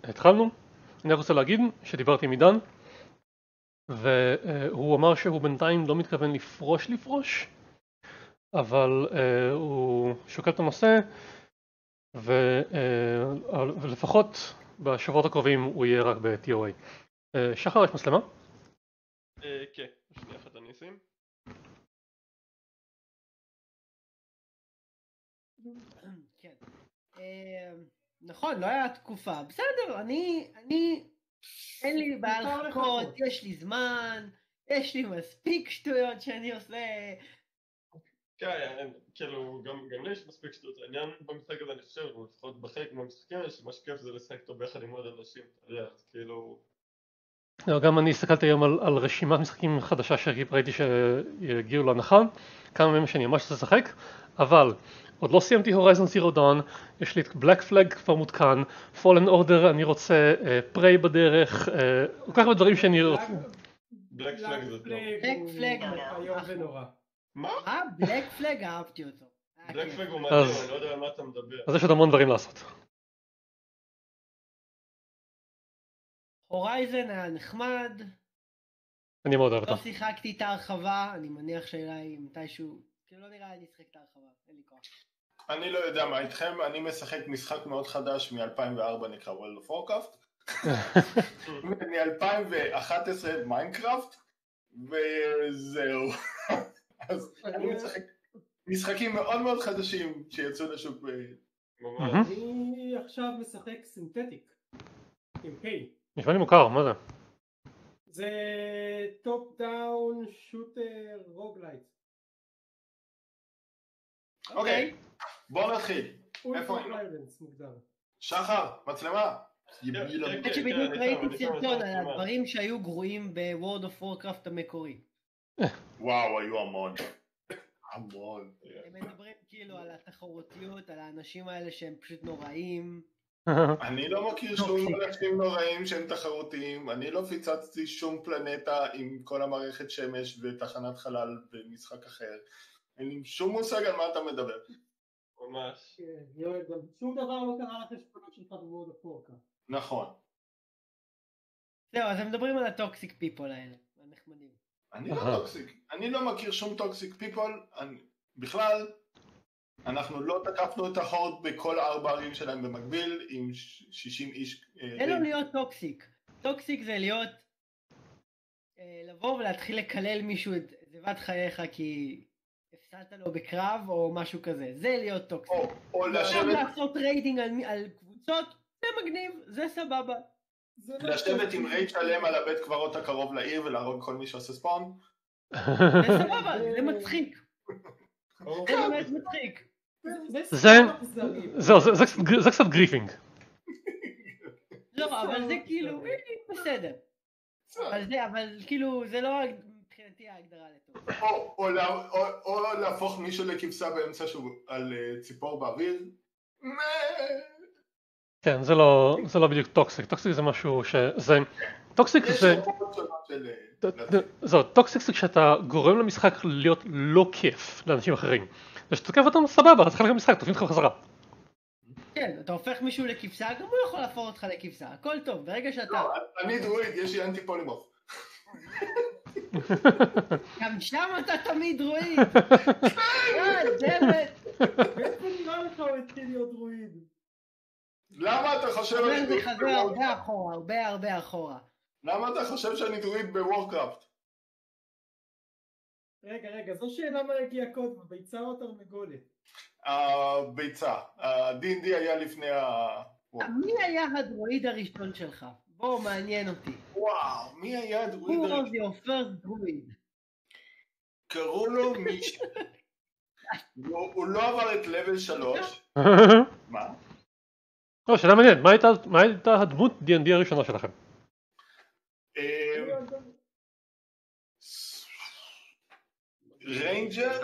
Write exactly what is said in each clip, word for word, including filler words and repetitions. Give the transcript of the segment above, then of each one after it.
התחלנו. אני רוצה להגיד שדיברתי עם עידן והוא אמר שהוא בינתיים לא מתכוון לפרוש לפרוש אבל uh, הוא שוקל את הנושא ו, uh, ולפחות בשבועות הקרובים הוא יהיה רק ב-טי או איי. Uh, שחר, יש מצלמה? כן, שנייה אחת אני אשים. כן. נכון, לא היה תקופה. בסדר, אני, אני, אין לי בעיה לחכות, יש לי זמן, יש לי מספיק שטויות שאני עושה. כן, כאילו, גם לי יש מספיק שטויות. העניין במשחק הזה, אני חושב, לפחות בחלק מהמשחקים, שמה שכיף זה לשחק אותו ביחד עם עוד אנשים, אתה יודע, אז כאילו... גם אני הסתכלתי היום על, על רשימת משחקים חדשה שראיתי שיגיעו להנחה, כמה מהם שאני ממש רוצה לשחק, אבל עוד לא סיימתי הורייזן זירו דון, יש לי את בלק פלג כבר מותקן, פולן אורדר אני רוצה, פריי בדרך, כל כך הרבה דברים שאני רוצה. בלק פלג זה טוב. בלק פלג איום ונורא. מה? מה? בלק פלג אהבתי אותו. בלק פלג הוא מדהים, אני לא יודע על מה אתה מדבר. אז יש עוד המון דברים לעשות. הורייזן היה נחמד. אני מאוד אוהב אותה. לא שיחקתי את ההרחבה, אני מניח שאולי מתישהו, כאילו לא נראה לי לשחק את ההרחבה, אין לי כוח. אני לא יודע מה איתכם, אני משחק משחק מאוד חדש מ-אלפיים וארבע נקרא World of Warcraft, מ-אלפיים ואחת עשרה מיינקראפט, וזהו. אז אני משחק משחקים מאוד מאוד חדשים שיצאו לשוק. אני עכשיו משחק סינתטיק, עם קיי. נשמע לי מוכר, מה זה? זה טופ דאון שוטר רוגלייט. אוקיי, בואו נתחיל. איפה היינו? שחר, מצלמה. עד שבדיוק ראיתי סרטון על הדברים שהיו גרועים בוורד אוף וורקראפט המקורי. וואו, היו המון. המון. הם מדברים כאילו על התחרותיות, על האנשים האלה שהם פשוט נוראים. אני לא מכיר שום אנשים נוראים שהם תחרותיים, אני לא פיצצתי שום פלנטה עם כל המערכת שמש ותחנת חלל במשחק אחר, אין לי שום מושג על מה אתה מדבר. ממש. שום דבר לא קרה לחשבונות שלך בוורד אוף וורקראפט. נכון. זהו, אז הם מדברים על הטוקסיק פיפול האלה, הנחמדים. אני לא טוקסיק, אני לא מכיר שום טוקסיק פיפול, בכלל אנחנו לא תקפנו את ההורד בכל ארבע ערים שלהם במקביל עם שישים איש. אין לו להיות טוקסיק. טוקסיק זה להיות לבוא ולהתחיל לקלל מישהו את זיבת חייך כי הפסדת לו בקרב או משהו כזה. זה להיות טוקסיק. או לשבת לעשות ריידינג על קבוצות, זה מגניב, זה סבבה. לשבת עם רייד שלם על הבית קברות הקרוב לעיר ולהרוג כל מי שעושה ספון. זה סבבה, זה מצחיק. זה באמת מצחיק. זה קצת גריפינג. לא, אבל זה כאילו, בסדר. אבל כאילו, זה לא מבחינתי ההגדרה לטוב. או להפוך מישהו לכבשה באמצע שהוא על ציפור באוויר. כן, זה לא בדיוק טוקסיק. טוקסיק זה משהו שזה... טוקסיק זה... זהו, טוקסיק זה כשאתה גורם למשחק להיות לא כיף לאנשים אחרים. וכשאתה תוקף אותם סבבה, אתה צריך לך משחק, תופעים אותך בחזרה. כן, אתה הופך מישהו לכבשה, גם הוא יכול להפוך אותך לכבשה, הכל טוב, ברגע שאתה... לא, אני דרואיד, יש לי אנטי פולימורף. גם שם אתה תמיד דרואיד. יאללה, דמת. איפה נראה לך הוא התחיל להיות דרואיד? למה אתה חושב... זה חזר הרבה אחורה, הרבה הרבה אחורה. למה אתה חושב שאני דרואיד בוורקראפט? רגע, רגע, זו שאלה מה הגיע קודם, הביצה או התרנגולת? הביצה, ה-די אנד די היה לפני ה... מי היה הדרואיד הראשון שלך? בוא, מעניין אותי. וואו, מי היה הדרואיד הראשון? הראשון? Who was your first druid? קראו לו מישהו. הוא לא עבר את לבל שלוש. מה? לא, שאלה מעניינת, מה הייתה הדמות די אנד די הראשונה שלכם? ריינג'ר?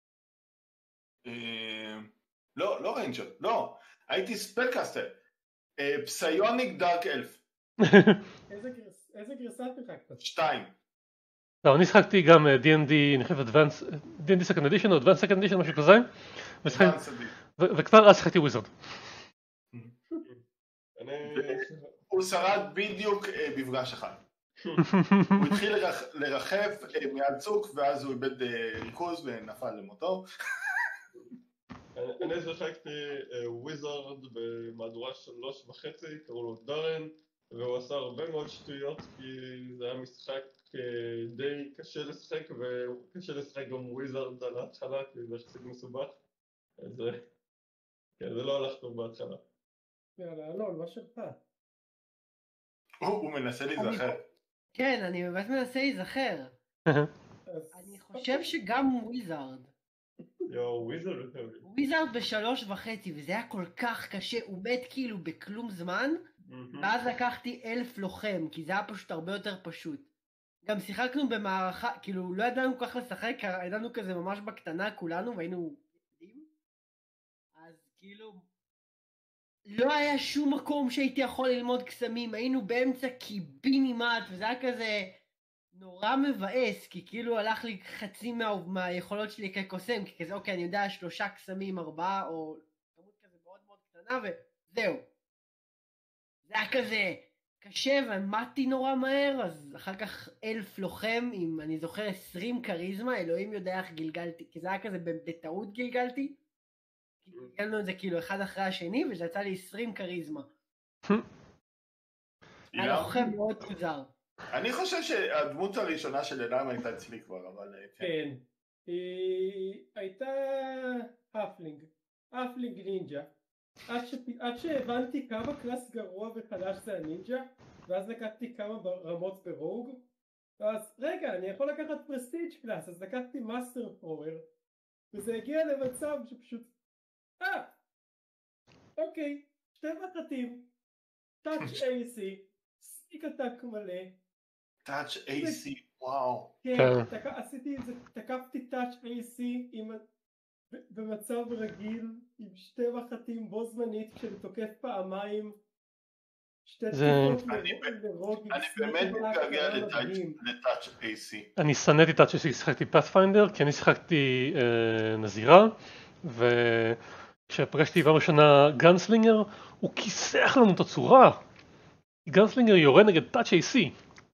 לא, לא ריינג'ר, לא. הייתי ספלקאסטר. פסיוניק דארק אלף. איזה גרסה שיחקת? שתיים. לא, אני שחקתי גם די אנד די, אני חושב Advanced, די אנד די Second Edition או Advanced Second Edition, משהו כזה. וכבר אז שחקתי וויזרד. אני... הוא שרד בדיוק אה, במפגש אחד. הוא התחיל לרח- לרחף אה, מעל צוק ואז הוא איבד אה, ריכוז ונפל למותו. אני אני שיחקתי וויזארד במהדורה שלוש וחצי, קראו לו דארן, והוא עשה הרבה מאוד שטויות כי זה היה משחק אה, די קשה לשחק, וקשה לשחק גם וויזארד על ההתחלה כי זה יחסית מסובך, אז אה, כן, זה לא הלך טוב בהתחלה. יאללה, אלון, מה שלך? הוא הוא מנסה להיזכר. כן, אני באמת מנסה להיזכר. אז- אני חושב שגם וויזארד. יואו, וויזארד יותר לי. וויזארד בשלוש וחצי, וזה היה כל כך קשה, הוא מת כאילו בכלום זמן, ואז לקחתי אלף לוחם, כי זה היה פשוט הרבה יותר פשוט. גם שיחקנו במערכה, כאילו לא ידענו כל כך לשחק, ידענו כזה ממש בקטנה כולנו, והיינו ילדים. אז כאילו, לא היה שום מקום שהייתי יכול ללמוד קסמים, היינו באמצע קיבינימט, וזה היה כזה נורא מבאס, כי כאילו הלך לי חצי מה, מהיכולות שלי כקוסם, כי כזה אוקיי, אני יודע שלושה קסמים, ארבעה, או כמות כזה מאוד מאוד קטנה, וזהו. זה היה כזה קשה, ומתי נורא מהר, אז אחר כך אלף לוחם, עם אני זוכר עשרים קריזמה, אלוהים יודע איך גלגלתי, כי זה היה כזה בטעות גלגלתי, כי גלגלנו את זה כאילו אחד אחרי השני, וזה יצא לי עשרים קריזמה. היה לוחם מאוד מוזר. אני חושב שהדמות הראשונה של אילם הייתה אצלי כבר, אבל אה, כן. כן. היא הייתה אפלינג. אפלינג נינג'ה. עד שפ- עד שהבנתי כמה קלאס גרוע וחלש זה הנינג'ה, ואז לקחתי כמה רמות ברוג, אז רגע, אני יכול לקחת פרסטיג' קלאס, אז לקחתי מאסטר פרוור, וזה הגיע למצב שפשוט אה, אוקיי, שתי מחטים, טאץ' איי סי, סניק אטאק מלא, טאץ' איי סי, וואו. כן, כן. תק... עשיתי את זה, תקפתי טאץ' איי סי עם... ב- במצב רגיל, עם שתי מחטים בו זמנית, כשאני תוקף פעמיים, שתי זה- תקופות לרוג, לרוג, עם אני סניק באמת אטאק, מתגעגע היה לטאץ' מדהים. לטאץ' איי סי. אני שנאתי את עד ששיחקתי פאת'פיינדר, כי אני שיחקתי אה, נזירה, וכשפגשתי פעם ראשונה גנסלינגר, הוא כיסח לנו את הצורה. גנסלינגר יורה נגד טאץ' איי סי.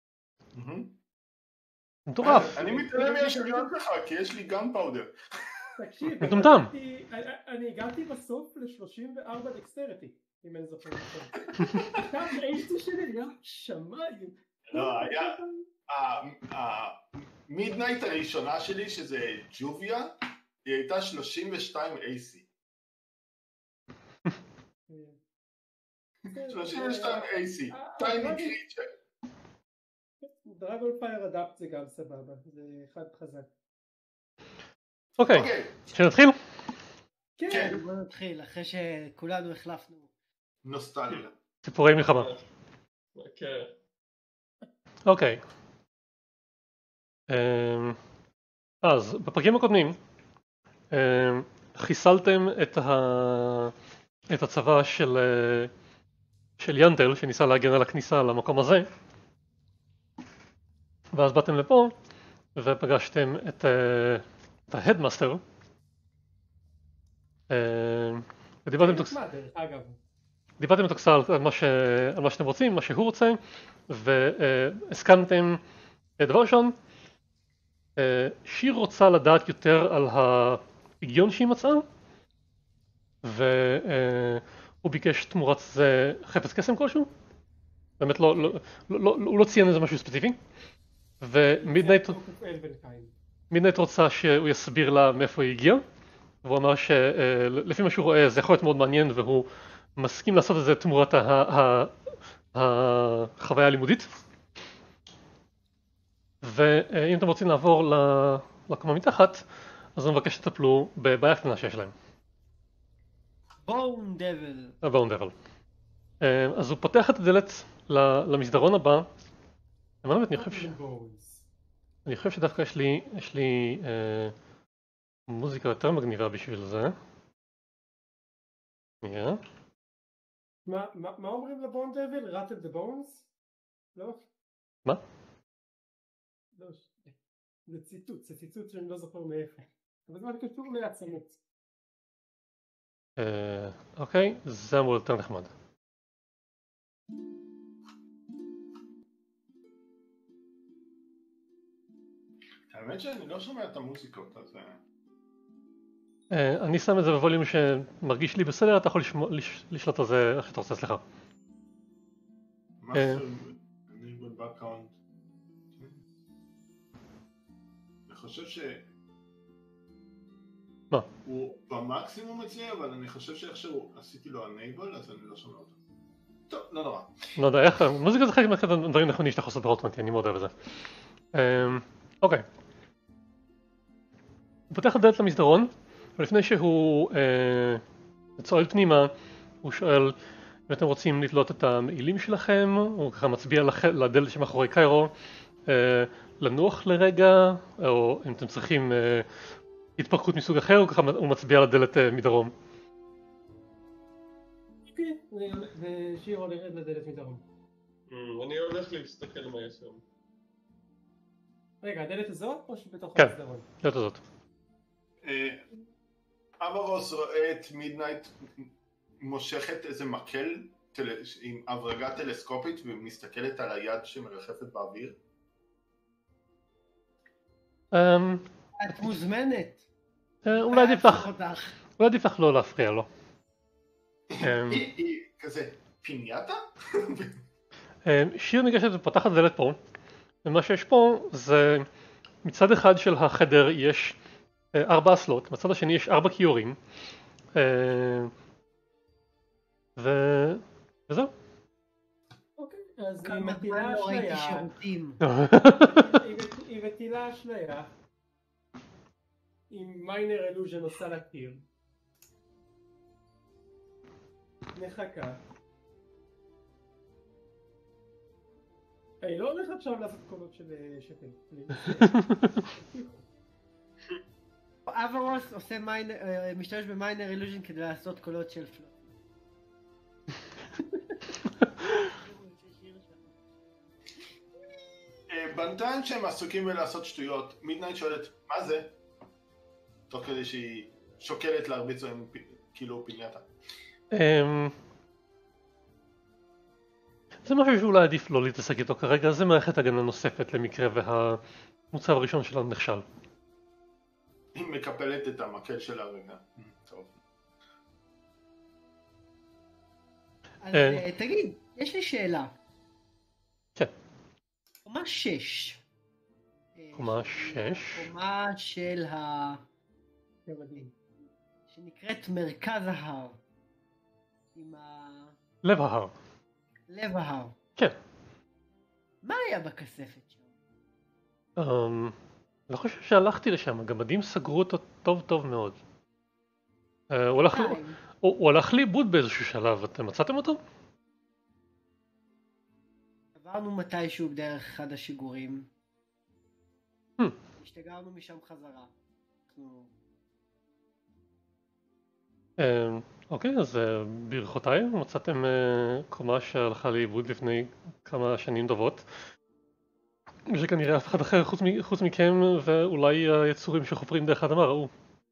מטורף. אני מתעלם מהשריון שלך, כי יש לי גן פאודר. תקשיב, מטומטם. אני הגעתי- אני- אני הגעתי בסוף ל-שלושים וארבע דקסטריטי, אם אני זוכר נכון. טאץ' איי סי שלי היה שמיים. לא, היה... המידנייט הראשונה שלי, שזה ג'וביה, היא הייתה שלושים ושתיים איי סי. שלושים ושתיים איי סי. טייני קריצ'ר. דרגון פייר אדפט זה גם סבבה, זה אחד חזק. אוקיי, אוקיי, שנתחיל? כן, בוא נתחיל, אחרי שכולנו החלפנו. נוסטליה. סיפורי מלחמה. כן. אוקיי. אמ, אז בפרקים הקודמים אמ, חיסלתם את ה- את הצבא של אה, של ינטל שניסה להגן על הכניסה למקום הזה, ואז באתם לפה ופגשתם את אה, את ההדמאסטר אמ, ודיברתם איתו- נחמד, דרך אגב. דיברתם איתו קצת על מה ש- על מה שאתם רוצים, מה שהוא רוצה, והסכמתם. דבר ראשון, אה, שיר רוצה לדעת יותר על הפגיון שהיא מצאה, והוא ביקש תמורת זה חפץ קסם כלשהו. באמת לא, לא, לא, לא, הוא לא ציין איזה משהו ספציפי. ומידנייט תוקף אלבנקיין. מידנייט רוצה שהוא יסביר לה מאיפה היא הגיעה, והוא אמר שלפי מה שהוא רואה זה יכול להיות מאוד מעניין, והוא מסכים לעשות את זה תמורת ה- ה- החוויה הלימודית. ואם אתם רוצים לעבור ל- לקומה מתחת, אז אני מבקש שתטפלו בבעיה קטנה שיש להם, בון דבל. הבאון דבל. אז הוא פותח את הדלת ל- למסדרון הבא. אני באמת, אני חושב ש- אני חושב שדווקא יש לי, יש לי אה, מוזיקה יותר מגניבה בשביל זה. שנייה. מה מה- מה אומרים לבון דבל? ראטל דה בונס? לא? מה? לא, ש- זה ציטוט, זה ציטוט שאני לא זוכר מאיפה. אבל זה מה קשור לעצמות. אה, אוקיי, זה אמור יותר נחמד. האמת שאני לא שומע את המוזיקות, אז... אני שם את זה בווליום שמרגיש לי בסדר, אתה יכול לשלוט על זה איך שאתה רוצה, סליחה. מה זה? אני בבקאונד. אני חושב ש... מה? הוא במקסימום אצלי, אבל אני חושב שאיכשהו עשיתי לו enable, אז אני לא שומע אותו. טוב, לא נורא. לא יודע איך, מוזיקה זה חלק מהקטע דברים נכונים שאתה יכול לעשות ברולפליינג, אני מאוד אוהב את זה. אוקיי. הוא פותח את דלת למסדרון, ולפני שהוא צועד פנימה, הוא שואל אם אתם רוצים לתלות את המעילים שלכם, הוא ככה מצביע לדלת שמאחורי קיירו, לנוח לרגע, או אם אתם צריכים התפרקות מסוג אחר, הוא ככה הוא מצביע לדלת מדרום. כן, ושיר הולך לדלת מדרום. אני הולך להסתכל מה יש שם. רגע, הדלת הזאת או שבתוך כן, המסדרון? הדלת הזאת. אמרוס רואה את מידנייט מושכת איזה מקל עם הברגה טלסקופית ומסתכלת על היד שמרחפת באוויר. את מוזמנת. אולי עדיף לך לא להפריע לו. היא כזה פינייטה? שיר ניגשת ופותחת דלת פה, ומה שיש פה זה מצד אחד של החדר יש ארבע אסלות, מצד השני יש ארבע כיורים, וזהו. אוקיי, אז היא כמה מטילה זמן לא ראיתי אשליה. שירותים. היא מטילה אשליה. עם מיינר אלוז'ן עושה לקיר. מחכה. אני לא הולך עכשיו לעשות קולות של שפל. אברוס עושה מיינר, משתמש במיינר אילוז'ן כדי לעשות קולות של פלוט. בינתיים שהם עסוקים בלעשות שטויות, מידנייט שואלת, מה זה? תוך כדי שהיא שוקלת להרביץ עם כאילו פינייטה. זה משהו שאולי עדיף לא להתעסק איתו כרגע, זה מערכת הגנה נוספת למקרה והמוצב הראשון שלנו נכשל. היא מקפלת את המקל שלה רגע. טוב. אז תגיד, יש לי שאלה. כן. קומה שש. קומה שש? קומה של ה... שנקראת מרכז ההר. עם ה... לב ההר. לב ההר. כן. מה היה בכספת שם? אני לא חושב שהלכתי לשם, הגמדים סגרו אותו טוב טוב מאוד. הוא הלך לאיבוד באיזשהו שלב, אתם מצאתם אותו? עברנו מתישהו בדרך אחד השיגורים. השתגרנו משם חזרה. אוקיי, אז ברכותיי, מצאתם קומה שהלכה לאיבוד לפני כמה שנים טובות. שכנראה אף אחד אחר חוץ מכם ואולי היצורים שחופרים דרך האדמה ראו.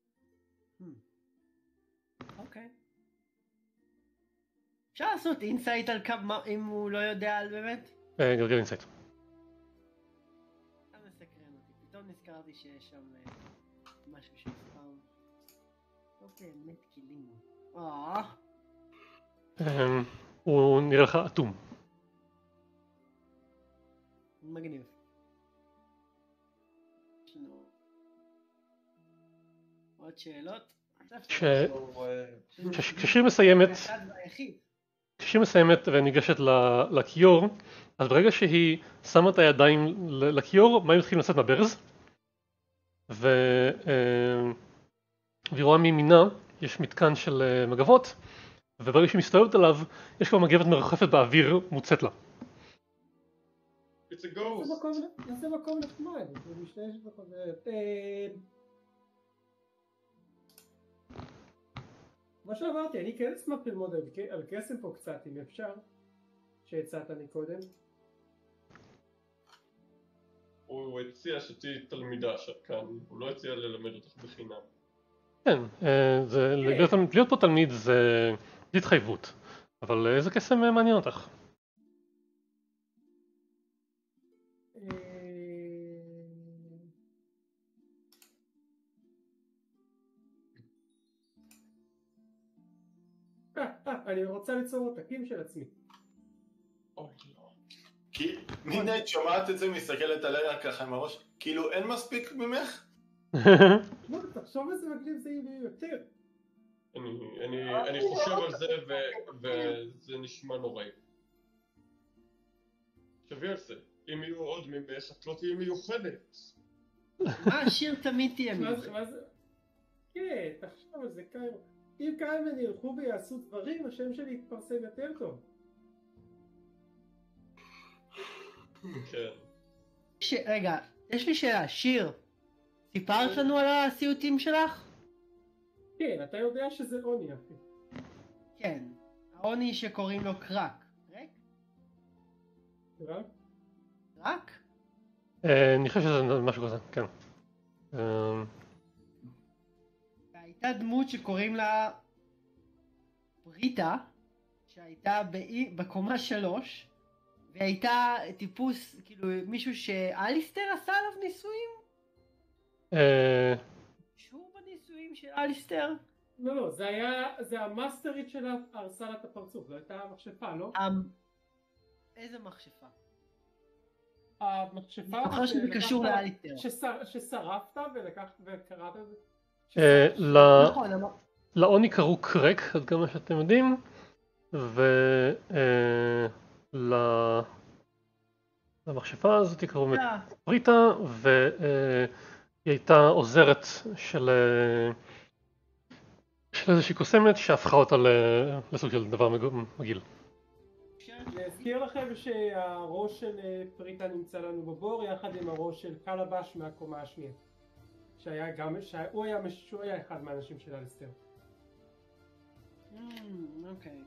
אוקיי. אפשר לעשות אינסייט על כמה, אם הוא לא יודע על באמת? גלגל אינסייט. אתה מסקרן אותי, פתאום נזכרתי שיש שם משהו שפעם לא באמת קילינו. הוא נראה לך אטום. מגניב. עוד שאלות? כששיר מסיימת, כששיר מסיימת וניגשת לכיור, אז ברגע שהיא שמה את הידיים לכיור, מים מתחילים לצאת מהברז, והיא רואה מימינה, יש מתקן של מגבות, וברגע שהיא מסתובבת עליו, יש כבר מגבת מרחפת באוויר מוצאת לה. It's a ghost. זה מקום נחמד, זה משתמשת בחוזרת. מה שאמרתי, אני כן אשמח ללמוד על קסם פה קצת, אם אפשר, שהצעת לי קודם. הוא הציע שתהיי תלמידה כאן, הוא לא הציע ללמד אותך בחינם. כן, להיות פה תלמיד זה התחייבות, אבל איזה קסם מעניין אותך? אני רוצה ליצור עותקים של עצמי. כי מידנייט שומעת את זה, מסתכלת עליה ככה עם הראש, כאילו אין מספיק ממך? לא, תחשוב איזה מגניב זה יהיה יותר. אני- אני אני חושב על זה ו- וזה נשמע נוראי. תחשבי על זה, אם יהיו עוד ממך את לא תהיי מיוחדת. מה השיר תמיד תהיה מה זה, מיוחד? מה זה? כן, תחשוב על זה קיימן. אם קיימן ילכו ויעשו דברים, השם שלי יתפרסם יותר טוב. כן. ש- רגע, יש לי שאלה, שיר, סיפרת לנו על הסיוטים שלך? כן, אתה יודע שזה עוני אחי. כן, העוני שקוראים לו קרק. קרק? רק? קרק? אה, אני חושב שזה משהו כזה, כן. אה, הייתה דמות שקוראים לה בריטה, שהייתה באי- בקומה שלוש, והייתה טיפוס, כאילו מישהו שאליסטר עשה עליו ניסויים? אה, קשור בניסויים של אליסטר? לא, לא, זה היה, זה המאסטרית שלה הרסה לה את הפרצוף, זו הייתה המכשפה, לא? אמ, איזה מכשפה? המכשפה... אני זוכר שזה שלקחת- קשור לאליסטר. ששר- ששרפת ולקחת וקראת את זה? אה, ששרפת- ל- נכון, אמר... לעוני קראו קרק, עד כמה שאתם יודעים, ולמכשפה הזאת קראו אה, בריטה, והיא הייתה עוזרת של אה, של איזושהי קוסמת שהפכה אותה ל- לסוג של דבר מג- מגעיל. אני אזכיר לכם שהראש של אה, פריטה נמצא לנו בבור יחד עם הראש של קלבש מהקומה השנייה. שהיה גם, שהוא היה, שהוא היה אחד מהאנשים של אליסטר. אמ, אוקיי.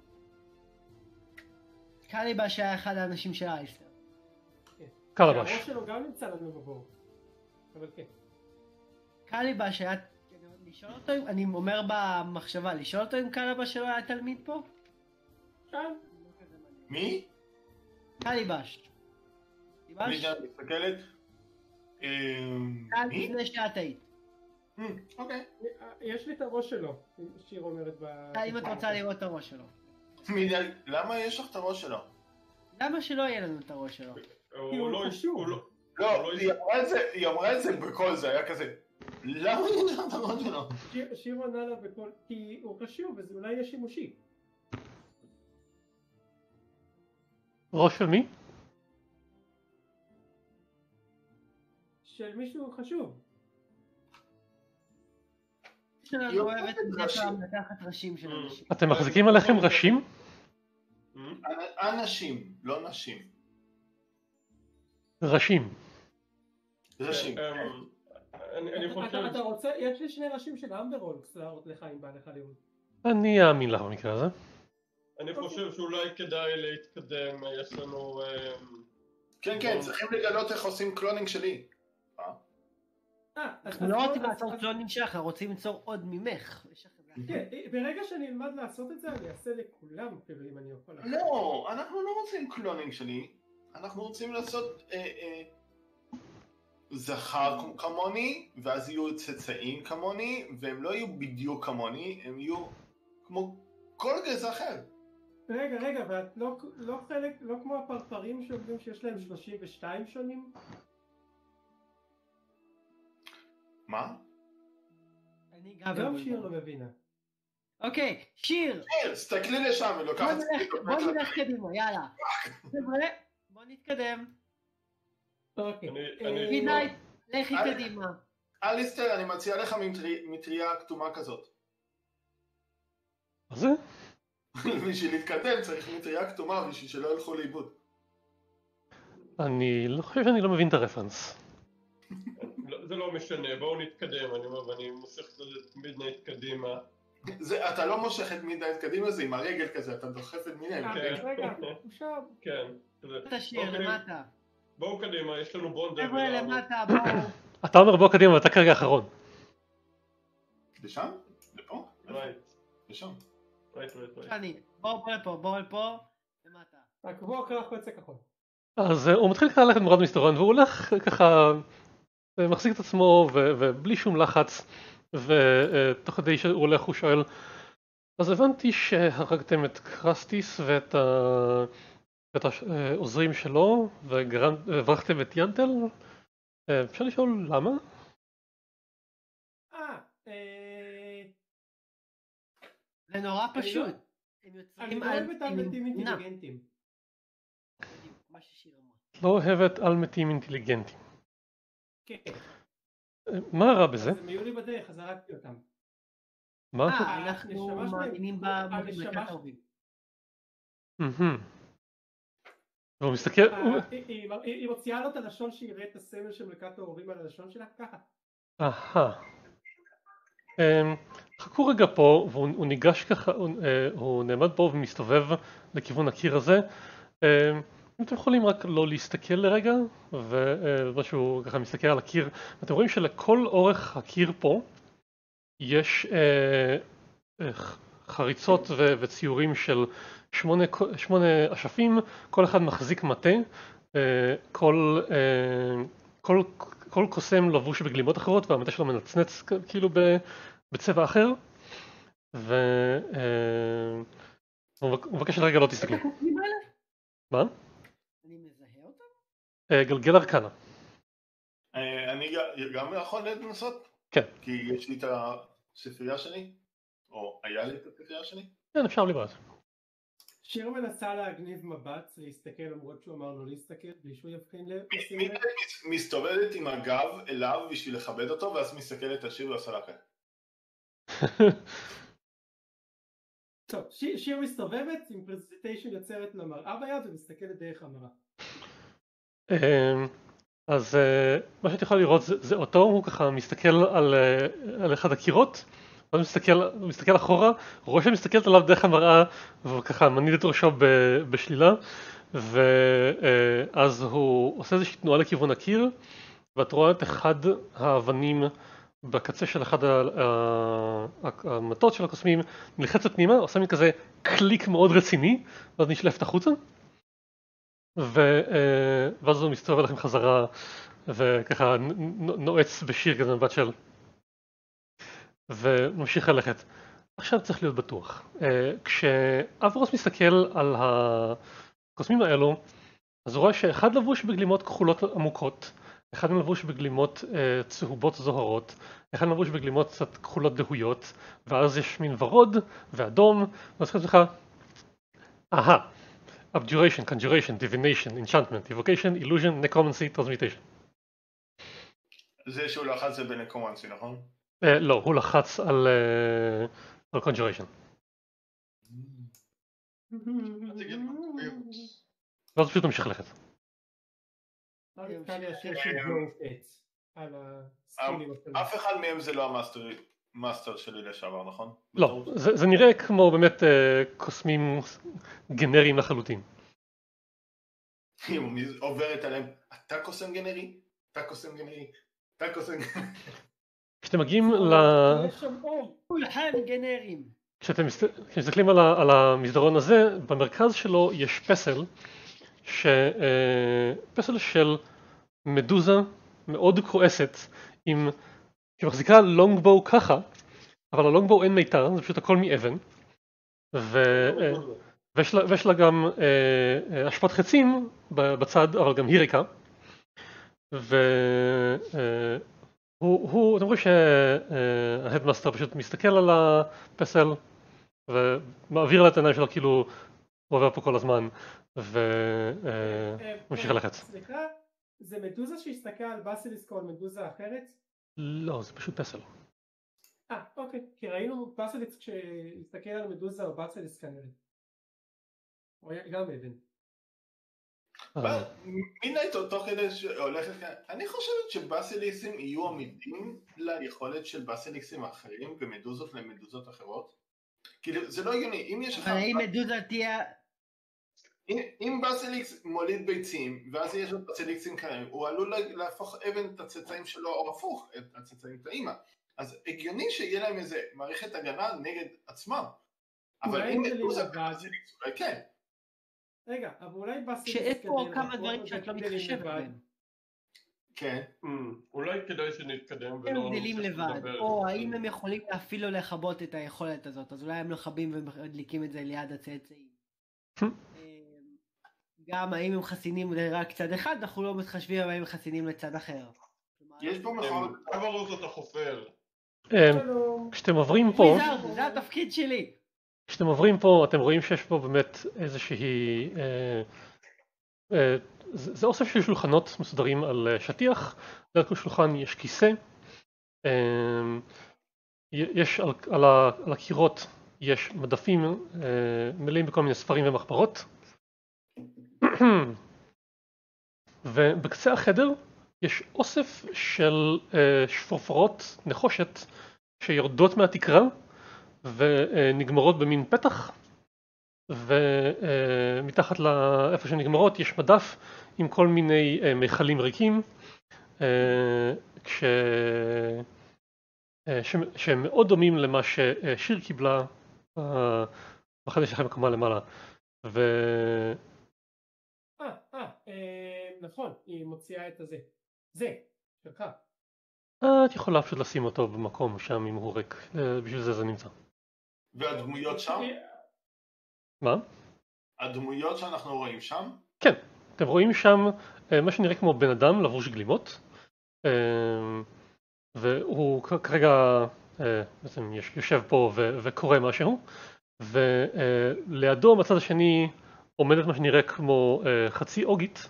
קליבש היה אחד האנשים של אליסטר. קלבש. הראש שלו גם נמצא לנו בבור. אבל כן. קליבש היה... לשאול אותו, אם- אני אומר במחשבה, לשאול אותו אם קליבש שלו היה תלמיד פה? שם. מי? קליבש. קליבש? מידנייט מסתכלת. אמ, כאן מי? לפני שאת היית. אמ, אוקיי. יש לי את הראש שלו, שיר אומרת ב... אם את רוצה לראות את הראש שלו. מידנייט, למה יש לך את הראש שלו? למה שלא יהיה לנו את הראש שלו? הוא הוא לא... חשוב. הוא לא... לא, היא אמרה את זה, היא אמרה את זה בקול, זה היה כזה. למה יש לך את הראש שלו? שיר- שיר עונה לה בכל... כי הוא חשוב וזה אולי יהיה שימושי. ראש של מי? של מישהו חשוב. שלנו היא אוהבת אוהבת בדרך ראשים. כלל לקחת ראשים של אנשים. אתם מחזיקים עליכם ראשים? אנשים, לא נשים. ראשים. ראשים. אמ, אני אני חושב... אתה אתה רוצה... יש לי שני ראשים של אמברולקס להראות לך אם בא לך לראות. אני אאמין לך במקרה הזה. אני חושב שאולי כדאי להתקדם, יש לנו... אמ, כן, כן, צריכים לגלות איך עושים קלונינג שלי. אה, אז- אנחנו אז לא בוא- רוצים אז- לעשות אז- קלונים שלך, אנחנו רוצים ליצור עוד ממך. יש לך את זה. כן, ברגע שאני אלמד לעשות את זה אני אעשה לכולם אפילו אם אני יכול. לא, אנחנו לא רוצים קלונינג שלי. אנחנו רוצים לעשות אה, אה, זכר כמוני, ואז יהיו צאצאים כמוני, והם לא יהיו בדיוק כמוני, הם יהיו כמו כל גזע אחר. רגע, רגע, ואת לא, לא חלק, לא כמו הפרפרים שאומרים שיש להם שלושים ושתיים שונים? מה? אני גם גם מבולבל. שיר לא מבינה. אוקיי, שיר! כן, תסתכלי לשם, היא בוא לוקחת... נלך- בוא נלך קדימה, יאללה. חבר'ה, בוא נתקדם. אוקיי. אני- אה, אני- מידנייט, לכי א'- קדימה. אליסטר, אני מציע לך מטרי- מטריה כתומה כזאת. מה זה? בשביל להתקדם צריך מטריה כתומה בשביל שלא ילכו לאיבוד. אני לא חושב שאני לא מבין את הרפרנס. לא- זה לא משנה, בואו נתקדם, אני אומר, ואני מושך את מידנייט קדימה. זה, אתה לא מושך את מידנייט קדימה, זה עם הרגל כזה, אתה דוחף את מידנייט. אה, כן. רגע, הוא שם. כן. כזה. את השיר, אוקיי, למטה. בואו קדימה, יש לנו בונדר. חבר'ה, ולעבוד. למטה, בואו. אתה אומר בוא קדימה ואתה כרגע אחרון. לשם? לפה? רייט, לשם. רייט, רייט, רייט. אני, בואו בוא לפה, בואו לפה, למטה. רק בוא קרח קוצה כחול. אז אה, הוא מתחיל ככה ללכת מאוד מסתורן והוא הולך ככה, אה, מחזיק את עצמו ו- ובלי שום לחץ, ותוך כדי שהוא הולך הוא שואל, אז הבנתי שהרגתם את קרסטיס ואת, ה... ואת העוזרים שלו והברכתם את ינטל. אפשר לשאול למה? אה, אה... זה נורא פשוט. הם אני יוצרים לא על אוהב את אלמנטים אינטליגנטים. מה ששיר אמרה. לא אוהבת על מתים אינטליגנטים. כן. מה רע בזה? אז הם היו לי בדרך, אז הרגתי אותם. מה? אה, אנחנו מאמינים במחלקת הנשמה ההורים. והוא מסתכל... היא מוציאה לו את הלשון שיראה את הסמל של מלכת ההורים על הלשון שלה ככה. אהה. חכו רגע פה, והוא ניגש ככה, הוא נעמד פה ומסתובב לכיוון הקיר הזה. אם אתם יכולים רק לא להסתכל לרגע, ומשהו ככה מסתכל על הקיר, אתם רואים שלכל אורך הקיר פה יש חריצות וציורים של שמונה, שמונה אשפים, כל אחד מחזיק מטה, כל, כל, כל קוסם לבוש בגלימות אחרות והמטה שלו מנצנץ כאילו בצבע אחר, והוא מבקש לרגע לא תסתכלו. מה? אני מזהה אותם? גלגל ארקנה. אני גם יכול לנסות? כן. כי יש לי את הספרייה שלי? או היה לי את הספרייה שלי? כן, אפשר לבעט. שיר מנסה להגניב מבט, להסתכל למרות שהוא אמר לא להסתכל, בלי שהוא יבחין לב. מסתובבת עם הגב אליו בשביל לכבד אותו, ואז מסתכלת על שיר ועושה לה כאן. טוב, שיר מסתובבת עם פרזנטיישן יוצרת למראה ביד ומסתכלת דרך המראה. אז מה שאת יכולה לראות זה אותו, הוא ככה מסתכל על אחד הקירות, ואז מסתכל, מסתכל אחורה, רואה שמסתכלת עליו דרך המראה, והוא ככה מניד את ראשו בשלילה, ואז הוא עושה איזושהי תנועה לכיוון הקיר, ואת רואה את אחד האבנים בקצה של אחד המטות של הקוסמים, נלחצת פנימה, עושה מין כזה קליק מאוד רציני, ואז נשלפת החוצה, ואז הוא מסתובב אליכם חזרה, וככה נועץ בשיר כזה מבט של... וממשיך ללכת. עכשיו צריך להיות בטוח. כשאברוס מסתכל על הקוסמים האלו, אז הוא רואה שאחד לבוש בגלימות כחולות עמוקות, אחד לבוש בגלימות צהובות זוהרות, אחד לבוש בגלימות קצת כחולות דהויות, ואז יש מין ורוד ואדום, ואז כזה לך, אהה, abjuration, conjuration, divination, enchantment, evocation, illusion, necromancy, transmutation. זה שהוא לחץ זה בנקרומנסי, נכון? לא, הוא לחץ על conjuration. ואז פשוט תמשיך לכת. אף אחד מהם זה לא המאסטר שלי לשעבר, נכון? לא, זה נראה כמו באמת קוסמים גנריים לחלוטין. היא עוברת עליהם, אתה קוסם גנרי? אתה קוסם גנרי? אתה קוסם גנרי? כשאתם מגיעים ל... כולכם גנרים. כשאתם מסתכלים על המסדרון הזה, במרכז שלו יש פסל, פסל של מדוזה מאוד כועסת, שמחזיקה לונגבו ככה, אבל הלונגבו אין מיתר, זה פשוט הכל מאבן, ויש לה גם השפעת חצים בצד, אבל גם היא ריקה, והוא, אתם רואים שההדמאסטר פשוט מסתכל על הפסל, ומעביר לה את העיניים שלו כאילו הוא עובר פה כל הזמן, וממשיך ללכת. סליחה, זה מדוזה שהסתכל על בסליסק או על מדוזה אחרת? לא, זה פשוט פסל. אה, אוקיי, כי ראינו בסליסק שהסתכל על מדוזה או בסליסק כנראה. או גם אבן. מינה איתו תוך כדי שהולכת כאן, אני חושבת שבסליסים יהיו עמידים ליכולת של בסליסים האחרים ומדוזות למדוזות אחרות. כאילו זה לא הגיוני, אם יש לך... אבל האם מדוזה תהיה... אם בסיליקס מוליד ביצים ואז יש לו בסיליקסים כאלה, הוא עלול להפוך אבן את הצאצאים שלו או הפוך את הצאצאים את האמא, אז הגיוני שיהיה להם איזה מערכת הגנה נגד עצמם, אבל אם מדוזה בסיליקס אולי כן. רגע, אבל אולי בסיליקס... שאיפה כמה דברים שאת לא מתחשבת בהם. כן. אולי כדאי שנתקדם הם ולא... גדלים לבד, או האם הם יכולים להפעיל או לכבות את היכולת הזאת, אז אולי הם מכבים ומדליקים את זה ליד הצאצאים. גם האם הם חסינים רק צד אחד, אנחנו לא מתחשבים האם הם חסינים לצד אחר. יש פה מכון... כמה רואות אתה חופר? כשאתם עוברים פה... וויזארד, זה התפקיד שלי! כשאתם עוברים פה, אתם רואים שיש פה באמת איזושהי... זה אוסף של שולחנות מסודרים על שטיח, ליד כל שולחן יש כיסא, יש על, על, על הקירות יש מדפים מלאים בכל מיני ספרים ומחברות, ובקצה החדר יש אוסף של שפורפרות נחושת שיורדות מהתקרה ונגמרות במין פתח, ומתחת לאיפה שנגמרות יש מדף עם כל מיני מיכלים ריקים כש... שהם מאוד דומים למה ששיר קיבלה בחדר שלכם מקומה למעלה. ו... אה, אה, נכון, היא מוציאה את הזה. זה, שלך. את יכולה פשוט לשים אותו במקום שם אם הוא ריק, בשביל זה זה נמצא. והדמויות שם? מה? הדמויות שאנחנו רואים שם? כן, אתם רואים שם מה שנראה כמו בן אדם לבוש גלימות, והוא כרגע בעצם יושב פה וקורא משהו, ולידו מצד השני עומדת מה שנראה כמו חצי אוגית,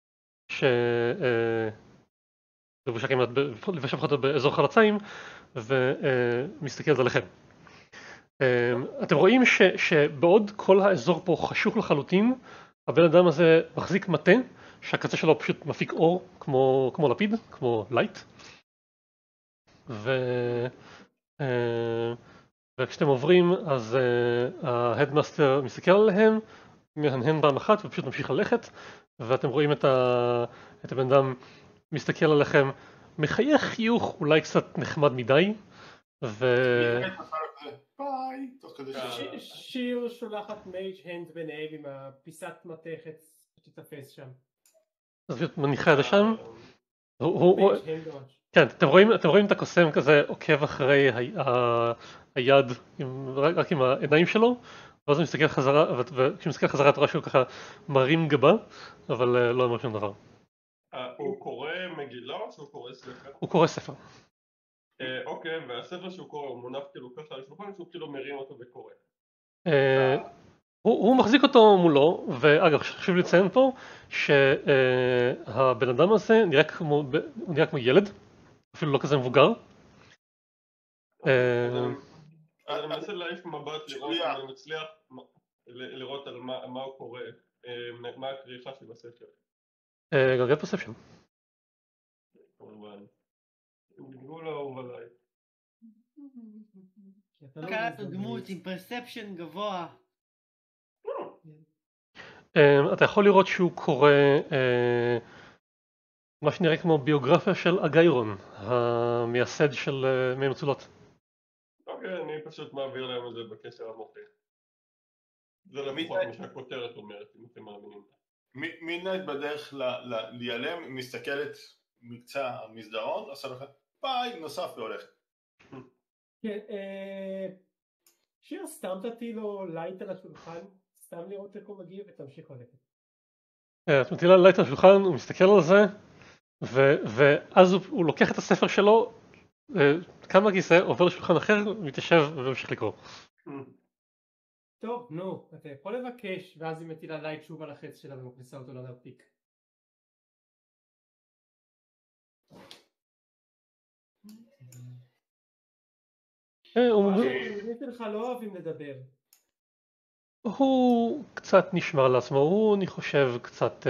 שלבושה כמעט לבשה פחות באזור חלציים, ומסתכלת עליכם. אתם רואים ש, שבעוד כל האזור פה חשוך לחלוטין, הבן אדם הזה מחזיק מטה שהקצה שלו פשוט מפיק אור כמו, כמו לפיד, כמו לייט. ו, וכשאתם עוברים אז ההדמאסטר מסתכל עליהם, מהנהן פעם אחת ופשוט ממשיך ללכת, ואתם רואים את, ה, את הבן אדם מסתכל עליכם, מחייך חיוך אולי קצת נחמד מדי, ו... ביי, תוך כדי שיר. שיר שולחת מייג' הנד ביניהם עם הפיסת מתכת שתתפס שם. אז פשוט מניחה את זה שם. כן, אתם רואים, אתם רואים את הקוסם כזה עוקב אחרי היד רק עם העיניים שלו, ואז הוא מסתכל חזרה, וכשהוא מסתכל חזרה אתה רואה שהוא ככה מרים גבה, אבל לא אומר שום דבר. הוא קורא מגילה או שהוא קורא ספר? הוא קורא ספר. אוקיי, והספר שהוא קורא הוא מונח כאילו ככה על השולחן, שהוא כאילו מרים אותו וקורא. הוא מחזיק אותו מולו, ואגב חשוב לציין פה שהבן אדם הזה נראה כמו, הוא נראה כמו ילד, אפילו לא כזה מבוגר. אני מנסה להעיף מבט לראות אם אני מצליח לראות על מה הוא קורא, מה הכריכה של הספר. גרגל פרספשן. כמובן. גבול האהוב עליי. קראת דמות עם פרספשן גבוה. אתה יכול לראות שהוא קורא מה שנראה כמו ביוגרפיה של אגיירון, המייסד של מי מצולות. אוקיי, אני פשוט מעביר להם את זה בקשר המוחי. זה לפחות מה שהכותרת אומרת, אם אתם מאמינים. מידנייט בדרך להיעלם, מסתכלת מקצה המסדרון, עושה לך ביי, נוסף והולכת. כן, שיר סתם תטיל לו לייט על השולחן, סתם לראות איך הוא מגיע ותמשיך ללכת. את מטילה לייט על השולחן, הוא מסתכל על זה, ואז הוא לוקח את הספר שלו, קם לכיסא, עובר לשולחן אחר, מתיישב וממשיך לקרוא. טוב, נו, אתה יכול לבקש, ואז היא מטילה לייט שוב על החץ שלה ומכניסה אותו לנרתיק. הילדים שלך לא אוהבים לדבר. הוא קצת נשמר לעצמו, הוא אני חושב קצת,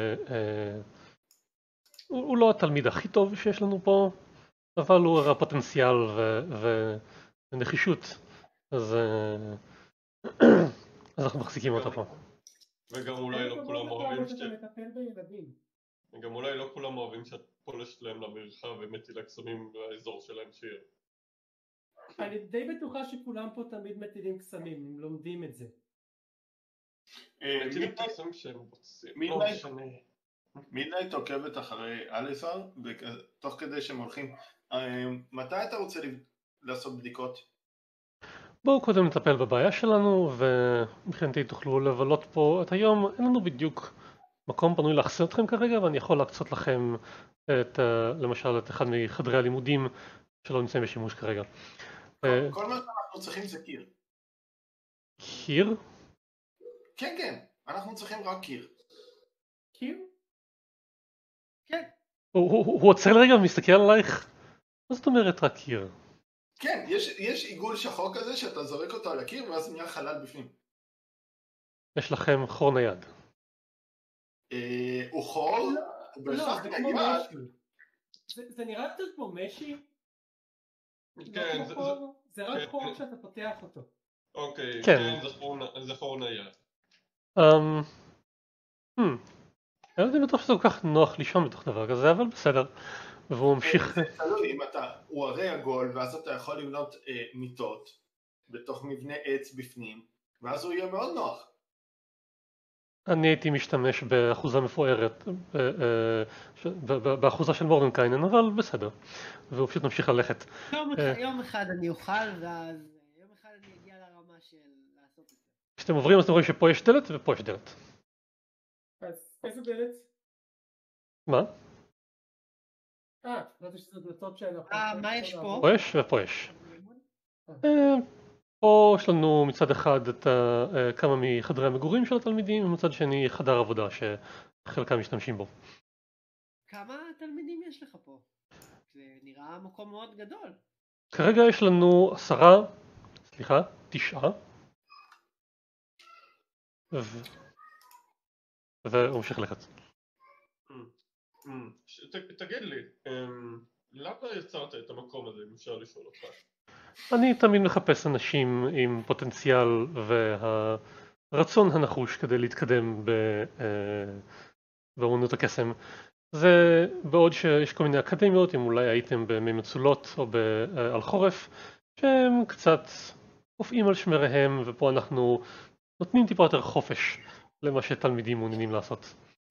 הוא לא התלמיד הכי טוב שיש לנו פה, אבל הוא הראה פוטנציאל ונחישות, אז אנחנו מחזיקים אותו פה. וגם אולי לא כולם אוהבים שאתה מטפל בילדים. וגם אולי לא כולם אוהבים שאת פולשת להם למרחב ומטילה קסמים באזור שלהם שיר. אני די בטוחה שכולם פה תמיד מטילים קסמים, הם לומדים את זה. מטילים קסמים שהם רוצים, לא משנה. מידנייט עוקבת אחרי אליסר, ותוך כדי שהם הולכים. מתי אתה רוצה לעשות בדיקות? בואו קודם נטפל בבעיה שלנו, ומבחינתי תוכלו לבלות פה את היום. אין לנו בדיוק מקום פנוי לאחסן אתכם כרגע, ואני יכול להקצות לכם את, למשל, את אחד מחדרי הלימודים שלא נמצאים בשימוש כרגע. כל מה שאנחנו צריכים זה קיר. קיר? כן, כן, אנחנו צריכים רק קיר. קיר? כן. הוא עוצר לרגע ומסתכל עלייך? מה זאת אומרת רק קיר? כן, יש, יש עיגול שחור כזה שאתה זורק אותו על הקיר ואז נהיה חלל בפנים. יש לכם חור נייד. אה, הוא חור? לא, זה כמו משי. זה נראה יותר כמו משי? כן, זה רק חור שאתה פותח אותו. אוקיי, כן, זה חור נייד. אמ... אני לא יודע בטוח שזה כל כך נוח לישון בתוך דבר כזה, אבל בסדר. והוא ממשיך... זה תלוי, אם אתה... הוא הרי עגול, ואז אתה יכול לבנות מיטות בתוך מבנה עץ בפנים, ואז הוא יהיה מאוד נוח. אני הייתי משתמש באחוזה מפוארת, באחוזה של מורדנקיינן, אבל בסדר. והוא פשוט ממשיך ללכת. יום אחד אני אוכל, ואז יום אחד אני אגיע לרמה של לעשות את זה. כשאתם עוברים אז אתם רואים שפה יש דלת ופה יש דלת. אז איזה דלת? מה? אה, חשבתי שזה דלתות שאלה. אה, מה יש פה? פה יש ופה יש. פה יש לנו מצד אחד את כמה מחדרי המגורים של התלמידים, ומצד שני חדר עבודה שחלקם משתמשים בו. כמה תלמידים יש לך פה? זה נראה מקום מאוד גדול. כרגע יש לנו עשרה, סליחה, תשעה. והוא ממשיך ללכת. תגיד לי, למה יצרת את המקום הזה, אם אפשר לשאול אותך? אני תמיד מחפש אנשים עם פוטנציאל והרצון הנחוש כדי להתקדם באמנות הקסם. זה בעוד שיש כל מיני אקדמיות, אם אולי הייתם במי מצולות או על חורף, שהם קצת קופאים על שמריהם, ופה אנחנו נותנים טיפה יותר חופש למה שתלמידים מעוניינים לעשות.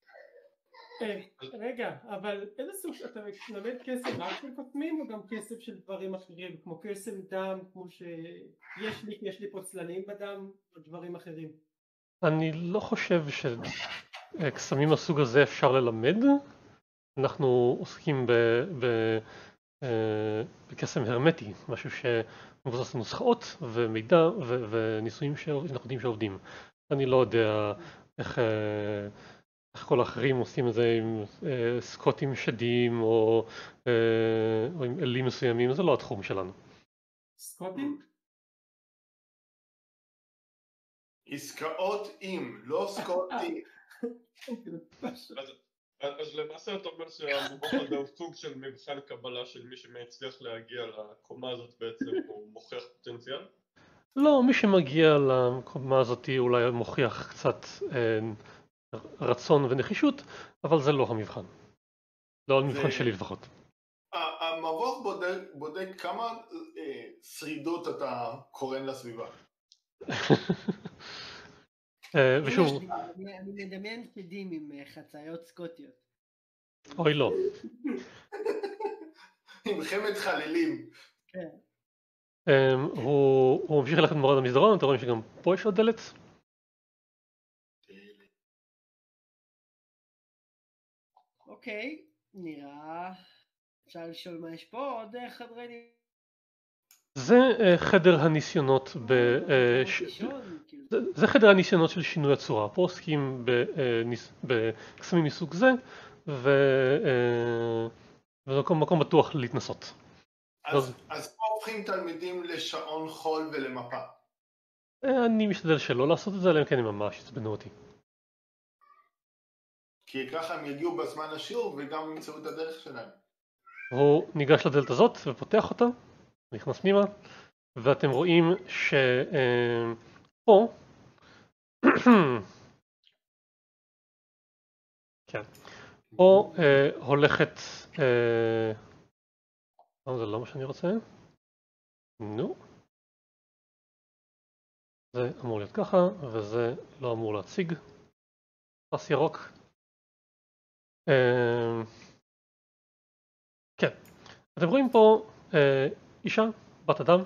רגע, אבל איזה סוג שאתה מלמד כסף רק של קוסמים או גם כסף של דברים אחרים, כמו קסם דם, כמו שיש לי, יש לי פוצלנים בדם או דברים אחרים? אני לא חושב שקסמים מהסוג הזה אפשר ללמד. אנחנו עוסקים בקסם הרמטי, משהו שמבוסס על נוסחאות ומידע וניסויים שאנחנו יודעים שעובדים. אני לא יודע איך איך כל האחרים עושים את זה עם סקוטים שדים או עם אלים מסוימים, זה לא התחום שלנו. סקוטים? עסקאות עם, לא סקוטים. אז למעשה אתה אומר שהמבוך הזה הוא סוג של מבחן קבלה של מי שמצליח להגיע לקומה הזאת, בעצם הוא מוכיח פוטנציאל? לא, מי שמגיע לקומה הזאת אולי מוכיח קצת רצון ונחישות, אבל זה לא המבחן. לא המבחן שלי לפחות. המבוך בודק כמה שרידות אתה קורן לסביבה. ושוב... אני מדמיין שדים עם חצאיות סקוטיות. אוי לא. עם חמת חללים. כן. הוא ממשיך ללכת במורד המסדרון, אתם רואים שגם פה יש עוד דלת? אוקיי, נראה... אפשר לשאול מה יש פה, עוד חדרי... זה חדר הניסיונות ב... זה חדר הניסיונות של שינוי הצורה. פה עוסקים בקסמים מסוג זה, וזה מקום בטוח להתנסות. אז פה הופכים תלמידים לשעון חול ולמפה. אני משתדל שלא לעשות את זה, אלא אם כן הם ממש יצבנו אותי. כי ככה הם יגיעו בזמן השיעור וגם ימצאו את הדרך שלהם. הוא ניגש לדלת הזאת ופותח אותה, נכנס פנימה, ואתם רואים שפה, כן, פה הולכת, זה לא מה שאני רוצה, נו, זה אמור להיות ככה, וזה לא אמור להציג, פס ירוק, כן, אתם רואים פה אישה, בת אדם.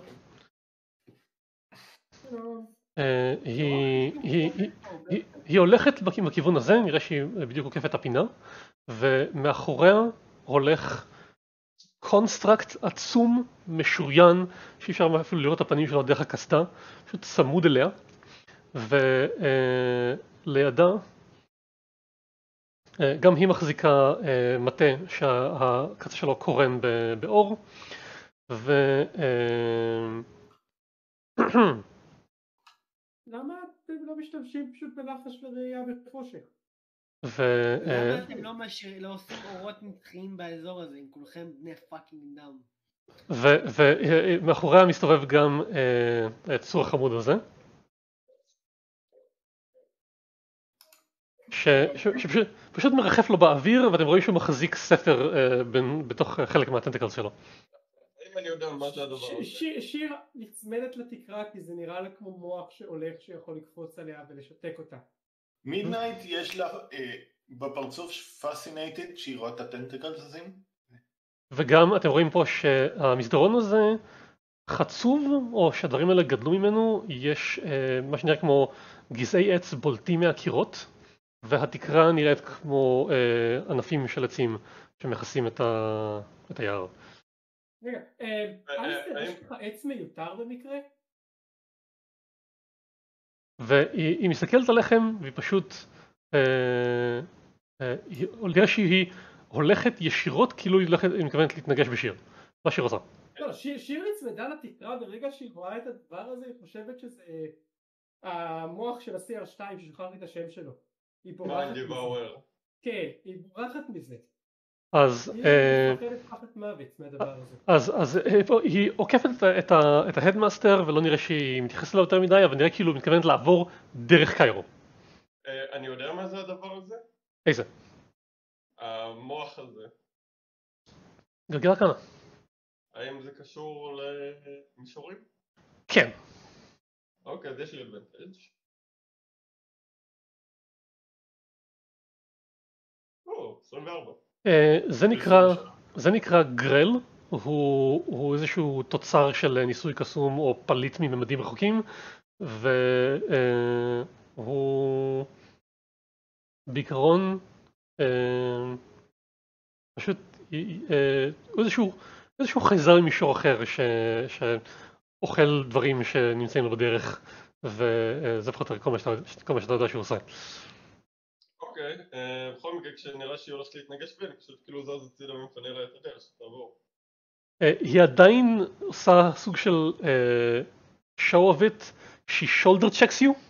היא הולכת בכיוון הזה, נראה שהיא בדיוק עוקפת את הפינה, ומאחוריה הולך קונסטרקט עצום, משוריין, שאי אפשר אפילו לראות את הפנים שלו דרך הקסדה, פשוט צמוד אליה, ולידה גם היא מחזיקה מטה שהקצה שלו קורן באור, ו... למה אתם לא משתמשים פשוט בלחש וראייה בחושך? למה אתם לא עושים אורות נצחיים באזור הזה, אם כולכם בני פאקינג דם? ומאחוריה מסתובב גם היצור החמוד הזה, שפשוט מרחף לו באוויר, ואתם רואים שהוא מחזיק ספר בתוך חלק מהטנטקלס שלו. אם אני יודע מה זה הדבר הזה. שיר נצמדת לתקרה, כי זה נראה לה כמו מוח שהולך שיכול לקפוץ עליה ולשתק אותה. מידנייט יש לה בפרצוף פאסינטד שהיא רואה את הטנטקלס הזה? וגם אתם רואים פה שהמסדרון הזה חצוב, או שהדברים האלה גדלו ממנו, יש מה שנראה כמו גזעי עץ בולטים מהקירות, והתקרה נראית כמו ענפים של עצים שמכסים את היער. רגע, אלסטר, יש לך עץ מיותר במקרה? והיא מסתכלת עליכם, והיא פשוט, נראה שהיא הולכת ישירות, כאילו היא מתכוונת להתנגש בשיר, מה שהיא רוצה. לא, שיר נצמדה לתקרה, ברגע שהיא רואה את הדבר הזה, היא חושבת שזה המוח של ה-סי אר שתיים, ששכחתי את השם שלו. היא בורחת מזה. כן, היא בורחת מזה. אז אז היא עוקפת את ההדמאסטר ולא נראה שהיא מתייחסת לה יותר מדי, אבל נראה כאילו מתכוונת לעבור דרך קיירו. אני יודע מה זה הדבר הזה? איזה? המוח הזה. גלגל ארקנה. האם זה קשור למישורים? כן. אוקיי, אז יש לי אדוונטג'. או, עשרים וארבע. זה נקרא, זה נקרא גרל, הוא, הוא איזשהו תוצר של ניסוי קסום או פליט מממדים רחוקים, והוא בעיקרון פשוט איזשהו, איזשהו חייזר ממישור אחר ש, שאוכל דברים שנמצאים לו בדרך, וזה פחות כל מה שאתה, כל מה שאתה יודע שהוא עושה. אוקיי, בכל מקרה כשנראה שהיא הולכת להתנגש בי, אני פשוט כאילו זז הצידה ומפנה לה את הדרך שתעבור. היא עדיין עושה סוג של show of it, she shoulder checks you.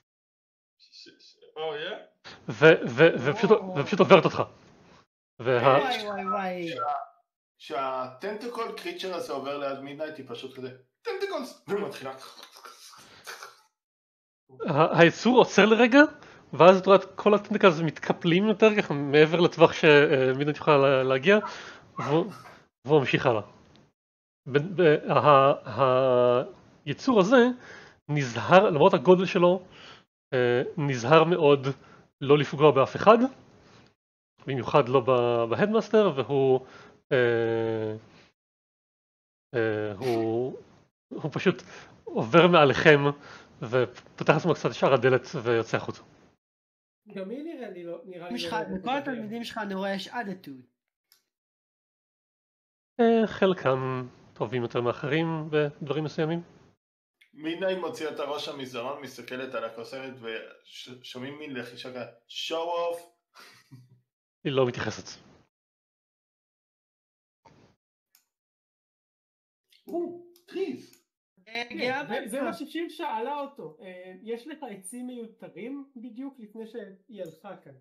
או, יא? ופשוט עוברת אותך. וואי וואי וואי. שהטנטקול קריצ'ר הזה עובר ליד מידנייט, היא פשוט כזה טנטקולס, ומתחילה. היצור עוצר לרגע, ואז את רואה את כל הטנטקלס מתקפלים יותר ככה מעבר לטווח שמידנייט יכולה להגיע, והוא ממשיך הלאה. היצור הזה נזהר, למרות הגודל שלו, נזהר מאוד לא לפגוע באף אחד, במיוחד לא בהדמאסטר, והוא הוא הוא פשוט עובר מעליכם ופותח עצמו קצת שער הדלת ויוצא החוצה. גם מי נראה לי לא, נראה לי לא... בכל התלמידים שלך אני רואה יש אדטוד. חלקם טובים יותר מאחרים בדברים מסוימים. מידנייט מוציאה את הראש המסדרון, מסתכלת על הקוסמת ושומעים מין לחישה כזה show off. היא לא מתייחסת. או, טריז. זה מה ששיר שאלה אותו, יש לך עצים מיותרים בדיוק לפני שהיא הלכה כאן?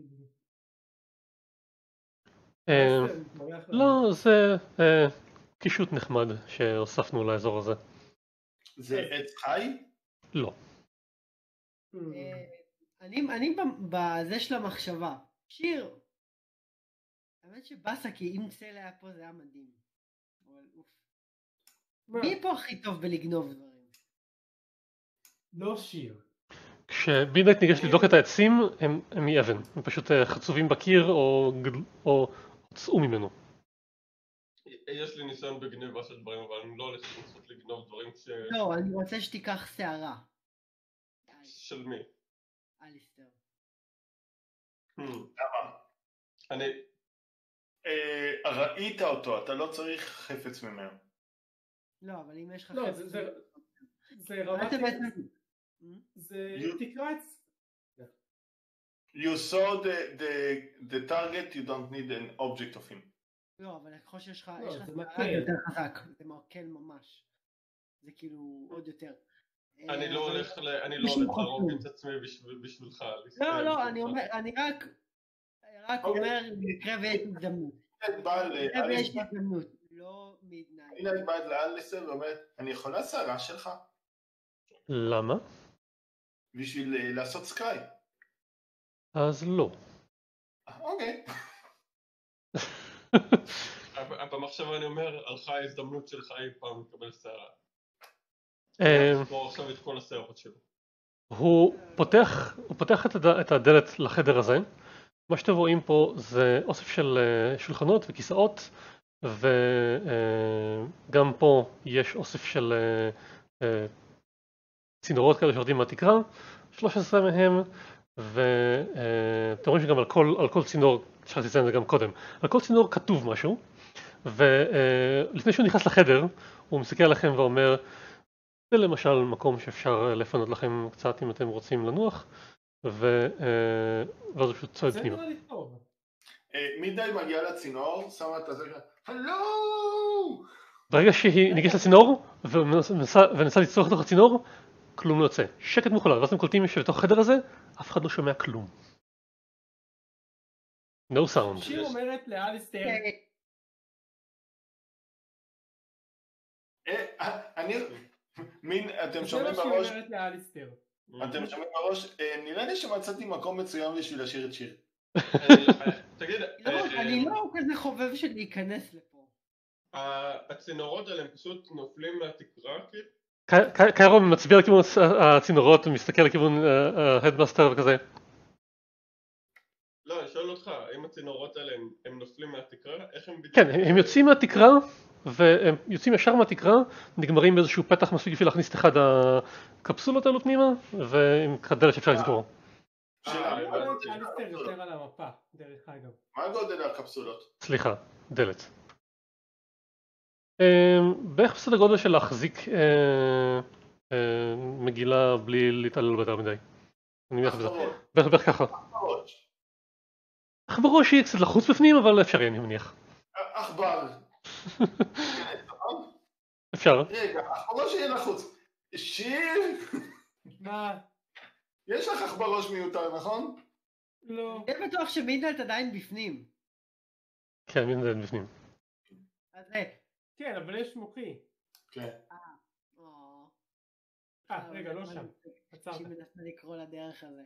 לא, זה קישוט נחמד שהוספנו לאזור הזה. זה עץ חי? לא. אני בזה של המחשבה. שיר. האמת שבאסה כי אם צל היה פה זה היה מדהים. מי פה הכי טוב בלגנוב דברים? לא שיר. כשבידנייט ניגש לבדוק את העצים, הם, הם מאבן. הם פשוט אה, חצובים בקיר או, גד- או הוצאו ממנו. יש לי ניסיון בגניבה של דברים, אבל אני לא הולך לנסות לגנוב דברים ש... לא, אני רוצה שתיקח שערה. של מי? אליסטר. Hmm. למה? אני... אה, ראית אותו, אתה לא צריך חפץ ממנו. לא, אבל אם יש לך... לא, חפץ- זה- זה- זה מה רמת... אתם בעצם... זה You- תקרא את... You saw the, the, the target, you don't need an object of him. לא, אבל ככל שיש לך... לא, יש לך זה שערה מקל. יותר חזק. זה מקל ממש. זה כאילו עוד יותר. אני אה, לא אבל- הולך ל... אני לא בשביל הולך להרוג חשוב. את עצמי בשביל- בשבילך. לא, להסתכל לא, אני בשבילך. אומר, אני רק... רק אוקיי. אומר, במקרה ויש הזדמנות. את באה במקרה ויש לאליסטר, הזדמנות. לא מידנייט. הנה את באה לאליסטר ואומרת, אני יכולה שערה שלך למה? בשביל אה, לעשות סקריי. אז לא. אוקיי. אבל במחשבה אני אומר, הלכה ההזדמנות שלך אי פעם לקבל שערה. אה, תספור עכשיו את כל השערות שלו. הוא פותח, הוא פותח את, הד... את הדלת לחדר הזה. מה שאתם רואים פה זה אוסף של uh, שולחנות וכיסאות, וגם uh, פה יש אוסף של uh, uh, צינורות כאלה שיורדים מהתקרה, שלוש עשרה מהם, ואתם uh, רואים שגם על כל, על כל צינור, אפשר לציין את זה גם קודם, על כל צינור כתוב משהו, ולפני uh, שהוא נכנס לחדר, הוא מסתכל עליכם ואומר, זה למשל מקום שאפשר לפנות לכם קצת אם אתם רוצים לנוח, ו... ואז הוא פשוט צועד זה פנימה. נראה לי טוב. אה, מידי מגיע לצינור, שמה את הזה, הלו! ברגע שהיא ניגשת לצינור ומנסה ומנסה לצרוך לתוך הצינור, כלום לא יוצא. שקט מוחלט, ואז אתם קולטים שבתוך החדר הזה אף אחד לא שומע כלום. No sound. שיר אומרת לאליסטר, אה, אני... מין, אתם זה שומעים מה שהיא בראש, אומרת לאליסטר. אתם שומעים בראש, אה, נראה לי שמצאתי מקום מצוין בשביל לשיר את שיר. תגיד, לא, אני לא כזה חובב של להיכנס לפה. הצינורות האלה הם פשוט נופלים מהתקרה כאילו? קיירון מצביע לכיוון הצינורות ומסתכל לכיוון ההדמאסטר וכזה. לא, אני שואל אותך, האם הצינורות האלה הם- הם נופלים מהתקרה? איך הם בדיוק... כן, הם יוצאים מהתקרה, והם יוצאים ישר מהתקרה, נגמרים באיזשהו פתח מספיק בשביל להכניס את אחד הקפסולות האלו פנימה, ועם דלת שאפשר לסגור. שאלה, אה, מה אומרת גודל שאליסטר הקפסולות? יותר על המפה, דרך אגב. מה גודל הקפסולות? סליחה, דלת. אמ, בערך בסדר גודל של להחזיק אה, אה, מגילה בלי להתעלל ביותר מדי. אני מניח בזה. אחרות, בערך בערך ככה. אחרות. אך בראש יהיה קצת לחוץ בפנים, אבל אפשרי אני מניח. עכבר. אפשר. רגע, עכברוש יהיה לחוץ. שיר? מה? יש לך עכברוש מיותר, נכון? לא. אני בטוח שמידנייט עדיין בפנים. כן, מי זה בפנים. אז זה... כן, אבל יש מוחי. כן. או, אה, רגע, לא שם. עצרת. שהיא מנסה לקרוא לדרך הזה.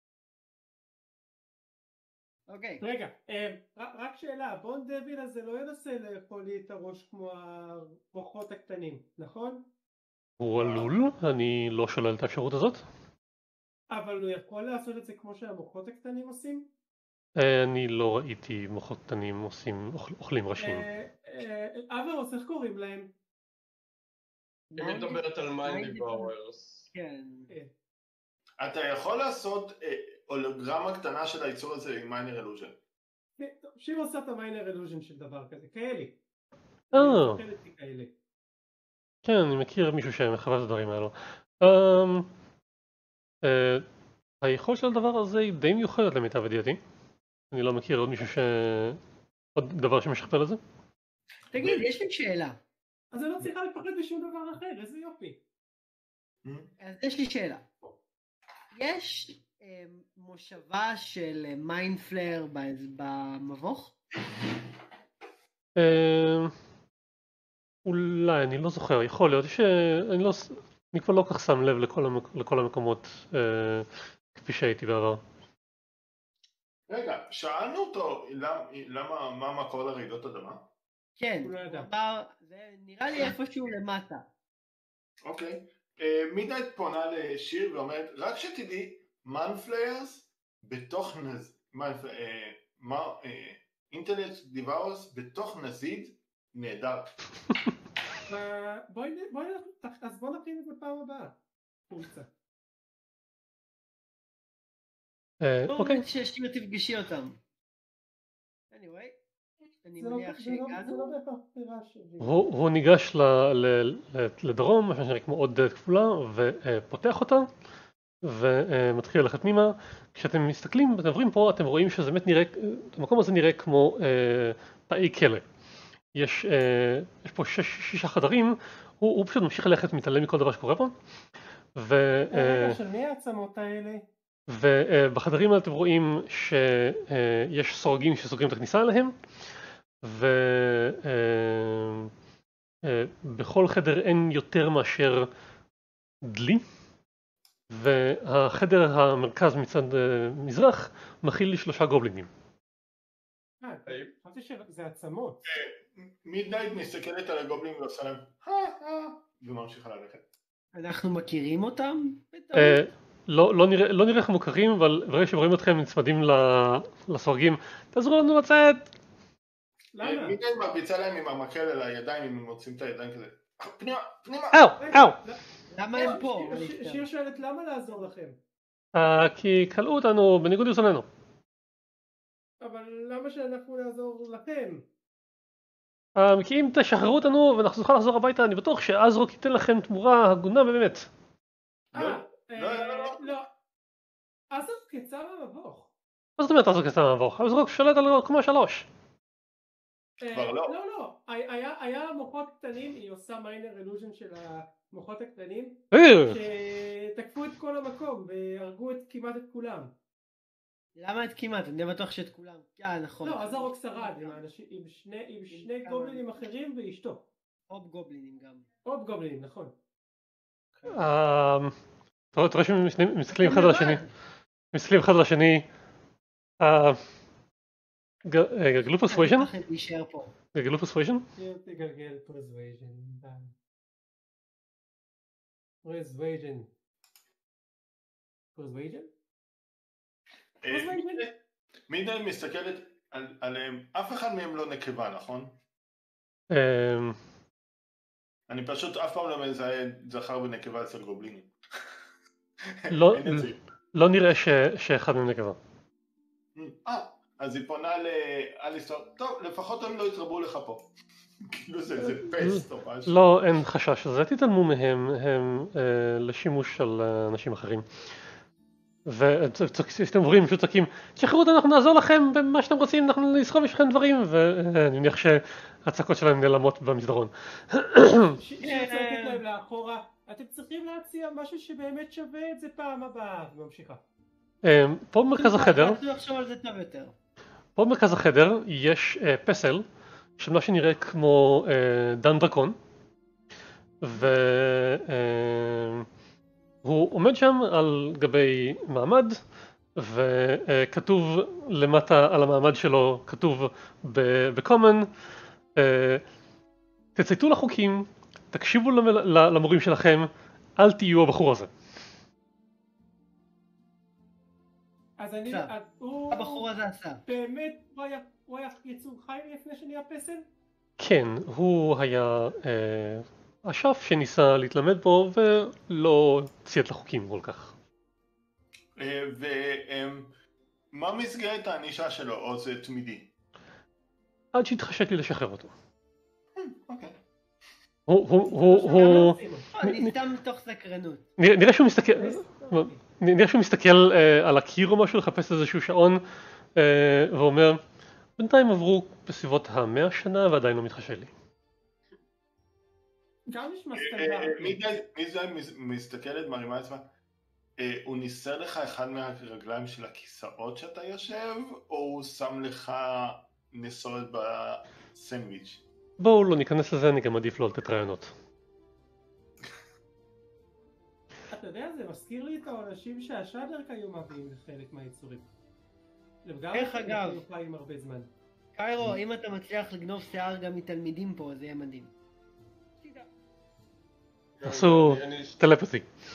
אוקיי. רגע, אה, ר- רק שאלה, בון דביל הזה לא ינסה לאכול לי את הראש כמו המוחות הקטנים, נכון? הוא עלול, אני לא שולל את האפשרות הזאת. אבל הוא יכול לעשות את זה כמו שהמוחות הקטנים עושים? אה, אני לא ראיתי מוחות קטנים עושים, אוכל- אוכלים ראשים. אה, אה, אברוס, איך קוראים להם? אם היא מדברת על מיינד מיינד דיבאוורס. כן. אתה יכול לעשות אה, הולוגרמה קטנה של הייצור הזה עם מיינר אלוז'ן. כן, טוב, שיר עושה את המיינר אלוז'ן של דבר כזה, כאלה. אה, אני זוכרת לי כאלה. כן, אני מכיר מישהו שמחבר את הדברים האלו. אמ, אה, היכולת של הדבר הזה היא די מיוחדת למיטב ידיעתי. אני לא מכיר עוד מישהו ש... עוד דבר שמשכפל את זה. תגיד, יש לי שאלה. אז אני לא צריכה לפחד בשום דבר אחר, איזה יופי. אז יש לי שאלה. יש אה, מושבה של מיינדפלר במבוך? אמ, אולי, אני לא זוכר, יכול להיות ש... אני לא... אני כבר לא כך שם לב לכל, המק... לכל המקומות אה, כפי שהייתי בעבר. רגע, שאלנו אותו למה, למה מה מקור לרעידות אדמה? כן. הוא לא ידע. הוא אמר, זה נראה לי איפשהו למטה. אוקיי. מידנייט פונה לשיר ואומרת, רק שתדעי, מנפליירס בתוך נז... אינטרנט דיוורס בתוך נזיד נהדר. בואי נלך, אז בוא נכין את זה פעם הבאה. פורצה. אוקיי. ששיר תפגשי אותם. anyway, אני מניח שהגענו. הוא ניגש לדרום, מה שנראה כמו עוד דלת כפולה, ופותח אותה, ומתחיל ללכת פנימה. כשאתם מסתכלים, אתם עוברים פה, אתם רואים שזה באמת נראה, המקום הזה נראה כמו תאי כלא. יש פה שישה חדרים, הוא פשוט ממשיך ללכת, מתעלם מכל דבר שקורה פה. רגע, של מי העצמות האלה? ובחדרים האלה אתם רואים שיש סורגים שסוגרים את הכניסה אליהם, ובכל חדר אין יותר מאשר דלי, והחדר המרכז מצד מזרח מכיל שלושה גובלינים. אה, חשבתי שזה עצמות. מידנייט מסתכלת על הגובלין ועושה להם וממשיכה ללכת. אנחנו מכירים אותם? לא נראה איך מוכרים, אבל ברגע שרואים אתכם נצמדים לסורגים, תעזרו לנו לצאת! למה? מידנייט מרביצה להם עם המקל על הידיים, אם הם מוצאים את הידיים כזה. פנימה, פנימה! אאו, אאו! למה הם פה? שיר שואלת למה לעזור לכם? כי קלעו אותנו בניגוד לרצוננו. אבל למה שאנחנו נעזור לכם? כי אם תשחררו אותנו ואנחנו נוכל לחזור הביתה, אני בטוח שאזרוק ייתן לכם תמורה הגונה ובאמת. אה, לא. אזרוק יצא מהמבוך. מה זאת אומרת אזרוק יצא מהמבוך? אזרוק שולט על קומה שלוש. כבר לא. לא, לא. היה מוחות קטנים, היא עושה מיינר אילוז'ן של המוחות הקטנים, שתקפו את כל המקום והרגו כמעט את כולם. למה את כמעט? אני בטוח שאת כולם. אה, נכון. לא, אזרוק שרד עם שני גובלינים אחרים ואשתו. עוד גובלינים גם. עוד גובלינים, נכון. אתה רואה שהם מסתכלים אחד על השני. מסתכלים אחד על השני. גלגלו פרסוויז'ן? גלגלו פרסוויז'ן? תגלגל פרסוויז'ן. פרסוויז'ן. פרסוויז'ן? מידנייט מסתכלת עליהם, אף אחד מהם לא נקבה, נכון? אני פשוט אף פעם לא מזהה זכר ונקבה אצל גובלינים. לא נראה שאחד מהם נקבה. אה, אז היא פונה לאליסטור, טוב, לפחות הם לא יתרבו לך פה. כאילו זה פסט או משהו. לא, אין חשש לזה, תתעלמו מהם, הם לשימוש של אנשים אחרים. ואתם עוברים, פשוט צועקים, תשחררו אותנו, אנחנו נעזור לכם במה שאתם רוצים, אנחנו נסחוב בשבילכם דברים, ואני מניח שהצעקות שלהם נעלמות במסדרון. שצועקת להם לאחורה, אתם צריכים להציע משהו שבאמת שווה את זה פעם הבאה, וממשיכה. פה במרכז החדר, פה במרכז החדר יש פסל, של מה שנראה כמו דן דרקון, ו... הוא עומד שם על גבי מעמד, וכתוב למטה על המעמד שלו, כתוב בקומן, תצייתו לחוקים, תקשיבו למורים שלכם, אל תהיו הבחור הזה. אז אני, הוא... הבחור הזה עשה. באמת, הוא היה יצור חי לפני שנהיה פסל? כן, הוא היה... אשף שניסה להתלמד פה ולא ציית לחוקים כל כך. ומה מסגרת הענישה שלו, או זה תמידי? עד שהתחשק לי לשחרר אותו. אוקיי. הוא, הוא, הוא, הוא... אני סתם מתוך סקרנות. נראה שהוא מסתכל, נראה שהוא מסתכל על הקיר או משהו, לחפש איזשהו שעון, ואומר, בינתיים עברו בסביבות המאה שנה ועדיין לא מתחשק לי. גם נשמע סטנדרטי. מי זה מסתכלת, מרימה עצמה, הוא ניסר לך אחד מהרגליים של הכיסאות שאתה יושב, או הוא שם לך נסורת בסנדוויץ'? בואו לא ניכנס לזה, אני גם עדיף לא לתת רעיונות. אתה יודע, זה מזכיר לי את האנשים שהשאדרק היו מביאים לחלק מהיצורים. איך אגב? קיירו, אם אתה מצליח לגנוב שיער גם מתלמידים פה, זה יהיה מדהים. עשו טלפתי.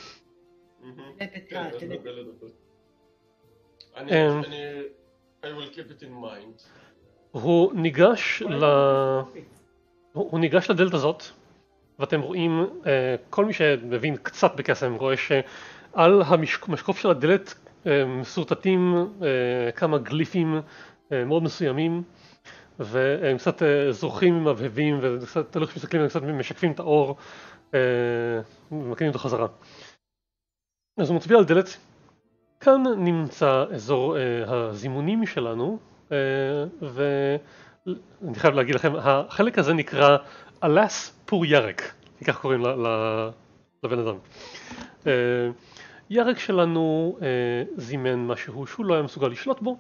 אני... I will keep it in mind. הוא ניגש ל... הוא ניגש לדלת הזאת, ואתם רואים, כל מי שמבין קצת בקסם רואה שעל המשקוף של הדלת מסורטטים כמה גליפים מאוד מסוימים, והם קצת זורחים, מבהבים, וקצת תלוי שמסתכלים, הם קצת משקפים את האור, ומקנים אותו חזרה. אז הוא מצביע על דלת. כאן נמצא אזור הזימונים שלנו, ואני חייב להגיד לכם, החלק הזה נקרא אלס פור ירק, כך קוראים לבן אדם. ירק שלנו זימן משהו שהוא לא היה מסוגל לשלוט בו,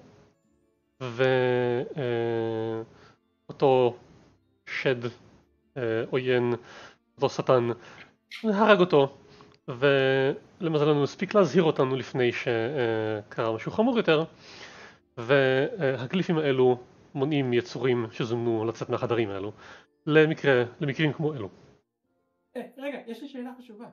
ואותו שד עוין, אותו שטן, הרג אותו, ולמזלנו הספיק להזהיר אותנו לפני שקרה משהו חמור יותר, והגליפים האלו מונעים יצורים שזומנו לצאת מהחדרים האלו, למקרה, למקרים כמו אלו. רגע, יש לי שאלה חשובה.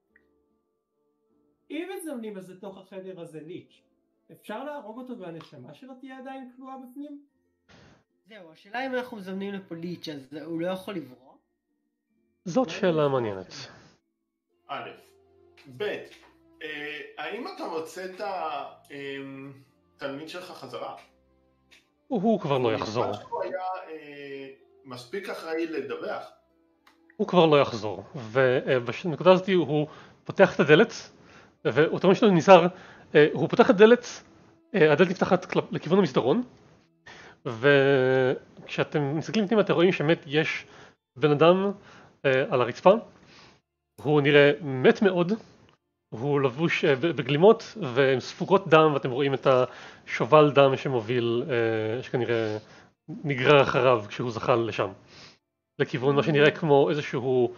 אם מזמנים אז לתוך החדר הזה ליץ', אפשר להרוג אותו והנשמה שלו תהיה עדיין כלואה בפנים? זהו, השאלה אם אנחנו מזמנים לפה ליץ' אז הוא לא יכול לברוא? זאת שאלה מעניינת. א', ב', האם אתה רוצה את התלמיד שלך חזרה? הוא כבר לא יחזור. נשמע שהוא היה מספיק אחראי לדווח. הוא כבר לא יחזור, ובנקודה הזאת הוא פותח את הדלת, ואותו שלו נסער, הוא פותח את הדלת, הדלת נפתחת לכיוון המסדרון, וכשאתם מסתכלים פנימה אתם רואים שבאמת יש בן אדם על הרצפה, הוא נראה מת מאוד, הוא לבוש בגלימות והן ספוגות דם, ואתם רואים את השובל דם שמוביל, שכנראה נגרר אחריו כשהוא זחל לשם, לכיוון מה שנראה כמו איזשהו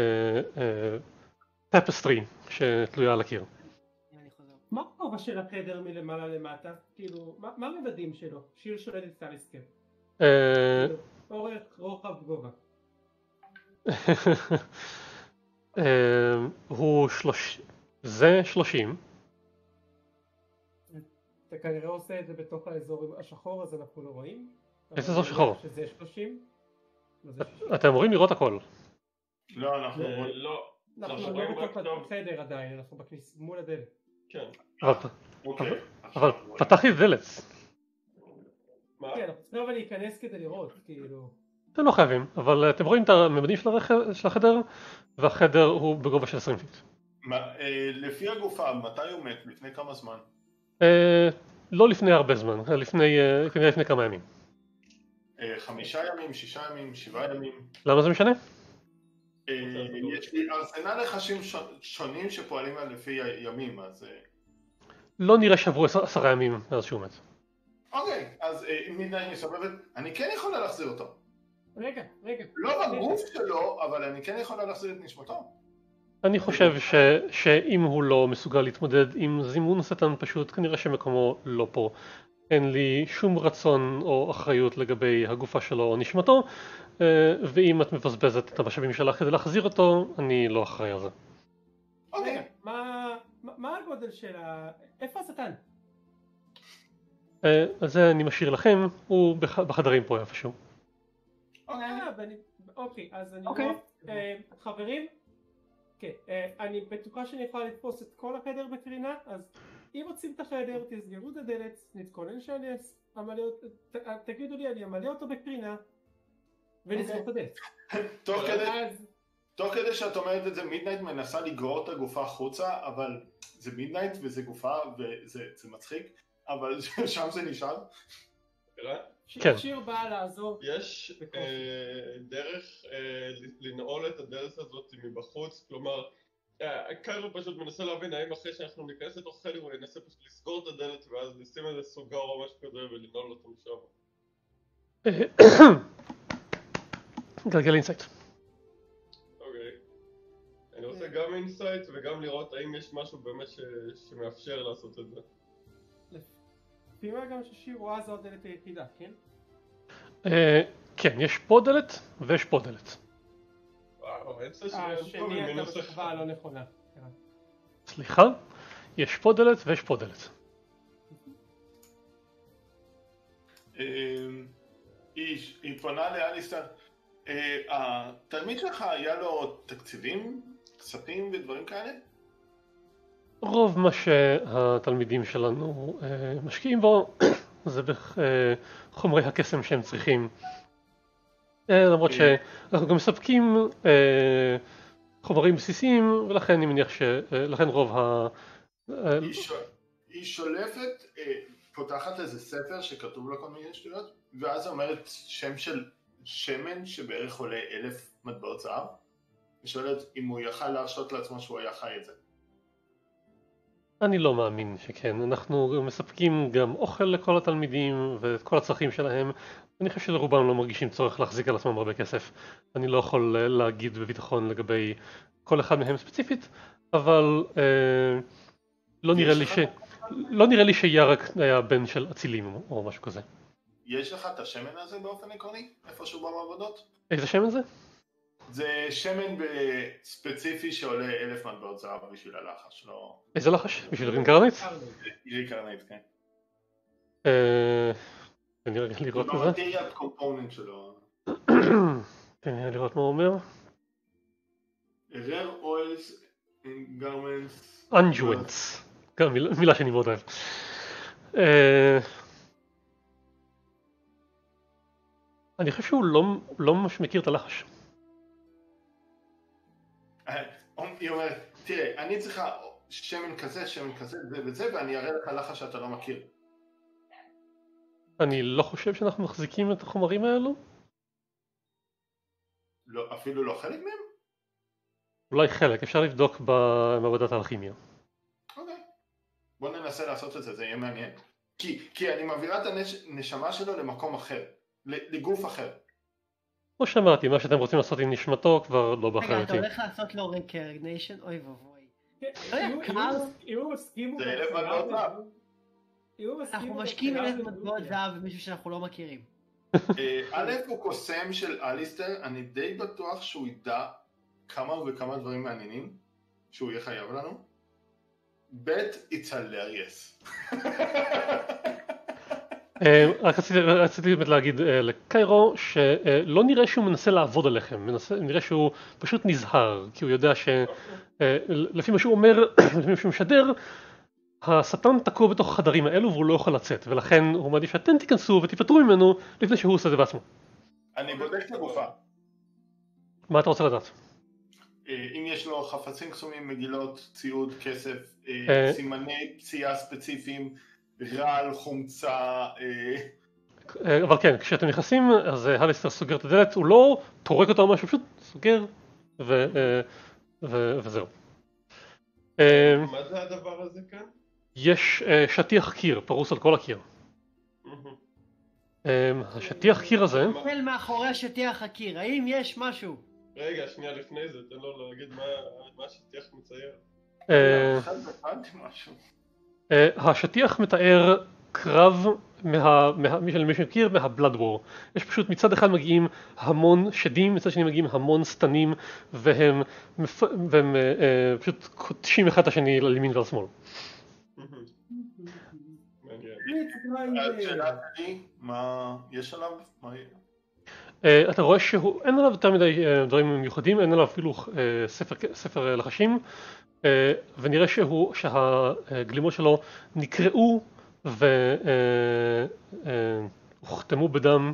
טפסטרי שתלויה על הקיר. מה הכובע של החדר מלמעלה למטה? כאילו, מה המדדים שלו? שיר שולט את סטליסקר. אורך, רוחב, גובה. הוא שלוש... זה שלושים. אתה כנראה עושה את זה בתוך האזור השחור, אז אנחנו לא רואים. איזה אזור שחור? שזה שלושים. אתם אמורים לראות הכל. לא, אנחנו לא. אנחנו לא בתוך החדר עדיין, אנחנו בכניס מול הדלת. כן. אבל פתחתי את דלת. כן, אנחנו צריכים אבל להיכנס כדי לראות, כאילו... אתם לא חייבים, אבל אתם רואים את הממדים של החדר, והחדר הוא בגובה של עשרים פיט. לפי הגופה, מתי הוא מת? לפני כמה זמן? לא לפני הרבה זמן, לפני כמה ימים. חמישה ימים, שישה ימים, שבעה ימים. למה זה משנה? יש לי ארסנל לחשים שונים שפועלים לפי הימים, אז... לא נראה שעברו עשרה ימים מאז שהוא מת. אוקיי, אז אם מידי מסובבת, אני כן יכולה להחזיר אותו. רגע, רגע. לא בגוף שלו, אבל אני כן יכולה להחזיר את נשמתו. אני חושב שאם הוא לא מסוגל להתמודד עם זימון השטן פשוט, כנראה שמקומו לא פה. אין לי שום רצון או אחריות לגבי הגופה שלו או נשמתו, ואם את מבזבזת את המשאבים שלך כדי להחזיר אותו, אני לא אחראי על זה. רגע, מה הגודל של ה... איפה השטן? אז זה אני משאיר לכם, הוא בחדרים פה איפשהו. אוקיי, אז אני... חברים, אני בטוחה שאני יכולה לתפוס את כל החדר בקרינה, אז אם רוצים את החדר, תסגרו את הדלת, נתכונן שאני אמלא אותו, תגידו לי, אני אמלא אותו בקרינה, ונסגור את הדלת. תוך כדי שאת אומרת את זה, מידנייט מנסה לגרור את הגופה החוצה, אבל זה מידנייט וזה גופה וזה מצחיק, אבל שם זה נשאר. שיר באה לעזור. יש דרך לנעול את הדלת הזאת מבחוץ, כלומר, קיירו פשוט מנסה להבין האם אחרי שאנחנו ניכנס לתוך חדר הוא ינסה פשוט לסגור את הדלת ואז נשים איזה סוגר או משהו כזה ולנעול אותו משם. גלגל אינסייט. אוקיי. אני רוצה גם אינסייט וגם לראות האם יש משהו באמת שמאפשר לעשות את זה. לפי מה גם ששיר רואה זו הדלת היחידה, כן? כן, יש פה דלת ויש פה דלת. וואו, האמצע שלהם טוב השני עם הייתה מינוס בשכבה אחד. הלא נכונה. סליחה, יש פה דלת ויש פה דלת. היא פונה לאליסטר. התלמיד שלך היה לו תקציבים, כספים ודברים כאלה? רוב מה שהתלמידים שלנו משקיעים בו זה בחומרי הקסם שהם צריכים. למרות שאנחנו גם מספקים חומרים בסיסיים, ולכן אני מניח שלכן רוב ה... היא שולפת, פותחת איזה ספר שכתוב לה כל מיני שטויות, ואז אומרת שם של שמן שבערך עולה אלף מטבעות זהב, ושואלת אם הוא יכל להרשות לעצמו שהוא היה חי את זה. אני לא מאמין שכן, אנחנו מספקים גם אוכל לכל התלמידים ואת כל הצרכים שלהם. אני חושב שלרובם לא מרגישים צורך להחזיק על עצמם הרבה כסף. אני לא יכול להגיד בביטחון לגבי כל אחד מהם ספציפית, אבל אה, לא, נראה לי ש... לא נראה לי שירק היה בן של אצילים או משהו כזה. יש לך את השמן הזה באופן עקרוני? איפשהו במעבדות? איזה שמן זה? זה שמן ספציפי שעולה אלף מטבעות זהב בשביל הלחש, לא... איזה לחש? בשביל רינקרנית? רינקרנית, כן. אה... תן לי לראות את זה. במטריאל קומפוננט שלו. תן לי לראות מה הוא אומר. rare oils in garments... unguents. גם מילה שאני מאוד אוהב. אני חושב שהוא לא ממש מכיר את הלחש. היא אומרת, תראה, אני צריכה שמן כזה, שמן כזה, זה וזה, ואני אראה לך לחש שאתה לא מכיר. אני לא חושב שאנחנו מחזיקים את החומרים האלו. לא, אפילו לא חלק מהם? אולי חלק, אפשר לבדוק במעבדת האלכימיה. אוקיי. בוא ננסה לעשות את זה, זה יהיה מעניין. כי, כי אני מעבירה את הנשמה שלו למקום אחר, לגוף אחר. כמו שאמרתי, מה שאתם רוצים לעשות עם נשמתו כבר לא באחריותי. רגע, אתה הולך לעשות לו רקרגניישן? אוי ואבוי. אם הוא מסכים... זה אלף מטבעות זהב. אנחנו משקיעים אלף מטבעות זהב במישהו שאנחנו לא מכירים. א' הוא קוסם של אליסטר, אני די בטוח שהוא ידע כמה וכמה דברים מעניינים שהוא יהיה חייב לנו. ב' it's hilarious. רק רציתי באמת להגיד לקיירו שלא נראה שהוא מנסה לעבוד עליכם, נראה שהוא פשוט נזהר, כי הוא יודע שלפי מה שהוא אומר, לפי מה שהוא משדר, השטן תקוע בתוך החדרים האלו והוא לא יכול לצאת, ולכן הוא מעדיף שאתם תיכנסו ותפטרו ממנו לפני שהוא עושה את זה בעצמו. אני בודק את הגופה. מה אתה רוצה לדעת? אם יש לו חפצים קסומים, מגילות, ציוד, כסף, סימני פציעה ספציפיים, רעל, חומצה... אבל כן, כשאתם נכנסים, אז הליסטר סוגר את הדלת, הוא לא טורק אותו או משהו, פשוט סוגר וזהו. מה זה הדבר הזה כאן? יש שטיח קיר, פרוס על כל הקיר. השטיח קיר הזה... אל מאחורי השטיח הקיר, האם יש משהו? רגע, שנייה לפני זה, תן לו להגיד מה השטיח מצייר. השטיח מתאר קרב מי שמכיר מהבלאד וור. יש פשוט מצד אחד מגיעים המון שדים, מצד שני מגיעים המון סתנים, והם פשוט קודשים אחד את השני לימין ולשמאל. השאלה שלי, מה יש עליו? אתה רואה שאין עליו יותר מדי דברים מיוחדים, אין עליו אפילו ספר לחשים, ונראה שהגלימות שלו נקראו והוחתמו בדם,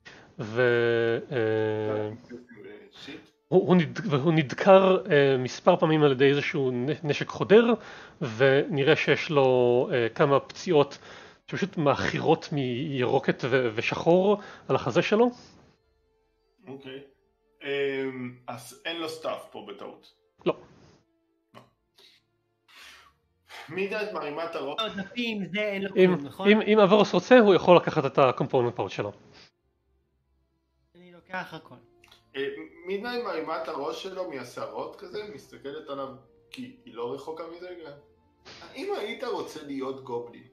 והוא נדקר מספר פעמים על ידי איזשהו נשק חודר, ונראה שיש לו כמה פציעות שפשוט מאחירות מירוקת ושחור על החזה שלו. אוקיי, אז אין לו סטאפ פה בטעות? לא. מי דעת מרימת הראש? לא, דפים, זה אין לו כלום, נכון? אם אברוס רוצה, הוא יכול לקחת את הקומפוננט פאוט שלו. אני לוקח הכל. מי דעת מרימת הראש שלו מהשערות כזה? מסתכלת עליו, כי היא לא רחוקה מזה גם. האם היית רוצה להיות גובלין?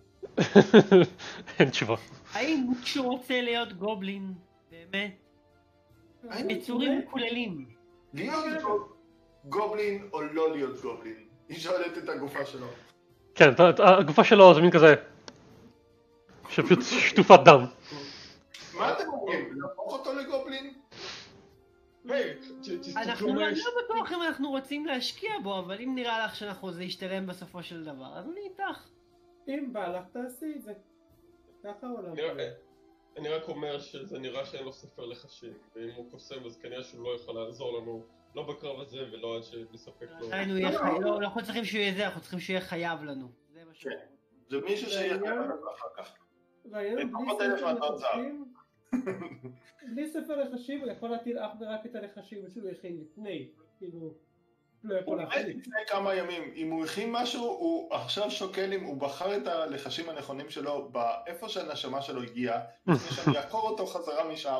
אין תשובה. האם מישהו רוצה להיות גובלין? באמת? יצורים כוללים. להיות גובלין או לא להיות גובלין? היא שואלת את הגופה שלו. כן, הגופה שלו זה מין כזה, שפשוט שטופת דם. מה אתם אומרים? להפוך אותו לגובלין? היי, תסתכלו אנחנו מה לא יש... לא בטוח אם אנחנו רוצים להשקיע בו, אבל אם נראה לך שאנחנו זה ישתלם בסופו של דבר, אז אני איתך. אם בא לך תעשי את זה. ככה העולם. נראה- אני רק אומר שזה נראה שאין לו ספר לחשים, ואם הוא קוסם אז כנראה שהוא לא יכול לעזור לנו, לא בקרב הזה ולא עד שנספק לו. עדיין הוא יהיה חי... לא, אנחנו צריכים שהוא יהיה זה, אנחנו צריכים שהוא יהיה חייב לנו. זה מה שהוא. כן. זה מישהו שיחייב עליו אחר כך. והעניין בלי לפחות אלף ספר מטות זהב. לחשים, בלי ספר לחשים הוא יכול להטיל אך ורק את הלחשים שהוא הכין לפני, כאילו, לא יכול הוא מת להחליט. לפני כמה ימים, אם הוא הכין משהו, הוא עכשיו שוקל אם הוא בחר את הלחשים הנכונים שלו באיפה שהנשמה שלו הגיעה, לפני שאני אעקור אותו חזרה משם,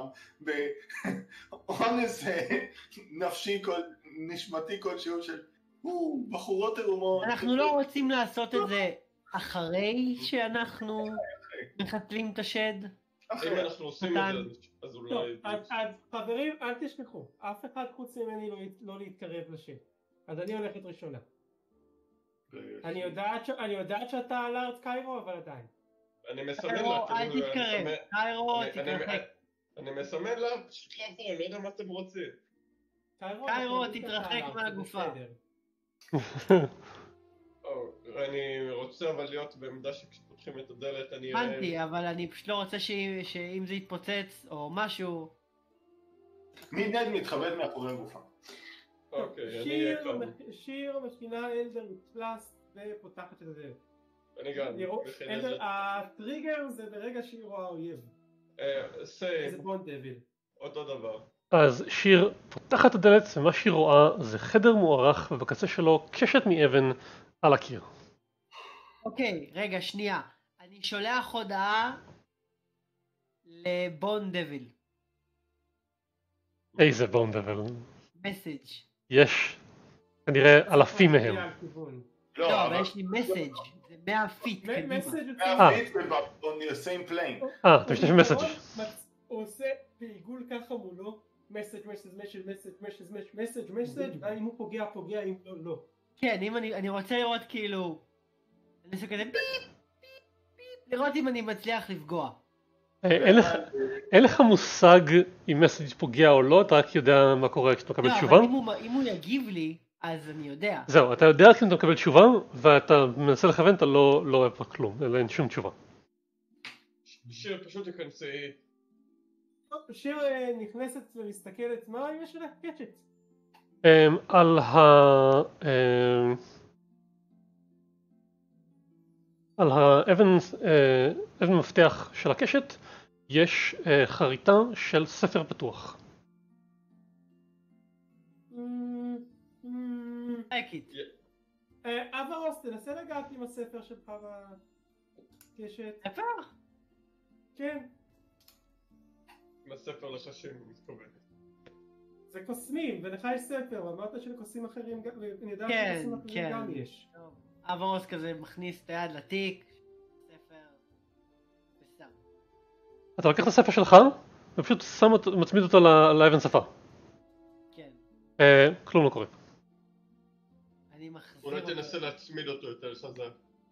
באונס נפשי, נשמתי כלשהו של הוא, בחורות עירומות. אנחנו לא רוצים לעשות את זה אחרי שאנחנו מחתלים את השד. אם אנחנו עושים את זה אז טוב, אולי... אז אז, חברים, אל תשכחו, אף אחד חוץ ממני לא- לא להתקרב לשם. אז אני הולכת ראשונה. אני יודעת ש- אני יודעת שאתה על הארץ קיירו, אבל עדיין. אני מסמן קיירו, לה, אל כאילו, אני תתקרב. מסמן- קיירו, אני- אני- תתרחק. אני מסמן לה, פשוט לעבור, אני לא יודע מה אתם רוצים. קיירו, קיירו, אנחנו יודעים תתרחק שאתה על הארץ, מהגופה. זה בסדר. או, אני רוצה אבל להיות בעמדה שכשפותחים את הדלת אני אראה... הבנתי, אבל אני פשוט לא רוצה שאם שאם זה יתפוצץ או משהו... מידנד מתחבאת מאחורי הגופה. אוקיי, אני אהיה שיר, כאן. שיר מכינה אלדר מפלס ופותחת את הדלת. אני גם. לראות- מכין אלדר- את זה. הטריגר זה ברגע שהיא רואה אויב. אה, זה סיים, בונד דביל. אותו דבר. אז שיר פותחת את הדלת ומה שהיא רואה זה חדר מוארך ובקצה שלו קשת מאבן על הקיר. אוקיי, רגע, שנייה. אני שולח הודעה לבונד דביל. איזה בונדבל. מסאג'. יש כנראה אלפים מהם. על כיוון. לא, לא, אבל אבל יש לי מסאג'. זה מאה פיט מ- קדימה. מסאג' אה. מהפיט on the same plane. אה, אתה משתמש במסאג'. הוא עושה בעיגול ככה מולו, מסאג' מסאג' מסאג' מסאג' מסאג' מסאג' מסאג', אם הוא פוגע פוגע, אם לא לא. כן, אם אני, אני רוצה לראות כאילו... אני עושה כזה ביפ, ביפ, ביפ, לראות אם אני מצליח לפגוע. אה, אין לך- אין לך מושג אם מסאג' פוגע או לא, אתה רק יודע מה קורה כשאתה מקבל לא, תשובה. אבל אם הוא, אם הוא יגיב לי, אז אני יודע. זהו, אתה יודע רק אם אתה מקבל תשובה ואתה מנסה לכוון, אתה לא לא רואה פה כלום, אין שום תשובה. שיר פשוט תיכנסי. טוב, שיר אה, נכנסת ומסתכלת, מה יש לה קשת? אמ, על ה... אמ, על האבן אה, אבן מפתח של הקשת יש אה, חריטה של ספר פתוח. אקיט. אברוס, תנסה לגעת עם הספר שלך בקשת. ספר? כן, עם הספר לחשים מתכוונת. זה קוסמים, ולך יש ספר, ואמרת שלקוסמים אחרים, גם- ואני יודע כן, שלקוסמים אחרים כן. גם יש. אברוס כזה מכניס את היד לתיק, ספר, ושם. אתה לוקח את הספר שלך ופשוט שם אותו, מצמיד אותו ל- לאבן שפה. כן. אה, כלום לא קורה. אני מחזיר אולי אותו. תנסה להצמיד אותו יותר חזק.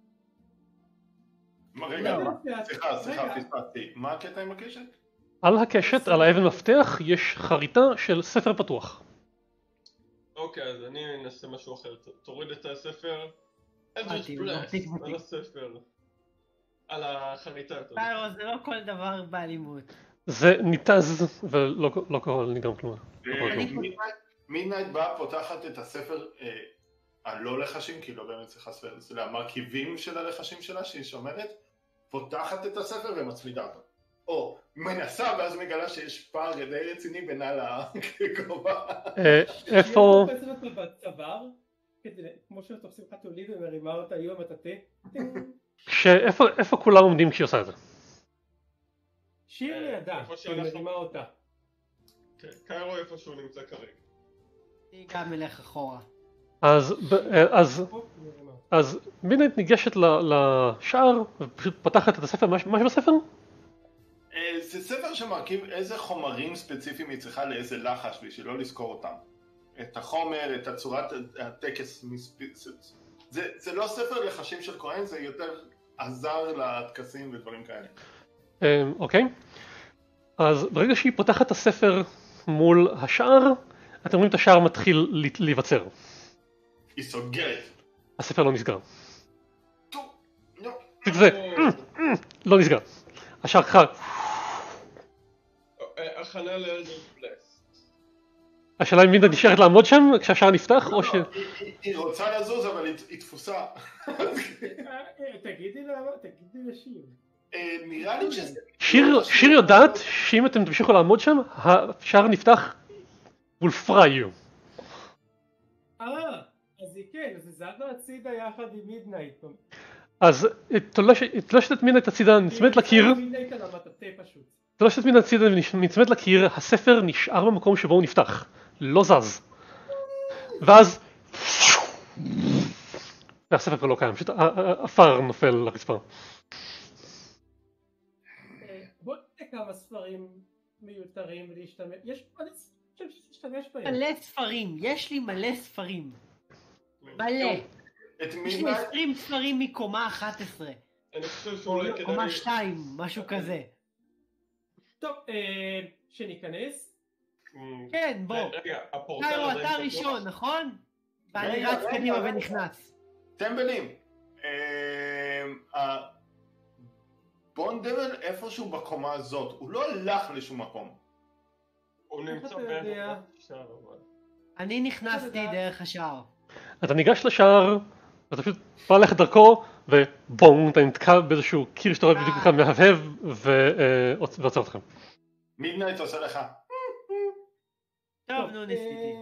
מה, רגע, לא. מה- סליחה, סליחה, רגע. פספסתי. מה הקטע עם הקשת? על הקשת, על האבן מפתח, יש חריטה של ספר פתוח. אוקיי, אז אני אנסה משהו אחר. ת- תוריד את הספר. הבנתי, אלדריץ' הוא בלאסט, מחזיק על בתיק. הספר. על החריטה יותר. קיירו, זה לא כל דבר באלימות. זה ניתז ולא לא קורה נגרם כלום. לא קורה כלום. מידנייט באה, פותחת את הספר אה, הלא לחשים, כי לא באמת צריכה ספר, זה המרכיבים של הלחשים שלה שהיא שומרת, פותחת את הספר ומצמידה אותו. או מנסה ואז מגלה שיש פער די רציני בינה לכובע. אה, איפה... היא תופסת אותה בצוואר, כדי- כמו שתופסים חתולית ומרימה אותה עם המטאטה. כשאיפה איפה כולם עומדים כשהיא עושה את זה? שיר לידה, איפה שהיא שאנחנו- מרימה אותה. כן, קיירו איפה שהוא נמצא כרגע. אני גם אלך אחורה. אז ב- אה, אז הופ, היא מרימה אותה. אז מידנייט ניגשת ל- לשער ופשוט פותחת את הספר. מה ש- מה שבספר? אה, זה ספר שמרכיב איזה חומרים ספציפיים היא צריכה לאיזה לחש בשביל לא לזכור אותם. את החומר, את הצורת הטקס. זה, זה לא ספר לחשים של כהן, זה יותר עזר לטקסים ודברים כאלה. אוקיי. אז ברגע שהיא פותחת את הספר מול השער, אתם רואים את השער מתחיל להיווצר. היא סוגרת. הספר לא נסגר. טוב, לא. זה, לא נסגר. השער ככה. הכנה לאלדר בלסט. השאלה אם מידה נשארת לעמוד שם כשהשער נפתח או ש... היא רוצה לזוז אבל היא תפוסה. תגידי לשיר. נראה לי שזה... שיר יודעת שאם אתם תמשיכו לעמוד שם, השער נפתח will fry you. אה, אז היא כן, אז היא זזה הצידה יחד עם מידנייט. אז תלושת את מידנייט הצידה נצמדת לקיר. מידנייט על המטאטה פשוט. תלושת את מידנייט הצידה נצמדת לקיר, הספר נשאר במקום שבו הוא נפתח. לא זז. ואז... והספר כבר לא קיים, פשוט אפר נופל לרצפה. בוא נראה כמה ספרים מיותרים להשתמש, יש, אני חושב שתשתמש בהם. מלא ספרים, יש לי מלא ספרים. מלא. את יש לי מידנייט? עשרים ספרים מקומה אחת עשרה. אני חושב שאולי כדאי... קומה שתיים, משהו כזה. טוב, שניכנס. כן, בוא. רגע, הפורטל קיירו, הזה... אתה ראשון, נכון? ואני רגע, רץ רגע, קדימה רגע. ונכנס. טמבלים. בונדבל איפשהו בקומה הזאת, הוא לא הלך לשום מקום. הוא נמצא אתה יודע? בערך שם, אבל... אני נכנסתי דרך השער. אתה ניגש לשער, ואתה פשוט בא ללכת דרכו, ובום, אתה נתקע באיזשהו קיר שאתה רואה בדיוק כאן מהבהב, ועוצר אתכם. מידנייט עושה לך. טוב, נו, ניסיתי.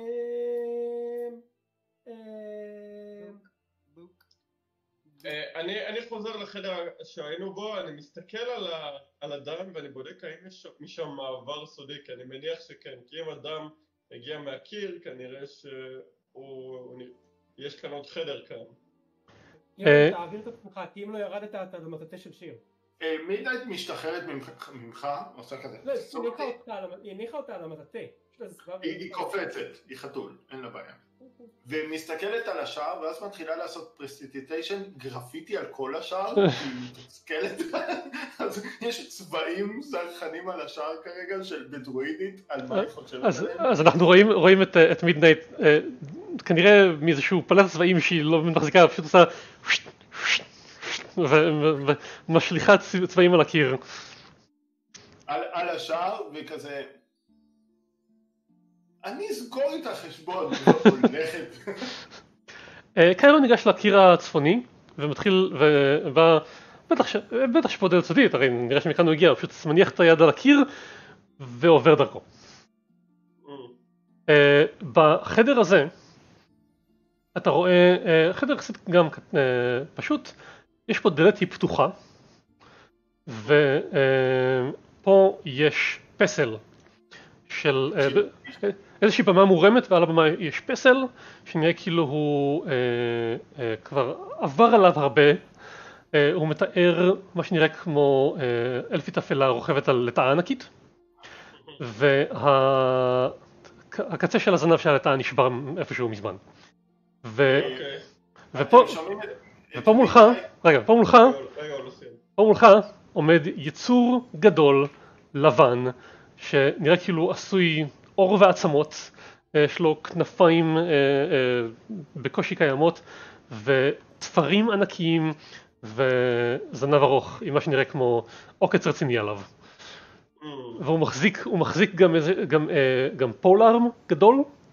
אני אני חוזר לחדר שהיינו בו, אני מסתכל על ה- על הדם ואני בודק האם יש משם מעבר סודי, כי אני מניח שכן, כי אם הדם הגיע מהקיר, כנראה שהוא... יש כאן עוד חדר כאן. יואל, תעביר את עצמך, כי אם לא ירדת אתה במטאטה של שיר. מידנייט משתחררת ממך- ממך, עושה כזה. לא, היא הניחה אותה על המ- היא הניחה אותה על המטאטה. יש לה זבב. היא היא קופצת, היא חתול, אין לה בעיה. ומסתכלת על השער, ואז מתחילה לעשות פרסטיטיישן גרפיטי על כל השער, כי היא מתסכלת. אז יש צבעים זרחנים על השער כרגע של בדרואידית, על מה היא חושבת אז, עליהם. אז אנחנו רואים, רואים את, את מידנייט, אה, כנראה מאיזשהו פלט צבעים שהיא לא מחזיקה, פשוט עושה ו- ו- ומשליכה צ- צבעים על הקיר. על, על השער, וכזה... אני אסגור את החשבון, והולכת. אה, קיירו ניגש לקיר הצפוני ומתחיל, ובא, בטח, ש- בטח שפה דלת סודית, הרי נראה שמכאן הוא הגיע, הוא פשוט מניח את היד על הקיר ועובר דרכו. אה, בחדר הזה אתה רואה, אה, חדר יחסית גם אה, פשוט, יש פה דלת היא פתוחה, ופה יש פסל של אה, ב- איזושהי במה מורמת, ועל הבמה יש פסל שנראה כאילו הוא אה, אה, כבר עבר עליו הרבה. אה, הוא מתאר מה שנראה כמו אה, אלפית אפלה רוכבת על לטאה ענקית, והקצה של הזנב של הלטאה נשבר איפשהו מזמן. ו... אוקיי. ופה, אתם שומעים את- ופה מולך, רגע, פה מולך, רגע, הוא לא סיים. פה מולך עומד יצור גדול, לבן, שנראה כאילו עשוי עור ועצמות, יש לו כנפיים אה, אה, בקושי קיימות, ותפרים ענקיים, וזנב ארוך, עם מה שנראה כמו עוקץ רציני עליו. והוא מחזיק, הוא מחזיק גם, איזה, גם, אה, גם פולארם גדול,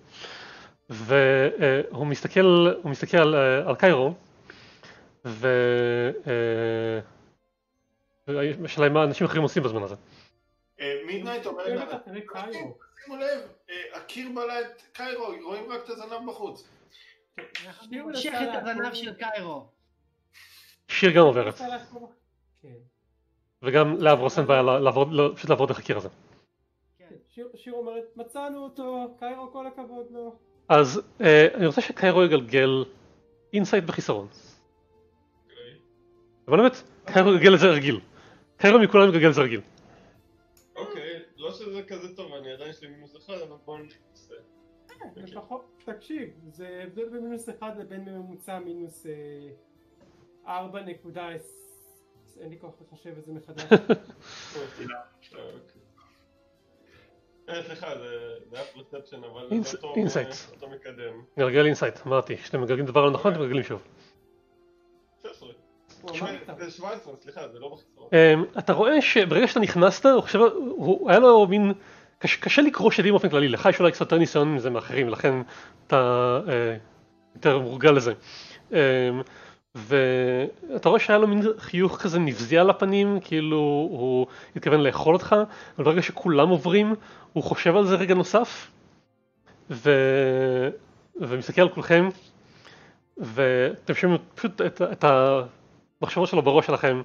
והוא מסתכל, הוא מסתכל על, על קיירו, ו... אה, והשאלה מה אנשים אחרים עושים בזמן הזה. אה, מידנייט אומרת כן, לה, אתה תראה קיירו. שימו לב, אה, הקיר בלע את קיירו, רואים רק את הזנב בחוץ. שיר נמשך מנסה את הזנב לעקוב- של קיירו. שיר גם עוברת, מנסה לעקוב- כן. וגם לאברוס אין בעיה לעבור, לא, פשוט לעבור דרך הקיר הזה. כן, שיר- שיר אומרת, מצאנו אותו, קיירו כל הכבוד לו. אז אה, אני רוצה שקיירו יגלגל אינסייט בחיסרון. אוקיי. אבל באמת, קיירו יגלגל את זה רגיל. קיירו מכולם יגלגל את זה רגיל. אוקיי, לא שזה כזה טוב, אני עדיין יש לי מינוס אחד, אבל בואו ננסה. לפחות, תקשיב, זה הבדל בין מינוס אחד לבין ממוצע מינוס ארבע נקודה, אין לי כוח לחשב את זה מחדש. סליחה, זה היה פרספשן, אבל זה אותו מקדם. גלגל אינסייט, אמרתי, כשאתם מגלגלים דבר לא נכון, אתם מגלגלים שוב. שש עשרה. זה שבע עשרה, סליחה, זה לא בחיסרון. אתה רואה שברגע שאתה נכנסת, היה לו מין... קשה לקרוא שדים באופן כללי, לך יש אולי קצת יותר ניסיון מזה מאחרים, לכן אתה יותר מורגל לזה. ואתה רואה שהיה לו מין חיוך כזה נבזי על הפנים, כאילו הוא התכוון לאכול אותך, אבל ברגע שכולם עוברים, הוא חושב על זה רגע נוסף, ומסתכל על כולכם, ואתם שומעים פשוט את המחשבות שלו בראש שלכם.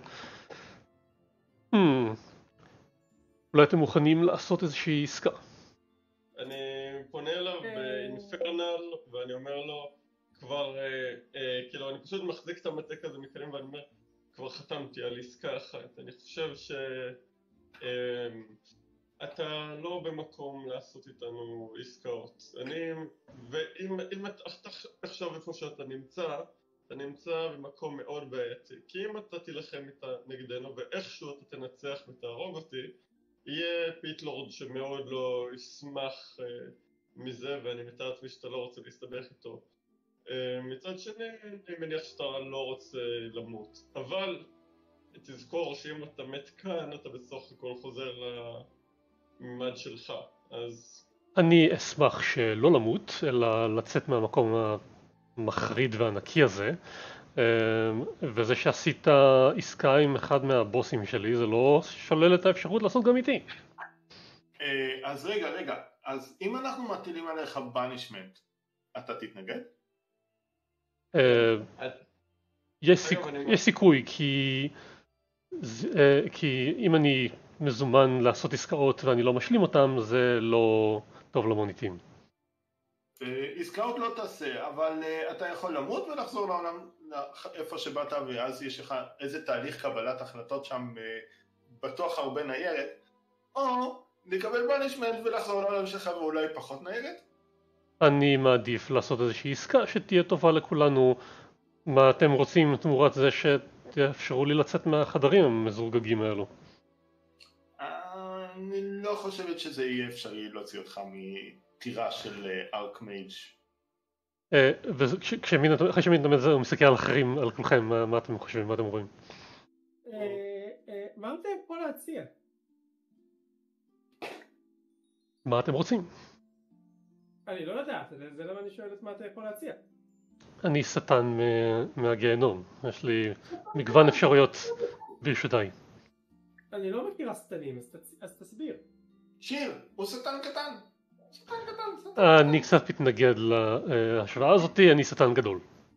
אולי אתם מוכנים לעשות איזושהי עסקה. אני פונה אליו באינפרנל, ואני אומר לו, כבר, כאילו, אני פשוט מחזיק את המטק הזה מקרים, ואני אומר, כבר חתמתי על עסקה אחת. אני חושב ש... אתה לא במקום לעשות איתנו עסקאות. אני... ואם אתה עכשיו איפה שאתה נמצא, אתה נמצא במקום מאוד בעייתי. כי אם אתה תילחם איתה נגדנו, ואיכשהו אתה תנצח ותהרוג אותי, יהיה פיטלורד שמאוד לא ישמח uh, מזה, ואני מתאר לעצמי שאתה לא רוצה להסתבך איתו. Uh, מצד שני, אני מניח שאתה לא רוצה למות. אבל תזכור שאם אתה מת כאן, אתה בסוף הכל חוזר לממד שלך. אז... אני אשמח שלא למות, אלא לצאת מהמקום המחריד והענקי הזה. וזה שעשית עסקה עם אחד מהבוסים שלי, זה לא שולל את האפשרות לעשות גם איתי. אז רגע, רגע, אז אם אנחנו מטילים עליך בנישמנט, אתה תתנגד? יש סיכוי, כי אם אני מזומן לעשות עסקאות ואני לא משלים אותם, זה לא טוב למוניטין. עסקאות לא תעשה, אבל אתה יכול למות ולחזור לעולם איפה שבאת, ואז יש לך איזה תהליך קבלת החלטות שם בטוח הרבה ניירת, או לקבל בנישמנט ולחזור לעולם שלך ואולי פחות ניירת. אני מעדיף לעשות איזושהי עסקה שתהיה טובה לכולנו. מה אתם רוצים תמורת זה שתאפשרו לי לצאת מהחדרים המזורגגים האלו? אני לא חושבת שזה יהיה אפשרי להוציא אותך מטירה של ארק מייג'. ואחרי שמין את זה הוא מסתכל על אחרים, על כולכם, מה אתם חושבים, מה אתם רואים? מה אתם פה להציע? מה אתם רוצים? אני לא יודעת, זה למה אני שואלת מה אתה יכול להציע. אני שטן מהגיהנום, יש לי מגוון אפשרויות ברשותיי. אני לא מכירה שטנים, אז תסביר. שיר, הוא שטן קטן. שטן קטן, שטן קטן. אני קצת מתנגד להשוואה הזאתי, אני שטן גדול.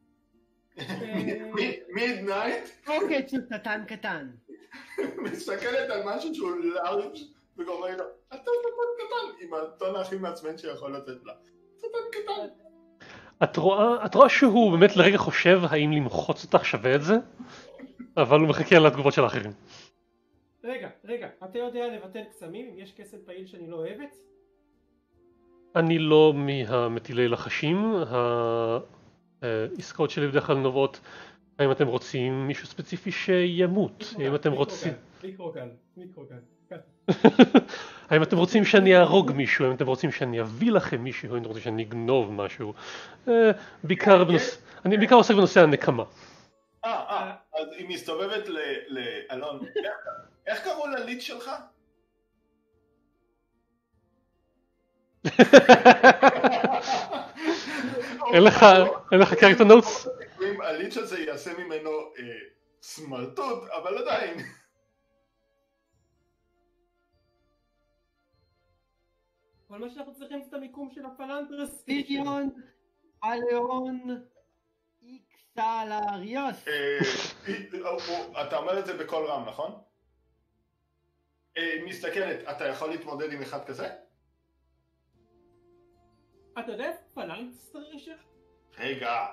מידנייט? פוקט של שטן קטן. מסתכלת על משהו שהוא לארג' וגומרת לו, אתה שטן קטן, עם הטון הכי מעצבן שיכול לתת לה. שטן קטן. את רואה, את רואה שהוא באמת לרגע חושב האם למחוץ אותך שווה את זה, אבל הוא מחכה על התגובות של האחרים. רגע, רגע, אתה יודע לבטל קסמים אם יש קסם פעיל שאני לא אוהבת? אני לא מהמטילי לחשים, העסקאות שלי בדרך כלל נובעות, האם אתם רוצים מישהו ספציפי שימות, האם אתם רוצים... מיקרוגל, מיקרוגל. האם אתם רוצים שאני אהרוג מישהו, האם אתם רוצים שאני אביא לכם מישהו, האם אתם רוצים שאני אגנוב משהו, בעיקר בנושא, אני בעיקר עוסק בנושא הנקמה. אה, אה, אז היא מסתובבת לאלון, איך קראו לליד שלך? אין לך קרקטר נוטס? אם הליץ' הזה יעשה ממנו סמרטוט, אבל עדיין. כל מה שאנחנו צריכים זה את המיקום של הפלנדרס. פיגיון, הלאון, איקסלריוס. אתה אומר את זה בכל רם, נכון? מסתכלת, אתה יכול להתמודד עם אחד כזה? אתה יודע איפה פלנדרס שלך? רגע.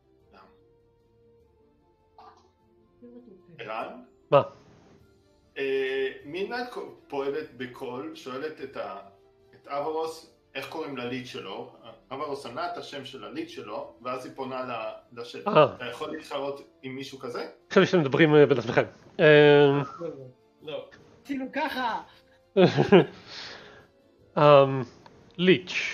ערן? מה? מידנייט פועלת בקול, שואלת את אברוס, איך קוראים לליד שלו, אברוס ענה את השם של הליד שלו, ואז היא פונה לשם. אה. אתה יכול להתחרות עם מישהו כזה? עכשיו שאתם מדברים בין עצמכם. לא. כאילו ככה. ליץ'.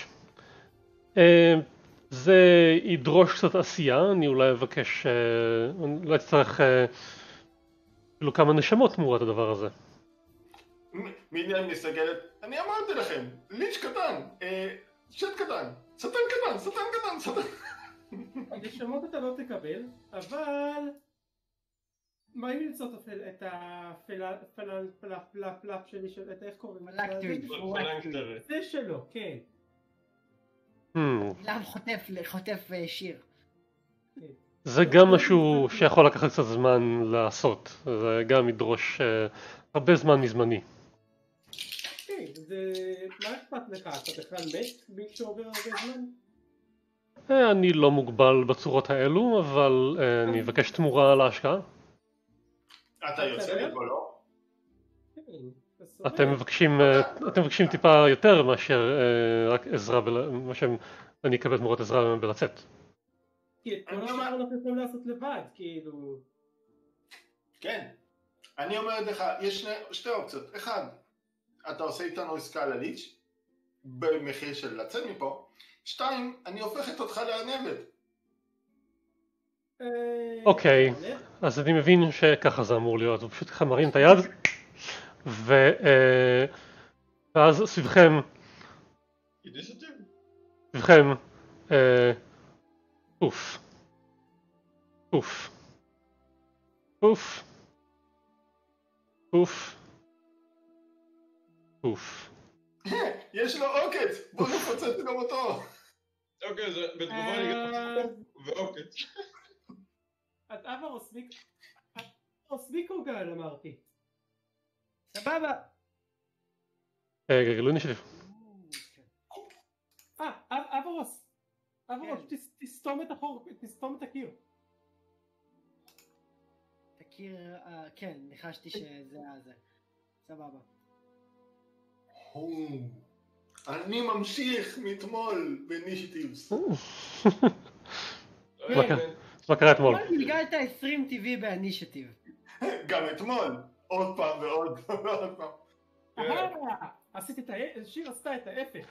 זה ידרוש קצת עשייה, אני אולי אבקש, אולי תצטרך כאילו כמה נשמות תמורת הדבר הזה. מידיין מסתכלת, אני אמרתי לכם, ליץ' קטן, שט קטן, שטן קטן, שטן קטן, שטן. נשמות אתה לא תקבל, אבל מה אם למצוא את הפלאפ שלי, את איך קוראים? זה שלו, כן. למה חוטף שיר? זה גם משהו שיכול לקחת קצת זמן לעשות, זה גם ידרוש הרבה זמן מזמני. כן, זה... מה אכפת לך? אתה בכלל מת בי שעובר הרבה זמן? אני לא מוגבל בצורות האלו, אבל אני אבקש תמורה על ההשקעה. אתה יוצא מפה, לא? אתם מבקשים, אתם מבקשים טיפה יותר מאשר רק עזרה, מה שאני אקבל תמורת עזרה בלצאת. כי את כל השאר אנחנו יכולים לעשות לבד, כאילו... כן. אני אומרת לך, יש שתי אופציות. אחד, אתה עושה איתנו עסקה לליץ' במחיר של לצאת מפה. שתיים, אני הופכת אותך לארנבת. אוקיי, אז אני מבין שככה זה אמור להיות, הוא פשוט ככה מרים את היד ואז סביבכם סביבכם פוף פוף פוף פוף פוף יש לו עוקץ, בוא נפוצץ גם אותו. אוקיי, זה בתגובה אני גם ועוקץ. את אברוס מיקוגל אמרתי. סבבה. גלגלו אינישיטיב. אה, אברוס. אברוס, תסתום את החור, תסתום את הקיר. את הקיר, כן, ניחשתי שזה זה. סבבה. אני ממשיך מאתמול באינישיטיבס. מה קרה אתמול? גלגלת עשרים טבעי באינישיטיב. גם אתמול, עוד פעם ועוד ועוד פעם. עשיתי את ההפך, שיר עשתה את ההפך.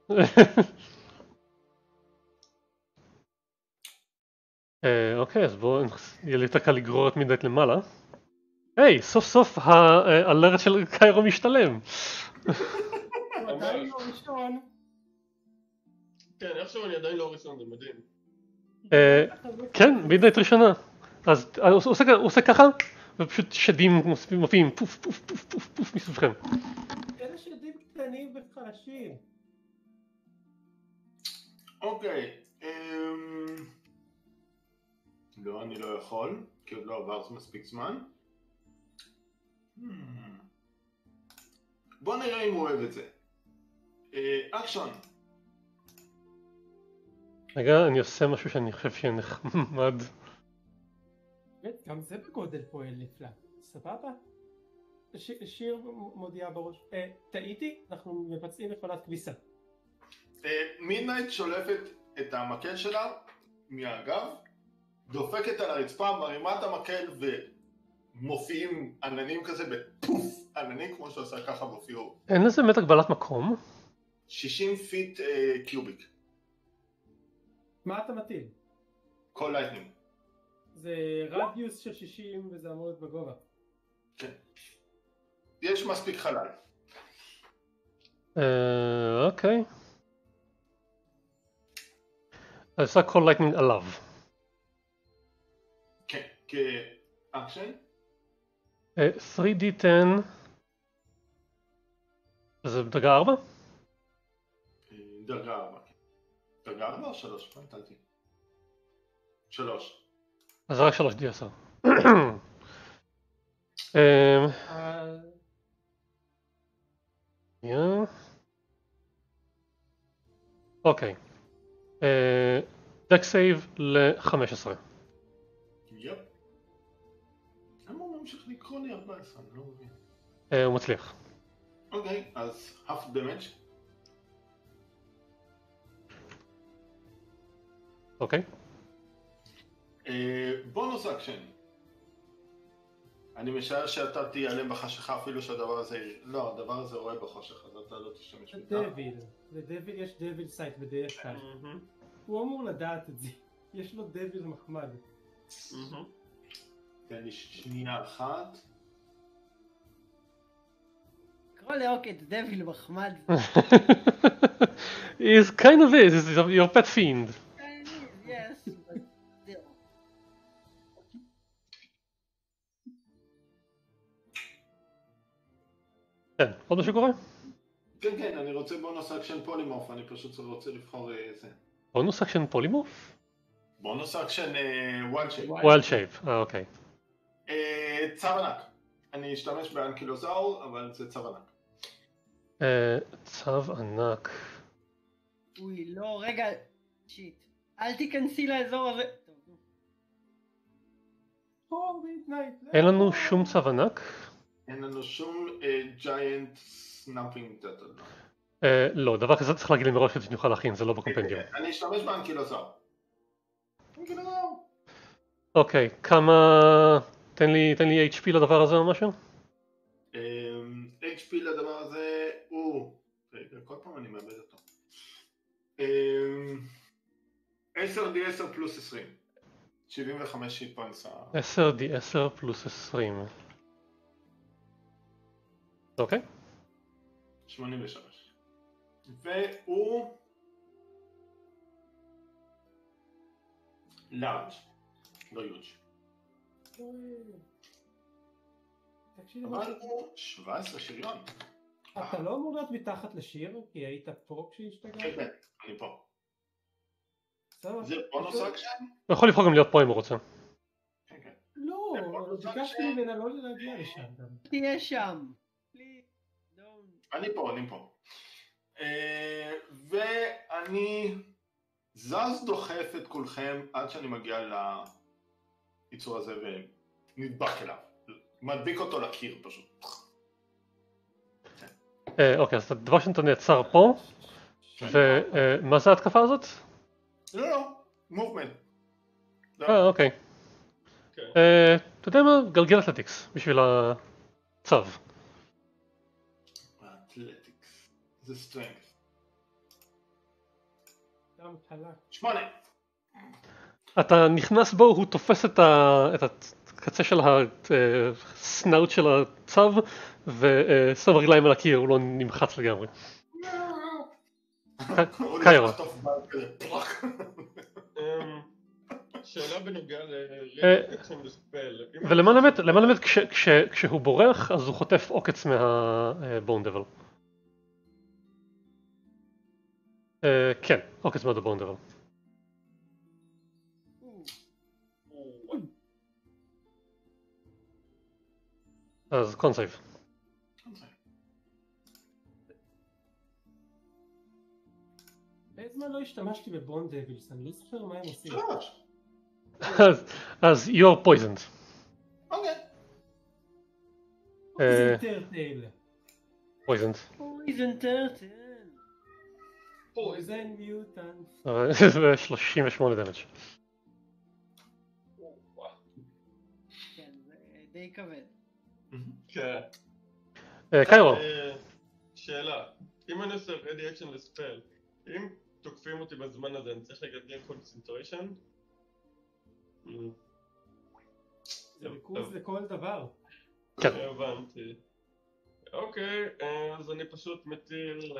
אוקיי, אז בואו, יהיה לי תקע לגרור את מידית למעלה. היי, סוף סוף האלרט של קיירו משתלם. הוא עדיין לא ראשון. כן, איכשהו אני עדיין לא ראשון, זה מדהים. כן, מידית ראשונה. אז הוא עושה ככה, ופשוט שדים מופיעים פוף פוף פוף פוף פוף מסביבכם. אלה שדים קטנים וחלשים. אוקיי. לא, אני לא יכול, כי עוד לא עבר מספיק זמן. בוא נראה אם הוא אוהב את זה. אקשן. רגע, אני עושה משהו שאני חושב שיהיה נחמד. גם זה בגודל פועל נפלא. סבבה? שיר מודיעה בראש. טעיתי, אנחנו מבצעים מכונת כביסה. מידנייט שולפת את המקל שלה מהגב, דופקת על הרצפה, מרימה את המקל ומופיעים עננים כזה בפוף, עננים כמו שעושה ככה מופיעו. אין לזה באמת הגבלת מקום? שישים פיט קיוביק. מה אתה מטיל? כל לייטנינג. זה רדיוס של שישים וזה אמור להיות בגובה. כן. יש מספיק חלל. אוקיי. אני עושה כל לייטנינג עליו. כן, כאקשן. תרי די עשר. זה בדרגה ארבע? דרגה ארבע. דרגה ארבע או שלוש? מה נתתי? שלוש. אז רק שלוש די עשר. אוקיי. דק סייב ל-חמש עשרה. יפ. למה הוא ממשיך לקרוא לי ארבע עשרה? אני לא מבין. הוא מצליח. אוקיי, אז half damage. אוקיי. בונוס אקשן. אני משער שאתה תיעלם בחשיכה אפילו שהדבר הזה... לא, הדבר הזה רואה בחושך, אז אתה לא תשתמש בכך. דביל. לדביל יש דביל סייט בדרך כלל. הוא אמור לדעת את זה. יש לו דביל מחמד. תן לי שנייה אחת. קרוא לעוקד דביל מחמד. He's kind of is, he's your pet fiend. Yes, but still. כן, עוד משהו קורה? כן, כן, אני רוצה בונוס אקשן פולימורף, אני פשוט רוצה לבחור זה. בונוס אקשן פולימורף? בונוס אקשן ווילד שייפ. ווילד שייפ, אה אוקיי. צו ענק. אני אשתמש באנקילוזאור, אבל זה צו ענק. צו ענק. אוי, לא, רגע, שיט. אל תיכנסי לאזור הזה. אין לנו שום צו ענק? אין לנו שום ג'יינט סנאפינג טטל. לא, דבר כזה צריך להגיד לי מראש כדי שנוכל להכין, זה לא בקומפנדיום. אני אשתמש באנקילוזאור. אנקילוזאור. אוקיי, כמה... תן לי, תן לי אייץ' פי לדבר הזה או משהו? אייץ' פי לדבר הזה הוא... רגע, כל פעם אני מאבד אותו. עשר די עשר פלוס עשרים. שבעים וחמש שיט פוינטס. עשר די עשר פלוס עשרים. אוקיי. שמונים ושלוש. והוא... לארג', לא יוג'. אבל הוא שבע עשרה שריון. אתה לא אמור להיות מתחת לשיר, כי היית פה כשהשתגעת? כן, כן, אני פה. זה בונוס אקשן? הוא יכול לבחור גם להיות פה אם הוא רוצה. כן, כן. לא, ביקשתי ממנה לא להגיע לשם גם. תהיה שם. אני פה, אני פה. ואני זז דוחף את כולכם עד שאני מגיע ליצור הזה ונדבק אליו. מדביק אותו לקיר פשוט. אוקיי, אז דבר שאתה נעצר פה, ומה זה ההתקפה הזאת? לא, לא, מובמנט. אה, אוקיי. אתה יודע מה? גלגל אתלטיקס בשביל הצו. אתלטיקס. זה סטרנגס. גם חלק. שמונה. אתה נכנס בו, הוא תופס את הקצה של הסנאוט של הצו ושם רגליים על הקיר, הוא לא נמחץ לגמרי. קיירו. שאלה בנוגע לריקצ'ן וספל. ולמען האמת, למען האמת, כשהוא בורח אז הוא חוטף עוקץ מהבון דבל. כן, עוקץ מהבון דבל. אז קונסייב. באיזה זמן לא השתמשתי בבון דבילס, אני לא זוכר מה הם עושים. אז you're poisoned. אוקיי. פויזן טרטל. poisoned. פויזן טרטל. פויזן מיוטנט. זה שלושים ושמונה דמג'. כן, זה די כבד. כן. קיירו. שאלה, אם אני עושה רדי אקשן לספל, אם תוקפים אותי בזמן הזה אני צריך לגלגל קונצנטריישן? זה ריכוז לכל דבר. כן. הבנתי. אוקיי, אז אני פשוט מטיל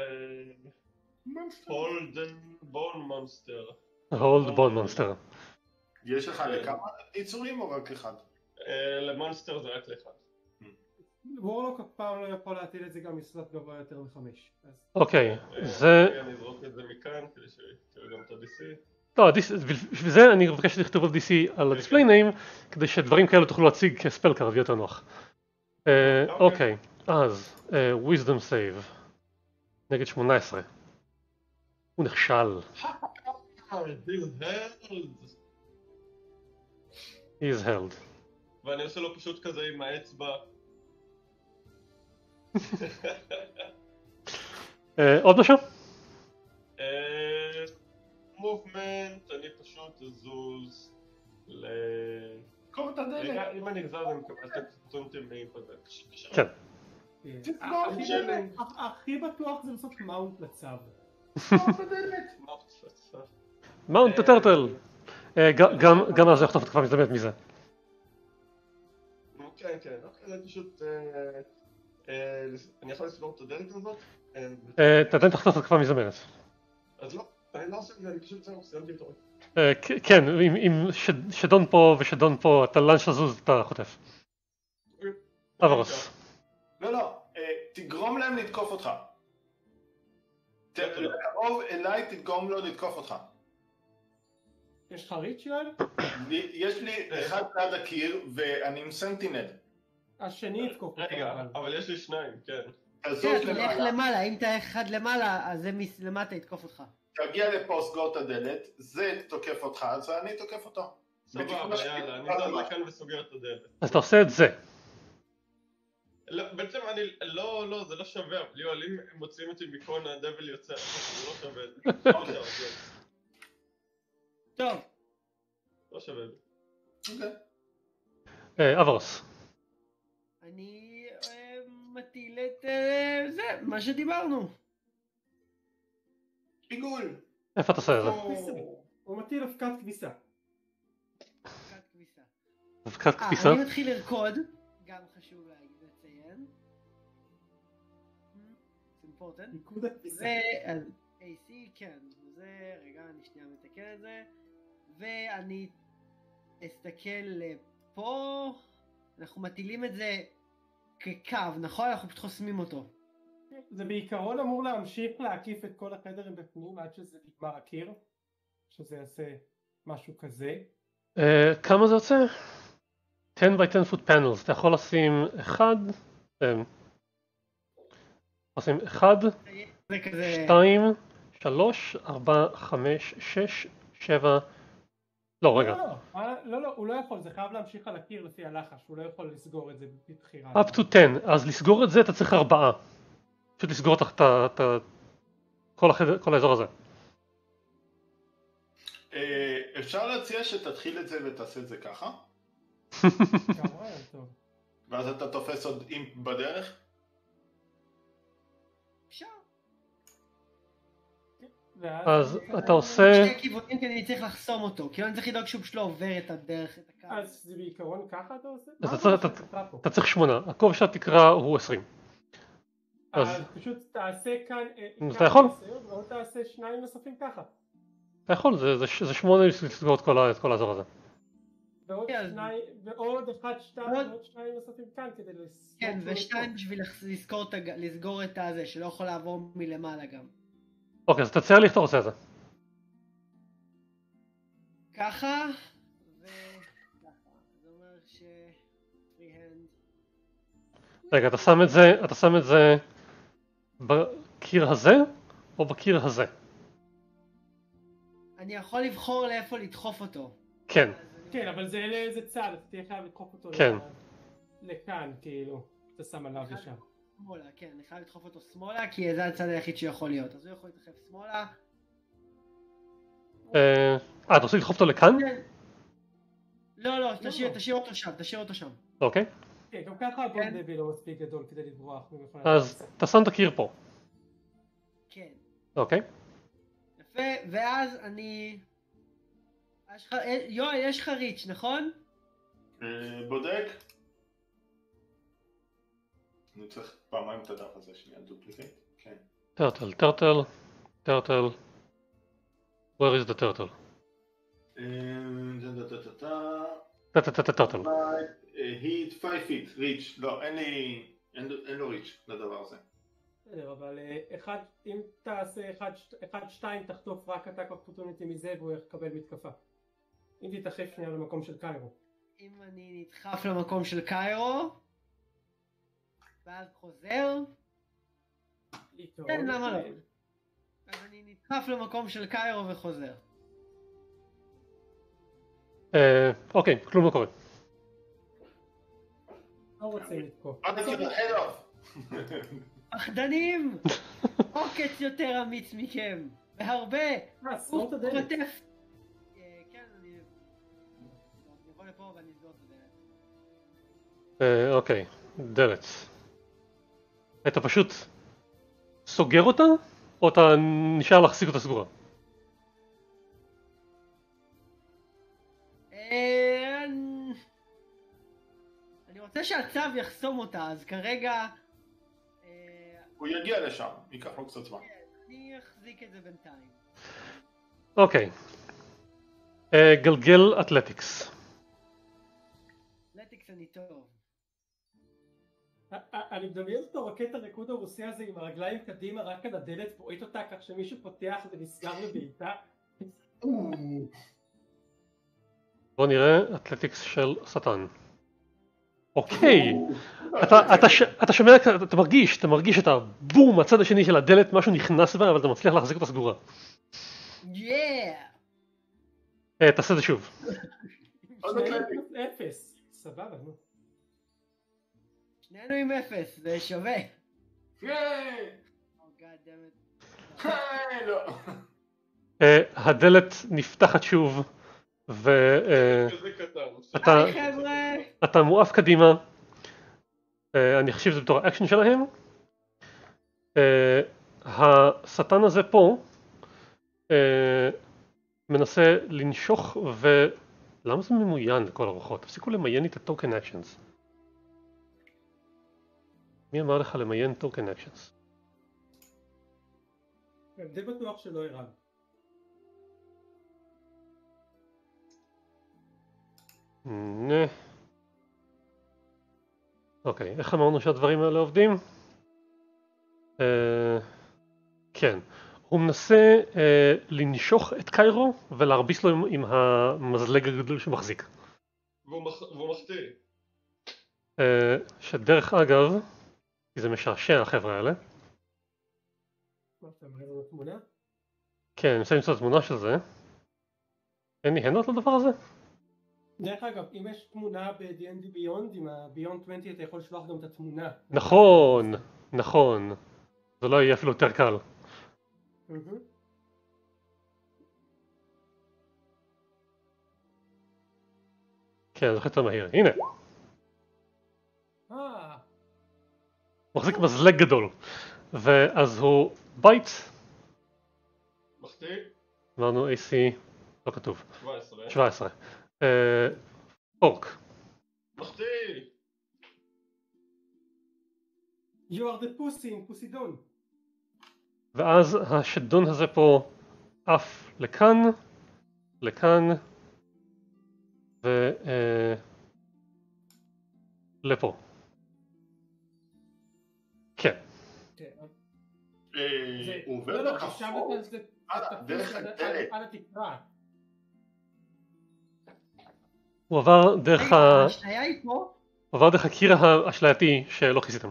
הולד בון מונסטר. הולד בון מונסטר. יש לך לכמה יצורים או רק אחד? למונסטר זה רק לאחד. וורלוק אף פעם לא יכול להטיל את זה גם מסלט גבוה יותר מחמש. אוקיי, זה... אני אזרוק את זה מכאן כדי שתראו גם את ה-די סי. לא, בשביל זה אני מבקש שתכתוב על די סי על הדיספליי ניים, כדי שדברים כאלו תוכלו להציג כספל קארד יותר נוח. אוקיי, אז wisdom save נגד שמונה עשרה. הוא נכשל. He is held. ואני עושה לו פשוט כזה עם האצבע. עוד משהו? מובמנט, אני פשוט אני זז אני מקבל את הקטונטים להיפזק. כן. הכי בטוח זה לעשות מאונט לצו. מאונט טרטל. גם אז יחטוף התקפה מזדמנת מזה. כן, כן, זה פשוט... אני יכול לסגור את הדלת הזאת? אתה עדיין תחטוף התקפה מזדמנת. אז לא, אני לא עושה את זה, אני פשוט זהו, סיימתי את אורי. כן, אם שדון פה ושדון פה, אתה לאן שזוז אתה חוטף. אברוס. לא, לא, תגרום להם לתקוף אותך. תקרוב אליי, תגרום לו לתקוף אותך. יש לך ריץ' יואל? יש לי אחד ליד הקיר ואני עם סנטינל. השני יתקוף אותך. רגע, אבל יש לי שניים, כן. כן, תלך למעלה, אם אתה אחד למעלה, אז זה למטה יתקוף אותך. תגיע לפה, סגור את הדלת, זה תוקף אותך, אז אני תוקף אותו. סבבה, יאללה, אני זז לכאן וסוגר את הדלת. אז אתה עושה את זה. בעצם אני, לא, לא, זה לא שווה, ליאול, אם הם מוצאים אותי מקון הדבל יוצא, זה לא שווה את זה. טוב. לא שווה את זה. אוקיי. אברוס. אני מטיל את זה, מה שדיברנו. עיגול. איפה אתה עושה את זה? הוא מטיל אבקת כביסה. אבקת כביסה. אבקת כביסה? אני מתחיל לרקוד, גם חשוב לציין. זה important. ניקוד הכביסה. אז איי סי, כן, זה, רגע, אני שנייה מתקן את זה. ואני אסתכל פה, אנחנו מטילים את זה כקו, נכון? אנחנו פשוט חוסמים אותו. זה בעיקרון אמור להמשיך להקיף את כל החדרים בפנים עד שזה נגמר הקיר, שזה יעשה משהו כזה. כמה זה יוצא? ten by ten foot panels, אתה יכול לשים אחד, לשים אחד, שתיים, שלוש, ארבע, חמש, שש, שבע, לא רגע. לא, לא, הוא לא יכול, זה חייב להמשיך על הקיר לפי הלחש, הוא לא יכול לסגור את זה בבחירה. up to ten, אז לסגור את זה אתה צריך ארבעה. פשוט לסגור את כל האזור הזה. אפשר להציע שתתחיל את זה ותעשה את זה ככה? גם רעיון טוב. ואז אתה תופס עוד אימפ בדרך? אפשר. אז אתה עושה... שני כיוונים כי אני צריך לחסום אותו, כאילו אני צריך לדאוג שהוא פשוט לא עובר את הדרך, את הקו. אז זה בעיקרון ככה אתה עושה? אתה צריך שמונה, הקוב של התקרה הוא עשרים. אז פשוט תעשה כאן... אתה יכול? ועוד תעשה שניים נוספים ככה. אתה יכול, זה שמונה לסגור את כל האזור הזה. ועוד אחד, שתיים, ועוד שניים נוספים כאן כדי לסגור... כן, ושתיים בשביל לסגור את הזה, שלא יכול לעבור מלמעלה גם. אוקיי, אז תצייר לי איך אתה רוצה את זה. ככה, וככה. זה אומר ש... רגע, אתה שם את זה, אתה שם את זה בקיר הזה, או בקיר הזה? אני יכול לבחור לאיפה לדחוף אותו. כן. כן, אבל זה לאיזה צד, אתה תהיה חייב לדחוף אותו כן. לכאן, כאילו, אתה שם עליו לשם. שמאלה, כן, אני חייב לדחוף אותו שמאלה, כי זה הצד היחיד שיכול להיות, אז הוא יכול לדחף שמאלה. אה, אתה רוצה לדחוף אותו לכאן? לא, לא, תשאיר אותו שם, תשאיר אותו שם. אוקיי. כן, גם ככה הבון דבי לא מספיק גדול כדי לברוח. אז אתה שם את הקיר פה. כן. אוקיי. יפה, ואז אני... יואל, יש לך ריץ', נכון? בודק. אני צריך פעמיים את הדף הזה שנייה, דופליקט. כן. טרטל, טרטל, טרטל. Where is the turtle? טרטל. היט חמש פיט, ריץ', לא, אין לי, אין לו ריץ' לדבר הזה. בסדר, אבל אם תעשה אחד שתיים תחטוף רק אטאק אופורטוניטי מזה והוא יקבל מתקפה. אם תתאחף שנייה למקום של קיירו. אם אני נדחף למקום של קיירו ואז חוזר, כן, למה לא? אז אני נדחף למקום של קיירו וחוזר. אוקיי, כלום לא קורה. לא רוצה לתקוף. פחדנים! עוקץ יותר אמיץ מכם, בהרבה! הוא חוטף! כן, אני... אני אבוא לפה ואני אסגור את הדלת. אה, אוקיי, דלת. אתה פשוט סוגר אותה, או אתה נשאר להחזיק אותה סגורה? אה, אני רוצה שהצו יחסום אותה, אז כרגע... אה, הוא יגיע לשם, ייקח לו קצת זמן. אני אחזיק את זה בינתיים. אוקיי. אה, גלגל אתלטיקס. אתלטיקס אני טוב. אני מדמיין אותו רוקט הריקוד הרוסי הזה עם הרגליים קדימה רק על הדלת בועט אותה כך שמישהו פותח ונסגר בבעיטה. בוא נראה אתלטיקס של שטן. אוקיי. אתה, אתה, ש... אתה שומע, אתה מרגיש, אתה מרגיש את הבום מהצד השני של הדלת, משהו נכנס בה, אבל אתה מצליח להחזיק אותה סגורה. יאה! אה, תעשה את זה שוב. עוד שנינו אתלטיקס. פלוס אפס. סבבה, נו. שנינו עם אפס, זה שווה. ייי! Oh, God damn it. היי, לא. אה, הדלת נפתחת שוב, ואתה כזה קטן. אתה, היי חבר'ה! אתה מואף קדימה. אה, אני אחשיב את זה בתור האקשן שלהם. אה, השטן הזה פה אה, מנסה לנשוך ו... למה זה ממוין לכל הרוחות? תפסיקו למיין לי את הטוקן אקשנס. מי אמר לך למיין טוקן אקשנס? אני די בטוח שלא הרג. נה. אוקיי, איך אמרנו שהדברים האלה עובדים? אה, כן. הוא מנסה אה, לנשוך את קיירו ולהרביץ לו עם, עם המזלג הגדול שהוא מחזיק. והוא מח- והוא מחטיא. אה, שדרך אגב, כי זה משעשע החבר'ה האלה. מה, אתה מראה לנו תמונה? כן, אני רוצה למצוא תמונה של זה. אין לי הנדות לדבר הזה? דרך אגב, אם יש תמונה ב-די אנד די ביונד, עם ה-ביונד עשרים אתה יכול לשלוח גם את התמונה. נכון, נכון. זה לא יהיה אפילו יותר קל. מהמם. כן, זה יותר מהיר. הנה, אה, מחזיק מזלג גדול. ואז הוא בייט, מחטיא. אמרנו איי סי, לא כתוב, שבע עשרה. שבע עשרה. אה, פורק. מחטיא. you are the pussy in פוסידון. ואז השדון הזה פה עף לכאן, לכאן, ו... אה, לפה. כן. כן, אה, זה- הוא עובר לא, לא, דרך שם החור? אתה זה אה, תפוס דרך עד- הדלת. עד התקרה. הוא עבר דרך רגע, ה... ההשעיה היא פה? הוא עבר דרך הקיר האשלייתי שלא כיסיתם.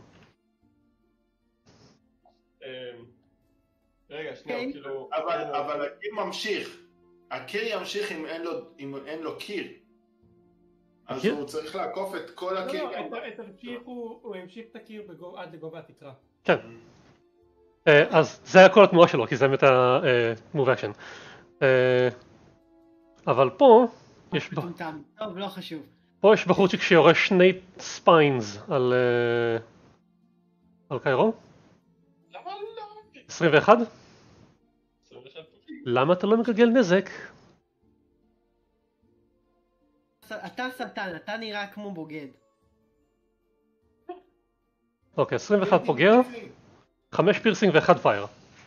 אמ, רגע, שנייה, אוקיי. כאילו... אבל אבל הקיר ממשיך. הקיר ימשיך אם אין לו- אם אין לו קיר. אז הקיר? הוא צריך לעקוף את כל לא, הקיר. לא, גם. את ה- את המשיך הוא הוא המשיך את הקיר בגו- עד לגובה התקרה. כן. אה, אז זה היה כל התנועה שלו, כי זה באמת ה-move action. אה, אבל פה יש ב- מטומטם. טוב, לא חשוב. פה יש בחורצ'יק שיורה שני ספיינס על אה, על קיירו. למה לא? עשרים ואחת. עשרים ואחת. למה אתה לא מגלגל נזק? אתה שטן, אתה נראה כמו בוגד. אוקיי, עשרים ואחת פוגע, חמש פירסינג ואחד פייר.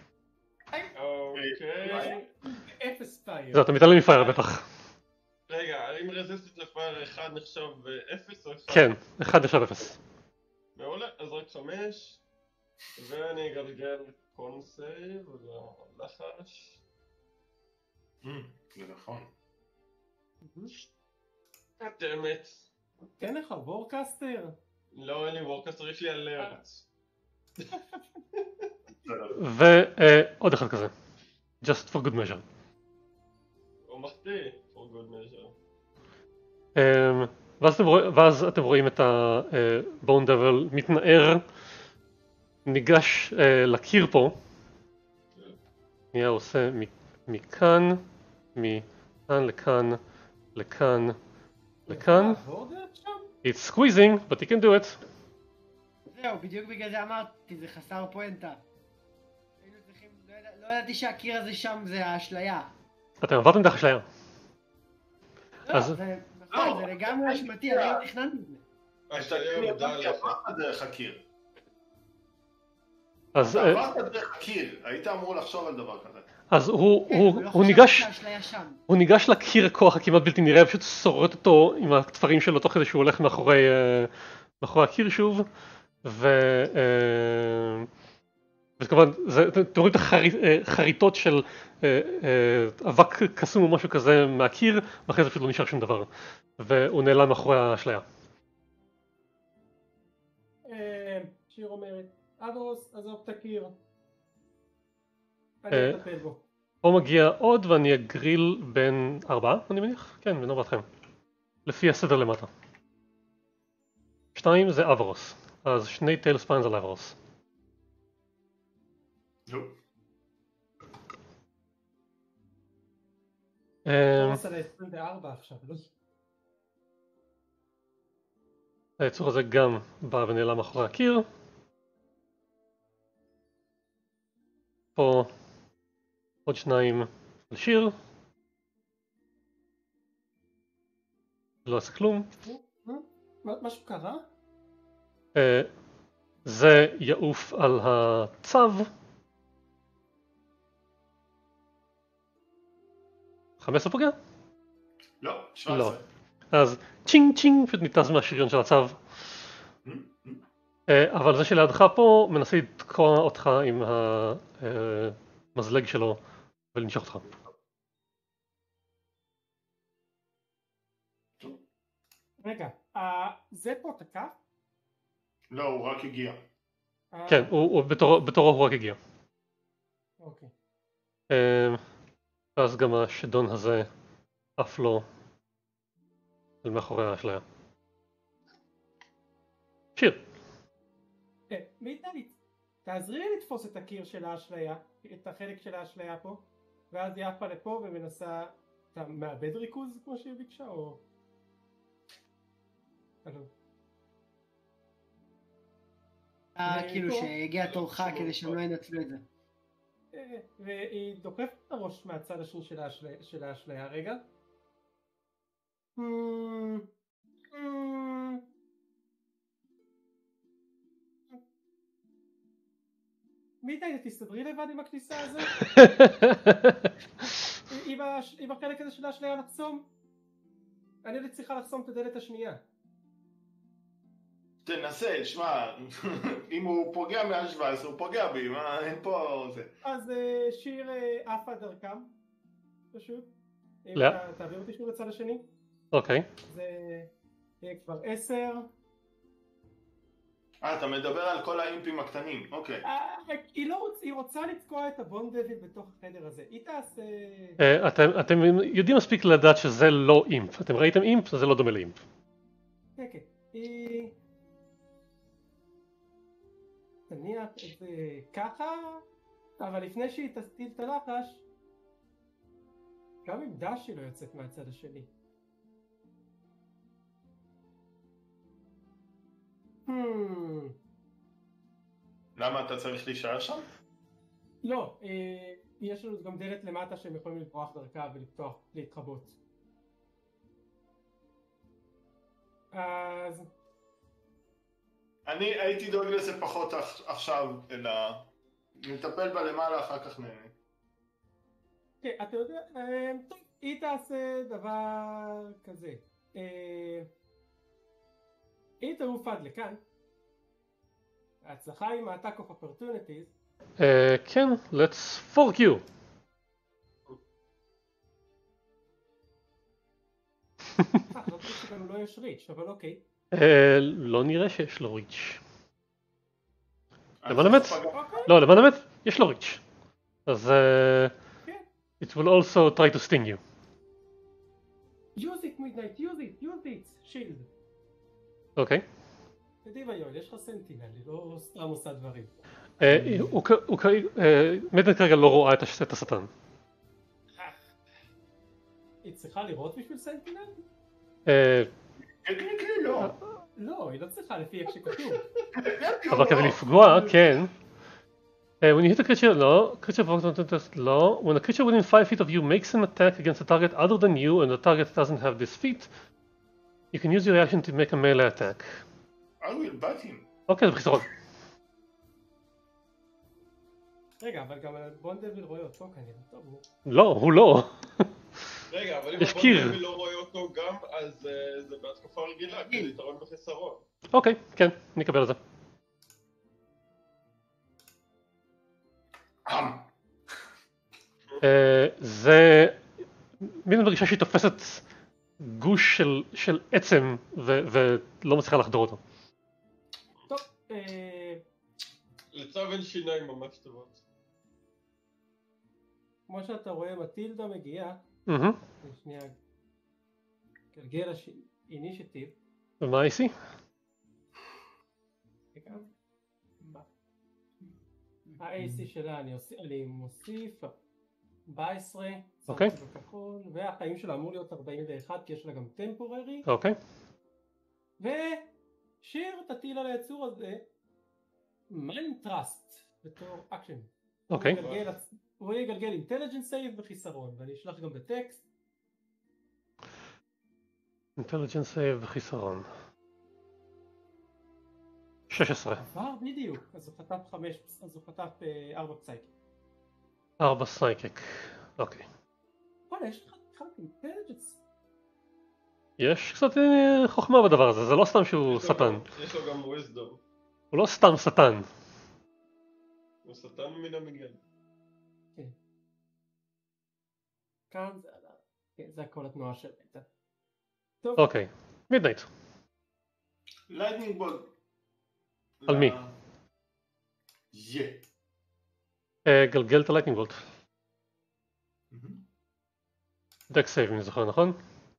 אוקיי. אפס פייר. זהו, אתה מתעלם מפייר בטח. רגע, האם רזיסטית לפייר אחד נחשב אפס או אחד? כן, אחד נחשב אפס. מעולה, אז רק חמש. ואני אגלגל קונסייב ללחש. זה נכון. אדמת. תן לך וורקסטר. לא, אין לי וורקסטר, יש לי אלרט. ועוד אחד כזה. Just for good measure. הוא מחטיא, for good measure. אמ, ואז אתם רואים- ואז אתם רואים את ה-Bone Devil מתנער, ניגש אה, לקיר פה. נהיה עושה מ- מכאן, מכאן לכאן, לכאן, לכאן. לעבור דרך שם? It's squeezing, but he can do it. זהו, בדיוק בגלל זה אמרתי, זה חסר פואנטה. היינו צריכים, לא ידע- לא ידעתי שהקיר הזה שם זה האשליה. אתם עברתם דרך אשליה. לא, אז- זה נכון, זה לגמרי אשמתי, אני לא תכננתי את זה. השליה עמדה אתה עליך. עברת דרך הקיר. אז, אתה אה, עברת דרך הקיר, היית אמור לחשוב על דבר כזה. אז הוא, כן, הוא, אבל לא הוא חשבתי ניגש, שהאשליה שם. הוא ניגש לקיר הכוח הכמעט בלתי נראה, פשוט שורט אותו עם התפרים שלו תוך כדי שהוא הולך מאחורי, אה, מאחורי הקיר שוב, ו... אה, וכמובן, זה- אתם רואים את החריטות של אה, אה, אבק קסום או משהו כזה מהקיר, ואחרי זה פשוט לא נשאר שום דבר, והוא נעלם מאחורי האשליה. אה, שיר אומרת, אברוס, עזוב את הקיר. אני אה. אטפל בו. פה מגיע עוד ואני אגריל בין ארבעה, אני מניח? כן, בין ארבעתכם. לפי הסדר למטה. שתיים זה אברוס, אז שני טייל ספיינס על אברוס. נו. אה, אברוס על ה-עשרים וארבע עכשיו, לא? היצור הזה גם בא ונעלם מאחורי הקיר. פה עוד שניים על שיר. לא עשה כלום. מה- משהו קרה? אה, זה יעוף על הצו. חמש עשרה פוגע? לא, שבע לא. עשרה. אז צ'ינג צ'ינג פשוט ניתז מהשריון של הצו. אה, אבל זה שלידך פה מנסה לתקוע אותך עם המזלג שלו ולנשוך אותך. רגע, אה, זה פה תקע? לא, הוא רק הגיע. אה, כן, הוא, הוא בתורו, בתורו הוא רק הגיע. אוקיי. אה, ואז גם השדון הזה עף לו אל מאחורי האשליה. שיר. אה, מיטלית, תעזרי לי לתפוס את הקיר של האשליה, את החלק של האשליה פה, ואז היא עפה לפה ומנסה... אתה מאבד ריכוז כמו שהיא ביקשה, או... אלו. אה, אני כאילו פה. שהגיע תורך כדי שהם לא ינצלו את זה. אה, והיא דוחפת את הראש מהצד השני של האשליה, של האשליה רגע. Hmm, hmm. מיטלית, תסתדרי לבד עם הכניסה הזו? עם הש- עם החלק הזה של האשליה לחסום? אני עוד צריכה לחסום את הדלת השנייה. תנסה, שמע, אם הוא פוגע מעל שבע עשרה הוא פוגע בי, מה, אין פה זה. אז אה, שיר אה, עפה דרכם, פשוט. אם לא. אתה- תעביר אותי שוב לצד השני. אוקיי. זה יהיה כבר עשר. אה, אתה מדבר על כל האימפים הקטנים, אוקיי. אה, היא לא רוצ- היא רוצה לתקוע את הבונד דביל בתוך החדר הזה. היא תעשה... אה, אתם, אתם יודעים מספיק לדעת שזה לא אימפ. אתם ראיתם אימפ? זה לא דומה לאימפ. כן, כן. היא... תניח את זה ככה, אבל לפני שהיא תסתיל את הלחש, גם עם דש היא לא יוצאת מהצד השני. Hmm. למה אתה צריך להישאר שם? לא, אה, יש לנו גם דלת למטה שהם יכולים לברוח דרכה ולפתוח, להתחבות. אז... אני הייתי דואג לזה פחות עכ- עכשיו, אלא נטפל בה למעלה, אחר כך נהנה. כן, אתה יודע, אה, טוב, היא תעשה דבר כזה. אה, היא תעוף עד לכאן. ההצלחה עם ה-Attack of Opportunities. אה, כן, let's fork you. אה, לא חושב שגם לא יש ריץ', אבל אוקיי. אה, לא נראה שיש לו ריץ'. אז למען האמת? פגע- אוקיי, לא, למען האמת, יש לו ריץ'. אז אה, כן. it will also try to sting you. use it midnight, use it, use it, shield. אוקיי. קדימה יואל, יש לך סנטינל, היא לא סתם עושה דברים. אה, הוא כ- הוא כ- אה, מדן כרגע לא רואה את הש- את השטן. היא צריכה לראות בשביל סנטינל? אה, טכניקלי לא. לא, היא לא צריכה לפי איך שכתוב. אבל כדי לפגוע, כן. Uh, when you hit a creature, no. Creature provokes no. When a creature within five feet of you makes an attack against a target other than you and the target doesn't have this feat, you can use your reaction to make a melee attack. I will bat him. אוקיי, זה בחיסרון. רגע, אבל גם בונדביל רואה אותו כנראה, טוב, נו. לא, הוא לא. רגע, אבל אם יש קיר. הבונדביל לא רואה אותו גם, אז אה, זה בהתקפה רגילה, כי זה יתרון בחיסרון. אוקיי, כן, נקבל את זה. עם. אה, זה... מין מרגישה שהיא תופסת גוש של, של עצם ו- ולא מצליחה לחדור אותו. טוב, אה... לצו אין שיניים ממש טובות. כמו שאתה רואה, מטילדה מגיעה. אהה. שנייה. גלגל אינישיטיב. ומה ה-איי סי? רגע. ה-איי סי שלה אני עוש- אני מוסיף ארבע עשרה, אוקיי. שמתי בכחול, והחיים שלה אמור להיות ארבעים ואחת כי יש לה גם טמפוררי, אוקיי. ושיר תטיל על היצור הזה מיינד טראסט בתור אקשן. אוקיי. הוא יגלגל עצ- הוא יגלגל אינטליג'נס סייב בחיסרון, ואני אשלח גם בטקסט. אינטליג'נס סייב וחיסרון. שש עשרה. עבר בדיוק, אז הוא חטף חמש, אז הוא חטף אה, ארבע פסייקים. ארבע סייקיק. אוקיי. וואלה, יש לך בכלל אינטליג'נס. יש קצת אה, חוכמה בדבר הזה, זה לא סתם שהוא יש לו שטן. גם- יש לו גם wisdom. הוא לא סתם שטן. הוא שטן מן המניין. כאן זה, כן, זה הכל התנועה של איתן. טוב, אוקיי. מידנייט. לייטנינג בולט. על מי? יא. אה, גלגל את הלייטנינג בולט. דק סייב אם אני זוכר נכון.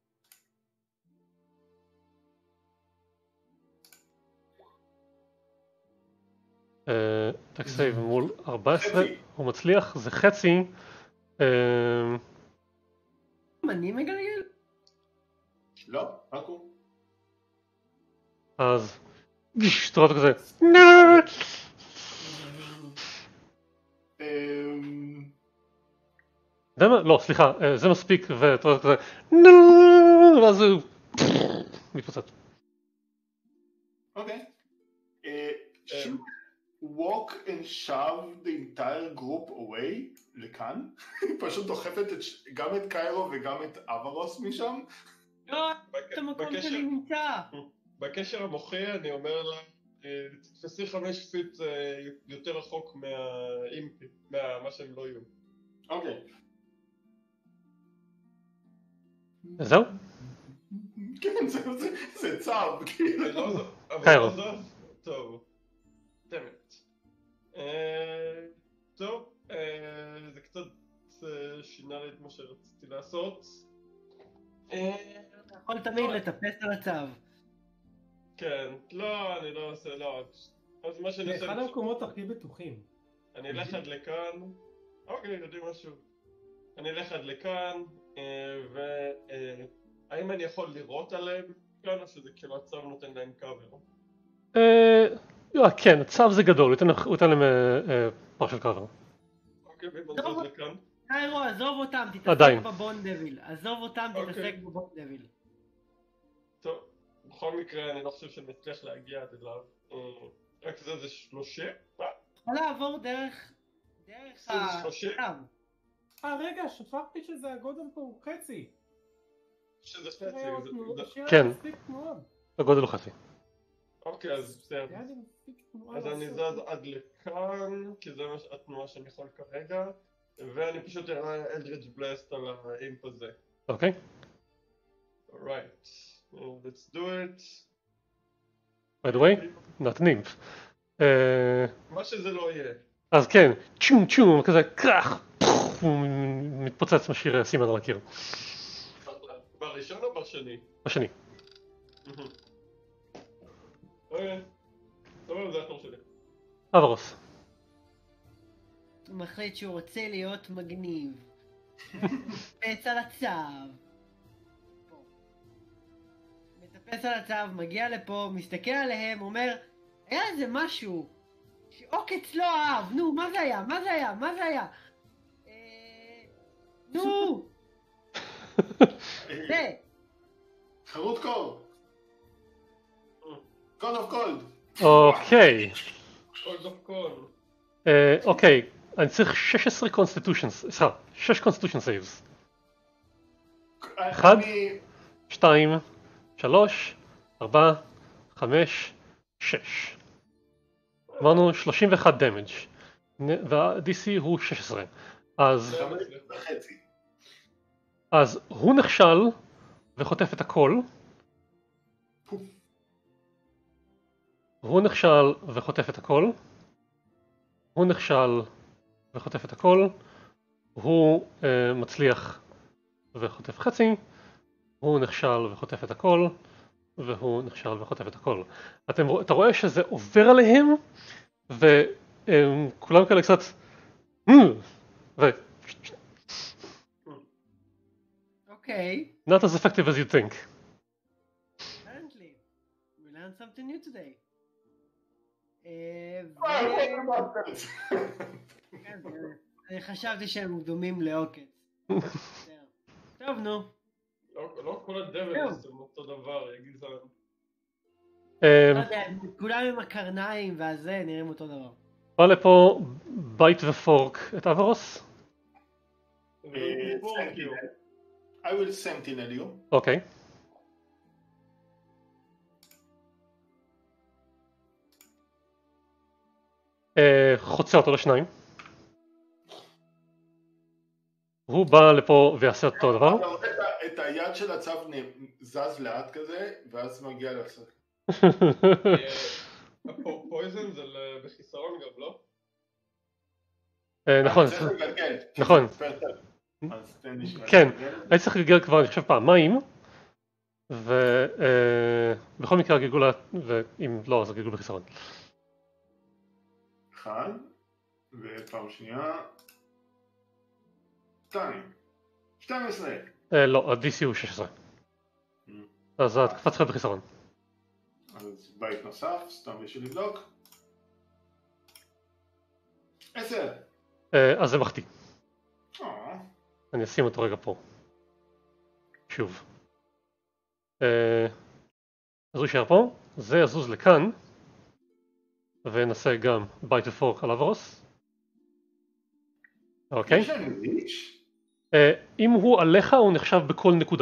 אה, דק סייב מול ארבע עשרה. חצי. הוא מצליח, זה חצי. אה, אני מגלגל? לא, רק הוא. אז... גש, אתה רואה אותו כזה. אמ, אתה יודע מה? לא, סליחה, אה, זה מספיק ואתה רואה אותו כזה. ואז הוא... מתפוצץ. אוקיי. אה, should walk and shove the entire group away לכאן. היא פשוט דוחפת את ש- גם את קיירו וגם את אברוס משם. לא, בק- את המקום בקשר- שלי נמצא. בקשר המוחי אני אומר לה, אה, תתפסי חמש פיט אה, יותר רחוק מהאימפי, מה שהם לא יהיו. אוקיי. זהו? כן, זה- זה- זה צו, כאילו. זה לא זו, אבל קיירו. לא זו, טוב. דמת. אה, טוב, אה, זה קצת אה, שינה לי את מה שרציתי לעשות. אה, אתה יכול תמיד לטפס על הצו. כן, לא, אני לא עושה, לא. אז מה שאני זה עושה, אחד המקומות הכי בטוחים. אני אלך עד לכאן. אוקיי, יודעים משהו. אני אלך עד לכאן, והאם אני יכול לירות עליהם כאן, או שזה כאילו הצו נותן להם קאבר? אה, לא, כן, צו זה גדול, הוא ייתן- הוא ייתן להם אה, אה, פר של קאבר. אוקיי, ואם אני זוז לכאן? קיירו, עזוב אותם, תתעסק עדיין. בבונדביל. עזוב אותם, אוקיי. תתעסק בבונדביל. טוב, בכל מקרה אני לא חושב שאני אצליח להגיע עד אליו. אה, רק זה זה שלושים? מה? יכול לעבור דרך... דרך זה שלושים? הצו. אה רגע, שכחתי שזה הגודל פה הוא חצי. שזה חצי, שיהיה זה- תנועה- זה- שיהיה כן. מספיק תנועה. הגודל הוא חצי. אוקיי, אז בסדר. היה לי מספיק תנועה אז אני לעשות. זז עד לכאן, כי זה מה ש- התנועה שאני יכול כרגע, ואני פשוט אראה אלדריג' בלסט על האימפ הזה. אוקיי? Alright, uh, let's do it. by the way, not nymph. אה, מה שזה לא יהיה. אז כן, צ'ום צ'ום, כזה קרח, פוף, הוא מתפוצץ, משאיר סימן על הקיר. בראשון או בשני? בשני. אוקיי, טוב, זה התור שלי. אברוס. הוא מחליט שהוא רוצה להיות מגניב. מטפס על הצו. פה. מטפס מטפס על הצו, מגיע לפה, מסתכל עליהם, אומר, היה איזה משהו שעוקץ לא אהב, נו, מה זה היה? מה זה היה? מה זה היה? אה... נו! זה! חרוט קור. קול אוף קולד. אוקיי. קולד אוף קול. אה, אוקיי, אני צריך שש עשרה קונסטיטושן, סליחה, שש קונסטיטושן סייבס. אחד, שתיים, שלוש, ארבע, חמש, שש. אמרנו שלושים ואחת דמג' וה-די סי הוא שש עשרה. אז, וחצי. אז הוא נכשל וחוטף את הכל. הוא נכשל וחוטף את הכל. הוא נכשל וחוטף את הכל. הוא אה, מצליח וחוטף חצי. הוא נכשל וחוטף את הכל. והוא נכשל וחוטף את הכל. אתם, אתה רואה שזה עובר עליהם וכולם כאלה קצת ו... אוקיי. Not as effective as you think. Apparently. We learned something new today. אה, ו... כן, אני חשבתי שהם דומים לעוקץ. טוב, נו. לא לא כל הדבלס הם אותו דבר, יא גזען. לא יודע, כולם עם הקרניים והזה נראים אותו דבר. בא לפה בייט ופורק את אברוס. I will sentinel you. אוקיי. חוצה אותו לשניים. הוא בא לפה ויעשה אותו דבר. אתה רואה את היד של הצו זז לאט כזה, ואז מגיע לעשות. פויזן זה בחיסרון גם, לא? נכון, נכון. כן, הייתי צריך לגלגל כבר אני חושב פעמיים, ובכל מקרה הגלגול, ואם לא אז הגלגול בחיסרון. אחד, ופעם שנייה, שתיים, שתיים עשרה. לא, ה-די סי הוא שש עשרה. אז התקפה צריכה בחיסרון. אז בית נוסף, סתם בשביל לבדוק. עשר. אז זה מחטיא. אה. אני אשים אותו רגע פה. שוב. אז הוא יישאר פה, זה יזוז לכאן, ונעשה גם בייט ופורק על אברוס. אוקיי? יש לנו ריץ'? אם הוא עליך הוא נחשב בכל נקודה.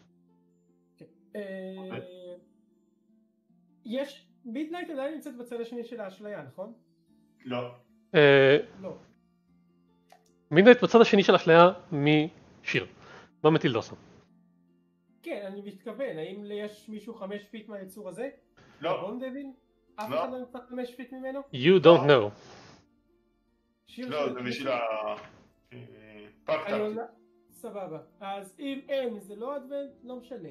יש, מידנייט עדיין נמצאת בצד השני של האשליה, נכון? לא. לא. מידנייט בצד השני של האשליה משיר. מה מטילדה עושה? כן, אני מתכוון, האם יש מישהו חמש פיט מהיצור הזה? לא. רון דווין? אף לא. אחד לא נמצא חמש פיט ממנו? You don't know. לא, זה בשביל ה... פאק טקטי. סבבה. אז אם אין זה לא אדוונט, לא משנה.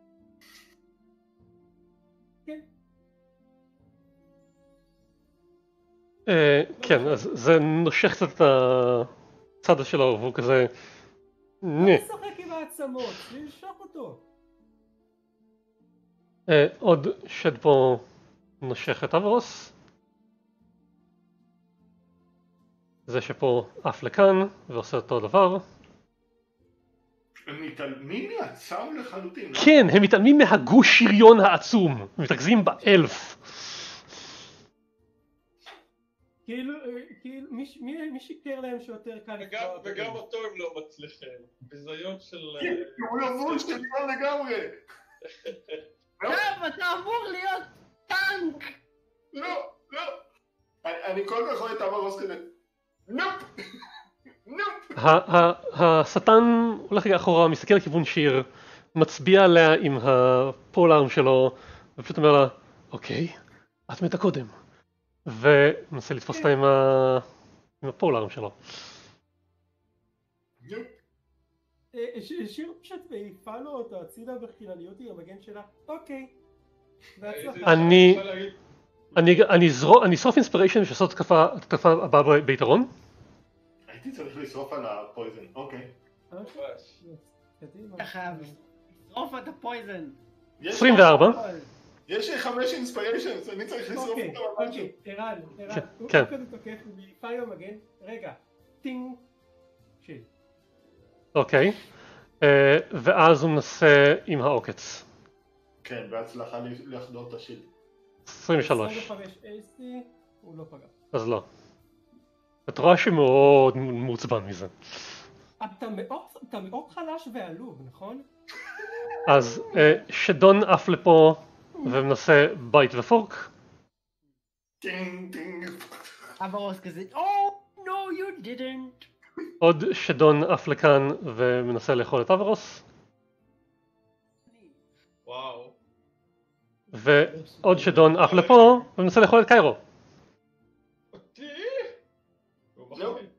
כן. כן, אז זה נושך קצת את הצד שלו והוא כזה... לא משחק עם העצמות, לנשוך אותו. עוד שד פה נושך את אברוס. זה שפה עף לכאן ועושה אותו דבר. הם מתעלמים מהצו לחלוטין. כן, הם מתעלמים מהגוש שריון העצום. הם מתרכזים באלף. כאילו, כאילו, מי שיקר להם שיותר קל לפגוע? וגם אותו הם לא מצליחים. ביזיון של... כן, הוא יבוא שריון לגמרי. טוב, אתה אמור להיות טנק! לא, לא. אני כל כך רואה את אברוס כזה. נופ! נופ! השטן הולך רגע אחורה, מסתכל לכיוון שיר, מצביע עליה עם הפולארם שלו, ופשוט אומר לה, אוקיי, את מתה קודם. ומנסה לתפוס אותה עם הפולארם שלו. שיר פשוט והעיפה לו אותו הצידה בחילניות עם המגן שלה, אוקיי. אני... אני אשרוף אינספיריישן שעשות את התקפה הבאה ביתרון. הייתי צריך לשרוף על הפויזן, אוקיי. אתה חייב לשרוף את הפויזן. עשרים וארבע. יש לי חמש אינספיריישנס, אני צריך לשרוף אוקיי, אותם על משהו. אוקיי, ערן, ערן, הוא כן. כזה תוקף מפייר מגן, רגע, טינג, שיל. אוקיי. אה, ואז הוא מנסה עם העוקץ. כן, בהצלחה לחדור את השיל. עשרים ושלוש. עשרים וחמש איי סי, הוא לא פגע. אז לא. את רואה שמאוד מעוצבן מזה. אתה מאוד, אתה מאוד חלש ועלוב, נכון? אז אה, שדון עף לפה ומנסה בייט ופורק. טינג טינג. אברוס כזה, Oh, no you didn't. עוד שדון עף לכאן ומנסה לאכול את אברוס. וואו. ועוד שדון עף לפה ומנסה לאכול את קיירו. אותי? הוא לא. בחיים.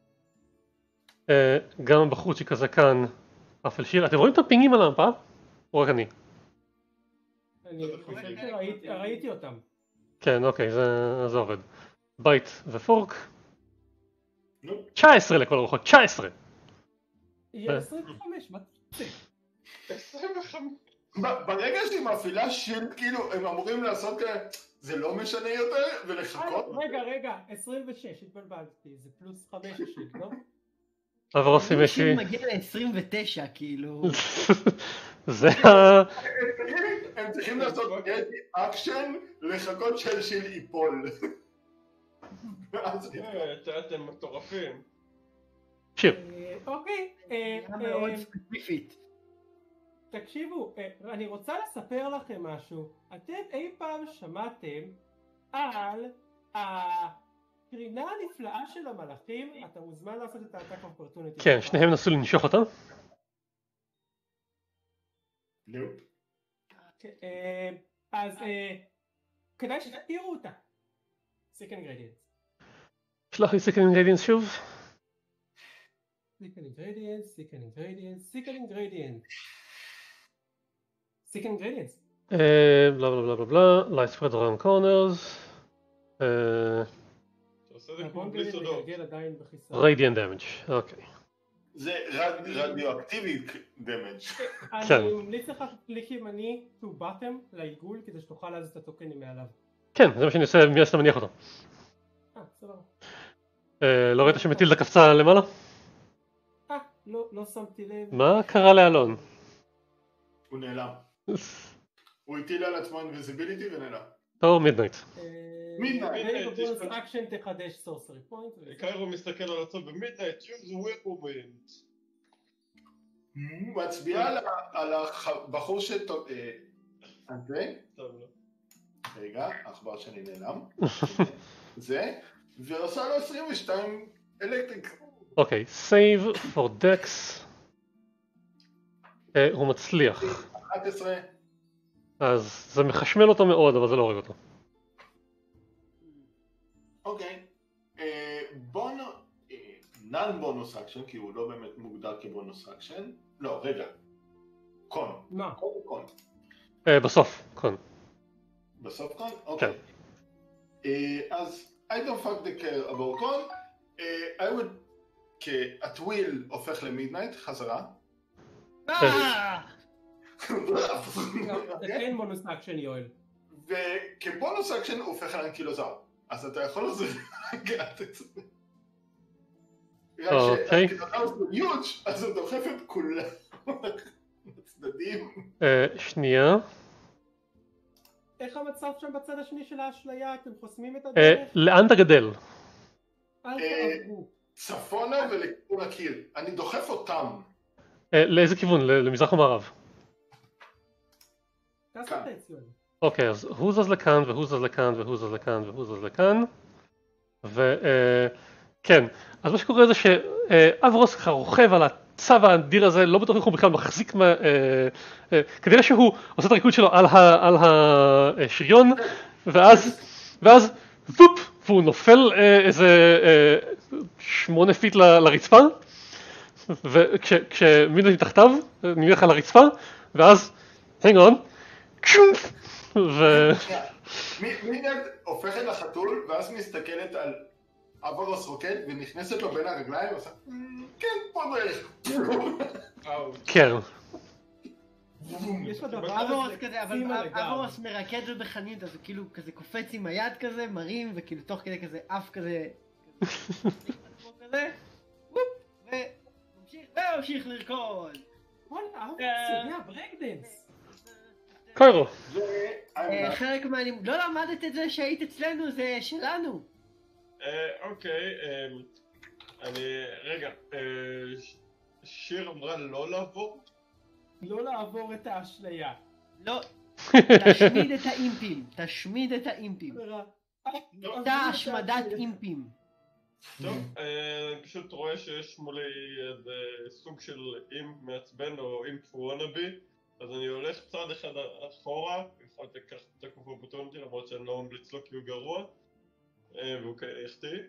אה, גם הבחורצ'יק הזה כאן עף אל שיר. אתם רואים את הפינגים על המפה? או רק אני? אני חושב שראיתי אותם. כן, אוקיי, זה, זה עובד. בייט ופורק. נו. תשע עשרה לכל הרוחות, תשע עשרה! יהיה עשרים וחמש, מה אתה רוצה? עשרים וחמש. ב- ברגע שהיא מפעילה שילד, כאילו, הם אמורים לעשות כאלה, זה לא משנה יותר, ולחכות. רגע, רגע, עשרים ושש, התבלבלתי, זה פלוס חמש שיט, לא? אברוסי משי. הוא מגיע ל-עשרים ותשע, כאילו. זה ה... הם צריכים לעשות אקשן, לחכות שהשיל ייפול. ואז- אה, אתה- אתם מטורפים. שיר. אה, אוקיי, אה, היה מאוד אה, ספציפית. תקשיבו, אה, אני רוצה לספר לכם משהו. אתם אי פעם שמעתם על הקרינה הנפלאה של המלאכים? אתה מוזמן לעשות את האטאק אופורטוניטי. כן, שניהם נסו לנשוך אותה. נופ. אה, אז אה, כדאי שתראו אותה. סיקן גרדיאנס. שלח לי סיקן אינגרדיאנס שוב. סיקן אינגרדיאנס, סיקן אינגרדיאנס, סיקן אינגרדיאנס. סיקן אינגרדיאנס. בלה בלה בלה בלה בלה. Light spread around corners. אה, אתה עושה את זה כמו בלי סודות. מגלגל עדיין בחיסון. radiant damage, אוקיי. זה רד- רדיואקטיבי דמג'. כן. אני ממליץ לך קליק ימני to bottom לעיגול כדי שתוכל להזיז את הטוקנים מעליו. כן, זה מה שאני עושה מי שאתה מניח אותו. אה, בסדר. אה, לא ראית שמטילדה קפצה למעלה? אה, לא, לא שמתי לב. מה קרה לאלון? הוא נעלם. הוא הטיל על עצמו אינביזיביליטי ונעלם. טוב, מידנייט. Midnight. בונוס אקשן תחדש סורסרי פוינט. קיירו מסתכל על עצמו במידנייט, use weapon. הוא מצביע על ה- על הבחור שטוב... אנטרי? טוב, לא. רגע, העכבר שלי נעלם. זה, ועושה לו עשרים ושתיים אלקטריק. אוקיי, save for dex. אה, הוא מצליח. אחת עשרה. אז זה מחשמל אותו מאוד, אבל זה לא הורג אותו. אוקיי. בונו... נאן בונוס אקשן, כי הוא לא באמת מוגדר כבונוס אקשן. לא, רגע. קון. מה? קון קון. אה, בסוף, כן. בסוף קון? אוקיי. אה, אז I don't fuck the care about קון. אה, I would... כ-at will הופך למידנייט, חזרה. אה! זה כן בונוס אקשן יואל. וכבונוס אקשן הוא הופך לאנקילוזר. אז אתה יכול לזה לגעת את זה. רק אוקיי. שהאנקילוזר הוא יוג' אז הוא דוחף את כולם בצדדים. אה, שנייה. איך המצב שם בצד השני של האשליה? אתם חוסמים את אה, הדרך? לאן אתה גדל? אל אה, תעברו. צפונה ולכיוון הקיר. אני דוחף אותם. אה, לאיזה כיוון? ל- למזרח או מערב? תעשה את האצלון. אוקיי, אז הוא זז לכאן, והוא זז לכאן, והוא זז לכאן, והוא זז לכאן. וכן, אז מה שקורה זה שאברוס ככה רוכב על הצו האדיר הזה, לא בטוח איך הוא בכלל מחזיק מה... אה, אה, כנראה שהוא עושה את הריקוד שלו על ה- על השריון, ואז, ואז, זופ, והוא נופל אה, איזה אה, שמונה פיט ל- לרצפה, וכשמידנייט מתחתיו, נניח על הרצפה, ואז, hang on, קשומף, ו... מידנייט הופכת לחתול ואז מסתכלת על אברוס רוקד ונכנסת לו בין הרגליים ועושה כן פה דרך. אאוט. כן, יש לו דבר אבורוס הזה כזה, אבל קצים על הגב. אבורוס מרקד ובחנית, אז הוא כאילו כזה קופץ עם היד כזה, מרים, וכאילו תוך כדי כזה אף כזה, כזה, וופ, וממשיך, וממשיך לרקוד. וואלה, אבורוס יודע ברקדנס. קיירו. אה, חלק מהלימוד, לא למדת את זה שהיית אצלנו, זה שלנו. אה, אוקיי, אה, אני... רגע, אה, ש- שיר אמרה לא לעבור? לא לעבור את האשליה. לא, תשמיד את האימפים, תשמיד את האימפים. הייתה השמדת אימפים. טוב, אה, אני פשוט רואה שיש מולי איזה סוג של אימפ מעצבן או אימפ וונאבי, אז אני הולך צעד אחד אחורה, יכול לקחת את הקוף אופורטוניטי למרות שאני לא ממליץ לו כי הוא גרוע, אה, והוא יחטיא.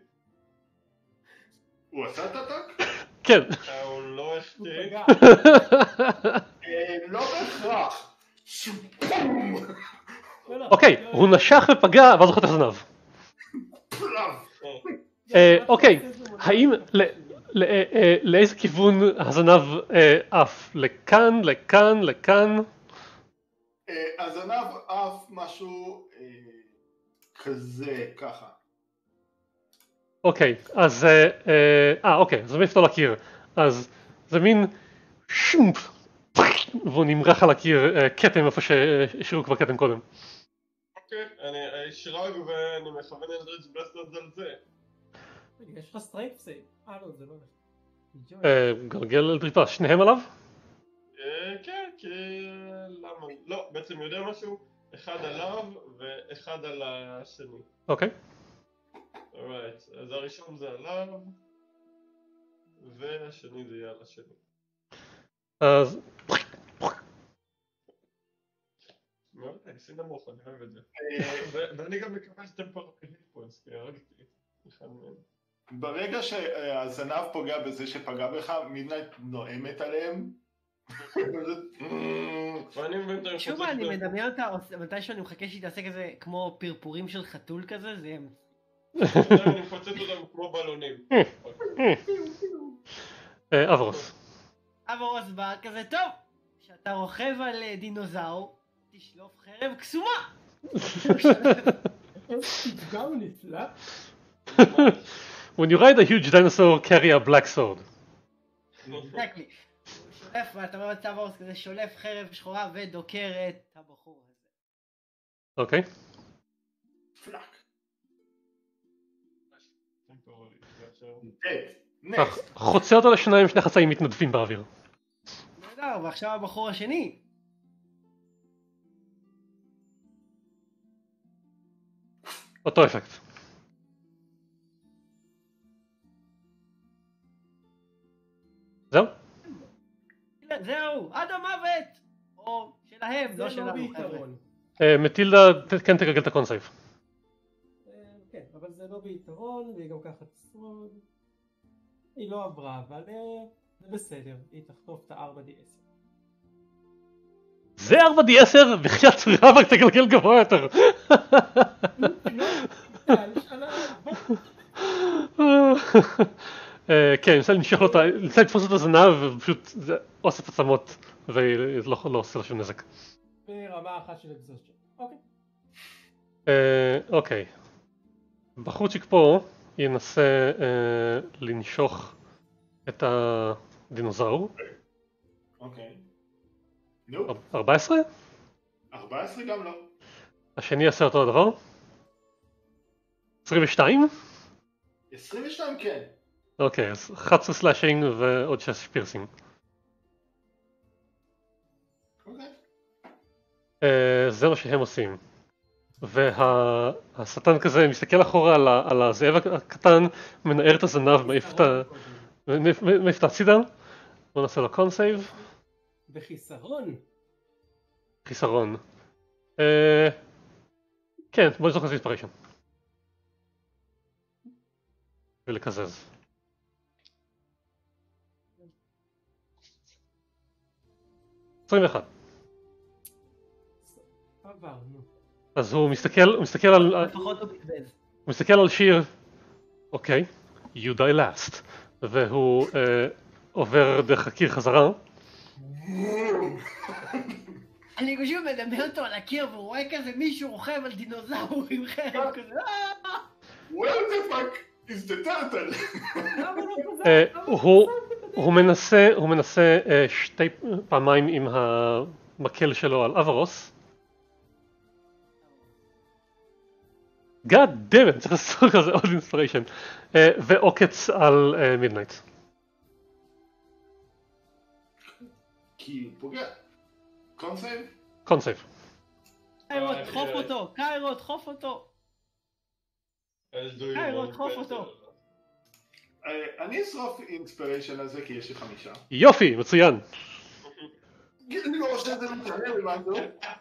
הוא עשה את הטאק? כן. אה, הוא לא הוא יחטיא. פגע. אה, לא בהכרח. שופום! לא, לא, אוקיי, לא, הוא נשך ופגע, ואז הוא חותך זנב. פלאב! אה, אוקיי, האם... ל- ל- אה, אה, לאיזה כיוון הזנב אה, עף? לכאן, לכאן, לכאן? אה, הזנב עף משהו אה, כזה, ככה. אוקיי, אז... אה, אה, אה, אוקיי, זה מעיף אותו לקיר. אז זה מין... שומפ! והוא נמרח על הקיר אה, כתם איפה שהשאירו כבר כתם קודם. אוקיי, אני אשרג ואני מכוון אלדריץ' בלסטרד על זה. רגע, יש לך סטרייפ סייב. אה לא, זה לא הולך. אה, גלגל על דריפה, שניהם עליו? אה, כן, כי... למה? לא, בעצם יודע משהו? אחד עליו ואחד על השני. אוקיי. אורייט, אז הראשון זה עליו והשני זה יהיה על השני. אז... מאוד ניסי נמוך, אני אוהב את זה. ו- ואני גם מקווה שאתם פה רקדית פה, אז כי הרגתי אחד מהם. ברגע שהזנב פוגע בזה שפגע בך, מידנייט נואמת עליהם. ואני מבין את היכולת שוב אני מדמיין אותה, מתישהו אני מחכה שהיא תעשה כזה כמו פרפורים של חתול כזה, זה... אני מפוצץ אותם כמו בלונים. אה, אברוס. אבורוס בא כזה, טוב, כשאתה רוכב על אה, דינוזאור, תשלוף חרב קסומה! איזה תפגע הוא נפלא. When you ride a huge dinosaur, carry a black sword. exactly. הוא שולף, ואתה רואה את אבורוס כזה, שולף חרב שחורה ודוקר את הבחור הזה. אוקיי. פלאק. טמפורלי, ועכשיו... נקסט. חוצה אותו לשניים, שני חצאים מתנדפים באוויר. נהדר, ועכשיו הבחור השני. אותו אפקט. זהו? זהו, עד המוות! או שלהם, זה לא לא שלנו, חבר'ה. ביתרון. אה, מטילדה, ת- כן תגלגל את הקונסייב. אה, כן, אבל זה לא ביתרון, והיא גם ככה תשרוד. היא לא עברה, אבל אה, זה בסדר, היא תחטוף את ה-ארבע די עשר. זה ארבע די עשר? בחייאת רבאק תגלגל גבוה יותר. אה, כן, ניסה למשוך לו את ה... ניסה לתפוס את הזנב ופשוט זה אוסף עצמות ולא לא עושה לו שום נזק. ברמה אחת של אקזוסטון. אוקיי. אה, אוקיי. בחורצ'יק פה ינסה אה, לנשוך את הדינוזאור. אוקיי. נו, ארבע עשרה? ארבע עשרה גם לא. השני יעשה אותו הדבר. עשרים ושתיים? עשרים ושתיים כן. אוקיי, אז אחת עשרה סלאשינג ועוד שש פירסינג. אוקיי. אה, זה מה שהם עושים. והשטן כזה מסתכל אחורה על ה- על הזאב הקטן, מנער את הזנב, מעיף את ה- מעיף- מעיף את הצידה. בוא נעשה לו קונסייב. בחיסרון. חיסרון. אה, כן, בוא נזרוק את אינספיריישן. ולקזז. עשרים ואחת. עברנו. אז הוא מסתכל, הוא מסתכל על, לפחות הוא בזבז. הוא מסתכל על שיר, אוקיי, you die last, והוא אה, עובר דרך הקיר חזרה, אני פשוט מדמיין אותו על הקיר והוא רואה כזה מישהו רוכב על דינוזאור עם חרב כזה. Where the fuck is the turtle? למה לא חוזר? אה, למה לא הוא- חוזר בדרך? הוא מנסה, הוא מנסה אה, שתי פעמיים עם המקל שלו על אברוס. God damn it, צריך לעשות כזה עוד אינספיריישן. ועוקץ על מידנייט. כי הוא פוגע. קונסייב? קונסייב. קיירו, דחוף אותו, קיירו, דחוף אותו. קיירו, דחוף אותו. אני אשרוף אינספיריישן על זה כי יש לי חמישה. יופי, מצוין. אני לא חושב שזה מתנהל משהו.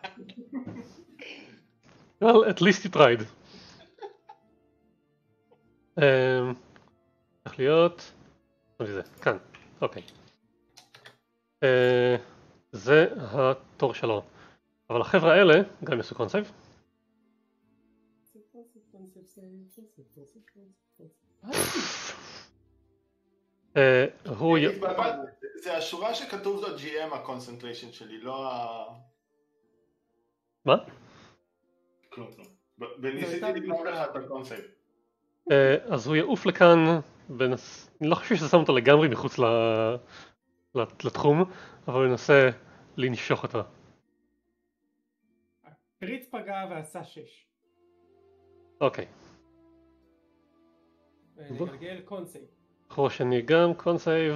Well, at least you tried. אמ, צריך להיות... מה זה? כאן, אוקיי. אה, זה התור שלו. אבל החבר'ה האלה גם יעשו קונסייב. אה, הוא... י- זה השורה שכתוב לו ג'י אם הקונסנטריישן שלי, לא ה... מה? כלום, כלום. וניסיתי לבנות לך את הקונסייב. אה, אז הוא יעוף לכאן, בנס... אני לא חושב שזה שם אותו לגמרי מחוץ ל... לתחום, אבל הוא ינסה לנשוך אותה. קריט פגע ועשה שש. אוקיי. ונגלגל קונסייב. בחור השני גם קונסייב.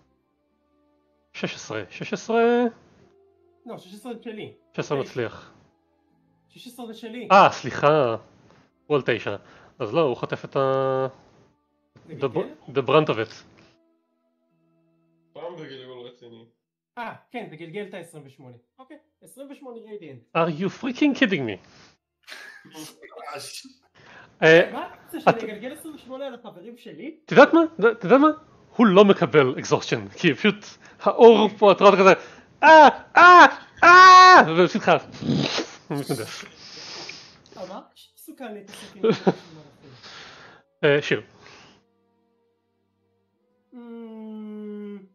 שש עשרה. שש עשרה? לא, שש עשרה שלי. שש עשרה מצליח. שש עשרה שלי. אה, סליחה. הוא על תשע. אז לא, הוא חוטף את ה... נגלגל? The brunt of it. פעם בגלגול רציני. אה, כן, תגלגל את ה-עשרים ושמונה. אוקיי, עשרים ושמונה רדיאנט. Are you freaking kidding me? מה אה, אתה רוצה שאני אגלגל עשרים ושמונה על החברים שלי? את יודעת מה? את יודעת מה? הוא לא מקבל אקזוסשן, כי פשוט האור פה, אתה רואה כזה אה, אה, אה, ופשוט חייב. הוא מתנדף. אמרת שסוכן להתעסק עם עשרים ושמונה. אה, שיר. אממ...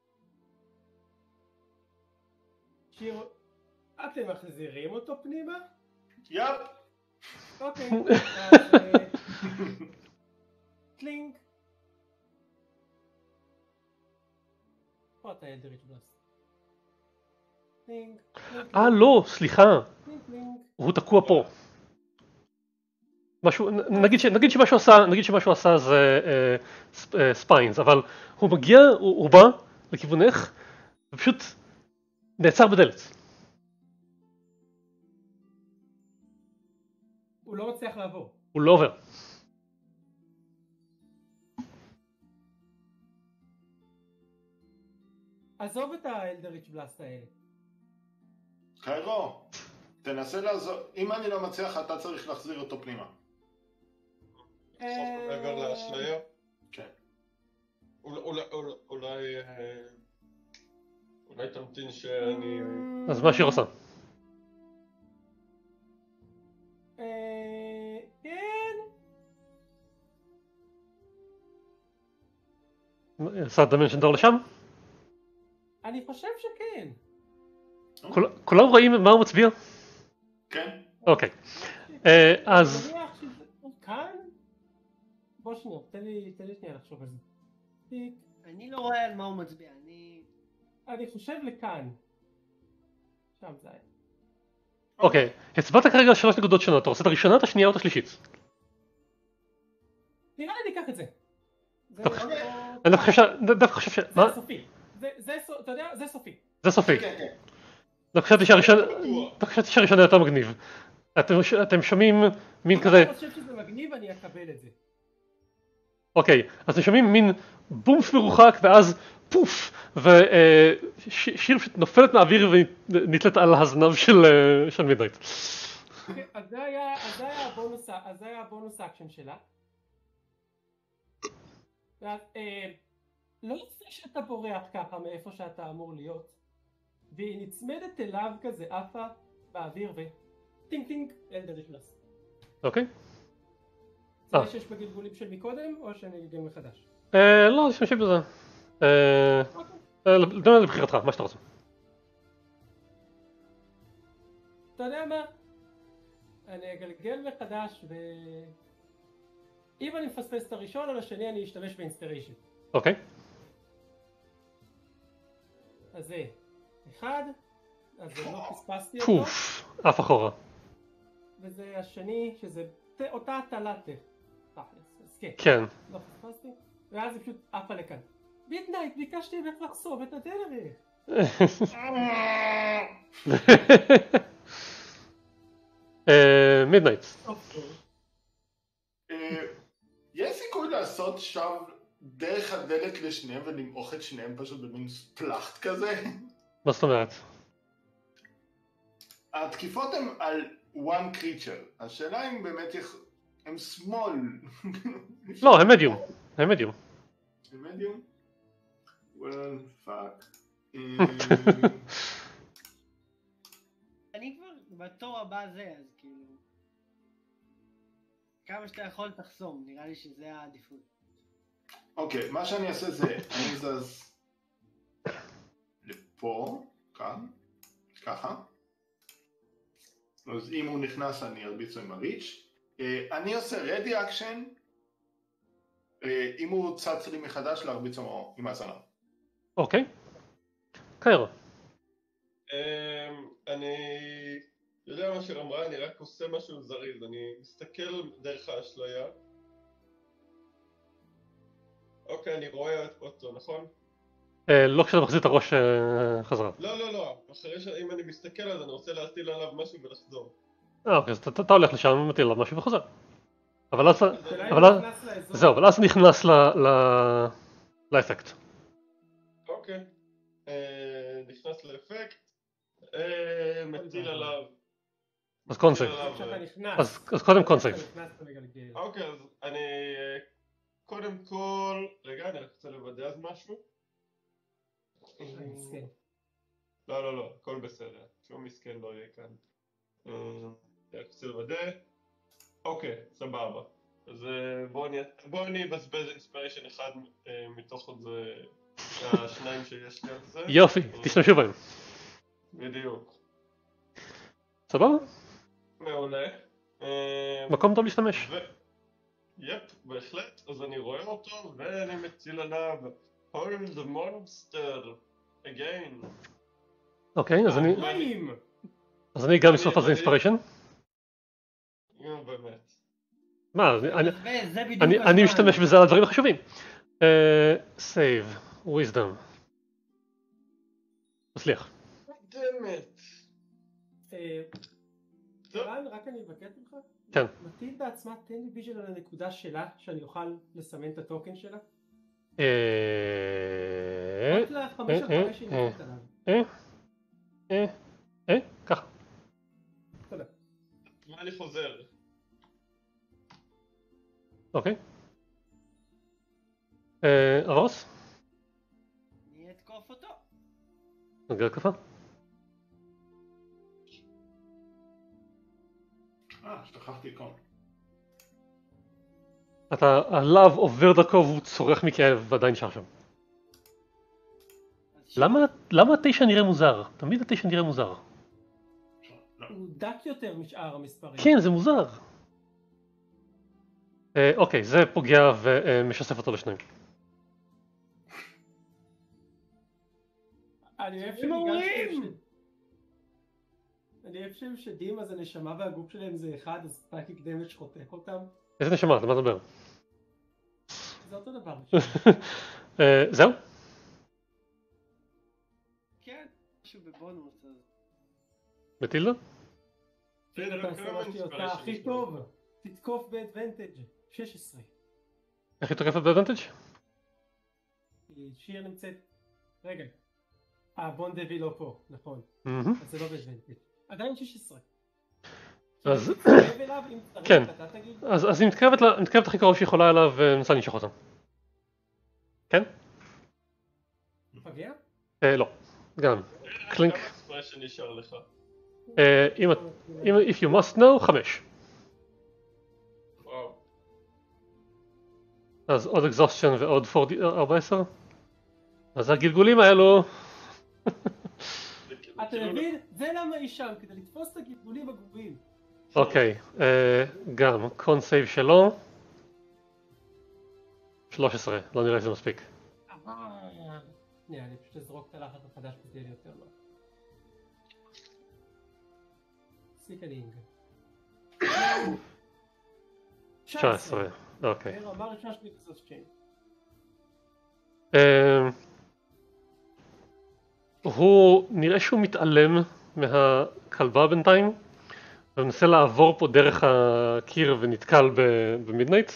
שיר... אתם מחזירים אותו פנימה? יאפ. אוקיי. אז... אה, קלינג. פה אתה אלדריץ' בלאסט. קלינג. קלינג, אה, לא, סליחה. קלינג, קלינג. הוא תקוע פה. משהו, נ- נגיד, ש, נגיד שמה שהוא עשה, נגיד שמה שהוא עשה זה אה, ספ, אה, ספיינס, אבל הוא מגיע, הוא, הוא בא לכיוונך, ופשוט נעצר בדלת. הוא לא מצליח לעבור. הוא לא עובר. עזוב את האלדריץ' בלאסט האלה. קיירו, תנסה לעזור. אם אני לא מצליח, אתה צריך להחזיר אותו פנימה. סוף מעבר לאשליה. כן. אולי- אולי- אולי- אולי... אה, אולי תמתין שאני... אז מה שיר עושה? אה, כן. עשה דמנשן דור לשם? אני חושב שכן. כול- כולם רואים מה הוא מצביע? כן. אוקיי. אה, אז אני מניח שזה... כאן? בוא שנייה, תן לי תן לי שנייה לחשוב על זה. טיק. אני לא רואה על מה הוא מצביע, אני... אני חושב לכאן. שם זה היה. אוקיי, הצבעת כרגע על שלוש נקודות שונות, אתה רוצה את הראשונה, את השנייה או את השלישית? נראה לי ניקח את זה. זה טוב. לא- אני דווקא חושב, דווקא חושב ש... זה מה? סופי. זה, זה, סו- אתה יודע, זה סופי. זה סופי. כן, כן. דווקא חשבתי שהראשון... בטוח. דווקא חשבתי שהראשון יותר מגניב. אתם אתם שומעים מין כזה... אם אתה חושב שזה מגניב, אני אקבל את זה. אוקיי, אז אתם שומעים מין בומף מרוחק ואז פוף, ושיר פשוט נופלת מהאוויר ונתלת על הזנב של אה, של מידנייט. אוקיי, אז זה היה, אז זה היה הבונוס, אז זה היה הבונוס אקשן שלה. ואז, אה, לא יוצא שאתה בורח ככה מאיפה שאתה אמור להיות, והיא נצמדת אליו כזה עפה באוויר וטינג טינג אלדריץ' בלאסט. אוקיי? זה אה. שיש בגלגולים של מקודם או שאני אגלגל מחדש? אה, לא, אני חושב בזה. אה, אוקיי. אה, זה לבחירתך, מה שאתה רוצה. אתה יודע מה? אני אגלגל מחדש ו... אם אני מפספס את הראשון על השני אני אשתמש באינספיריישן. אוקיי. אז זה אחד, אז זה לא פספסתי אותו. פוף, אף אחורה. וזה השני שזה אותה הטלת תכלס, אז כן. כן. לא פספסתי, ואז זה פשוט עפה לכאן. מידנייט, ביקשתי ממך לחסום את הדרך. מידנייט. יש סיכוי לעשות שם דרך הדלת לשניהם ולמעוך את שניהם פשוט במין ספלחט כזה? מה זאת אומרת? התקיפות הן על one creature, השאלה אם באמת הם small. לא, הם מדיום. הם מדיום. הם מדיום? well fuck. אני כבר בתור הבא זה, אז כאילו... כמה שאתה יכול תחסום, נראה לי שזה העדיפות. אוקיי, מה שאני אעשה זה, אני זז לפה, כאן, ככה. אז אם הוא נכנס אני ארביץ לו עם הריץ'. אני עושה רדי אקשן, אם הוא צץ לי מחדש להרביץ לו עם הזנב. אוקיי. קיירה. אני יודע מה שאמרה, אני רק עושה משהו זריז, אני מסתכל דרך האשליה. אוקיי, אני רואה אותו, נכון? לא כשאתה מחזיר את הראש חזרה. לא, לא, לא. אחרי שאם אני מסתכל אז אני רוצה להטיל עליו משהו ולחזור. אה, אוקיי, אז אתה הולך לשם, מטיל עליו משהו וחוזר. אבל אז... זהו, אבל אז נכנס לאפקט. אוקיי. נכנס לאפקט. מטיל עליו. אז קונסייב. אז קודם קונסייב. אוקיי, אז אני... קודם כל... רגע, אני רק רוצה לוודא אז משהו. לא, לא, לא, הכל בסדר. שום מסכן לא יהיה כאן. אני רק רוצה לוודא. אוקיי, סבבה. אז בואו אני אבזבז אינספיריישן אחד מתוך זה, השניים שיש לי על זה. יופי, תשתמשו בהם. בדיוק. סבבה? מעולה. מקום טוב להשתמש. יפ, בהחלט. אז אני רואה אותו ואני מציל עליו Hold the monster again. אוקיי, אז אני... אז אני גם אשרוף על זה אינספיריישן. נו, באמת. מה, אני משתמש בזה על הדברים החשובים. סייב, וויזדום. מצליח. דמת. רן, רק אני אבקט ממך? כן. מטילדה עצמה, תן לי ויז'ן על הנקודה שלה, שאני אוכל לסמן את הטוקן שלה. אה... רק לחמש על חמש שהיא נקראת עליו. אה... אה... אה... ככה. תודה. מה אני חוזר? אוקיי. אה... ארוס? אני אתקוף אותו. נגר כפה? אה, שכחתי קום. אתה, הלאו עובר דרכו והוא צורך מכאב ועדיין נשאר שם. למה, למה התשע נראה מוזר? תמיד התשע נראה מוזר. הוא דק יותר משאר המספרים. כן, זה מוזר. אה, אוקיי, זה פוגע ומשסף אותו לשניים. אני אוהב שניגשתי... אני אוהב שהם שדים, אז הנשמה והגוף שלהם זה אחד, אז פאקיק דמג' חותך אותם. איזה נשמה? אתה מה מדבר? זה אותו דבר. זהו? כן, משהו בבונוס אז. מטילדה? אתה עושה אותה הכי טוב, תתקוף באדוונטג' שש עשרה. איך היא תוקפת באדוונטג'? שיר נמצאת... רגע. אה, בונדבי לא פה, נכון. אז זה לא באדוונטג'. עדיין שש עשרה. אז... כן. אז היא מתקרבת הכי קרוב שיכולה אליו ומנסה לנשוך אותה. כן? פגע? לא. גם. קלינק. כמה אקספרשן נשאר לך? אם if you must know, חמש. וואו. אז עוד אקזוסשן ועוד ארבע עשרה. אז הגלגולים האלו... אתה מבין? זה למה היא שם, כדי לתפוס את הגלגולים הגרועים. אוקיי, גם קון סייב שלו. שלוש עשרה, לא נראה לי שזה מספיק. שנייה, אני פשוט אזרוק את הלחץ החדש כדי להיות יותר נוח. סיקלינג. תשע עשרה, אוקיי. רמה ראשונה שלי בסוס צ'יין. הוא נראה שהוא מתעלם מהכלבה בינתיים ומנסה לעבור פה דרך הקיר ונתקל במידנייט.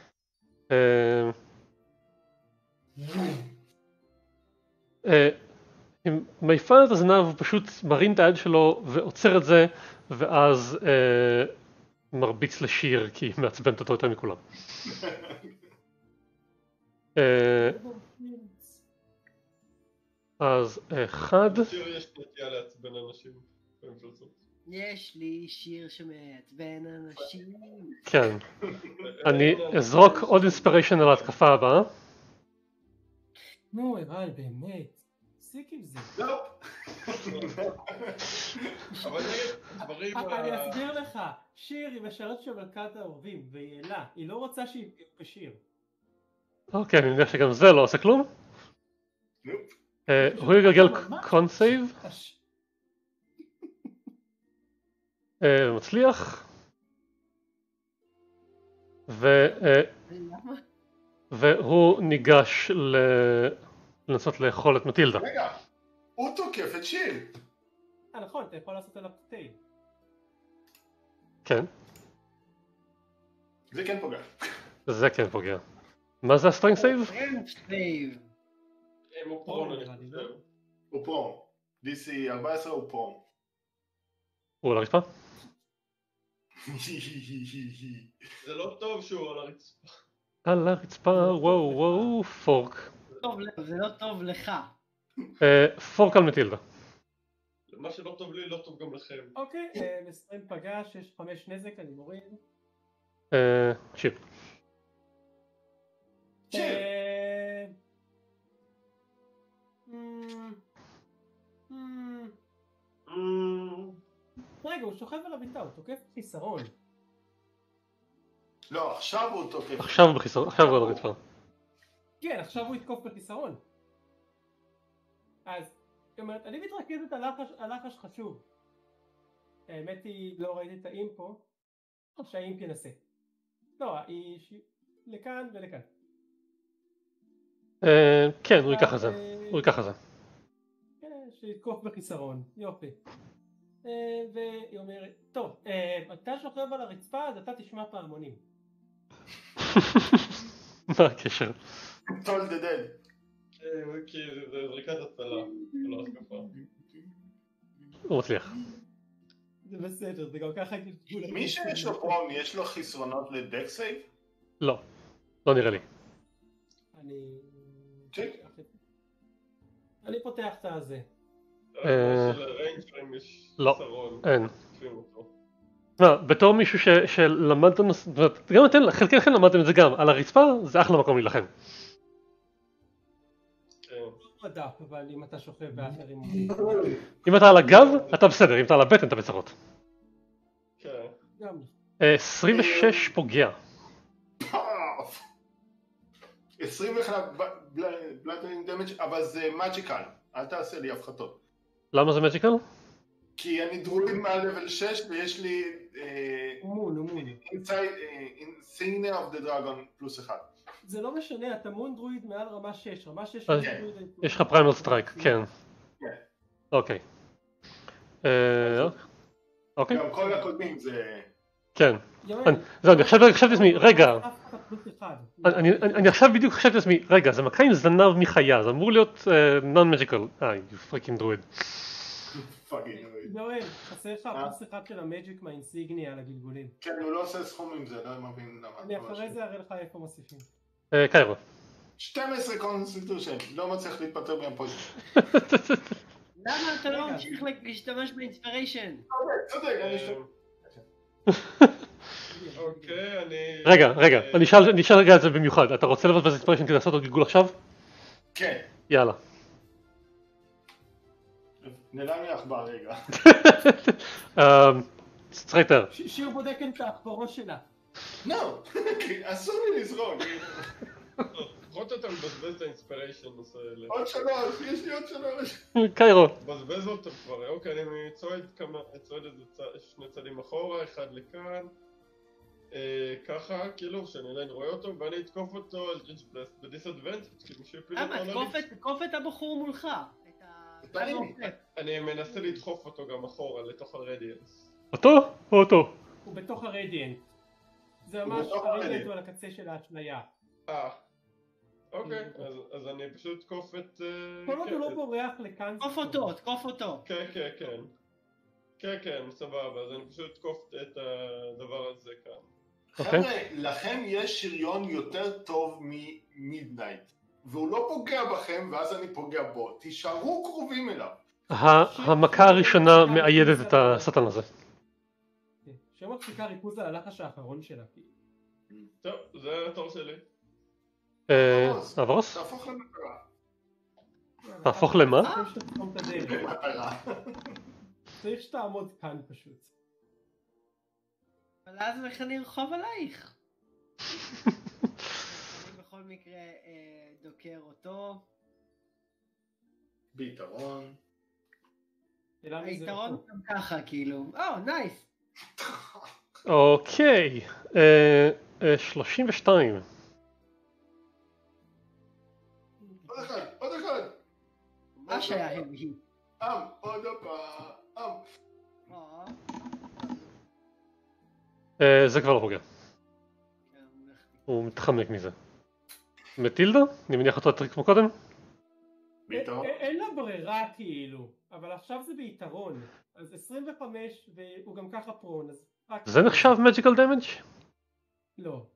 עם מעיפה את הזנב הוא פשוט מרים את היד שלו ועוצר את זה ואז מרביץ לשיר כי היא מעצבנת אותו יותר מכולם. אז אחד... שיר יש נטייה לעצבן אנשים במפלצות. יש לי שיר שמעצבן אנשים. כן. אני אזרוק עוד אינספיריישן על ההתקפה הבאה. נו, אבל באמת. תפסיק עם זה. לא. אבל דברים... אני אסביר לך. שיר היא משרת של מלכת האהובים, והיא אלה. היא לא רוצה שהיא בשיר. אוקיי, אני יודע שגם זה לא עושה כלום. הוא יגלגל קון סייב. מצליח. והוא ניגש לנסות לאכול את מטילדה. רגע, הוא תוקף את שיר. אה נכון, אתה יכול לעשות עליו טייל. כן. זה כן פוגע. זה כן פוגע. מה זה הסטרינג סייב? סטרינג סייב. הוא פרון, אני חושב. הוא פרון. די סי ארבע עשרה הוא פרון. הוא על הרצפה? זה לא טוב שהוא על הרצפה. על הרצפה, וואו וואו, פורק. זה לא טוב לך. פורק על מטילדה. מה שלא טוב לי לא טוב גם לכם. אוקיי, עשרים פגש, יש חמש נזק, אני מוריד. שיפ. שיר. רגע, הוא שוכב על הביטה, הוא תוקף חיסרון. לא, עכשיו הוא תוקף. עכשיו בחיסרון, עכשיו הוא על הרצפה. כן, עכשיו הוא יתקוף בחיסרון. אז, זאת אומרת, אני מתרכזת על לחש חשוב. האמת היא, לא ראיתי את האימפו, שהאימפ ינסה. לא, היא לכאן ולכאן. כן, הוא ייקח את זה. הוא ייקח את זה. כן, שיתקוף בחיסרון. יופי. והיא אומרת, טוב, אתה שוכב על הרצפה, אז אתה תשמע פעמונים. מה הקשר? טול דה דד. כי זה זריקת הצלה, לא התקפה. הוא מצליח. זה בסדר, זה גם ככה... מי שיש לו פרון, יש לו חסרונות לדק סייב? לא, לא נראה לי. אני... צ'ק. אני פותח את הזה. לא, אין. בתור מישהו שלמד את הנושא, גם אתם, חלקכם למדתם את זה גם, על הרצפה זה אחלה מקום להילחם. אבל אם אתה שוכב באחרים... אם אתה על הגב, אתה בסדר, אם אתה על הבטן אתה בצרות. עשרים ושש פוגע. עשרים ואחת בלאטרינג דמג' אבל זה מג'יקל, אל תעשה לי הפחתות. למה זה מג'יקל? כי אני דרויד מעל לבל שש ויש לי מון, מון. Insignia of the Dragon פלוס אחד. זה לא משנה, אתה מון דרויד מעל רמה שש, רמה שש... יש לך פריימל סטרייק, כן. אוקיי. אוקיי. גם כל הקודמים זה... כן. זהו, אני חשבתי לעצמי, רגע. אני עכשיו בדיוק חשבתי לעצמי, רגע, זה מכה עם זנב מחיה, זה אמור להיות non-magical. אה, you freaking druid. יואל, חסר לך פלוס אחד של המאג'יק מהאינסיגניה על הגלגולים. כן, הוא לא עושה סכום עם זה, לא מבין למה. אני אחרי זה אראה לך איפה מוסיפים. קיירו. שתים עשרה קונסטיטושן, לא מצליח להתפטר מהפוזיציה. למה אתה לא ממשיך להשתמש באינספיריישן? צודק, אני אשתמש. אוקיי, אני... רגע, רגע, אני אשאל רגע את זה במיוחד. אתה רוצה לבזבז אינספיריישן כדי לעשות עוד גלגול עכשיו? כן. יאללה. נעלם לי עכבר רגע. צריך יותר. שיר בודקת את העכברות שלה. לא, אסור לי לזרוק. לפחות אתה מבזבז את האינספיריישן האלה. עוד שלוש, יש לי עוד שלוש. קיירו. מבזבז אותם כבר, אוקיי, אני צועד כמה, צועד איזה שני צעדים אחורה, אחד לכאן. ככה, כאילו, שאני עדיין רואה אותו, ואני אתקוף אותו על ג'יג' בלסט בדיסאדוונטג' כאילו שיפיל אותו על הליץ. למה? תקוף את הבחור מולך. אני מנסה לדחוף אותו גם אחורה, לתוך הרדיאנס. אותו או אותו? הוא בתוך הרדיאנט. זה ממש, הרדיאנט הוא על הקצה של האשליה. אה, אוקיי, אז אני פשוט תקוף את... כל עוד הוא לא בורח לכאן... תקוף אותו, תקוף אותו. כן, כן, כן. כן, כן, סבבה, אז אני פשוט תקוף את הדבר הזה כאן. חבר'ה, לכם יש שריון יותר טוב ממידנייט, והוא לא פוגע בכם ואז אני פוגע בו, תישארו קרובים אליו. המכה הראשונה מאיידת את השטן הזה. שמחזיקה ריכוז על הלחש האחרון שלה. טוב, זה התור שלי. אברוס? תהפוך למטרה. תהפוך למה? למטרה. צריך שתעמוד כאן פשוט. אבל אז איך אני ארחוב עלייך? אני בכל מקרה דוקר אותו. ביתרון. היתרון גם ככה כאילו. או, נייס. אוקיי. שלושים ושתיים. עוד אחד, עוד אחד. מה שהיה היא? עם, עוד פעם. זה כבר לא פוגע. הוא מתחמק מזה. מטילדה? אני מניח אותו הטריק כמו קודם? אין לה ברירה כאילו, אבל עכשיו זה ביתרון. אז עשרים וחמש והוא גם ככה פרון. זה נחשב מג'יקל דמג'? לא.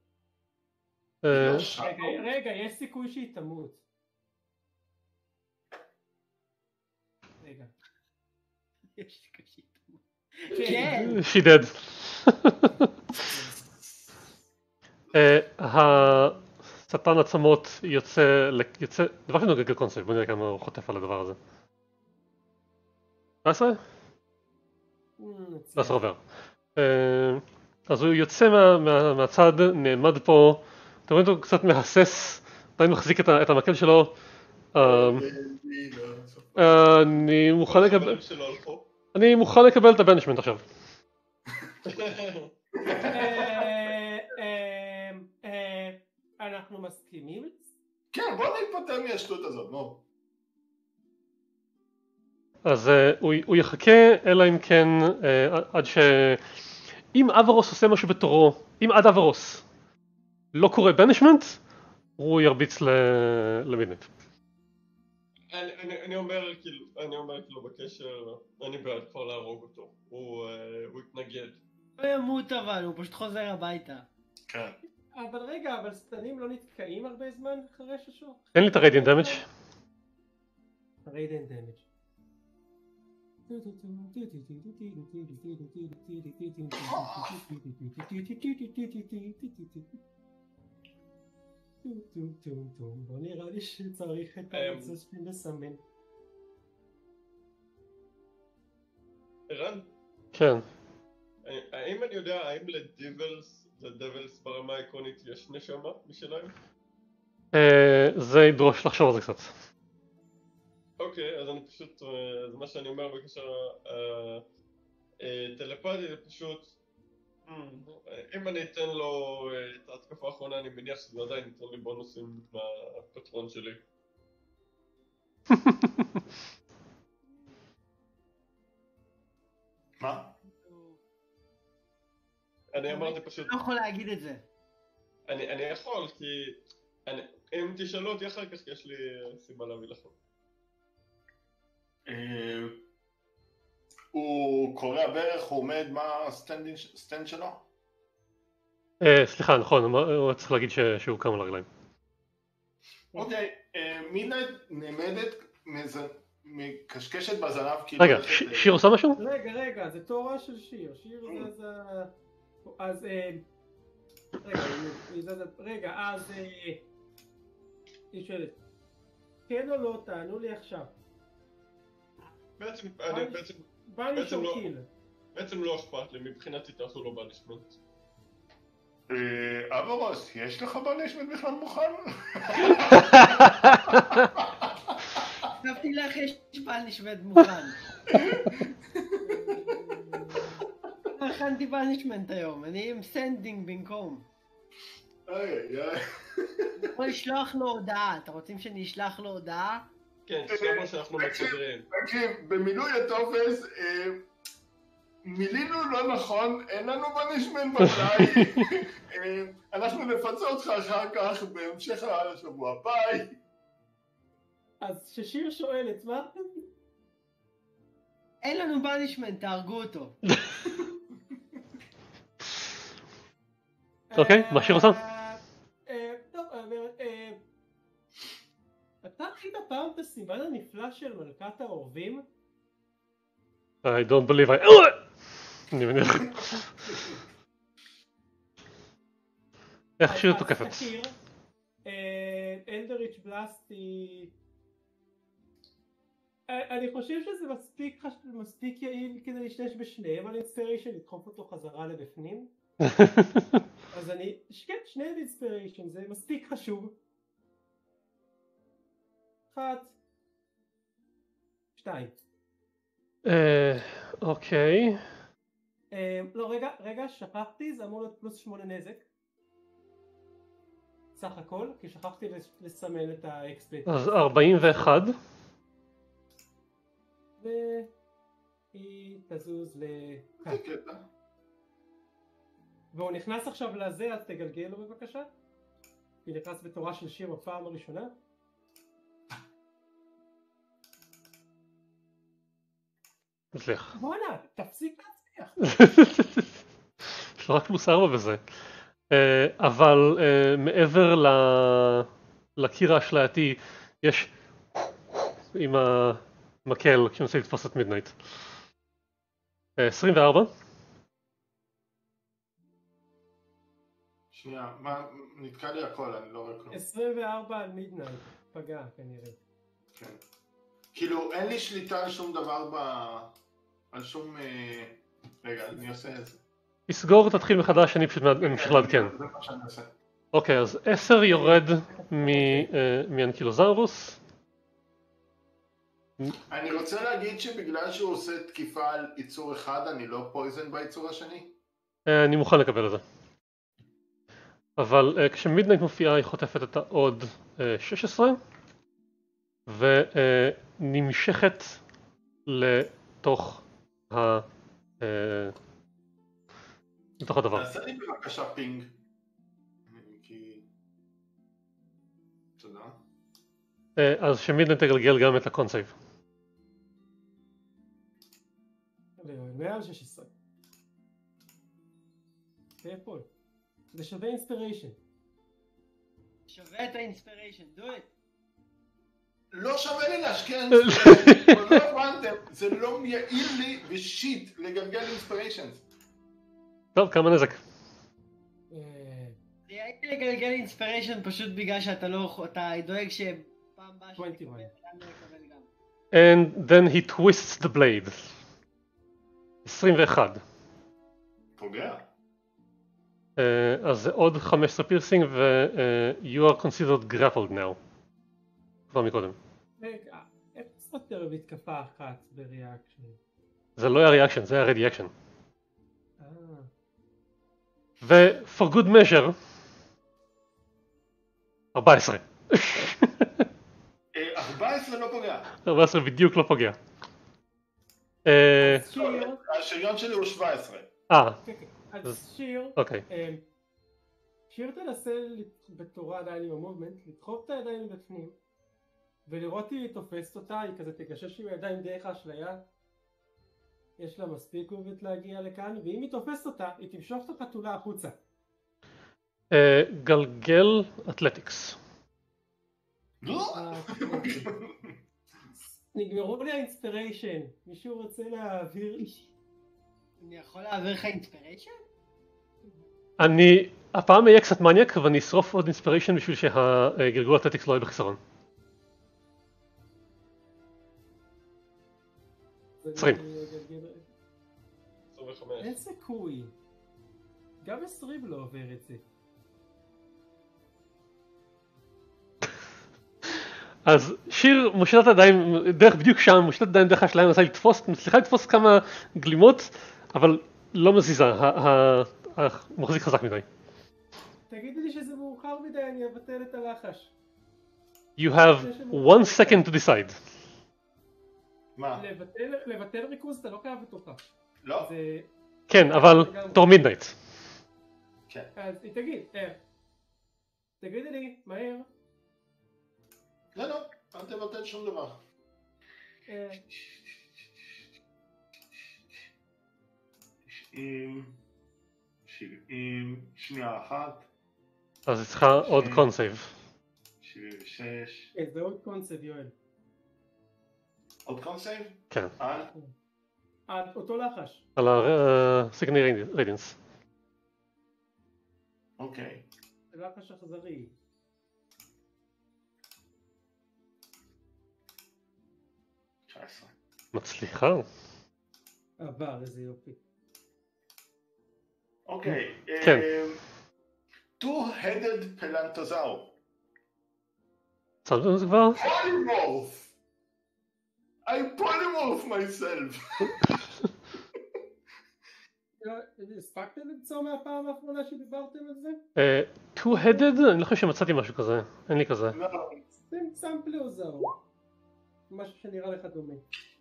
רגע, יש סיכוי שהיא תמות. רגע. יש סיכוי שהיא תמות. כן. She dead. השטן עצמות יוצא, יוצא, דבר שלנו גגל קונספט, בוא נראה כמה הוא חוטף על הדבר הזה. עשרה? עשרה עובר. אז הוא יוצא מהצד, נעמד פה, אתם רואים אותו קצת מהסס, עדיין מחזיק את המקל שלו. אני מוכן לקבל, אני מוכן לקבל את הבנשמנט עכשיו. אנחנו מסכימים? כן, בוא נתפטר מהשטות הזאת, נו. אז הוא יחכה, אלא אם כן, עד ש... אם אברוס עושה משהו בתורו, אם עד אברוס לא קורה בנישמנט, הוא ירביץ למידנט. אני אומר כאילו, אני אומר כאילו בקשר, אני בעד כבר להרוג אותו, הוא התנגד. הוא ימות אבל, הוא פשוט חוזר הביתה. כן. אבל רגע, אבל סטנים לא נתקעים הרבה זמן אחרי ששור? אין לי את הרדיאנט דמג'. הרדיאנט דמג'. בוא נראה לי שצריך את המצוס לסמן. ערן? כן. האם אני יודע, האם לדיבלס, לדבלס ברמה העקרונית יש נשמה משלהם? זה ידרוש לחשוב על זה קצת. אוקיי, אז אני פשוט, אז מה שאני אומר בקשר טלפתי זה פשוט, אם אני אתן לו את ההתקפה האחרונה אני מניח שזה עדיין ייתן לי בונוסים מהפטרון שלי. מה? אני אמרתי פשוט... אני לא יכול להגיד את זה. אני יכול, כי אם תשאלו אותי אחר כך יש לי סיבה להביא לכם. הוא קורע ברך, הוא עומד, מה הסטנד שלו? סליחה, נכון, הוא צריך להגיד שהוא קם על הרגליים. אוקיי, מידנייט נעמדת, מקשקשת בזנב כאילו... רגע, שיר עושה משהו? רגע, רגע, זה תורה של שיר, שיר זה... אז... רגע, אז... היא שואלת, כן או לא, תענו לי עכשיו. בעצם, אני בעצם, בעצם לא, בעצם לא אכפת לי, מבחינתי תעשו לו בנישמנט. אבא רוס, יש לך בנישמנט בכלל מוכן? חשבתי לך יש בנישמנט מוכן. לא הכנתי בנישמנט היום, אני עם סנדינג במקום. איי איי. אני יכול לשלוח לו הודעה, אתם רוצים שאני אשלח לו הודעה? כן, תשלח לו שאנחנו מסתדרים. תקשיב, במילוי הטופס, מילינו לא נכון, אין לנו בנישמנט בבית. אנחנו נפצה אותך אחר כך בהמשך השבוע, ביי. אז ששיר שואלת, מה? אין לנו בנישמנט, תהרגו אותו. אוקיי, משאיר אותה? טוב, אתה ראית פעם את הסימן הנפלא של מלכת העורבים? I don't believe I... אני מניח. איך שיר תוקפת? אלדריץ' בלאסט היא... אני חושב שזה מספיק, מספיק יעיל כדי להשתמש בשניהם, אבל אינספיריישן לדחוף אותו חזרה לבפנים. אז אני... כן, שניהם אינספיריישן, זה מספיק חשוב. אחת. שתיים. אוקיי. לא, רגע, רגע, שכחתי, זה אמור להיות פלוס שמונה נזק. סך הכל, כי שכחתי לסמן את האקספליט. אז ארבעים ואחת. והיא תזוז לכאן. והוא נכנס עכשיו לזה, אז תגלגל לו בבקשה. היא נכנס בתורה של שיר בפעם הראשונה. מצליח. בואנה, תפסיק להצליח. יש לו רק פלוס ארבע בזה. אבל מעבר לקיר האשלייתי יש עם המקל כשמנסה לתפוס את מידנייט. עשרים וארבע. שנייה, מה, נתקע לי הכל, אני לא רואה כלום. עשרים וארבע על מידנייט, פגע כנראה. כן. כאילו, אין לי שליטה על שום דבר ב... על שום... רגע, אני עושה את זה. תסגור, תתחיל מחדש, אני פשוט ממשיך לעדכן. זה מה שאני עושה. אוקיי, אז עשר יורד מאנקילוזאורוס. אני רוצה להגיד שבגלל שהוא עושה תקיפה על ייצור אחד, אני לא פויזן בייצור השני? אני מוכן לקבל את זה. אבל כשמידנייט מופיעה היא חוטפת את העוד שש עשרה ונמשכת לתוך ה... לתוך הדבר. תעשה לי בבקשה פינג. כי... תודה. אז שמידנייט תגלגל גם את הקונסייב. מעל שש עשרה. זה פול. זה שווה אינספיריישן. שווה את האינספיריישן, do it. לא שווה לי להשקיע אינספיריישן, אבל לא הבנתם, זה לא יעיל לי בשיט לגלגל אינספיריישנס. טוב, כמה נזק? זה יעיל לגלגל אינספיריישן פשוט בגלל שאתה לא, אתה דואג שפעם באה שאני אקבל, אני לא אקבל גם. And then he twists the blade. עשרים ואחת. פוגע. אז זה עוד חמש עשרה פירסינג ו- you are considered grappled now. כבר מקודם. רגע, איך ספטר בהתקפה אחת בריאקשן? זה לא היה ריאקשן, זה היה רדיאקשן. ו- for good measure ארבע עשרה. ארבע עשרה לא פוגע. ארבע עשרה בדיוק לא פוגע. השריון שלי הוא שבע עשרה. אה. אז שיר, אוקיי. שיר תנסה בתורה עדיין עם המובמנט, לדחוף את הידיים בפנים ולראות אם היא תופסת אותה, היא כזה תגשש עם הידיים דרך האשליה, יש לה מספיק מובט להגיע לכאן, ואם היא תופסת אותה, היא תמשוך את החתולה החוצה. גלגל אתלטיקס. נגמרו לי האינספיריישן, מישהו רוצה להעביר לי? אני יכול להעביר לך אינספיריישן? אני הפעם אהיה קצת מניאק ואני אשרוף עוד אינספיריישן בשביל שהגלגול אתלטיקס לא יהיה בחיסרון. עשרים. עשרים וחמש. אין סיכוי. גם עשרים לא עובר את זה. אז שיר מושטת הידיים, דרך בדיוק שם, מושטת הידיים דרך השליים, מנסה לתפוס, מצליחה לתפוס כמה גלימות, אבל לא מזיזה, המחזיק חזק מדי. תגידי לי שזה מאוחר מדי, אני אבטל את הלחש. You have one second to decide. מה? לבטל, לבטל ריכוז אתה לא חייב בתוכה. לא? זה... כן, אבל תור מידנייט. כן. אז תגיד, אה, תגידי לי, מהר. לא, לא, אל תבטל שום דבר. אה, תשעים, שבעים, שנייה אחת, אז היא צריכה עוד קונסייב. שבעים ושש. כן, זה עוד קונספט, יואל. עוד קונסייב? כן, על? אה, אותו לחש. על הסיגני רדיאנס. אוקיי. זה לחש אכזרי. תשע עשרה. מצליחה. עבר, איזה יופי. אוקיי. כן. two-headed פלנטוזאור. צלבנו זה כבר? polymorph! I polymorph myself! הספקתם למצוא מהפעם האחרונה שדיברתם על זה? two-headed? אני לא חושב שמצאתי משהו כזה, אין לי כזה. לא. שים שם פלאוזאור. משהו שנראה לך דומה.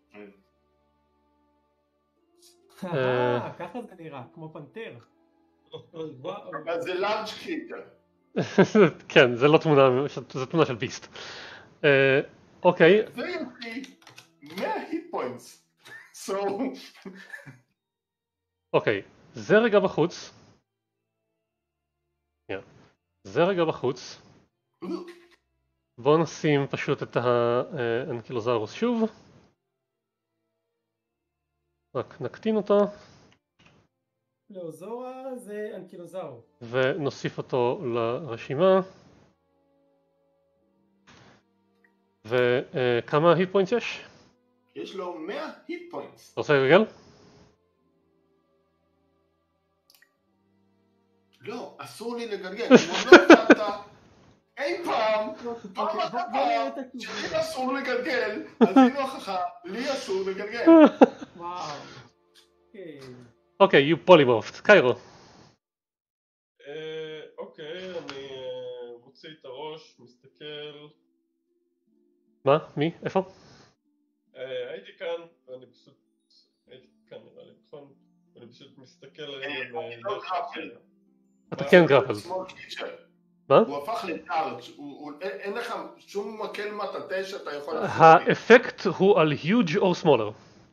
אה, ככה זה נראה, כמו פנתר. אז זה לארג' קריטר. כן, זה לא תמונה, זה תמונה של ביסט. אוקיי. ויש לי מאה היט פוינטס. So... אוקיי, זה רגע בחוץ. זה רגע בחוץ. בואו נשים פשוט את האנקילוזאורוס שוב. רק נקטין אותו. פלאוזורה זה אנקילוזאור. ונוסיף אותו לרשימה. וכמה היט פוינטס יש? יש לו מאה היט פוינטס. אתה רוצה לגלגל? לא, אסור לי לגלגל. אם עוד לא הבנת אי פעם, פעם אחת פעם, שלי אסור לגלגל, אז הנה הוכחה, לי אסור לגלגל. וואו. אוקיי, you polymorphed. קיירו. אוקיי, אני מוציא את הראש, מסתכל. מה? מי? איפה? הייתי כאן, ואני פשוט... הייתי כאן נראה לי, נכון? ואני פשוט מסתכל רגע... אתה כן גרפל. מה? הוא הפך לטארג', אין לך שום מקל מטאטא שאתה יכול... האפקט הוא על huge or smaller.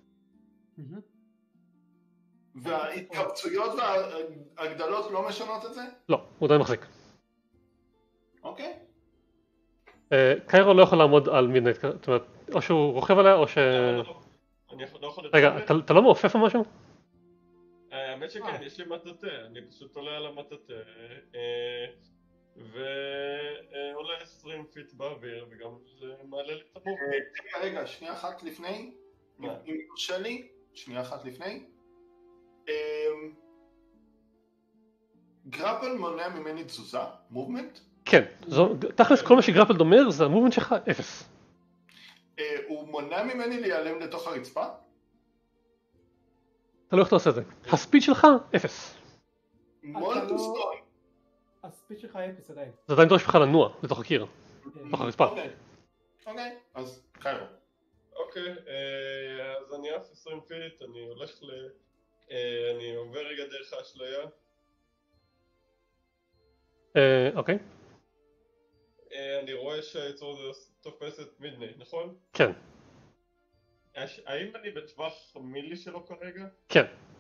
וההתקבצויות והגדלות לא משנות את זה? לא, הוא עדיין מחזיק. אוקיי. קיירו לא יכול לעמוד על מידנייט, זאת אומרת, או שהוא רוכב עליה או ש... רגע, אתה לא מעופף או משהו? האמת שכן, יש לי מטאטא, אני פשוט עולה על המטאטא ועולה עשרים פיט באוויר וגם זה מעלה לי את המוח. רגע, רגע, שנייה אחת לפני, אם יורשה לי, שנייה אחת לפני. גרפל מונע ממני תזוזה, מובמנט? כן, תכלס כל מה שגרפל אומר זה המובמנט שלך אפס. הוא מונע ממני להיעלם לתוך הרצפה? אתה לא איך אתה עושה את זה. הספיד שלך אפס. מולטוסטוי. הספיד שלך אפס עדיין. זה עדיין דורש לך לנוע לתוך הקיר, לתוך הרצפה. אוקיי, אז קיירו. אוקיי, אז אני עף עשרים פיט, אני הולך ל... אני עובר רגע דרך האשליה. אוקיי. אני רואה שהיצור הזה תופס את מידנייט, נכון? כן. האם אני בטווח מילי שלו כרגע? כן.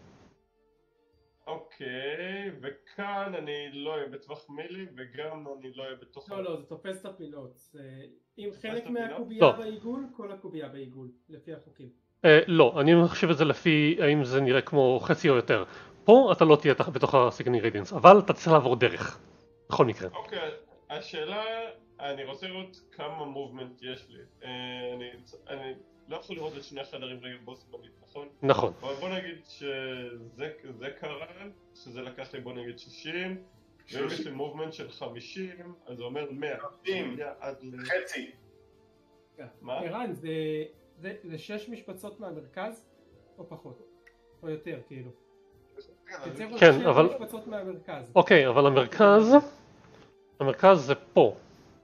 אוקיי, וכאן אני לא אהיה בטווח מילי וגם אני לא אהיה בתוך... לא, לא, זה תופס את הפינות. אם חלק מהקובייה בעיגול, כל הקובייה בעיגול, לפי החוקים. לא, אני מחשב את זה לפי האם זה נראה כמו חצי או יותר. פה אתה לא תהיה בתוך הסיגני רדיאנס, אבל אתה צריך לעבור דרך, בכל מקרה. אוקיי, השאלה, אני רוצה לראות כמה מובמנט יש לי. אני לא יכול לראות את שני החדרים רגע בו זמנית, נכון? נכון. אבל בוא נגיד שזה קרה, שזה לקח לי בוא נגיד שישים, ואם יש לי מובמנט של חמישים, אז זה אומר מאה. חמישים, חצי. מה? ערן, זה שש משבצות מהמרכז? או פחות? או יותר, כאילו. כן, אבל... משבצות מהמרכז. אוקיי, אבל המרכז... המרכז זה פה.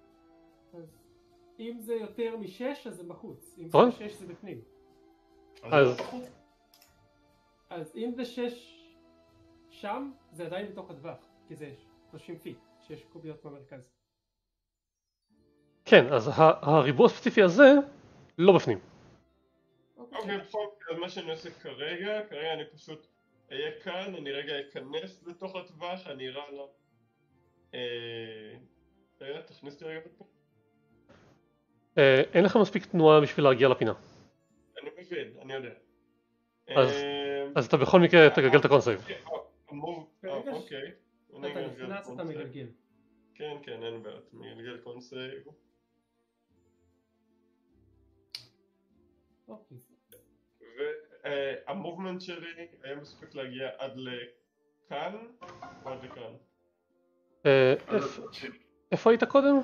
אם זה יותר משש, אז זה בחוץ. אם נכון? זה שש, זה בפנים. אז... אז אם זה שש שם, זה עדיין בתוך הטווח. כי זה שלושים פיט, שש קוביות במרכז. כן, אז הריבוע הספציפי הזה לא בפנים. אוקיי, אז מה שאני עושה כרגע, כרגע אני פשוט אהיה כאן, אני רגע אכנס לתוך הטווח, אני אראה לו... רגע, תכניס לי רגע לפה. אין לך מספיק תנועה בשביל להגיע לפינה. אני מבין, אני יודע. אז אתה בכל מקרה תגלגל את הקונסייב. אוקיי. אתה נכנס, אתה מגלגל. כן, כן, אין בעיה, אתה מגלגל קונסייב. והמובמנט שלי היה מספיק להגיע עד לכאן או עד לכאן? איפה היית קודם?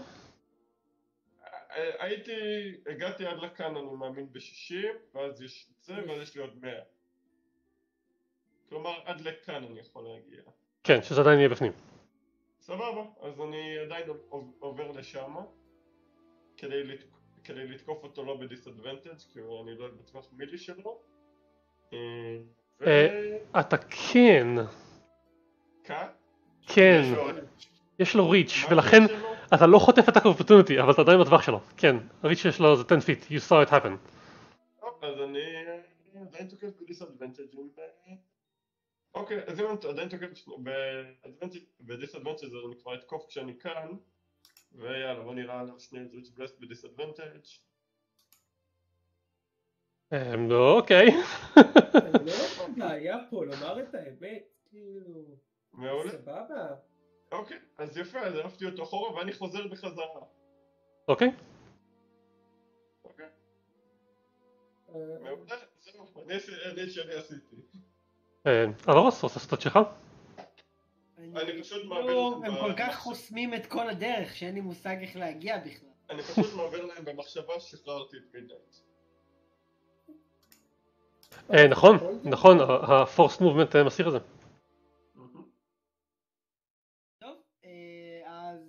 הייתי, הגעתי עד לכאן אני מאמין ב-שישים, ואז יש את זה, ואז יש לי עוד מאה. כלומר עד לכאן אני יכול להגיע. כן, שזה עדיין יהיה בפנים. סבבה, אז אני עדיין עובר לשם כדי, לת... כדי לתקוף אותו לא בדיסאדוונטג' כי אני לא בטווח מילי שלו. ו... אתה כן. כן? כן. יש לו ריץ' ולכן אתה לא חוטף את האופורטוניטי אבל אתה עדיין בטווח שלו. כן, הריץ' שיש לו זה עשר פיט, you saw it happen. אז אני עדיין תוקף בדיסאדוונטג' אוקיי, אז אם אתה עדיין תוקף בדיסאדוונטג' אז אני כבר אתקוף כשאני כאן ויאללה בוא נראה עליו שני ריץ' בלסט בדיסאדוונטג'. אוקיי. לא בעיה פה לומר את האמת, כאילו... מעולה. סבבה. אוקיי, אז יפה, אז העפתי אותו אחורה ואני חוזר בחזרה. אוקיי. אוקיי. מעולה, זהו, אני שאני עשיתי. אלרוס, רוצה לעשות את שלך? אני פשוט מעביר... הם כל כך חוסמים את כל הדרך שאין לי מושג איך להגיע בכלל. אני פשוט מעביר להם במחשבה ששחררתי את מידנייט. נכון, נכון, ה-forced movement מסיר את זה. טוב, אז...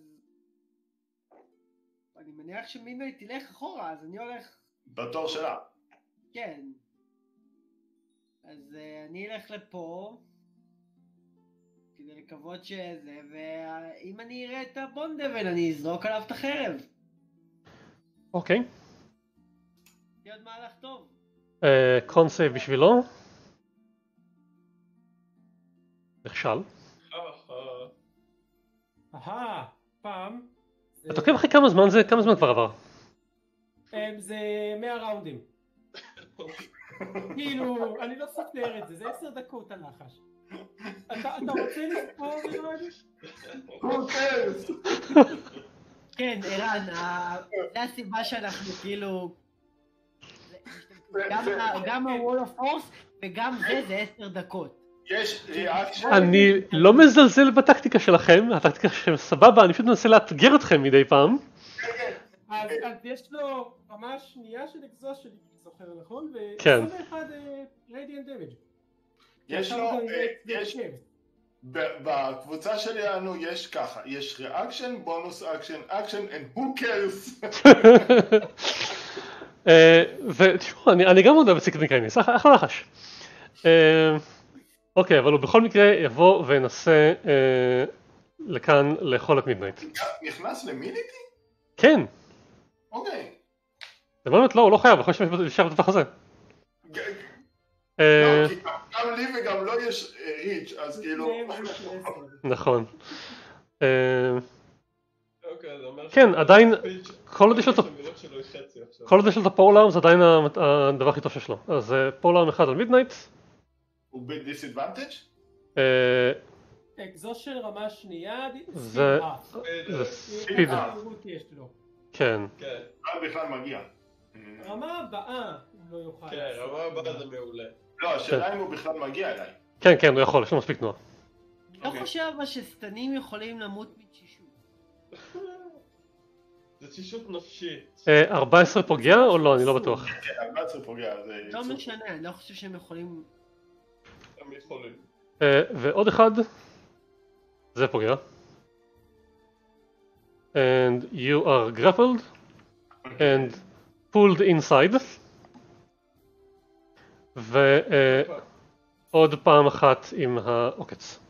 אני מניח שמידנייט תלך אחורה, אז אני הולך... בתור שלה. כן. אז אני אלך לפה, כדי לקוות שזה, ואם אני אראה את הבונדבל אני אזרוק עליו את החרב. אוקיי. תהיה עוד מהלך טוב. קונסייב בשבילו. נכשל. אהה, פעם. אתה עוקב אחרי כמה זמן זה? כמה זמן כבר עבר? זה מאה ראונדים. כאילו, אני לא סופר את זה, זה עשר דקות הנחש. אתה רוצה לספור מראש? כן, ערן, זה הסיבה שאנחנו כאילו... גם ה-Wall of Force וגם זה זה עשר דקות. יש ריאקשן. אני לא מזלזל בטקטיקה שלכם, הטקטיקה שלכם סבבה, אני פשוט מנסה לאתגר אתכם מדי פעם. אז יש לו ממש שנייה של אקזוס שלי זוכר נכון? כן. ו-עשרים ואחת רדיאנט דמג'. יש לו, יש, בקבוצה שלנו יש ככה, יש ריאקשן, בונוס אקשן, אקשן and who cares. ותשמעו, אני גם יודע בסיקרט מקריינס, אחלה נחש. אוקיי, אבל הוא בכל מקרה יבוא וינסה לכאן לאכול את מידנייט. נכנס למיליטי? כן. אוקיי. זה באמת לא, הוא לא חייב, יכול להישאר בטווח הזה. לא, כי גם לי וגם לא יש ריץ', אז כאילו... נכון. כן, עדיין, כל עוד יש לו את הפולארם זה עדיין הדבר הכי טוב שיש לו. אז פולארם אחד על מידנייט. הוא בדיסאדוונטג'? אקזוס של רמה שנייה, זה ספיד. כן. מה בכלל מגיע? רמה הבאה לא יוכל כן, לעשות. רמה הבאה זה מעולה. לא, השאלה אם הוא בכלל מגיע אליי. כן, כן, הוא יכול, יש לו מספיק תנועה. אני לא חושב אבל ששטנים יכולים למות מתשישות. זה תשישות נפשית. אה, ארבע עשרה פוגע או לא? אני לא בטוח. כן, ארבע עשרה פוגע, זה... לא משנה, אני לא חושב שהם יכולים... הם יכולים. אה, ועוד אחד, זה פוגע. And you are grappled and pulled inside. ועוד פעם אחת עם העוקץ.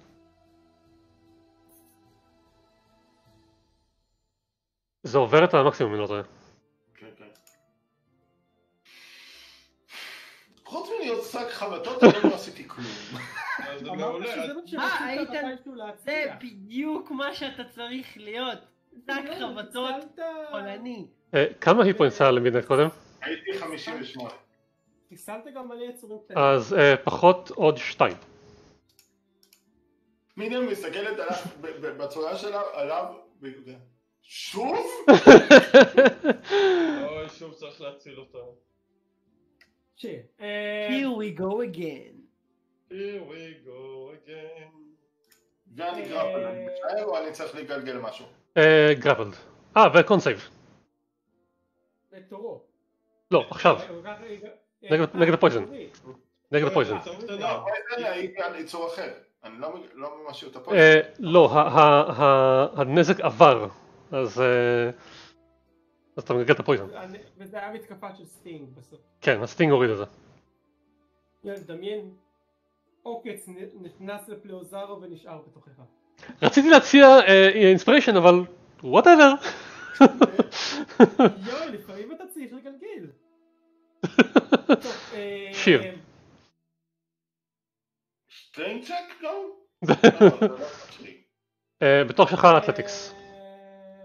זה עובר את המקסימום, אני לא טועה. כן, כן. חוץ מלהיות שק חבטות, אני לא עשיתי כלום. אז זה אמרת מעולה. שזה מה מה, שרצית היית... מתישהו זה להצליח. בדיוק מה שאתה צריך להיות. שק חבטות חולני. אה, כמה היפוינטס היה למידנט קודם? הייתי חמישים ושמונה. חיסלת גם מלא יצורים קטנים. אז אה, פחות עוד שתיים. מיניון מסתכלת עליו ב- ב- בצורה שלה, עליו, ב- שוב? אוי, שוב צריך להציל אותה. ש... אה, Here we go again. Here we go again. ואני גרפל, אני משער או אני צריך לגלגל משהו? גרפלד. אה, וקונסייב. בתורו. לא, עכשיו. נגד- נגד הפויזן. נגד הפויזן. אה, קבוצה קטנה. לא, פויזן הייתי על יצור אחר. אני לא מג- לא משאיר את אה, הפויזן. לא, ה- ה- ה- הנזק עבר. אז אה, אז אתה מגלגל את הפויזן. וזה היה מתקפה של סטינג בסוף. כן, הסטינג הוריד את זה. יאללה, דמיין. עוקץ נ- נכנס לפלאוזרו ונשאר בתוכך. רציתי להציע אינספיריישן, אבל וואטאבר. יואי, לפעמים אתה צריך לגלגל. טוב, אה, שיר. סטריינג צ'ק גם? לא, זה לא שלי. אה, בתור שלך אתלטיקס. אה,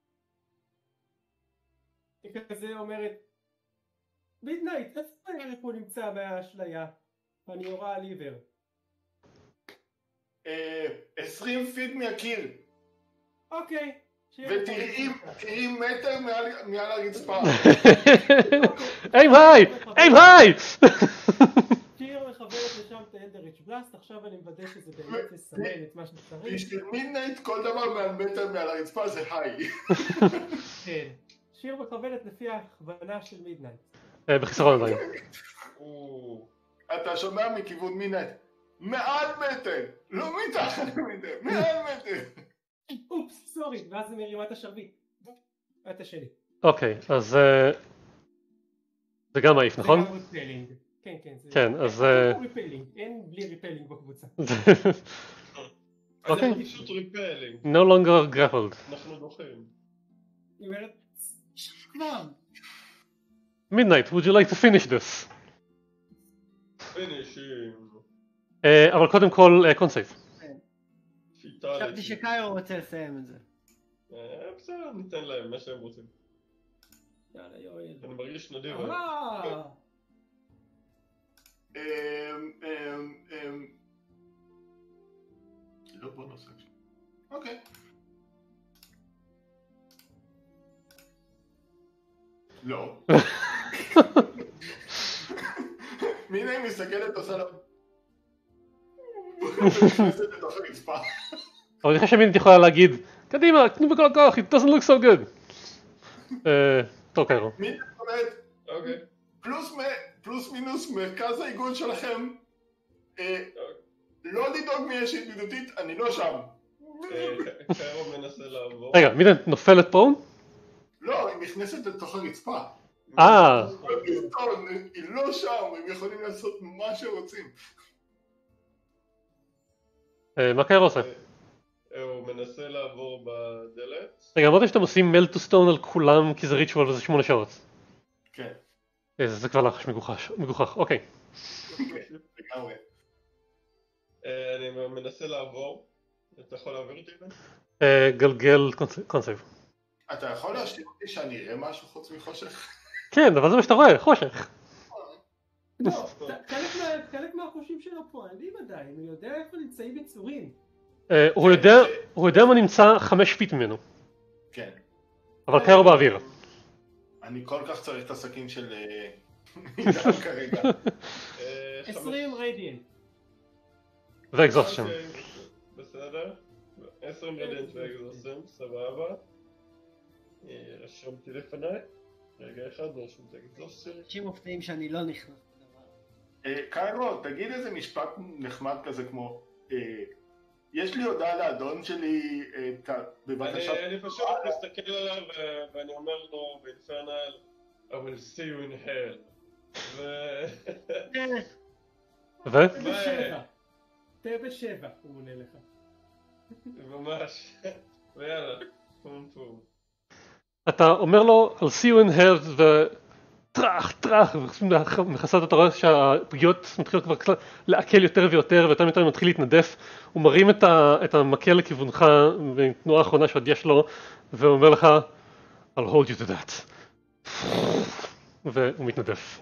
היא כזה אומרת, מידנייט, איפה הערב הוא נמצא מהאשליה? ואני יורה על עיוור. אה, עשרים פיט מהקיר, אוקיי. שיר ותראי תראי מטר מעל- מעל הרצפה. איים היי! איים היי! שיר מכוונת לשם את האלדריץ' בלאסט, עכשיו אני מוודא שזה באמת יסמן את מה שצריך. בשביל מידנייט כל דבר מעל מטר מעל הרצפה זה היי. כן. שיר מכוונת לפי ההכוונה של מידנייט. אה, בחיסרון עדיין. או, אתה שומע מכיוון מידנייט, מעל מטר, לא מתחת למטר, מעל מטר. אופס, סורי, ואז זה מרימה את השרביט. את השני. אוקיי, אז אה, זה גם מעיף, נכון? זה גם ריפלינג. כן, כן. זה- כן, אז... אין אה, פה ריפלינג, אין בלי ריפלינג בקבוצה. אז אוקיי. זה פשוט ריפלינג. No longer grappled. אנחנו דוחים. היא אומרת, כבר. Midnight, would you like to finish this? פינישים. אה, אבל קודם כל קונסייב. שיטה חשבתי שקיירו רוצה לסיים את זה. אה, בסדר, ניתן להם מה שהם רוצים. יאללה יואל. אני מרגיש נדיב. אה, אמ, אמ, אמ. לא בונוס אקשן. אוקיי. לא. מינה היא מסתכלת עושה לה... נכנסת לתוך הרצפה. אבל אני חושב שמינית יכולה להגיד, קדימה, תנו בכל הכוח, it doesn't look so good. אה, טוב קיירו. מינה אומרת, אוקיי. פלוס מ- פלוס מינוס מרכז האיגוד שלכם, אה, לא לדאוג מי יש ידידותית, אני לא שם. אה, קיירו מנסה לעבור. רגע, מינית נופלת פה? לא, היא נכנסת לתוך הרצפה. אה, בפיסטון, היא לא שם, הם יכולים לעשות מה שרוצים. אה, מה קיירו עושה? אה, הוא מנסה לעבור בדלת. רגע, אמרתם שאתם עושים מלט טו סטון על כולם כי זה ריטואל וזה שמונה שעות. כן, אה, זה כבר לחש מגוחך, מגוחך, אוקיי. לגמרי. אה, אני מנסה לעבור. אתה יכול להעביר אותי? בן? אה, גלגל קונסייב. אתה יכול להשאיר אותי שאני אראה משהו חוץ מחושך? כן, אבל זה מה שאתה רואה, חושך. לא, ת- חלק מה- חלק מהחושים שלו פועלים עדיין, הוא יודע איפה נמצאים יצורים. אה, הוא יודע, הוא יודע מה נמצא חמש פיט ממנו, כן. אבל קיירו באוויר. אני כל כך צריך את הסכין של... אה, עידן כרגע. אה, חמש- עשרים רדיאנט. ואקזוסשן. אוקיי, בסדר. עשרים רדיאנט ואקזוסם, סבבה. אה, רשמתי לפניי. רגע אחד, רשום את האקזוסם. אנשים מופתעים שאני לא נכנס לדבר. אה, קיירו, תגיד איזה משפט נחמד כזה כמו אה, יש לי הודעה לאדון שלי, אה, ת- בבקשה. אני אני פשוט מסתכל עליו ו- ואני אומר לו באינפרנל I will see you in hell. ו... ו? תה בשבע. תה בשבע, הוא עונה לך. ממש. ויאללה, פום פום. אתה אומר לו I'll see you in hell וטרח טרח ומכסת אתה רואה שהפגיעות מתחילות כבר קצת לעכל יותר ויותר ויותר ויותר מתחיל להתנדף. הוא מרים את, ה, את המקל לכיוונך בתנועה האחרונה שעוד יש לו והוא אומר לך I'll hold you to that והוא מתנדף.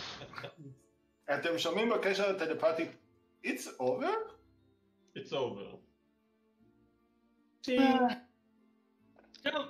אתם שומעים בקשר הטלפתי It's over? It's over. טוב.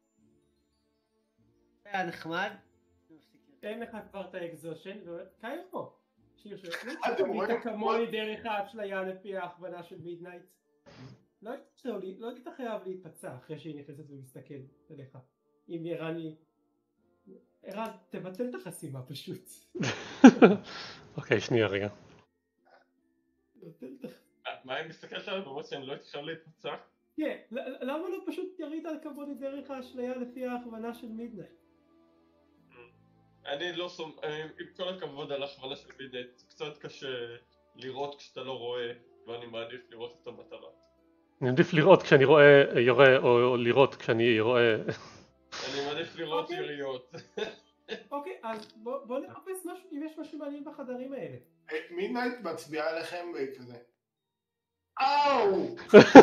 היה נחמד. אין לך כבר את האקזושן, וקיים פה. שיר של... אתם רואים? היית כמוני דרך האשליה לפי ההכוונה של מידנייט. לא היית חייב להיפצע אחרי שהיא נכנסת ומסתכלת עליך. אם ערן היא... ערן, תבטל את החסימה פשוט. אוקיי, שנייה רגע. תבטל את החסימה. מה אם מסתכלת עליו ואומרת שאני לא הייתי חייב להתפצע? כן, למה לא פשוט ירית על כמוני דרך האשליה לפי ההכוונה של מידנייט? אני לא שומע, עם כל הכבוד על הכוונה של מידנייט, זה קצת קשה לראות כשאתה לא רואה, ואני מעדיף לראות את המטרה. אני מעדיף לראות כשאני רואה יורה או לראות כשאני רואה... אני מעדיף לראות אוקיי. יריות. אוקיי, אז בוא נחפש משהו, אם יש משהו מעניין בחדרים האלה. מידנייט מצביעה עליכם וכזה אאו!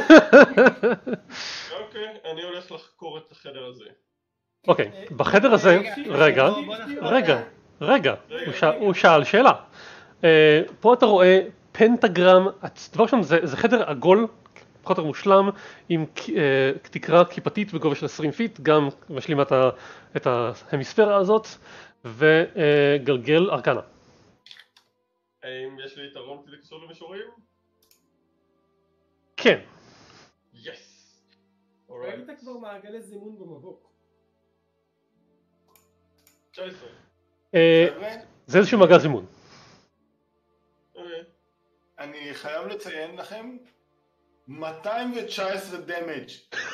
אוקיי, אני הולך לחקור את החדר הזה. אוקיי, בחדר הזה, רגע, רגע, רגע, הוא שאל- הוא שאל שאלה. אה, פה אתה רואה פנטגרם, דבר שם זה זה חדר עגול, פחות או יותר מושלם, עם אה, תקרה כיפתית בגובה של עשרים פיט, גם משלימה את ה- את ההמיספירה הזאת, וגלגל ארקנה. האם יש לי יתרון כדי קשור למישורים? כן. יס! ראית כבר מעגלי זימון במבוק. תשע עשרה. אה, חבר'ה, זה איזשהו מעגל זימון. אוקיי. אני חייב לציין לכם מאתיים תשע עשרה דמג'.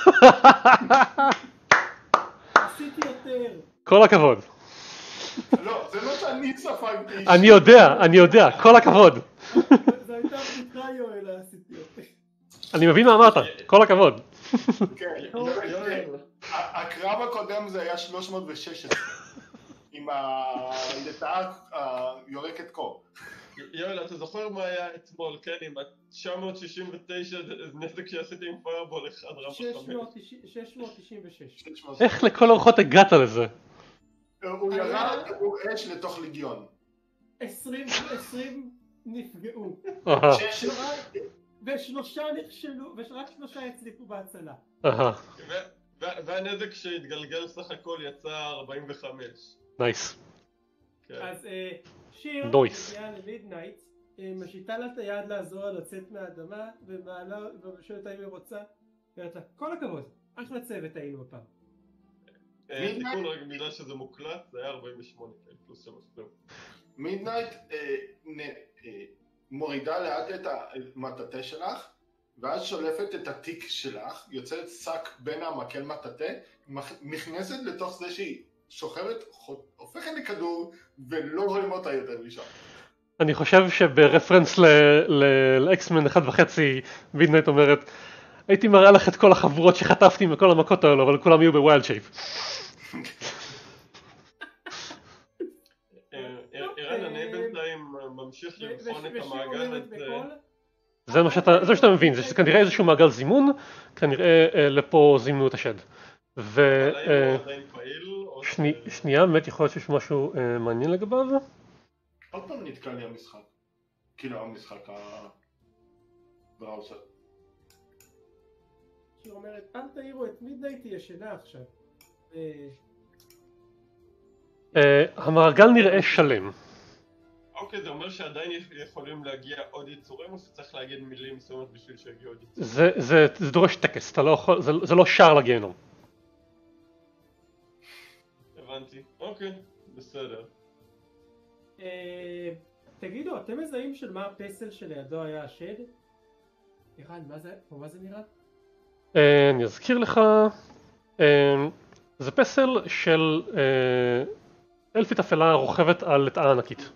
עשיתי יותר. כל הכבוד. לא, זה לא שאני ספגתי אישית. אני יודע, אני יודע, כל הכבוד. זו הייתה בדיחה יואל, עשיתי יותר. אני מבין מה אמרת, כל הכבוד. כן, יואל. הקרב הקודם זה היה שלוש מאות ושש עשרה עם הלטאה היורקת קור. יואל, אתה זוכר מה היה אתמול, כן? עם ה-תשע מאות שישים ותשע נזק שעשיתי עם פיירבול אחד רב שש מאות תשעים ושש. איך לכל אורחות הגעת לזה? הוא ירה כדור אש לתוך ליגיון. עשרים עשרים נפגעו. אהה, שש- ושלושה נכשלו, ורק שלושה הצליחו בהצלה. אהה, ו- ו- והנזק שהתגלגל סך הכל יצא ארבעים וחמש. נייס. כן. אז אה, שיר נויס. מגיעה למידנייט, אה, משיטה לה את היד לעזור לה לצאת מהאדמה, ומעלה, ושואלת האם היא רוצה, ואומרת לה, כל הכבוד, אחלה צוות היינו הפעם. אה, תיקון רק בגלל שזה מוקלט, זה היה ארבעים ושמונה, כן, פלוס שלוש, זהו. מידנייט אה, נ- אה, מורידה לאט את המטאטה שלך, ואז שולפת את התיק שלך, יוצרת שק בין המקל מטאטה, מכ- נכנסת לתוך זה שהיא שוכבת, חו- הופכת לכדור, ולא רואים אותה יותר משם. אני חושב שברפרנס לאקסמן אחד וחצי, מידנייט אומרת, הייתי מראה לך את כל החבורות שחטפתי מכל המכות האלו, אבל כולם יהיו בווילד שייפ. ערן, אני בינתיים ממשיך לבחון את המעגל הזה. זה מה שאתה, זה מה שאתה מבין, זה כנראה איזשהו מעגל זימון, כנראה אה, לפה זימנו את השד. ו... אבל האם אה, הוא עדיין פעיל? או שני, ש- שנייה, באמת יכול להיות שיש משהו אה, מעניין לגביו? עוד פעם נתקע לי המשחק. כאילו המשחק ה... בראוסר. שהיא אומרת, אל תעירו את מידנייט, היא ישנה עכשיו. אה, המעגל נראה שלם. אוקיי, זה אומר שעדיין יכולים להגיע עוד יצורים, או שצריך להגיד מילים מסוימות בשביל שיגיעו עוד יצורים? זה, זה, זה דורש טקס, אתה לא יכול, זה, זה לא שער לגיהנום. הבנתי, אוקיי, בסדר. תגידו, אתם מזהים של מה הפסל שלידו היה השד? ערן, מה זה נראה? אני אזכיר לך, זה פסל של אלפית אפלה רוכבת על לטאה ענקית.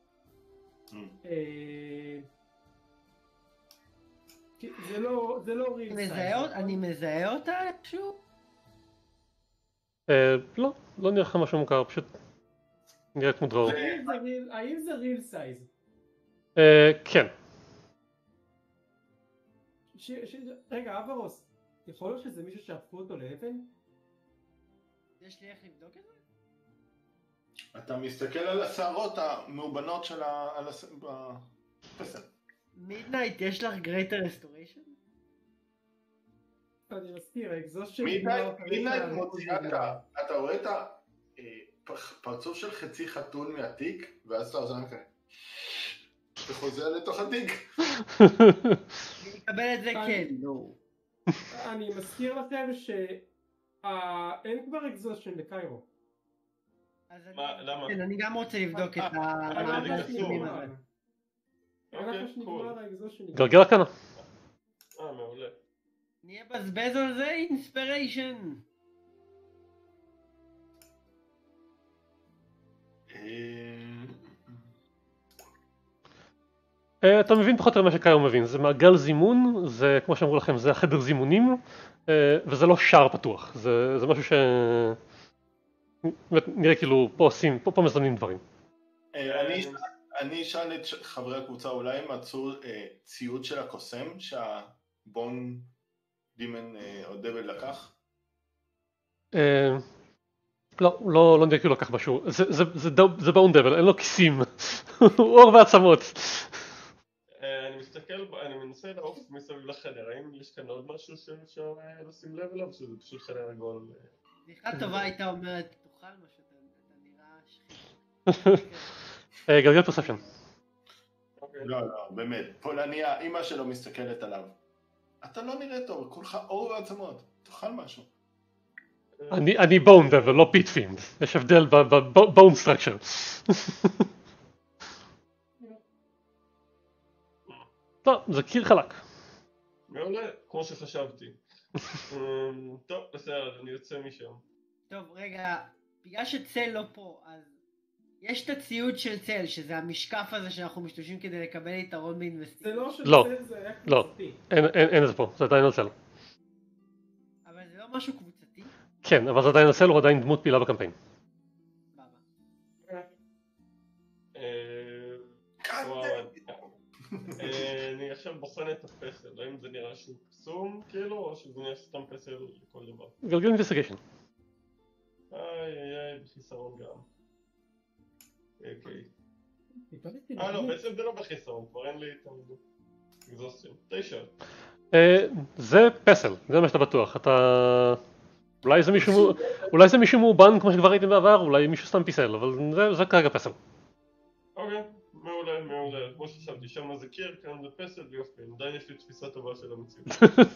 זה לא, זה לא ריל סייז. אני מזהה אותה איכשהו? לא, לא נראה לך משהו מוכר, פשוט נראה כמו דרור. האם זה ריל סייז? כן. רגע, אברוס, יכול להיות שזה מישהו שהפכו אותו לאבן? יש לי איך לבדוק את זה? אתה מסתכל על השערות המאובנות של הפסל. מידנייט, יש לך גרייטר רסטוריישן? אני מזכיר, האקזוס של... מידנייט מוציאה את ה... אתה רואה את הפרצוף של חצי חתול מהתיק, ואז אתה עושה כזה. וחוזר לתוך התיק. אני מקבל את זה כן, נו. אני מזכיר לכם שאין כבר אקזושן לקיירו. מה, למה? כן, אני גם רוצה לבדוק את הסיומים הזה. גרגר הקנה. אה, מעולה. נהיה בזבז על זה אינספיריישן. אתה מבין פחות או יותר מה שקיירו מבין, זה מעגל זימון, זה כמו שאמרו לכם, זה החדר זימונים, וזה לא שער פתוח, זה, זה משהו ש... נראה כאילו פה עושים, פה, פה מזמנים דברים. אני, אני אשאל את חברי הקבוצה, אולי הם מצאו ציוד של הקוסם שהבון דימן או דבל לקח? לא, לא, לא נראה כאילו לקח משהו, זה, זה, זה, זה בון דבל, אין לו כיסים, הוא אור ועצמות. אני מסתכל, אני מנסה לעוף מסביב לחדר, האם יש כאן עוד משהו שאפשר לשים לב אליו, שזה פשוט חדר עגול? סליחה טובה הייתה אומרת, תאכל משהו, אתה נראה שחיק. גלגל פרספשן. לא, לא, באמת, פולניה, אמא שלו מסתכלת עליו. אתה לא נראה טוב, כולך אור ועצמות, תאכל משהו. אני בון דבל, לא פיט פינד, יש הבדל בבון סטרקצ'ר. לא, זה קיר חלק. מעולה, כמו שחשבתי. טוב, בסדר, אני יוצא משם. טוב, רגע, בגלל שצל לא פה, אז יש את הציוד של צל, שזה המשקף הזה שאנחנו משתמשים כדי לקבל יתרון באינבסטיגציה. זה לא של לא, צל, זה היה לא, קבוצתי. אין את זה פה, זה עדיין על צל. אבל זה לא משהו קבוצתי? כן, אבל זה עדיין על צל, הוא עדיין דמות פעילה בקמפיין. אני עכשיו בוחן את הפסל, האם זה נראה שהוא קסום כאילו, או שזה נראה סתם פסל לכל דבר? גלגל אינבסטיגיישן. איי איי איי, בחיסרון גם. אוקיי. אה לא, בעצם זה לא בחיסרון, כבר אין לי את האקזוסטים. תשע. זה פסל, זה מה שאתה בטוח, אתה... אולי זה מישהו, אולי זה מישהו מאובן כמו שכבר ראיתם בעבר, אולי מישהו סתם פיסל, אבל זה, זה כרגע פסל. אוקיי, מעולה, מעולה, כמו שחשבתי, שם זה קיר, כאן זה פסל ויופי, עדיין יש לי תפיסה טובה של המציאות.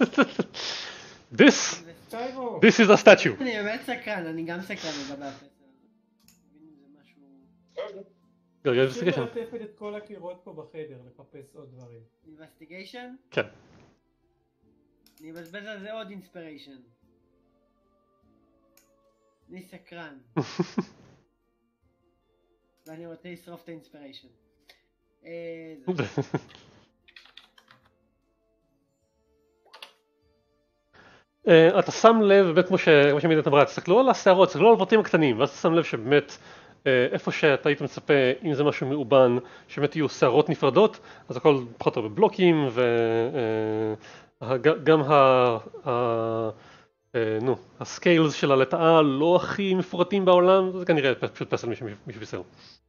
This, this is a statue. אני באמת סקרן, אני גם סקרן לגבי הפסל. זה משהו... גלגל אינבסטיגיישן. אפשר לטפל את כל הקירות פה בחדר, לחפש עוד דברים. אינבסטיגיישן? כן. אני אבזבז על זה עוד אינספיריישן. אני סקרן. ואני רוצה לשרוף את האינספיריישן. אתה שם לב, באמת כמו שמידת אמרה, תסתכלו על השערות, תסתכלו על הפרטים הקטנים, ואז אתה שם לב שבאמת איפה שאתה היית מצפה, אם זה משהו מאובן, שבאמת יהיו שערות נפרדות, אז הכל פחות או בבלוקים, וגם הסקיילס של הלטאה לא הכי מפורטים בעולם, זה כנראה פשוט פסל מישהו בישראל.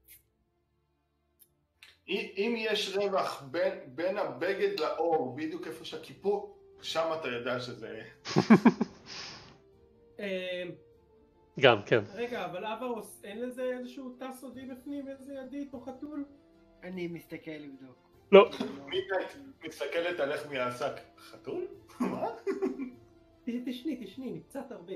אם יש רווח בין, בין הבגד לאור, בדיוק איפה שהכיפור, שם אתה יודע שזה... גם, כן. רגע, אבל אברוס, אין לזה איזשהו תא סודי בפנים, איזה ידית או חתול? אני מסתכל לבדוק. לא. מידנייט מסתכלת על איך מהעסק. חתול? מה? תשני, תשני, נקצת הרבה.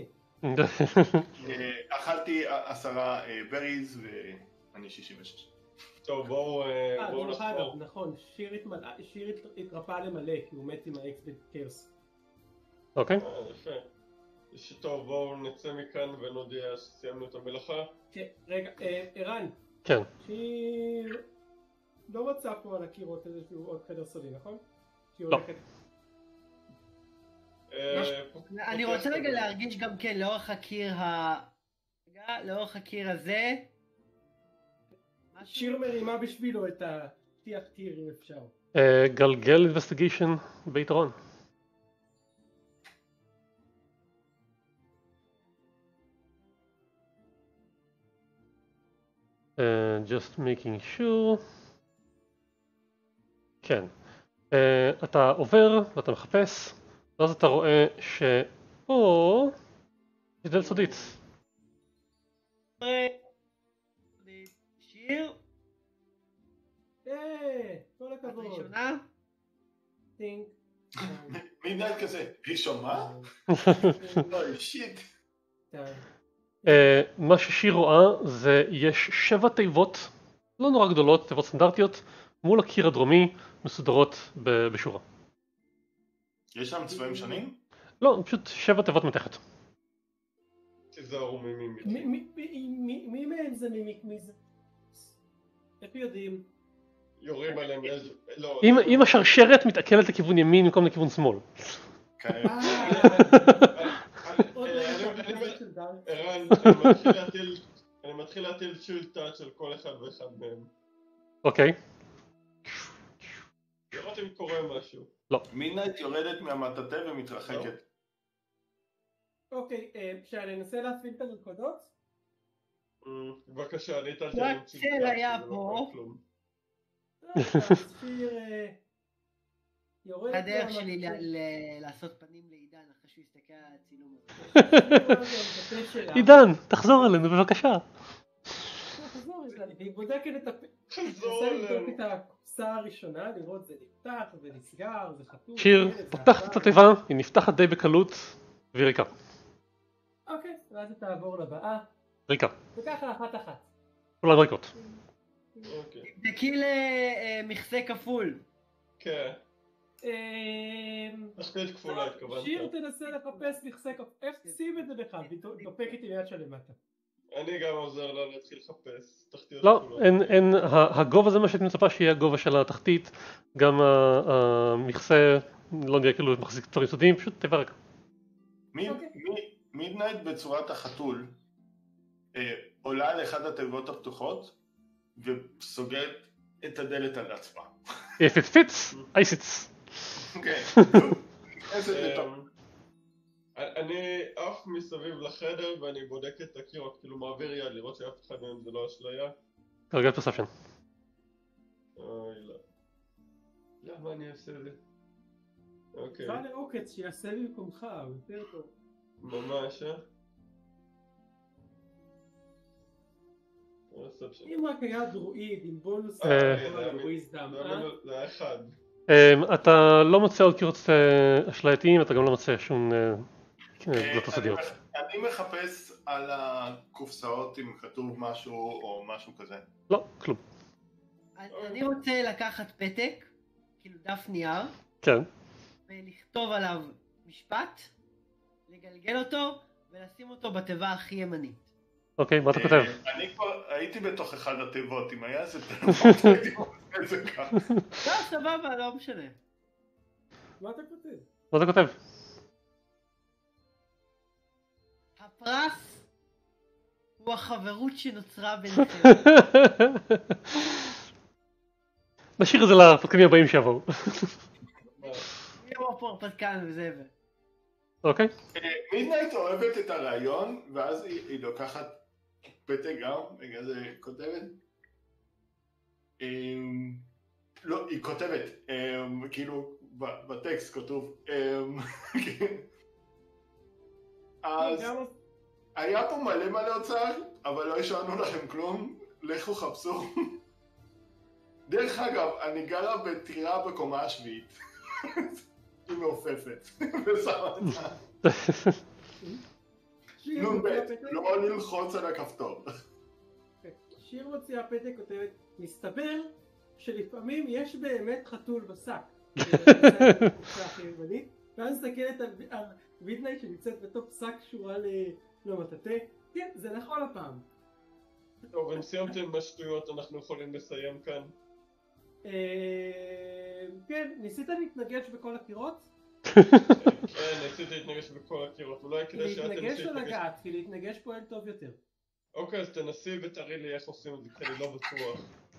אכלתי עשרה בריז ואני שישים ושש. טוב, בואו אה, בואו דרך אגב, נחזור. נכון, שיר התמלא- שיר התרפא למלא, כי הוא מת עם האקספט קרס. אוקיי. אה, יפה. ש- טוב, בואו נצא מכאן ונודיע שסיימנו את המלאכה. כן, רגע, אה, ערן, כן. שיר לא מצא פה על הקירות איזשהו עוד חדר סודי, נכון? שהיא לא. הולכת... אה, אני רוצה רגע להרגיש גם כן לאורך הקיר ה... רגע, לאורך הקיר הזה. שיר מרימה בשבילו את הטיח טיר אם אפשר. אה, גלגל אינבסטיגיישן ביתרון. אה, just making sure. כן. אה, אתה עובר ואתה מחפש, ואז אתה רואה שפה יש דלת סודית. שיר, אה, כל את הכבוד. ראשונה? טינג. מידנייט כזה, ראשון מה? אוי שיט. אה, מה ששיר רואה זה יש שבע תיבות, לא נורא גדולות, תיבות סטנדרטיות, מול הקיר הדרומי, מסודרות ב- בשורה. יש שם צבעים שונים? לא, פשוט שבע תיבות מתחת. תיזהרו ממימית. מי- מי- מי- מי- מי מהם זה מימיק? מי זה? איך יודעים? יורים עליהם איזה... לא, אם, לא. אם השרשרת מתעכלת לכיוון ימין במקום לכיוון שמאל. כן. אה, עוד אה, רגע, אני- אני אני- זה של דארק. ערן, אני מתחיל להטיל... אני מתחיל להטיל שיל טאץ' של כל אחד ואחד מהם. אוקיי. לראות אם קורה משהו. מידנייט יורדת מהמטאטא ומתרחקת. אוקיי, אה, שאני אנסה להפעיל את הנקודות? אה, בבקשה, אני הטלתי רק עליהם שיל צל טאץ', היה זה לא פה. קורה כלום. הספיר אה, יורד הדרך מהמטה. שלי ל- ל- לעשות פנים לעידן אחרי שהוא יסתכל על הצילום הזה. הספיר הזה על הפה שלה. עידן, תחזור אלינו בבקשה. תחזור, עידן, והיא בודקת את הפה. חזור מנסה לבדוק אלינו. את הקופסה הראשונה, לראות זה נפתח, זה נסגר, זה חתום. שיר זה פותחת את עבר. התיבה, היא נפתחת די בקלות, והיא ריקה. אוקיי, ואז היא תעבור לבאה, ריקה. וככה אחת אחת. כולן ריקות. אוקיי. תבדקי למכסה כפול. כן. אמ, תחתית כפולה התכוונת. שיר תנסה לחפש מכסה כפול. איך שים את זה בכלל? והיא דופקת עם יד שלמטה. אני גם עוזר לה להתחיל לחפש תחתיות לא, כפולות. אין, אין, ה- הגובה זה מה שהייתי מצפה שיהיה הגובה של התחתית, גם ה- המכסה, לא נראה כאילו מחזיק דברים סודיים, פשוט תיבה ריקה. מיד- אוקיי. מי- מידנייט בצורת החתול אה, עולה על אחד התיבות הפתוחות וסוגרת את הדלת על עצמה. If it fits, I sits. כן. איזה אמ, טוב. אני עף מסביב לחדר ואני בודק את הקירות, כאילו מעביר יד לראות שאף אחד מהם זה לא אשליה. כרגע פרספשן. אוי לא. למה אני אעשה את זה? אוקיי, תקרא לעוקץ שיעשה במקומך, הוא יותר טוב. ממש אה? פרספשן. אם רק היה דרואיד עם בונוס אה, על הוויזדם, זה אה? היה- זה היה אחד. אמ, אתה לא מוצא עוד קירות אה, אשלייתיים, אתה גם לא מוצא שום אה, דלתות סודיות. אני מחפש על הקופסאות אם כתוב משהו או משהו כזה. לא, כלום. אני אני רוצה לקחת פתק, כאילו דף נייר, כן. ולכתוב עליו משפט, לגלגל אותו, ולשים אותו בתיבה הכי ימנית. אוקיי, מה אתה כותב? אה, אני כבר הייתי בתוך אחד התיבות, אם היה איזה פלאפון הייתי עושה את זה ככה. לא, סבבה, לא משנה. מה אתה כותב? מה אתה כותב? הפרס הוא החברות שנוצרה ביניכם. נשאיר את זה לפרקים הבאים שיבואו. יום הפרפתקן וזה ו... אוקיי? מידנייט אוהבת את הרעיון, ואז היא היא לוקחת פתק גם, בגלל זה כותבת. אמ, לא, היא כותבת, אמ, כאילו ב- בטקסט כתוב. אמ, אז גם- היה פה מלא מלא אוצר, אבל לא השארנו לכם כלום, לכו חפשו. דרך אגב, אני גרה בטירה בקומה השביעית. היא מעופפת. נו בית, לא ללחוץ על הכפתור. שיר מוציאה פתק כותבת, מסתבר שלפעמים יש באמת חתול בשק. ואז מסתכלת על מידנייט שנמצאת בתוך שק שורה למטאטה. כן, זה נכון הפעם. טוב, אם סיימתם עם השטויות, אנחנו יכולים לסיים כאן. כן, ניסית להתנגש בכל הקירות? כן, ניסיתי להתנגש בכל הקירות. אולי כדאי שאת תנסי להתנגש או לגעת? כי להתנגש פועל טוב יותר. אוקיי, אז תנסי ותראי לי איך עושים את זה, כי אני לא בטוח.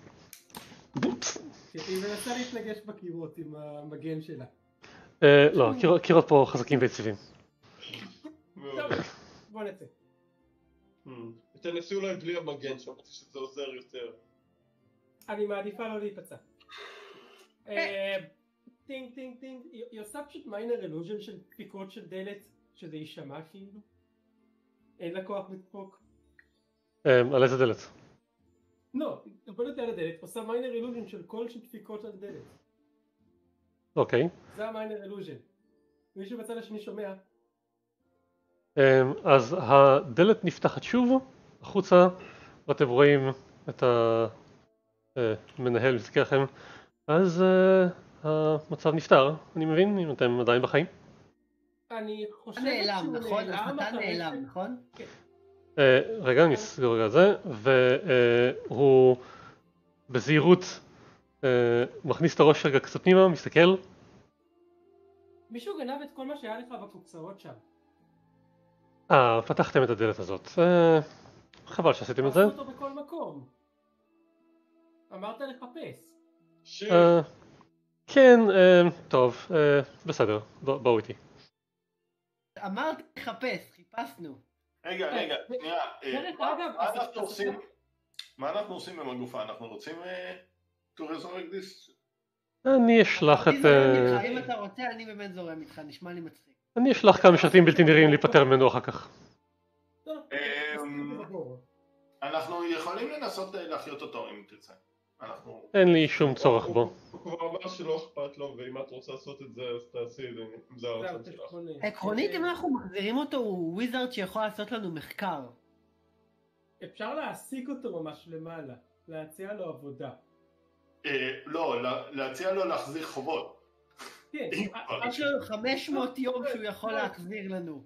היא מנסה להתנגש בקירות עם המגן שלה. לא, קירות פה חזקים ויציבים. טוב, בוא נצא. תנסי אולי בלי המגן, שמעתי שזה עוזר יותר. אני מעדיפה לא להיפצע. טינג טינג טינג, היא עושה פשוט מיינר אלוז'ן של דפיקות של דלת, שזה יישמע כאילו. אין לה כוח לדפוק. על איזה דלת? לא, היא עובדת על הדלת, עושה מיינר אלוז'ן של כל של דפיקות על דלת. אוקיי. זה המיינר אלוז'ן. מישהו בצד השני שומע? אז הדלת נפתחת שוב החוצה, ואתם רואים את המנהל מסתכל לכם, אז המצב נפתר, אני מבין, אם אתם עדיין בחיים. אני חושבת נעלם, שהוא נכון? נעלם, אתה נעלם, נכון? רגע, אני אסגור רגע זה, והוא בזהירות מכניס את הראש רגע קצת פנימה, מסתכל. מישהו גנב את כל מה שהיה לך בקופסאות שם. אה, פתחתם את הדלת הזאת. חבל שעשיתם את זה. עשו אותו בכל מקום. אמרת לחפש. שיר. כן, טוב, בסדר, בואו איתי. אמרתי לחפש, חיפשנו. רגע, רגע, שנייה. מה אנחנו עושים עם הגופה? אנחנו רוצים to resurrect this? אני אשלח את... אם אתה רוצה, אני באמת זורם איתך, נשמע לי מצחיק. אני אשלח כמה משרתים בלתי נראים להיפטר ממנו אחר כך. אנחנו יכולים לנסות להחיות אותו אם תרצה. אין לי שום צורך בו. הוא כבר אמר שלא אכפת לו, ואם את רוצה לעשות את זה אז תעשי את זה, אם זה הרצון שלך. עקרונית אם אנחנו מחזירים אותו הוא וויזארד שיכול לעשות לנו מחקר. אפשר להעסיק אותו ממש למעלה, להציע לו עבודה. לא, להציע לו להחזיר חובות. כן. יש לו חמש מאות יום שהוא יכול להחזיר לנו.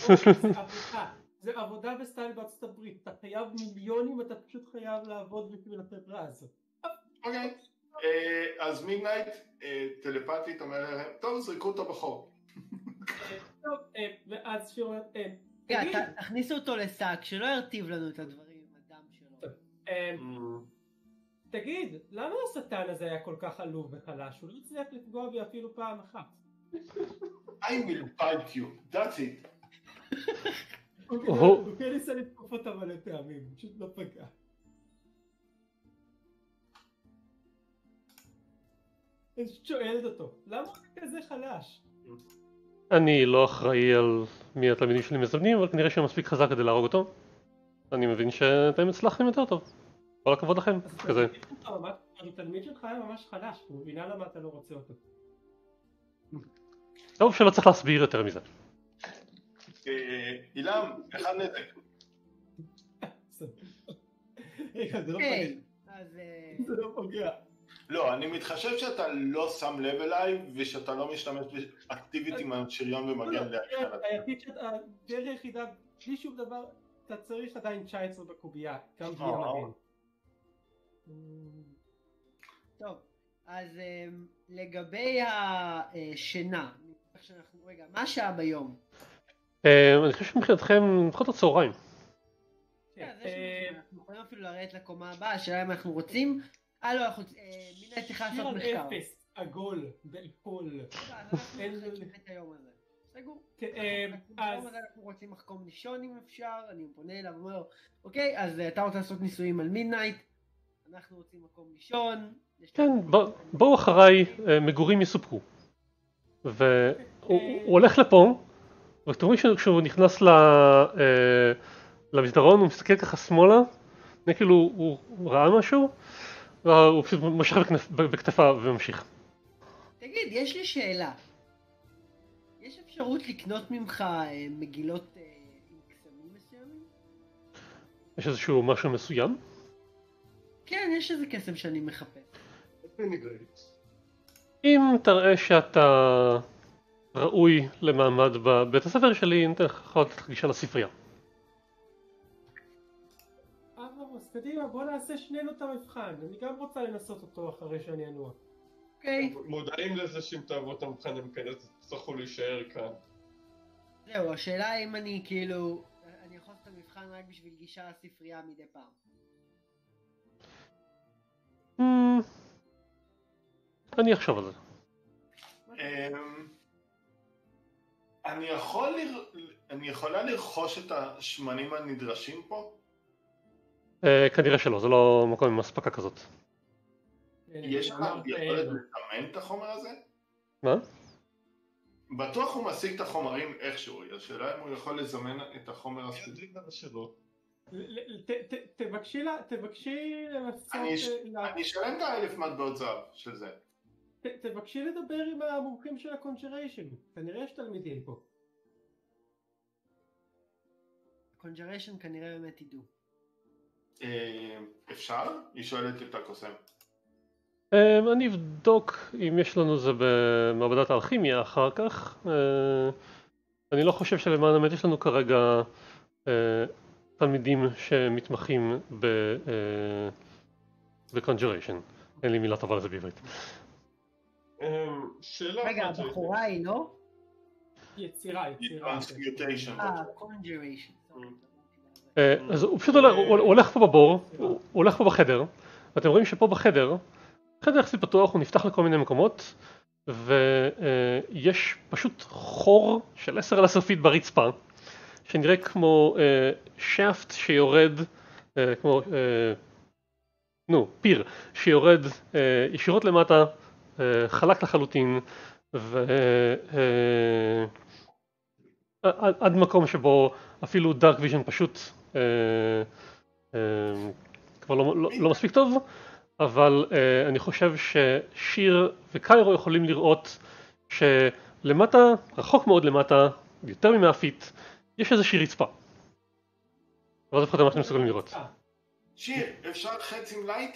זה עבודה בסטייל בארצות הברית, אתה חייב מיליונים, אתה פשוט חייב לעבוד בשביל החברה הזאת. אוקיי, אז מידנייט טלפתית אומר להם, טוב זרקו אותו בחור. טוב, ואז שאומרת, תכניסו אותו לשק, שלא ירטיב לנו את הדברים עם הדם שלו. תגיד, למה השטן הזה היה כל כך עלוב וחלש? הוא לא הצליח לפגוע בי אפילו פעם אחת. I will bite you, that's it. הוא כן ניסה לתקוף אותה מלא פעמים, פשוט לא פגע. אני פשוט שואלת אותו, למה הוא כזה חלש? אני לא אחראי על מי התלמידים שלי מזמנים, אבל כנראה שהוא מספיק חזק כדי להרוג אותו. אני מבין שאתם הצלחתם יותר טוב. כל הכבוד לכם, כזה. התלמיד שלך היה ממש חלש, הוא מבינה למה אתה לא רוצה אותו. טוב שלא צריך להסביר יותר מזה. אילם, אחד נזק. רגע, זה לא פוגע. זה לא פוגע. לא, אני מתחשב שאתה לא שם לב אליי ושאתה לא משתמש באקטיבית עם השריון ומגן להקטן. היחיד שאתה, דרך יחידה, בלי שום דבר, אתה צריך עדיין תשע עשרה בקובייה, גם בלי המגן. טוב, אז לגבי השינה, רגע, מה השעה ביום? אני חושב שמבחינתכם לפחות הצהריים. אנחנו יכולים אפילו לרדת לקומה הבאה, השאלה אם אנחנו רוצים. אה לא, מידנייט צריכה לעשות מחקר. שיר על אפס, עגול, בעיפול. סגור. אנחנו רוצים לחקום לישון אם אפשר, אני פונה אליו ואומר לו, אוקיי, אז אתה רוצה לעשות ניסויים על מידנייט, אנחנו רוצים מקום לישון. כן, בואו אחריי, מגורים יסופקו. והוא הולך לפה, ואתם רואים שכשהוא נכנס למסדרון, הוא מסתכל ככה שמאלה, נראה כאילו הוא הוא ראה משהו, והוא פשוט מושך בכנף- בכתפיו וממשיך. תגיד, יש לי שאלה. יש אפשרות לקנות ממך אה, מגילות אה, עם קסמים מסוימים? יש איזשהו משהו מסוים? כן, יש איזה קסם שאני מחפש. פניגרייט. אם תראה שאתה ראוי למעמד בבית הספר שלי, ניתן לך יכול לתת לך גישה לספרייה. אברוס, קדימה, בוא נעשה שנינו את המבחן. אני גם רוצה לנסות אותו אחרי שאני אנוע. אוקיי. מודעים לזה שאם תעברו את המבחן הם כנראה תצטרכו להישאר כאן. זהו, השאלה אם אני כאילו... אני יכול לעשות את המבחן רק בשביל גישה לספרייה מדי פעם. Hmm, אני אחשוב על זה. אמ, אני יכול ל... אני יכולה לרכוש את השמנים הנדרשים פה? אה, כנראה שלא, זה לא מקום עם אספקה כזאת. יש לך אמרת יכולת אין לו. לזמן את החומר הזה? מה? בטוח הוא משיג את החומרים איכשהו, השאלה אם הוא יכול לזמן את החומר הספציפי. יודעים למה שלא. ל- ל- ת- ת- תבקשי לה- תבקשי לנסות... אני אש- אה, לה- אני אשלם את האלף מטבעות זהב של זה. ת- תבקשי לדבר עם המומחים של הקונג'ריישן. כנראה יש תלמידים פה. קונג'ריישן כנראה באמת ידעו. אה, אפשר? היא שואלת את הקוסם. אה, אני אבדוק אם יש לנו זה במעבדת האלכימיה אחר כך. אה, אני לא חושב שלמען האמת יש לנו כרגע אה, תלמידים שמתמחים ב... אה, בקונג'ריישן. אין לי מילה טובה לזה בעברית. אמ, שאלה רגע, אחת הבחורה היא לא? יצירה, יצירה. Transmutation. אה, קונג'ריישן. אה, אז הוא פשוט הולך, הוא הוא הולך פה בבור, הוא הוא הולך פה בחדר, ואתם רואים שפה בחדר, חדר יחסית פתוח, הוא נפתח לכל מיני מקומות, ויש פשוט חור של עשר על עשר פיט ברצפה, שנראה כמו שפט שיורד, אה, כמו, אה, נו, פיר, שיורד אה, ישירות למטה, אה, חלק לחלוטין, ו... אה, עד, עד מקום שבו אפילו דארק ויז'ן פשוט אה, אה, כבר לא, לא, לא מספיק טוב, אבל אה, אני חושב ששיר וקיירו יכולים לראות שלמטה, רחוק מאוד למטה, יותר ממאה פיט, יש איזושהי רצפה. אבל זה פחות מה שאתם מסוגלים לראות. שיר, אפשר חץ עם לייט?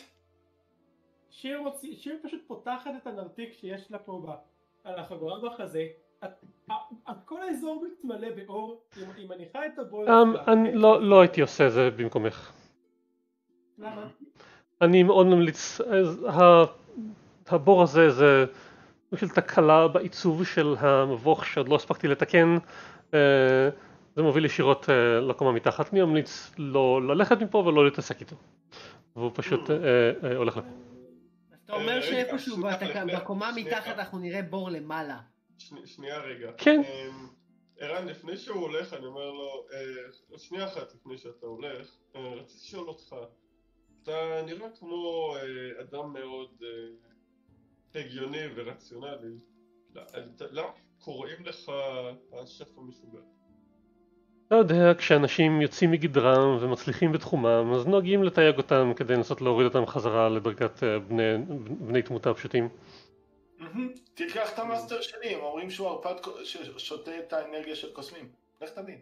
שיר מוציא- שיר פשוט פותחת את הנרתיק שיש לה פה ב- על החגורה בחזה. את- ה- ה- כל האזור מתמלא באור. אם- היא מניחה את הבול... אמ, שלה, אני כן? לא, לא הייתי עושה זה במקומך. למה? אני מאוד ממליץ, אז ה- הבור הזה זה של תקלה בעיצוב של המבוך שעוד לא הספקתי לתקן, אה, זה מוביל ישירות אה, לקומה מתחת. אני ממליץ לא ללכת מפה ולא להתעסק איתו, והוא פשוט אה, אה, הולך לפה. אז אתה אומר רגע, שאיפשהו שנייה, בתק- לפני- בקומה שנייה. מתחת אנחנו נראה בור למעלה. שני- שנייה רגע. כן. אמ, ערן, לפני שהוא הולך, אני אומר לו, אה, שנייה אחת לפני שאתה הולך, אה, רציתי לשאול אותך, אתה נראה כמו אה, אדם מאוד אה, הגיוני ורציונלי, למה למה קוראים לך השף המשוגע? לא יודע, כשאנשים יוצאים מגדרם ומצליחים בתחומם, אז נוהגים לתייג אותם כדי לנסות להוריד אותם חזרה לדרגת אה, בני, בני תמותה פשוטים. מהמם. תיקח את המאסטר שלי, הם אומרים שהוא ערפד ששותה את האנרגיה של קוסמים. לך תבין.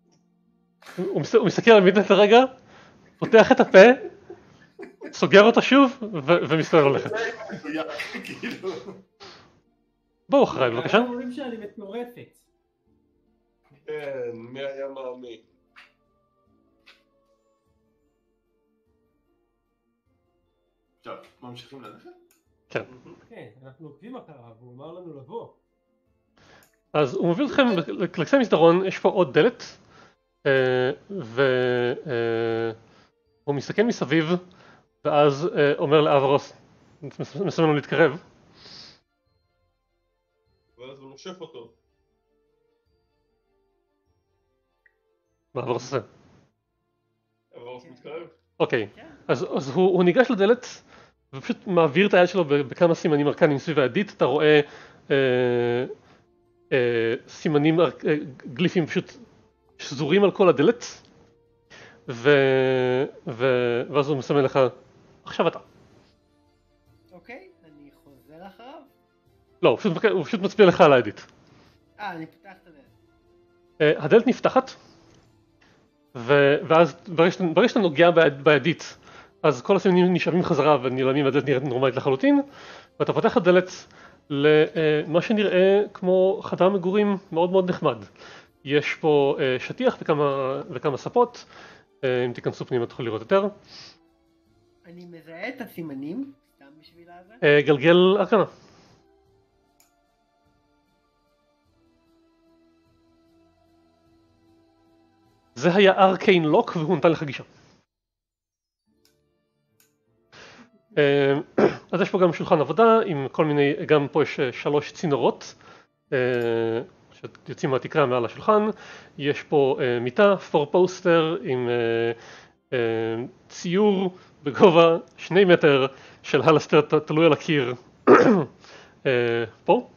הוא מס- הוא מסתכל על מידנט לרגע, פותח את הפה, סוגר אותו שוב ו- ומסתובב ללכת. זה מדויק, כאילו. בואו אחריי בבקשה. אנחנו אומרים שאני מטורפת. כן, מי היה מאמין? טוב, ממשיכים ללכת? כן. כן, אנחנו עוקבים אחריו, הוא אמר לנו לבוא. אז הוא מוביל אתכם לקצה המסדרון, יש פה עוד דלת, והוא מסתכל מסביב, ואז אה, אומר לאברוס, מסמן לו להתקרב. ואז הוא נושף אותו. מה אברוס עושה? אבל הוא מתקרב. אוקיי, אז, אז הוא, הוא ניגש לדלת ופשוט מעביר את היד שלו בכמה סימנים ארקניים סביב הידית. אתה רואה אה, אה, סימנים, אה, גליפים פשוט שזורים על כל הדלת, ו... ו... ואז הוא מסמן לך, עכשיו אתה. אוקיי, אני חוזר אחריו. לא, הוא פשוט, הוא פשוט מצביע לך על האדיט. אה, אני פותח את הדלת. Uh, הדלת נפתחת, ו... ואז ברגע שאתה, ברגע שאתה נוגע באדיט, אז כל הסימנים נשאבים חזרה ונעלמים והדלת נראית נורמלית לחלוטין, ואתה פותח את הדלת למה שנראה כמו חדר מגורים מאוד מאוד נחמד. יש פה uh, שטיח וכמה, וכמה ספות, uh, אם תיכנסו פנימה תוכלו לראות יותר. אני מזהה את הסימנים, סתם בשביל הזה. Uh, גלגל ארקנה. זה היה ארקיין לוק והוא נתן לך גישה. אז יש פה גם שולחן עבודה עם כל מיני, גם פה יש שלוש צינורות שיוצאים מהתקרה מעל השולחן. יש פה מיטה, פור פוסטר עם ציור בגובה שני מטר של הלסטר תלוי על הקיר פה.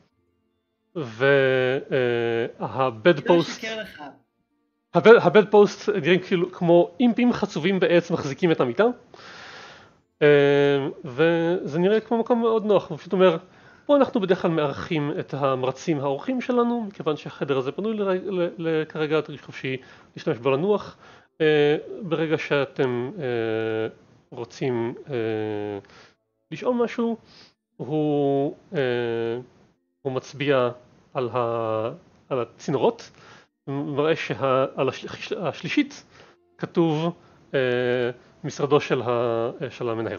והבד פוסט, הבד פוסט נראים כאילו כמו אימפים חצובים בעץ מחזיקים את המיטה. וזה נראה כמו מקום מאוד נוח, הוא פשוט אומר, פה אנחנו בדרך כלל מארחים את המרצים האורחים שלנו, מכיוון שהחדר הזה פנוי כרגע, תרגיש חופשי להשתמש בו לנוח. ברגע שאתם רוצים לשאול משהו, הוא, הוא מצביע על, ה, על הצינורות, מראה שעל השלישית כתוב משרדו של, ה, של המנהל.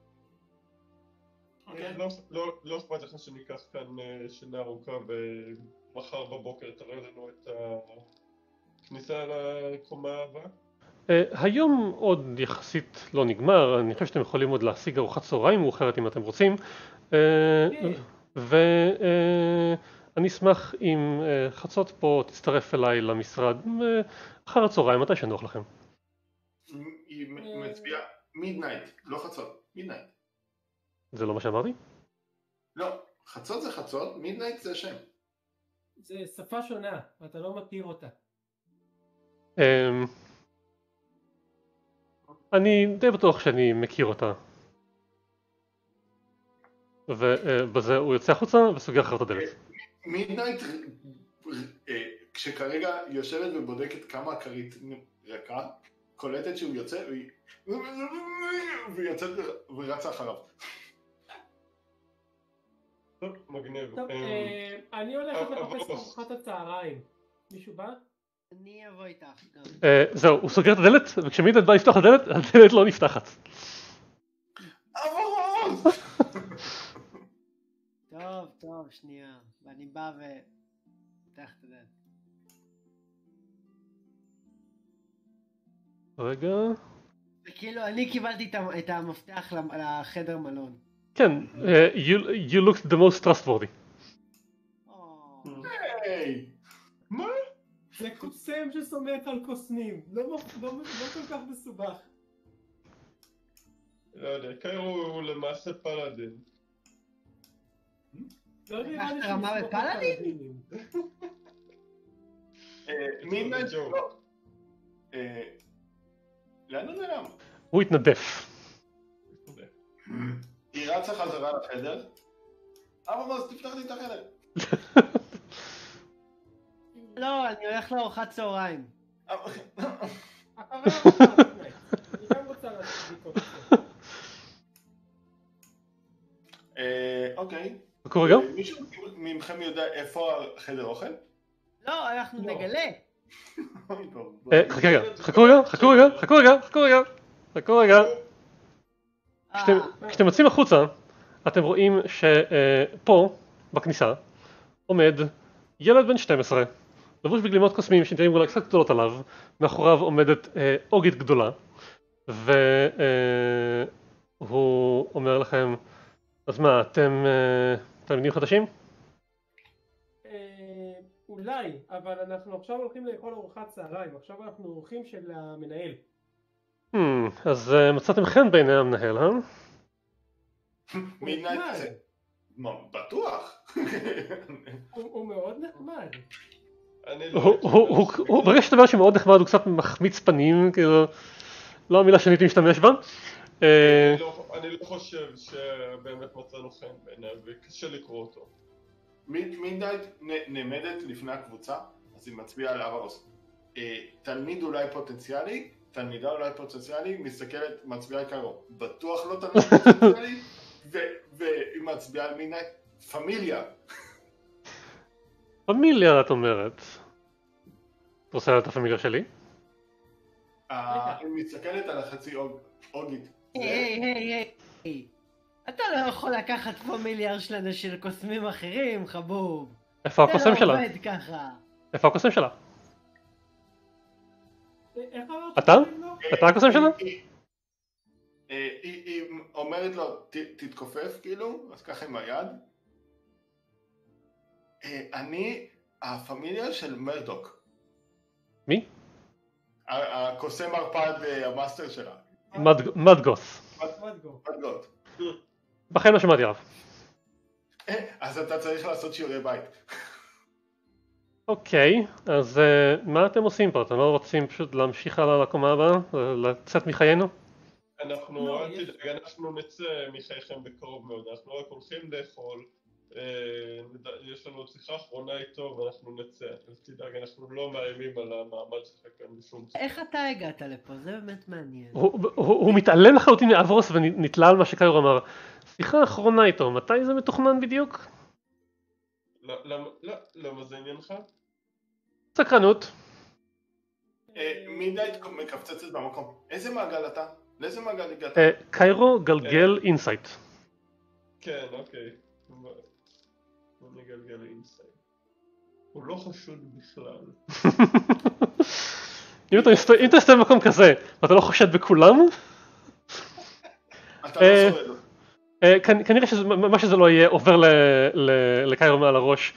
לא אכפת לך שניקח כאן שינה ארוכה ומחר בבוקר תראה לנו את הכניסה לקומה הבאה? היום עוד יחסית לא נגמר, אני חושב שאתם יכולים עוד להשיג ארוחת צהריים מאוחרת אם אתם רוצים. ואני אשמח אם חצות פה תצטרף אליי למשרד אחר הצהריים, מתי שנוח לכם. היא מצביעה מידנייט, לא חצות, מידנייט. זה לא מה שאמרתי? לא, חצות זה חצות, מידנייט זה שם. זה שפה שונה, ואתה לא מכיר אותה. אני די בטוח שאני מכיר אותה. ובזה הוא יוצא החוצה וסוגר אחר את הדלת. מידנייט, כשכרגע יושבת ובודקת כמה הכרית ריקה, קולטת שהוא יוצא והיא יוצאת ורצה אחריו. טוב, מגניב. טוב, אני הולך לחפש ארוחת הצהריים. מישהו בא? אני אבוא איתך גם. זהו, הוא סוגר את הדלת, וכשמידנייט בא לפתוח את הדלת, הדלת לא נפתחת. אברוז! טוב, טוב, שנייה. ואני בא ופתח את הדלת. רגע. כאילו, אני קיבלתי את המפתח לחדר מלון. כן, you looked the most trustworthy. היי! מה? זה קוסם שסומך על קוסמים, לא כל כך מסובך. לא יודע, קיירו הוא למעשה פלאדין. לא נראה לי רמה בפלאדין? מידנייט לא. לאן הוא נעלם? הוא התנדף. היא רצה חזרה לחדר. אברוז, תפתח לי את החדר. לא, אני הולך לארוחת צהריים. אני גם רוצה לעשות בדיקות. אוקיי. מה קורה גם? מישהו ממכם יודע איפה החדר אוכל? לא, אנחנו נגלה. חכה רגע, חכו רגע, חכו רגע, חכו רגע, חכו רגע, חכו רגע. כשאתם יוצאים החוצה, אתם רואים שפה, בכניסה, עומד ילד בן שתים עשרה, לבוש בגלימות קוסמים שנראים אולי קצת גדולות עליו, מאחוריו עומדת אוגית גדולה, והוא אומר לכם, אז מה, אתם תלמידים חדשים? אולי, אבל אנחנו עכשיו הולכים לאכול ארוחת צהריים, עכשיו אנחנו אורחים של המנהל. אז מצאתם חן בעיני המנהל, אה? מידנייט זה... בטוח. הוא מאוד נחמד. אני לא... הוא- הייתי הוא- אומר הוא- שבגלל- הוא- ברגע שאתה אומר שהוא מאוד נחמד הוא קצת מחמיץ פנים, כאילו, לא המילה שאני הייתי משתמש בה. אה, אני לא- אני לא חושב שבאמת מצאנו חן בעיניי, וקשה לקרוא אותו. מידנייט נעמדת לפני הקבוצה, אז היא מצביעה על אברוס. אה, תלמיד אולי פוטנציאלי, תלמידה אולי פוטנציאלי, מסתכלת, מצביעה על קיירו. בטוח לא תלמיד פוטנציאלי, ו- והיא מצביעה על מידנייט, פמיליה. פמיליה את אומרת. אתה רוצה לדעת את הפמיליה שלי? אה, היא מסתכלת על החצי אוג- אוגית. זה- היי היי היי היי. אתה לא יכול לקחת פמיליאר שלנו של קוסמים אחרים, חבוב. איפה זה הקוסם לא שלה? עובד ככה. איפה הקוסם שלה? איך אמרת? אתה? שקוראים לו? אתה הקוסם שלה? היא- אה, היא היא אומרת לו, "ת- תתכופף כאילו, אז ככה עם היד. אה, אני הפמיליה של מרדוק. מי? ה- הקוסם ערפד אה, המאסטר שלה. מד- מדגוס. מדגו. מרדוק. בחיים לא שמעתי עליו. אה, אז אתה צריך לעשות שיעורי בית. אוקיי, אז אה, מה אתם עושים פה? אתם לא רוצים פשוט להמשיך הלאה לקומה הבאה? אה, לצאת מחיינו? אנחנו, לא, אל יש- תדאג, אנחנו נצא מחייכם בקרוב מאוד, אנחנו רק הולכים לאכול, אה, נד- יש לנו שיחה אחרונה איתו ואנחנו נצא, אל תדאג, אנחנו לא מאיימים על המעמד שלך כאן בשום צורה. איך אתה הגעת לפה? זה באמת מעניין. הוא, הוא, הוא מתעלם לחלוטין מאברוס ונתלה על מה שקאיור אמר. שיחה אחרונה איתו, מתי זה מתוכנן בדיוק? לא, למה, לא, למה זה עניינך? סקרנות. אה, מידנייט מקפצצת במקום. איזה מעגל אתה? לאיזה מעגל הגעת? אה, קיירו גלגל אינסייט. כן, אוקיי. בוא נגלגל אינסייט. הוא לא חשוד בכלל. אם אתה מסת- אם אתה מסתובב במקום כזה ואתה לא חושד בכולם, אתה אה, לא שורד אותו. אה, כנ- כנראה שמה שזה לא יהיה עובר ל- ל- לקיירו מעל הראש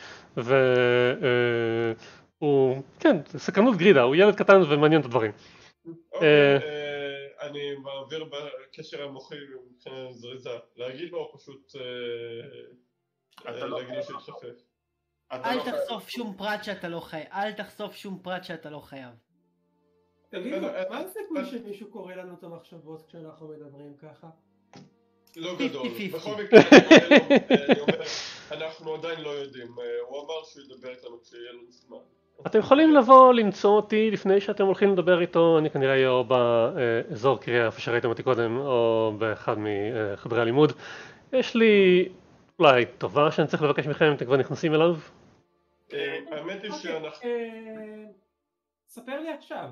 והוא, כן, סקרנות גרידה, הוא ילד קטן ומעניין את הדברים. אוקיי, אה. אה, אני מעביר בקשר המוחי מבחינה זריזה. להגיד לו או פשוט אה, אתה אה, לא להגיד לו חייב. שיתחפף. אתה אל לא חייב. תחשוף שום פרט שאתה לא חייב. אל תחשוף שום פרט שאתה לא חייב. תגידו, אה, אה, מה הסיכוי אה. שמישהו קורא לנו את המחשבות כשאנחנו מדברים ככה? לא פיפטי גדול. פיפטי. בכל מקרה, אני אומר לו, אה, אני אומר, אנחנו עדיין לא יודעים. אה, הוא אמר שהוא ידבר איתנו כשיהיה לו זמן. אתם יכולים לבוא למצוא אותי לפני שאתם הולכים לדבר איתו, אני כנראה אהיה או באזור קריאה איפה שראיתם אותי קודם או באחד מחדרי הלימוד. יש לי אולי טובה שאני צריך לבקש מכם אם אתם כבר נכנסים אליו. אה, האמת היא אוקיי, שאנחנו... אה, ספר לי עכשיו.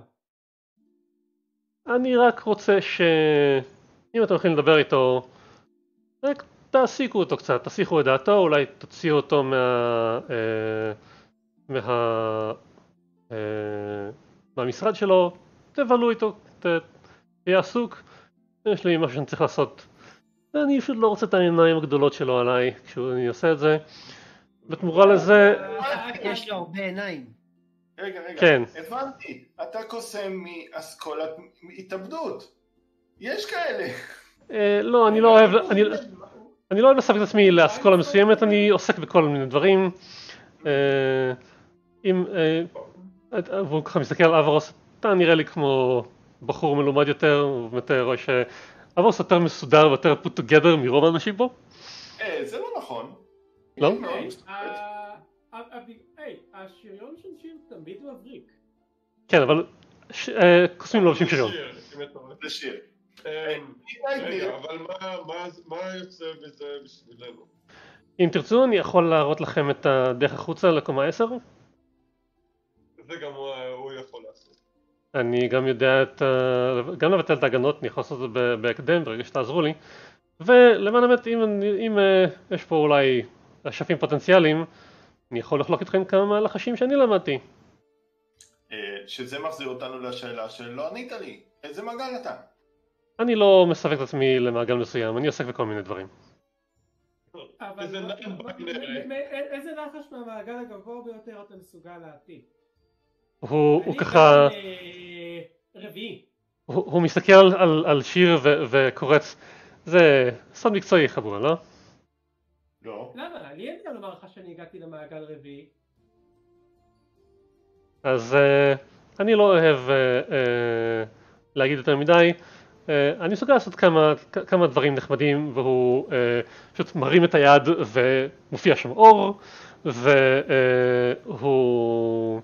אני רק רוצה שאם אתם הולכים לדבר איתו, רק תעסיקו אותו קצת, תסיחו את דעתו, אולי תוציאו אותו מה... אה, מה... אה, מהמשרד שלו, תבלו איתו, ת... תהיה עסוק. יש לי משהו שאני צריך לעשות. אני פשוט לא רוצה את העיניים הגדולות שלו עליי כשאני עושה את זה. בתמורה לזה, יש לו הרבה עיניים. רגע, רגע. כן. הבנתי. אתה קוסם מאסכולת התאבדות. יש כאלה. אה, לא, אני לא אוהב, אני, אני לא אוהב לספק את עצמי לאסכולה מסוימת, אני עוסק בכל מיני דברים. אה, אם, אה, והוא ככה מסתכל על אברוס, אתה נראה לי כמו בחור מלומד יותר, הוא באמת רואה שאברוס יותר מסודר ויותר put together מרוב האנשים פה. אה, זה לא נכון. לא? היא מאוד היי, מסתובבת. ה- ה- ה- היי, השריון של שיר תמיד מבריק. כן, אבל ש- אה, קוסמים לא לובשים שריון. שיר, אם אתה רואה. זה שיר. אה, מידנייט רגע, נראה- אבל מה- מה- מה יוצא בזה בשבילנו? אם תרצו אני יכול להראות לכם את הדרך החוצה לקומה עשר. זה גם הוא הוא יכול לעשות. אני גם יודע את, ה- גם לבטל את ההגנות, אני יכול לעשות את זה ב- בהקדם ברגע שתעזרו לי. ולמען האמת, אם, אני- אם אה, יש פה אולי אשפים פוטנציאליים, אני יכול לחלוק איתכם כמה מהלחשים שאני למדתי. אה, שזה מחזיר אותנו לשאלה שלא ענית לי. איזה מעגל אתה? אני לא מסווג את עצמי למעגל מסוים, אני עוסק בכל מיני דברים. אבל איזה מה- נעים מה- ביינרי. מ- מ- איזה נחש מהמעגל הגבוה ביותר אתה מסוגל להעתיק? הוא, הוא אני ככה, גם, אה, רביעי. הוא, הוא מסתכל על, על, על שיר ו, וקורץ, זה סוד מקצועי חבורה, לא? לא. למה? אני אין לי לומר לך שאני הגעתי למעגל רביעי. אז אני לא אוהב להגיד יותר מדי. אני מסוגל לעשות כמה, כמה דברים נחמדים, והוא פשוט מרים את היד ומופיע שם אור, והוא...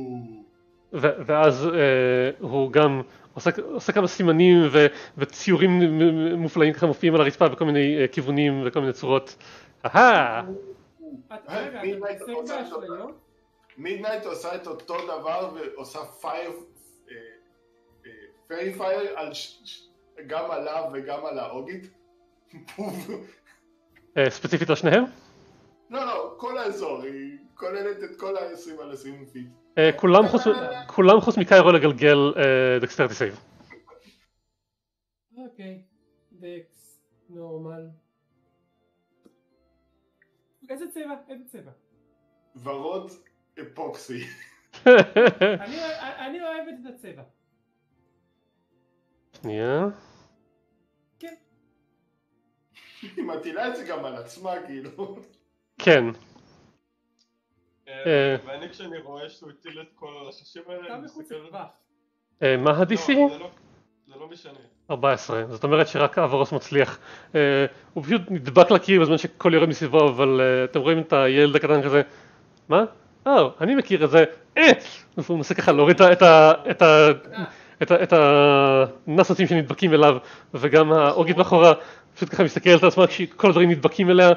ואז הוא גם עושה, עושה כמה סימנים ו, וציורים מופלאים ככה מופיעים על הרצפה בכל מיני כיוונים וכל מיני צורות. אהה! מידנייט עושה את אותו דבר ועושה פייר פיירי פייר גם עליו וגם על האוגית. ספציפית על שניהם? לא, לא, כל האזור, היא כוללת את כל ה-עשרים על עשרים פיט. כולם חוץ מקיירו לגלגל דקסטרטי סייב. אוקיי, דקס, נורמל. איזה צבע? איזה צבע? ורוד אפוקסי. אני אוהבת את הצבע. שנייה. כן. היא מטילה את זה גם על עצמה, כאילו. כן. ואני כשאני רואה שהוא הטיל את כל הלחשים האלה, אתה מחוץ לטווח. מה ה-די סי? זה לא משנה. ארבע עשרה, זאת אומרת שרק אברוס מצליח. הוא פשוט נדבק לקיר בזמן שכל יורד מסביבו, אבל אתם רואים את הילד הקטן כזה, מה? אה, אני מכיר את זה. אה! הוא מנסה ככה להוריד את הנסוצים שנדבקים אליו, וגם האוגית מאחורה פשוט ככה מסתכלת על עצמה כשכל הדברים נדבקים אליה.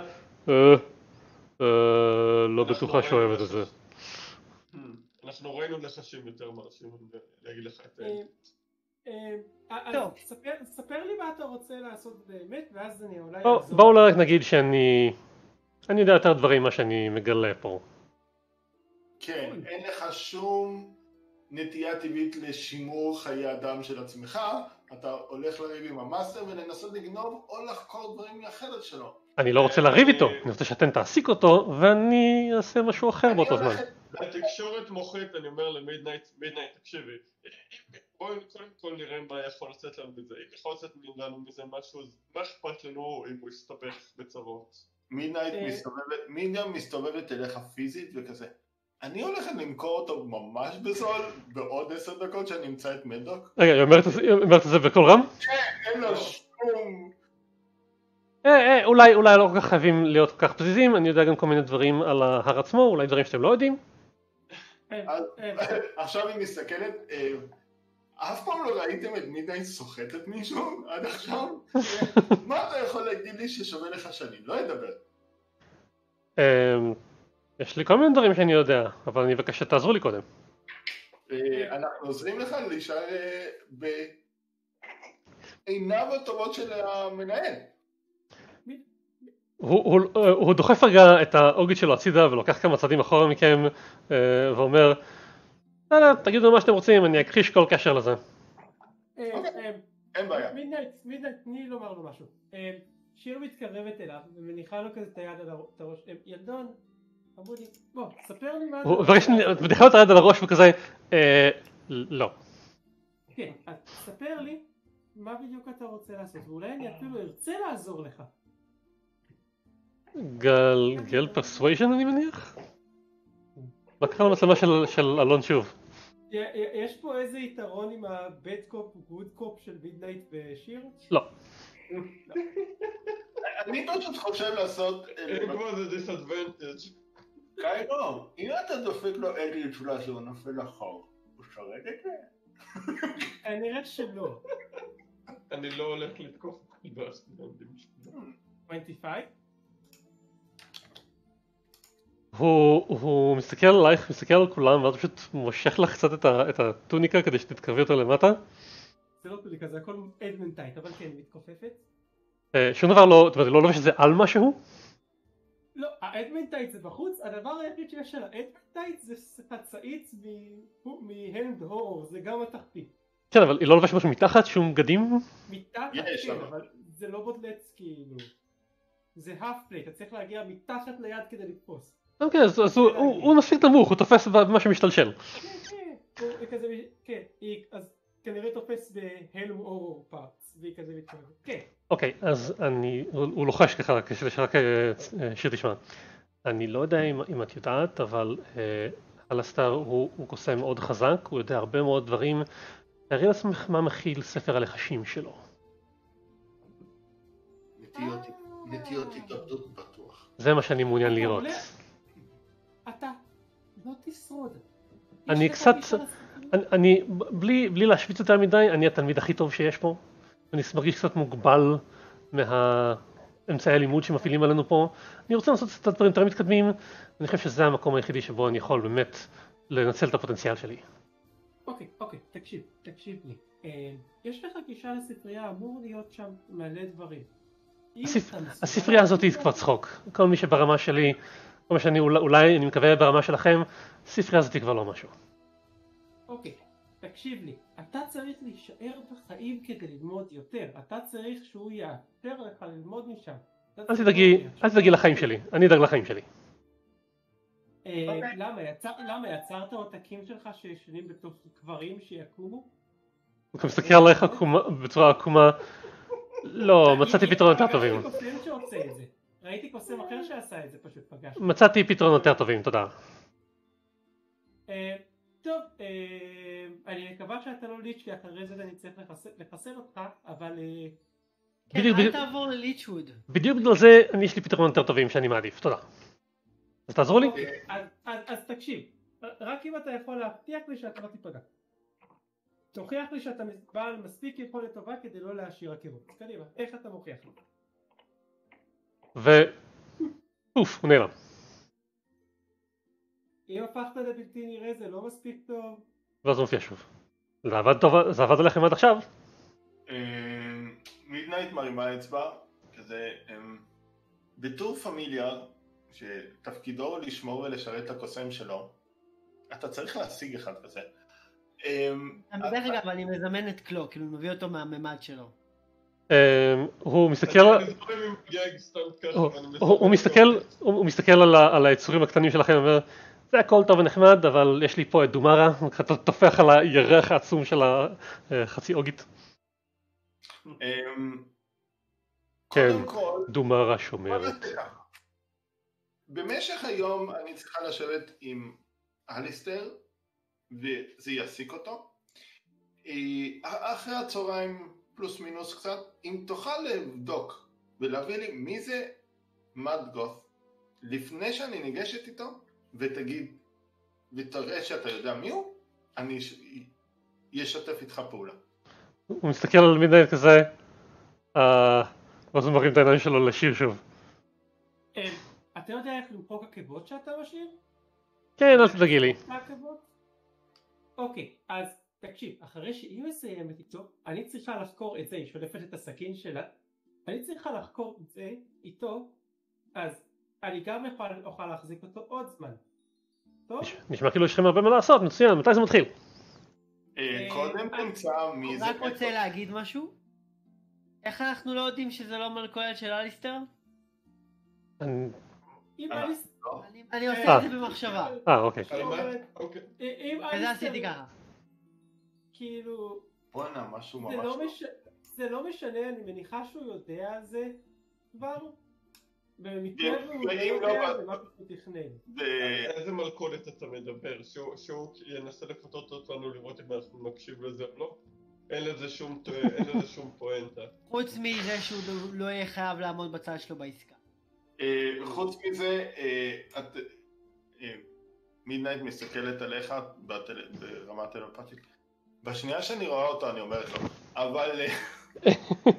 לא בטוחה שאוהבת את זה. אנחנו ראינו נחשים יותר מרשים, אני אגיד לך את זה. טוב, ספר לי מה אתה רוצה לעשות באמת, ואז אני אולי אעזור. בואו רק נגיד שאני... אני יודע יותר דברים מה שאני מגלה פה. כן, אין לך שום נטייה טבעית לשימור חיי אדם של עצמך, אתה הולך לריב עם המאסטר ולנסות לגנוב או לחקור דברים מהחדר שלו. אני לא רוצה לריב איתו, אני רוצה שאתם תעסיק אותו ואני אעשה משהו אחר באותו זמן. בתקשורת מוחית אני אומר למידנייט, מידנייט תקשיבי, בואי קודם כל נראה מה יכול לצאת לנו מזה, אם יכול לצאת לנו מזה משהו, מה אכפת לנו אם הוא יסתבך בצרות? מידנייט מסתובבת אליך פיזית וכזה, אני הולכת למכור אותו ממש בזול בעוד עשר דקות שאני אמצא את מדוק. רגע, היא אומרת את זה בקול רם? כן, אין לו שום... אה, אה, אולי, אולי לא כל כך חייבים להיות כל כך פזיזים, אני יודע גם כל מיני דברים על ההר עצמו, אולי דברים שאתם לא יודעים. עכשיו היא מסתכלת, אף פעם לא ראיתם את מידנייט סוחטת מישהו עד עכשיו? מה אתה יכול להגיד לי ששווה לך שאני לא אדבר? יש לי כל מיני דברים שאני יודע, אבל אני מבקש שתעזרו לי קודם. אנחנו עוזרים לך להישאר בעיניו הטובות של המנהל. הוא דוחף רגע את האוגית שלו הצידה ולוקח כמה צעדים אחורה מכם ואומר, תגידו מה שאתם רוצים, אני אכחיש כל קשר לזה. אין בעיה. מידנייט, מידנייט, תני לומר לו משהו. שיר מתקרבת אליו ומניחה לו כזה את היד על הראש. ילדון, אמרו לי, בוא, ספר לי מה... ברגע שאת מניחה לו את היד על הראש וכזה, לא. כן, אז ספר לי מה בדיוק אתה רוצה לעשות, ואולי אני אפילו ארצה לעזור לך. גלגל פרסווייז'ן אני מניח? לקחה למצלמה של אלון שוב. יש פה איזה יתרון עם הבד קופ וגוד קופ של מידנייט ושיר? לא. אני פשוט חושב לעשות... אין כמו זה דיסאדוונטג'. קיירו, אם אתה דופק לו אגליץ' פלאס הוא נופל לחור, הוא שורד את זה? כנראה שלא. אני לא הולך לתקוף בסטודנטים שלו. עשרים וחמש? הוא מסתכל עלייך, מסתכל על כולם, ואז פשוט מושך לך קצת את הטוניקה כדי שתתקרבי אותו למטה. זה לא טוניקה, זה הכל אדמנטייט, אבל כן, מתכופפת. שום דבר לא, אתה לא לובש את זה על משהו? לא, האדמנטייט זה בחוץ, הדבר היחיד שיש על האדמנטייט זה הצעיץ מהנד הורור, זה גם התחתית. כן, אבל היא לא לובשת משהו מתחת, שום בגדים? מתחת, כן, אבל זה לא בודלץ כאילו. זה האף פלייט, אתה צריך להגיע מתחת ליד כדי לתפוס. אוקיי, אז הוא מספיק נמוך, הוא תופס במה שמשתלשל. כן, כן, כן, אז כנראה תופס בהלם אורור פארטס, והיא כזה מתכוונת, כן. אוקיי, אז אני, הוא לוחש ככה, כשרק שיר תשמע. אני לא יודע אם את יודעת, אבל אלסטר הוא, הוא קוסם מאוד חזק, הוא יודע הרבה מאוד דברים. תארי לעצמך מה מכיל ספר הלחשים שלו. נטיות, נטיות התאבדות בטוח. זה מה שאני מעוניין אתה לראות. עולה- אתה לא תשרוד. אני יש לך קצת, גישה לסיפור? אני, אני בלי, בלי להשוויץ יותר מדי, אני התלמיד הכי טוב שיש פה. אני מרגיש קצת מוגבל מהאמצעי הלימוד שמפעילים עלינו פה. אני רוצה לעשות קצת דברים יותר מתקדמים, אני חושב שזה המקום היחידי שבו אני יכול באמת לנצל את הפוטנציאל שלי. אוקיי, אוקיי, תקשיב, תקשיב לי. אה, יש לך גישה לספרייה, אמור להיות שם מלא דברים. אם הספ... אתה מסוגל- הספרייה הזאת היא כבר צחוק. כל מי שברמה שלי, כל מה שאני אולי, אולי אני מקווה ברמה שלכם, הספרייה הזאת היא כבר לא משהו. אוקיי, תקשיב לי. אתה צריך להישאר בחיים כדי ללמוד יותר. אתה צריך שהוא יאפשר לך ללמוד משם. אתה אל צריך תדאגי, ללמוד אל תדאגי לחיים שלי, אני אדאג לחיים שלי. אה, אוקיי. למה? יצר- למה? יצרת עותקים שלך שישנים בתוך קברים שיקומו? הוא מסתכל עליך עקומה- בצורה עקומה. לא, מצאתי פתרונות יותר טובים. ראיתי קוסם שעושה את זה. ראיתי קוסם אחר שעשה את זה, פשוט פגשתי. מצאתי פתרונות יותר טובים, תודה. אה, טוב, אה, אני מקווה שאתה לא ליץ' כי אחרי זה אני צריך לחסל- לחסל אותך, אבל... אה, כן, בדיוק, אל בדיוק. תעבור לליצ'ווד. בדיוק בגלל זה אני יש לי פתרונות יותר טובים שאני מעדיף, תודה. אז תעזרו לי? אוקיי, אז- אז אז תקשיב, רק אם אתה יכול להבטיח לי שאתה לא תיפגע. תוכיח לי שאתה בעל מספיק יכולת טובה כדי לא להשאיר עקבות. קדימה, איך אתה מוכיח לי? ו... אוף, הוא נעלם. אם הפכת לבלתי נראה זה לא מספיק טוב. ואז הוא מופיע שוב. זה עבד טוב, זה עבד עליכם עד עכשיו? מידנייט מרימה אצבע, כזה אמ, בתור פמיליאר שתפקידו לשמור ולשרת את הקוסם שלו, אתה צריך להשיג אחד כזה. אמ, דרך אגב, אני מזמן את קלו, כאילו מביא אותו מהממד שלו. אמ, הוא מסתכל... אני זוכר עם גג סתם ככה, הוא- ואני הוא מסתכל הוא מסתכל, הוא הוא מסתכל על ה- על היצורים הקטנים שלכם ואומר, זה הכל טוב ונחמד, אבל יש לי פה את דומרה, הוא ככה טופח על הירח העצום של החצי אוגית. אמ, כן, קודם כל, דומרה בוא שומרת. נעשה ככה. במשך היום אני צריכה לשבת עם אליסטר וזה יעסיק אותו. אה, אחרי הצהריים פלוס מינוס קצת, אם תוכל לבדוק ולהביא לי מי זה מדגות לפני שאני ניגשת איתו ותגיד ותראה שאתה יודע מי הוא, אני אשתף איתך פעולה. הוא מסתכל על מידנייט כזה, אה, ואז הוא מרים את העיניים שלו לשיר שוב. אה, אתה יודע איך למחוק עקבות שאתה משאיר? כן, אל תדאגי לי. עקבות? אוקיי, אז תקשיב, אחרי שהיא מסיימת איתו, אני צריכה לחקור את זה, היא שולפת את הסכין שלה, אני צריכה לחקור את זה איתו, אז אני גם יכול, אוכל להחזיק אותו עוד זמן. טוב? נש- נשמע כאילו יש לכם הרבה מה לעשות, מצוין, מתי זה מתחיל? אה, קודם תמצא מי זה רק רוצה מדגות. להגיד משהו? איך אנחנו לא יודעים שזה לא מלכודת של אליסטר? אני- אם אה, אליס... לא. אני- אני עושה אה. את זה במחשבה. אה, אוקיי. על מה? אוקיי. אם וזה אליסטר... עשיתי ככה. כאילו... בואנה, משהו זה ממש לא, טוב. מש... זה לא משנה, אני מניחה שהוא יודע על זה כבר. במקרה ואם- והוא לא ואם יודע, לא, זה משהו שהוא תכנן. זה- איזה מלכודת אתה מדבר? שהוא- שהוא ינסה לפתות אותנו לראות אם אנחנו נקשיב לזה או לא? אין לזה שום טו- אין לזה שום פואנטה. חוץ מזה שהוא לא- לא יהיה חייב לעמוד בצד שלו בעסקה. אה, חוץ מזה, אה, את... אה, מידנייט מסתכלת עליך בטל- ברמה טלפתית. בשנייה שאני רואה אותו אני אומר לך, אבל... אה,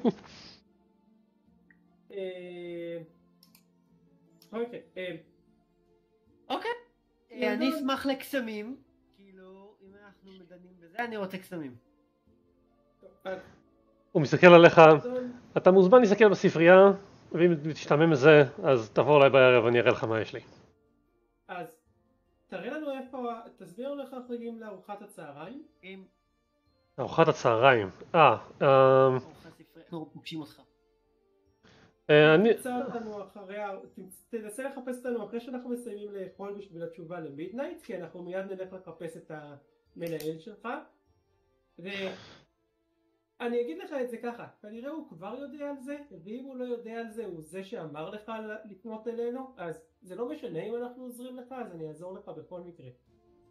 אה, אוקיי, אה, אוקיי. אה, אני אשמח לקסמים. כאילו, אם אנחנו מדנים בזה, אני רוצה קסמים. טוב, אז הוא מסתכל עליך, אדון, אתה מוזמן להסתכל בספרייה, ואם תשתעמם מזה, אז תבוא אליי בערב ואני אראה לך מה יש לי. אז תראה לנו איפה, תסביר לנו איך אנחנו מגיעים לארוחת הצהריים. אם ארוחת הצהריים. אה, אה, ארוחת ספרי, אנחנו פוגשים אותך. אה, אני... תמצא אותנו אחרי, ה- תמצ- תנסה לחפש אותנו אחרי שאנחנו מסיימים לאכול בשביל התשובה למידנייט, כי אנחנו מיד נלך לחפש את המנהל שלך. ואני אגיד לך את זה ככה, כנראה הוא כבר יודע על זה, ואם הוא לא יודע על זה הוא זה שאמר לך לפנות אלינו, אז זה לא משנה אם אנחנו עוזרים לך, אז אני אעזור לך בכל מקרה.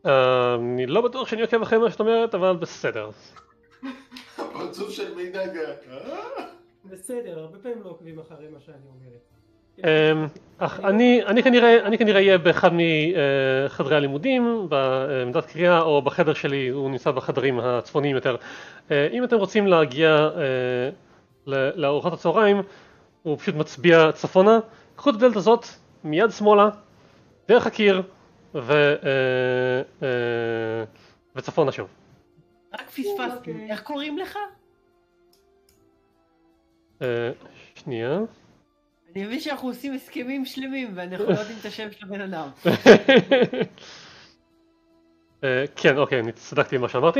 אני לא בטוח שאני עוקב אחרי מה שאת אומרת, אבל בסדר. הפרצוף של מנהג. בסדר, הרבה פעמים לא עוקבים אחרי מה שאני אומרת. אני כנראה אהיה באחד מחדרי הלימודים, בעמדת קריאה, או בחדר שלי, הוא נמצא בחדרים הצפוניים יותר. אם אתם רוצים להגיע לארוחת הצהריים, הוא פשוט מצביע צפונה, קחו את הדלת הזאת, מיד שמאלה, דרך הקיר, וצפונה שוב. רק פספסתי, איך קוראים לך? שנייה. אני מבין שאנחנו עושים הסכמים שלמים ואנחנו לא יודעים את השם של הבן אדם. כן, אוקיי, אני צדקתי במה שאמרתי.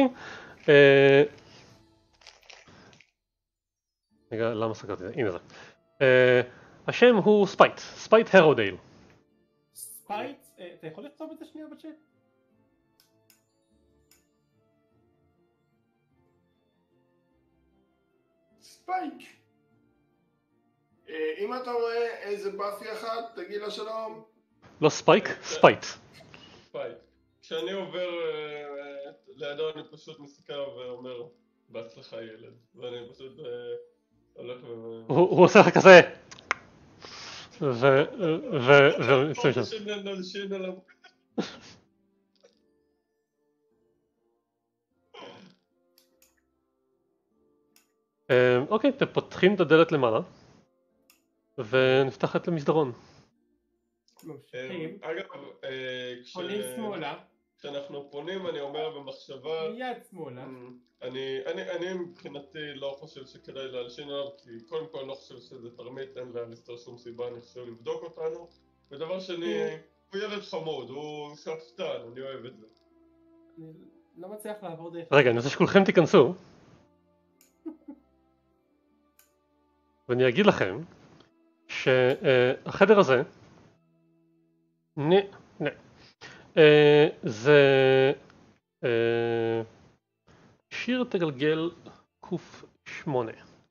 רגע, למה סגרתי את זה? הנה זה. השם הוא ספייט, ספייט הרודייל. ספייט? אתה יכול לכתוב את זה שנייה בצ'אט? ספייק. אם אתה רואה איזה באפי אחת, תגיד לה שלום. לא ספייק, ספייט. ספייט. כשאני עובר לידו אני פשוט מסתכל ואומר בהצלחה ילד, ואני פשוט הולך ו... הוא עושה לך כזה. ו... ו... ו... אוקיי, אתם פותחים את הדלת למעלה ונפתחת למסדרון. אגב, פונים שמאלה. כשאנחנו פונים אני אומר במחשבה מיד שמאלה. אני מבחינתי לא חושב שכדאי להלשין עליו, כי קודם כל אני לא חושב שזה תרמית, אין לאליסטר שום סיבה, אני חושב לבדוק אותנו, ודבר שני, הוא ילד חמוד, הוא שפטן, אני אוהב את זה. אני לא מצליח לעבור דרך... רגע, אני רוצה שכולכם תיכנסו ואני אגיד לכם שהחדר הזה נה, נה, זה שיר תגלגל קוף שמונה.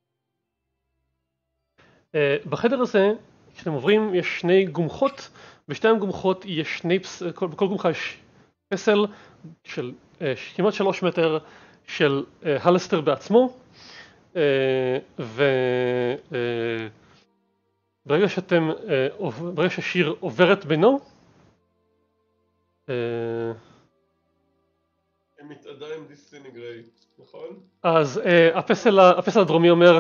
בחדר הזה כשאתם עוברים יש שני גומחות, בשתי הגומחות יש שני, בכל גומחה יש פסל של כמעט שלוש מטר של הלסטר בעצמו, וברגע שאתם, ברגע שהשיר עוברת בינו, הם מתעדיים דיסינגרייט, נכון? אז הפסל הדרומי אומר,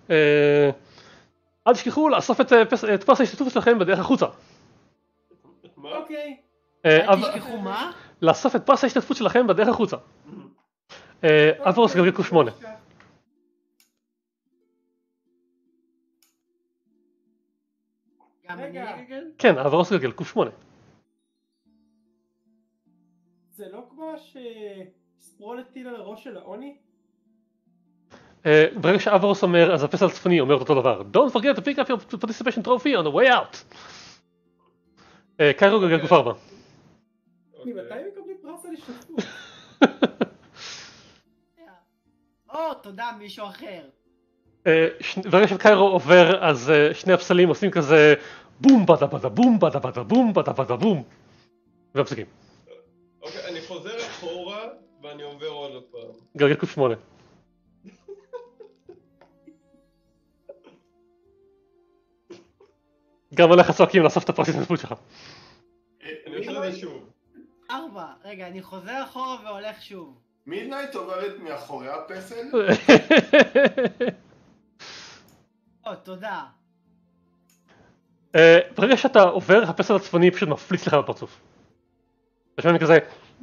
אל תשכחו לאסוף את פס ההשתתפות שלכם בדרך החוצה. מה? אוקיי. אל תשכחו מה? לאסוף את פס ההשתתפות שלכם בדרך החוצה. אברוס גלגל קוף שמונה. גם אני אגגל? כן, אברוס גלגל קוף שמונה. זה לא כמו שספרול הטיל על הראש של העוני? ברגע שאברוס אומר, אז הפסל הצפוני אומר אותו דבר. Don't forget to pick up your participation trophy on the way out. קיירו גלגל קוף ארבע. ממתי מקבלים פרס על השתתפות? או, תודה, מישהו אחר. ברגע שקיירו עובר, אז שני הפסלים עושים כזה בום בדה בדה בום בדה בדה בום בדה בדה בום. והפסקים. אוקיי, אני חוזר אחורה ואני עובר עוד פעם. גלגל קוף שמונה. גם עליך צועקים לאסוף את הפרס ההשתתפות שלך. אני עושה את זה שוב. ארבע, רגע, אני חוזר אחורה והולך שוב. מידנייט עוברת מאחורי הפסל? או, תודה. ברגע שאתה עובר, הפסל הצפוני פשוט מפליץ לך בפרצוף. אתה שומע כזה...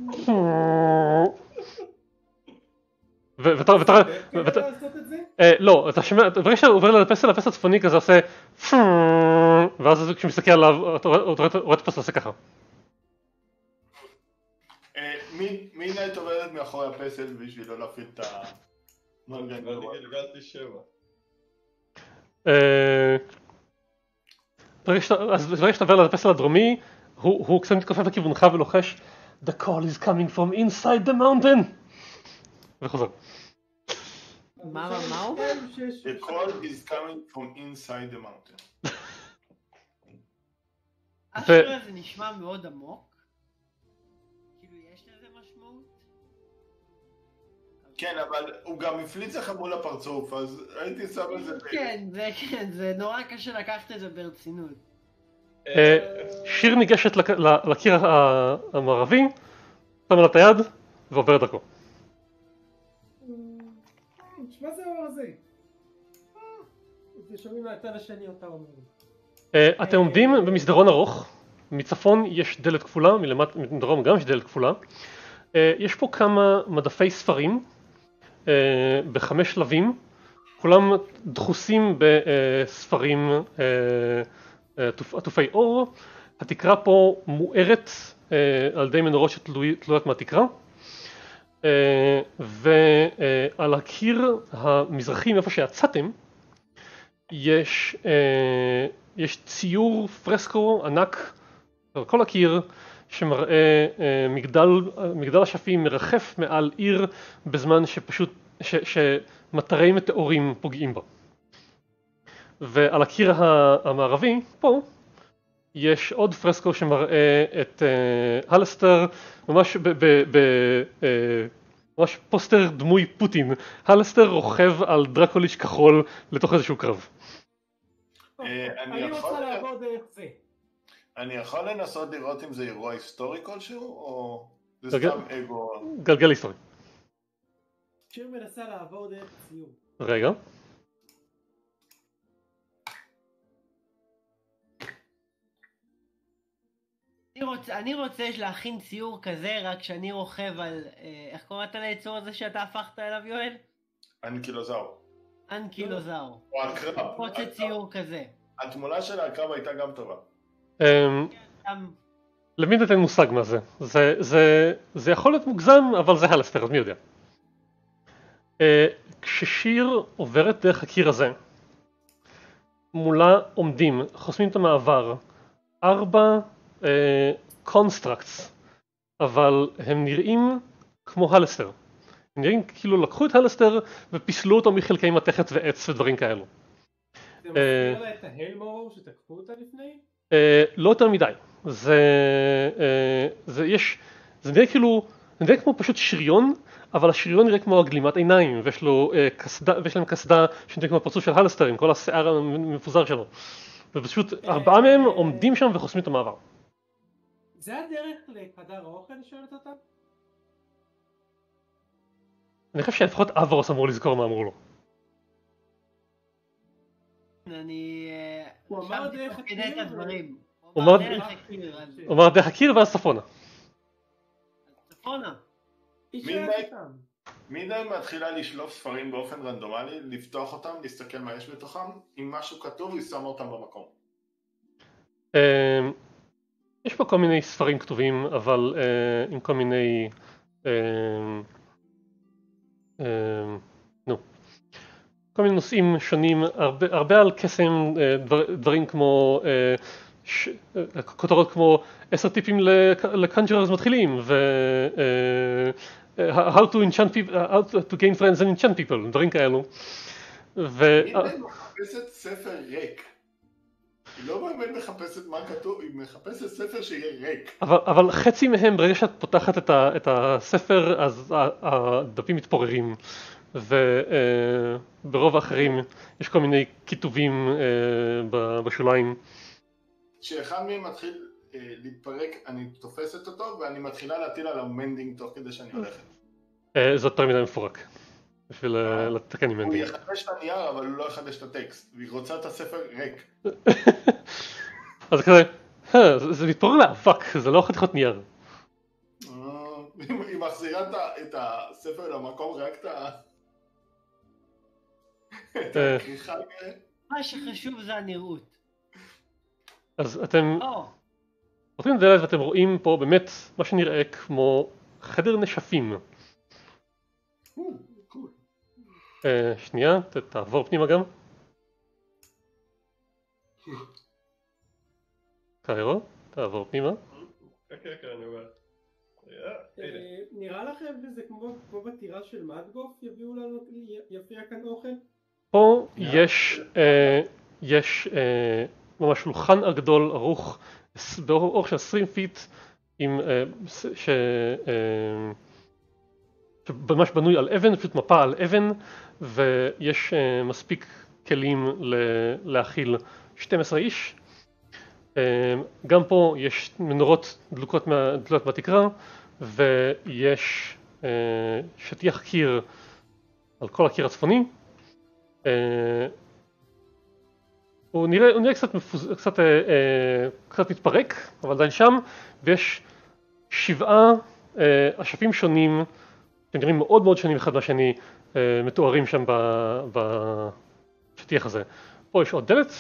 ואתה... ואתה... ואתה... לעשות את זה? לא, אתה שומע... ברגע שאתה עובר לפסל, הפסל הצפוני כזה עושה... ואז כשאתה מסתכל עליו, אתה רואה את הפסל עושה ככה. מידנייט עוברת מאחורי הפסל בשביל לא להפעיל את המנגנון. ואני גלגלתי שבע. ברגע שאתה עובר לפסל הדרומי, הוא קצת מתכופף לכיוונך ולוחש The call is coming from inside the mountain וחוזר. מה, מה, מה הוא? The call is coming from inside the mountain. השיר הזה נשמע מאוד עמוק. כאילו יש לזה כן, אבל הוא גם הפליץ לך מול הפרצוף, אז הייתי שם את זה... כן, זה כן, זה נורא קשה לקחת את זה ברצינות. שיר ניגשת לקיר המערבי, שמה לה את היד ועוברת דרכו. תשמע זה דבר הזה. ושומעים מהצד השני אותה אומרים. אתם עומדים במסדרון ארוך, מצפון יש דלת כפולה, מדרום גם יש דלת כפולה. יש פה כמה מדפי ספרים בחמש שלבים, כולם דחוסים בספרים עטופי אור. התקרה פה מוארת על ידי מנורות שתלויות מהתקרה, ועל הקיר המזרחי מאיפה שיצאתם יש, יש ציור פרסקו ענק על כל הקיר שמראה מגדל, מגדל אשפים מרחף מעל עיר בזמן שפשוט, ש, שמטרי מטאורים פוגעים בה. ועל הקיר המערבי, פה, יש עוד פרסקו שמראה את uh, הלסטר, ממש, ב, ב, ב, uh, ממש פוסטר דמוי פוטין. הלסטר רוכב על דרקוליץ' כחול לתוך איזשהו קרב. אני רוצה לעבור דרך זה. אני יכול לנסות לראות אם זה אירוע היסטורי כלשהו, או זה סתם אגו? גלגל היסטורי. שיר מנסה לעבור דרך ציור. רגע. אני רוצה, אני רוצה להכין ציור כזה, רק שאני רוכב על... איך קוראת ליצור הזה שאתה הפכת אליו, יואל? אנקילוזאור. אנקילוזאור. או הקרב. רוצה ציור כזה. התמונה של הקרב הייתה גם טובה. למי נתן מושג מה זה? זה, זה, זה יכול להיות מוגזם, אבל זה הלסטר, אז מי יודע. כששיר עוברת דרך הקיר הזה, מולה עומדים, חוסמים את המעבר, ארבע קונסטרקטס, אבל הם נראים כמו הלסטר. הם נראים כאילו לקחו את הלסטר ופיסלו אותו מחלקי מתכת ועץ ודברים כאלו. זה מזכיר לה את ההלמור שתקפו אותה לפני? לא יותר מדי. זה, זה יש, זה נראה כאילו, זה נראה כמו פשוט שריון, אבל השריון נראה כמו הגלימת עיניים, ויש לו קסדה, ויש להם קסדה שנראה כמו הפרצוף של הלסטר עם כל השיער המפוזר שלו. ופשוט ארבעה מהם עומדים שם וחוסמים את המעבר. זה הדרך לחדר האוכל, שואלת אותה? אני חושב שלפחות אברוס אמור לזכור מה אמרו לו. אני... הוא אמר דרך הקיר. הוא אמר דרך הקיר ואז צפונה. צפונה. מידי מתחילה לשלוף ספרים באופן רנדומלי, לפתוח אותם, להסתכל מה יש בתוכם, אם משהו כתוב, היא שמה אותם במקום. יש פה כל מיני ספרים כתובים, אבל עם כל מיני... נו. כל מיני נושאים שונים, הרבה, הרבה על קסם, דבר, דברים כמו, ש, כותרות כמו עשר טיפים לקנג'ררס מתחילים, ו... how to enchant people, how to gain friends and enchant people, דברים כאלו. ו... היא מחפשת ספר ריק. היא לא באמת מחפשת מה כתוב, היא מחפשת ספר שיהיה ריק. אבל, אבל חצי מהם, ברגע שאת פותחת את, ה, את הספר, אז הדפים מתפוררים. וברוב האחרים יש כל מיני כיתובים בשוליים. כשאחד מהם מתחיל להתפרק, אני תופסת אותו ואני מתחילה להטיל עליו מנדינג תוך כדי שאני הולכת. זאת יותר מדי מפורק, בשביל לתקן עם מנדינג. הוא יחדש את הנייר אבל הוא לא יחדש את הטקסט, והיא רוצה את הספר ריק. אז כזה, זה מתפורר לאבק, זה לא יכול להיות נייר. היא מחזירה את הספר למקום, רק את ה... את הכריכה. מה שחשוב זה הנראות. אז אתם פותחים דלת ואתם רואים פה באמת מה שנראה כמו חדר נשפים. שנייה, תעבור פנימה גם. קיירו, תעבור פנימה. נראה לכם שזה כמו בטירה של מדגוף, יביאו לנו, יפיע כאן אוכל? פה יש, יש ממש שולחן הגדול ערוך באורך של עשרים פיט עם, ש... שממש בנוי על אבן, פשוט מפה על אבן, ויש מספיק כלים להכיל שנים עשר איש. גם פה יש מנורות דלוקות מהתקרה, ויש שטיח קיר על כל הקיר הצפוני. הוא נראה, הוא נראה קצת, מפוז... קצת, אה, קצת מתפרק, אבל עדיין שם, ויש שבעה אה, אשפים שונים, שנראים מאוד מאוד שונים אחד מהשני, אה, מתוארים שם בשטיח הזה. פה יש עוד דלת,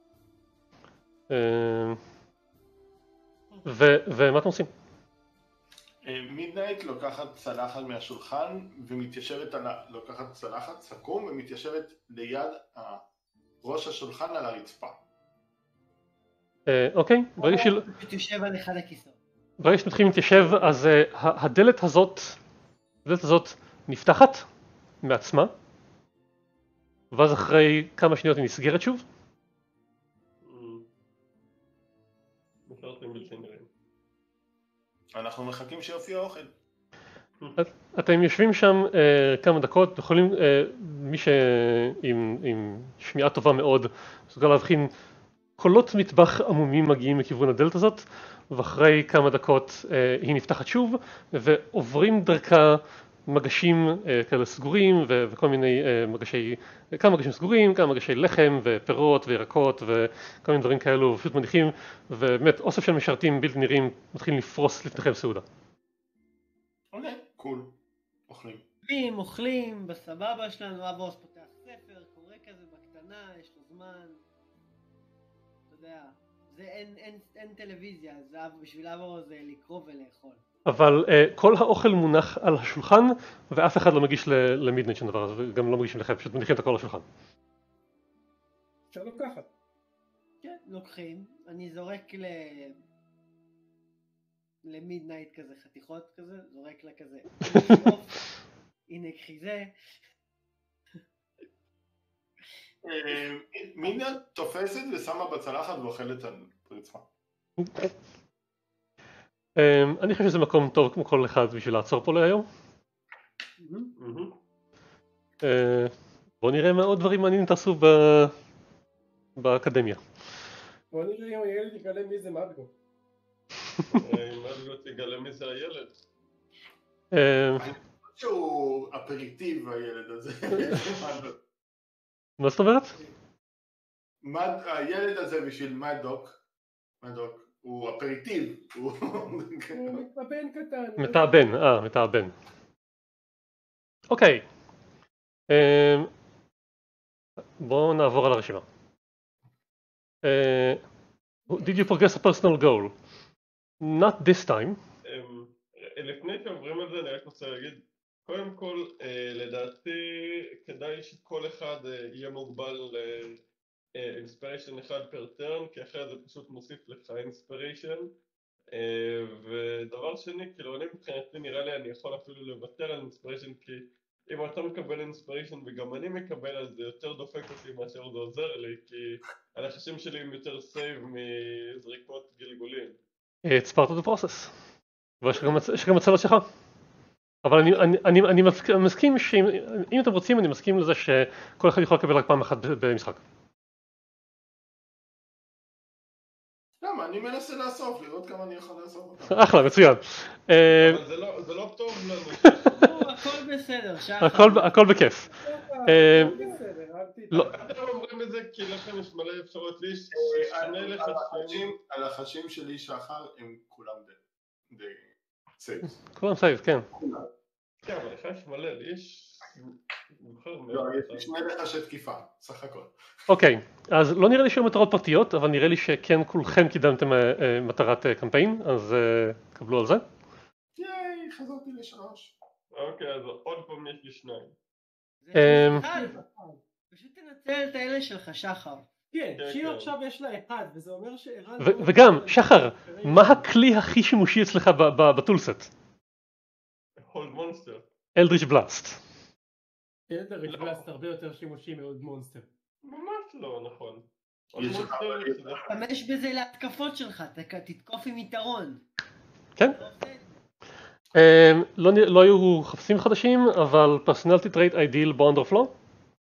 אה, ו... ומה אתם עושים? מידנייט לוקחת צלחת מהשולחן ומתיישבת על ה... לוקחת צלחת, סכו"ם, ומתיישבת ליד ראש השולחן על הרצפה. אוקיי, ברגע של... תתיישב על אחד הכיסאות. ברגע שמתחילים להתיישב, אז הדלת הזאת, הדלת הזאת נפתחת מעצמה, ואז אחרי כמה שניות היא נסגרת שוב. אנחנו מחכים שיופיע האוכל. אתם יושבים שם uh, כמה דקות, יכולים, uh, מי שעם עם שמיעה טובה מאוד, מסוגל להבחין קולות מטבח עמומים מגיעים מכיוון הדלת הזאת, ואחרי כמה דקות uh, היא נפתחת שוב, ועוברים דרכה מגשים uh, כאלה סגורים, ו- וכל מיני uh, מגשי, כמה מגשים סגורים, כמה מגשי לחם ופירות וירקות וכל מיני דברים כאלו, ופשוט מניחים, ובאמת אוסף של משרתים בלתי נראים מתחילים לפרוס לפניכם סעודה. אוקיי, קול. אוכלים. אוכלים, אוכלים, בסבבה שלנו, אבוס פותח ספר, קורא כזה בקטנה, יש לו זמן. אתה יודע, זה אין, אין, אין טלוויזיה, זה בשביל אבוס זה לקרוא ולאכול. אבל uh, כל האוכל מונח על השולחן, ואף אחד לא מגיש למידנייט של דבר הזה, וגם לא מגישים לכם, פשוט מניחים את הכל על השולחן. אפשר לקחת. כן, לוקחים, אני זורק ל... למידנייט כזה, חתיכות כזה, זורק לה כזה, הנה קחי זה. מידנייט תופסת ושמה בצלחת ואוכלת על רצפה. אני חושב שזה מקום טוב כמו כל אחד בשביל לעצור פה להיום. בוא נראה מה עוד דברים מעניינים תעשו באקדמיה. בוא נראה אם הילד יגלה מי זה מדגו. מדגו תגלה מי זה הילד. אני חושב שהוא אפריטיב הילד הזה. מה זאת אומרת? הילד הזה בשביל מדוק, מדוק. הוא אפריטיב, הוא מתאבן קטן. מתאבן, אה, מתאבן. אוקיי. בואו נעבור על הרשימה. Did you progress a personal goal? Not this time. לפני שעוברים על זה אני רק רוצה להגיד, קודם כל לדעתי כדאי שכל אחד יהיה מוגבל אינספיריישן אחד פר טרן, כי אחרי זה פשוט מוסיף לך אינספיריישן. ודבר שני, כאילו אני מבחינתי נראה לי אני יכול אפילו לוותר על אינספיריישן, כי אם אתה מקבל אינספיריישן וגם אני מקבל, אז זה יותר דופק אותי מאשר זה עוזר לי, כי הנחשים שלי הם יותר סייב מזריקות גלגולים. It's part of the process. ויש גם הצלות שלך. אבל אני, אני, אני, אני מסכים שאם אתם רוצים, אני מסכים לזה שכל אחד יכול לקבל רק פעם אחת במשחק. למה? אני מנסה לאסוף, לראות כמה אני יכול לאסוף אותם. אחלה, מצוין. אבל זה לא טוב לנו. הכל בסדר, שחר. הכל בכיף. אתם אומרים את זה כי לכם יש מלא אפשרות לי שני לחשים. הלחשים שלי שחר הם כולם די סייב. כולם סייב, כן. כן, אבל לך יש מלא, לי יש... לא, יש שני לחשי תקיפה, סך הכל. אוקיי, אז לא נראה לי שהיו מטרות פרטיות, אבל נראה לי שכן כולכם קידמתם מטרת קמפיין, אז קבלו על זה. ייי, חזרתי לשלוש. אוקיי, אז עוד פעם יש לי שניים. פשוט תנצל את האלה שלך, שחר. כן, שיר עכשיו יש לה אחד, וזה אומר שערן... וגם, שחר, מה הכלי הכי שימושי אצלך בטולסט? הולד מונסטר. אלדריץ' בלאסט. אלדריץ' בלאסט הרבה יותר שימושי מהולד מונסטר. ממש לא, נכון. תשתמש בזה להתקפות שלך, תתקוף עם יתרון. כן. לא היו חפשים חדשים, אבל personality trait ideal bond or flow?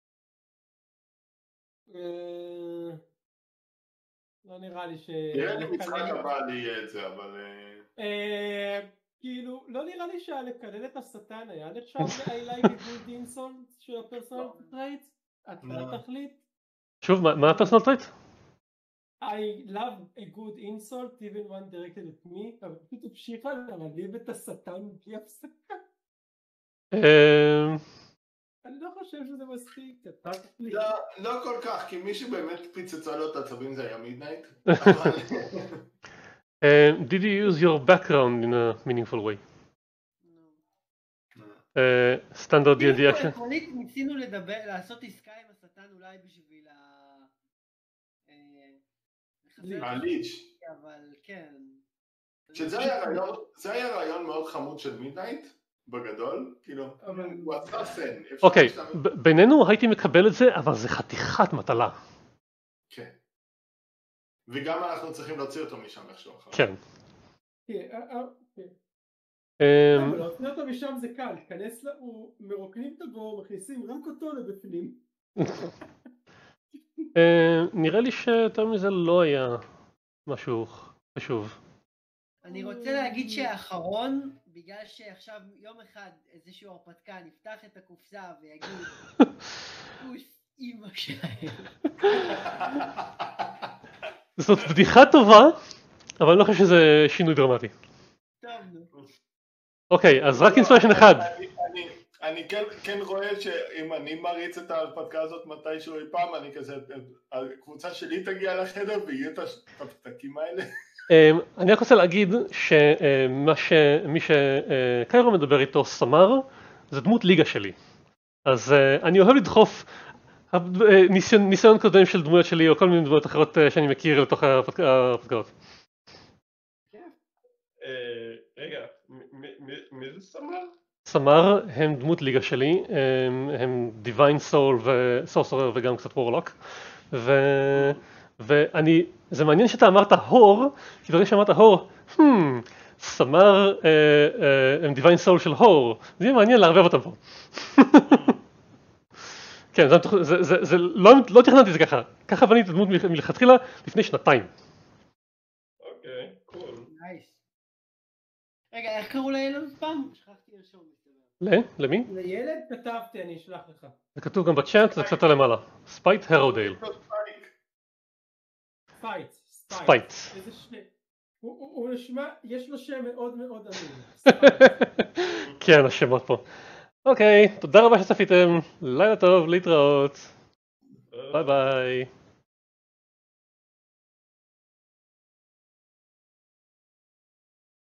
לא נראה לי ש... נראה לי משחק הבא לי יהיה את זה, אבל... כאילו, לא נראה לי שהלקלל את השטן היה נחשב ל-I like a good insult של ה-personality trait? אתה תחליט? שוב, מה ה-personality trait? I love a good insult, even one directed at me, אבל פשוט המשיכה להעליב את השטן בלי הפסקה. אני לא חושב שזה מספיק, אתה תחליט. לא כל כך, כי מי שבאמת פיצצה לו את העצבים זה היה מידנייט. Did you use your background in a meaningful way? סטנדרט די אנד די אקשן? עקרונית ניסינו לדבר, לעשות עסקה עם השטן אולי בשביל ה... הליץ'. אבל כן. שזה היה רעיון מאוד חמוד של מידנייט, בגדול, כאילו, הוא עשה פן. אוקיי, בינינו הייתי מקבל את זה, אבל זה חתיכת מטלה. כן. וגם אנחנו צריכים להוציא אותו משם איכשהו אחר. כן. אבל להוציא אותו משם זה קל, כנס לה, הוא מרוקנים את הבור, מכניסים רק אותו לבפנים. נראה לי שיותר מזה לא היה משהו חשוב. אני רוצה להגיד שהאחרון, בגלל שעכשיו יום אחד איזשהו הרפתקן יפתח את הקופסה ויגיד כוס אימא שלהם. זאת בדיחה טובה, אבל אני לא חושב שזה שינוי דרמטי. טוב נו. אוקיי, אז רק אינספיריישן אחד. אני כן רואה שאם אני מריץ את ההרפתקה הזאת מתישהו אי פעם, אני כזה, הקבוצה שלי תגיע לחדר ויהיה את הפתקים האלה. אני רק רוצה להגיד שמי שקיירו מדבר איתו, סמר, זה דמות ליגה שלי. אז אני אוהב לדחוף ניסיון קודם של דמויות שלי או כל מיני דמויות אחרות שאני מכיר לתוך ההרפתקאות. רגע, מי זה סמר? סמר הם דמות ליגה שלי, הם דיוויין סול וסורסורר וגם קצת וורלוק. ואני, זה מעניין שאתה אמרת הור, כי ברגע שאמרת הור, סמר הם דיוויין סול של הור, זה יהיה מעניין לערבב אותם פה. כן, זה לא תכננתי את זה ככה, ככה בניתי את הדמות מלכתחילה לפני שנתיים. אוקיי, קול. נייס. רגע, איך קראו לילד פעם? שכחתי לרשום. ל? למי? לילד כתבתי, אני אשלח לך. זה כתוב גם בצ'אט, זה קצת למעלה. ספייט הרודייל. ספייט. ספייט. הוא נשמע, יש לו שם מאוד מאוד אמין. כן, השמות פה. אוקיי, תודה רבה שצפיתם, לילה טוב, להתראות. ביי ביי.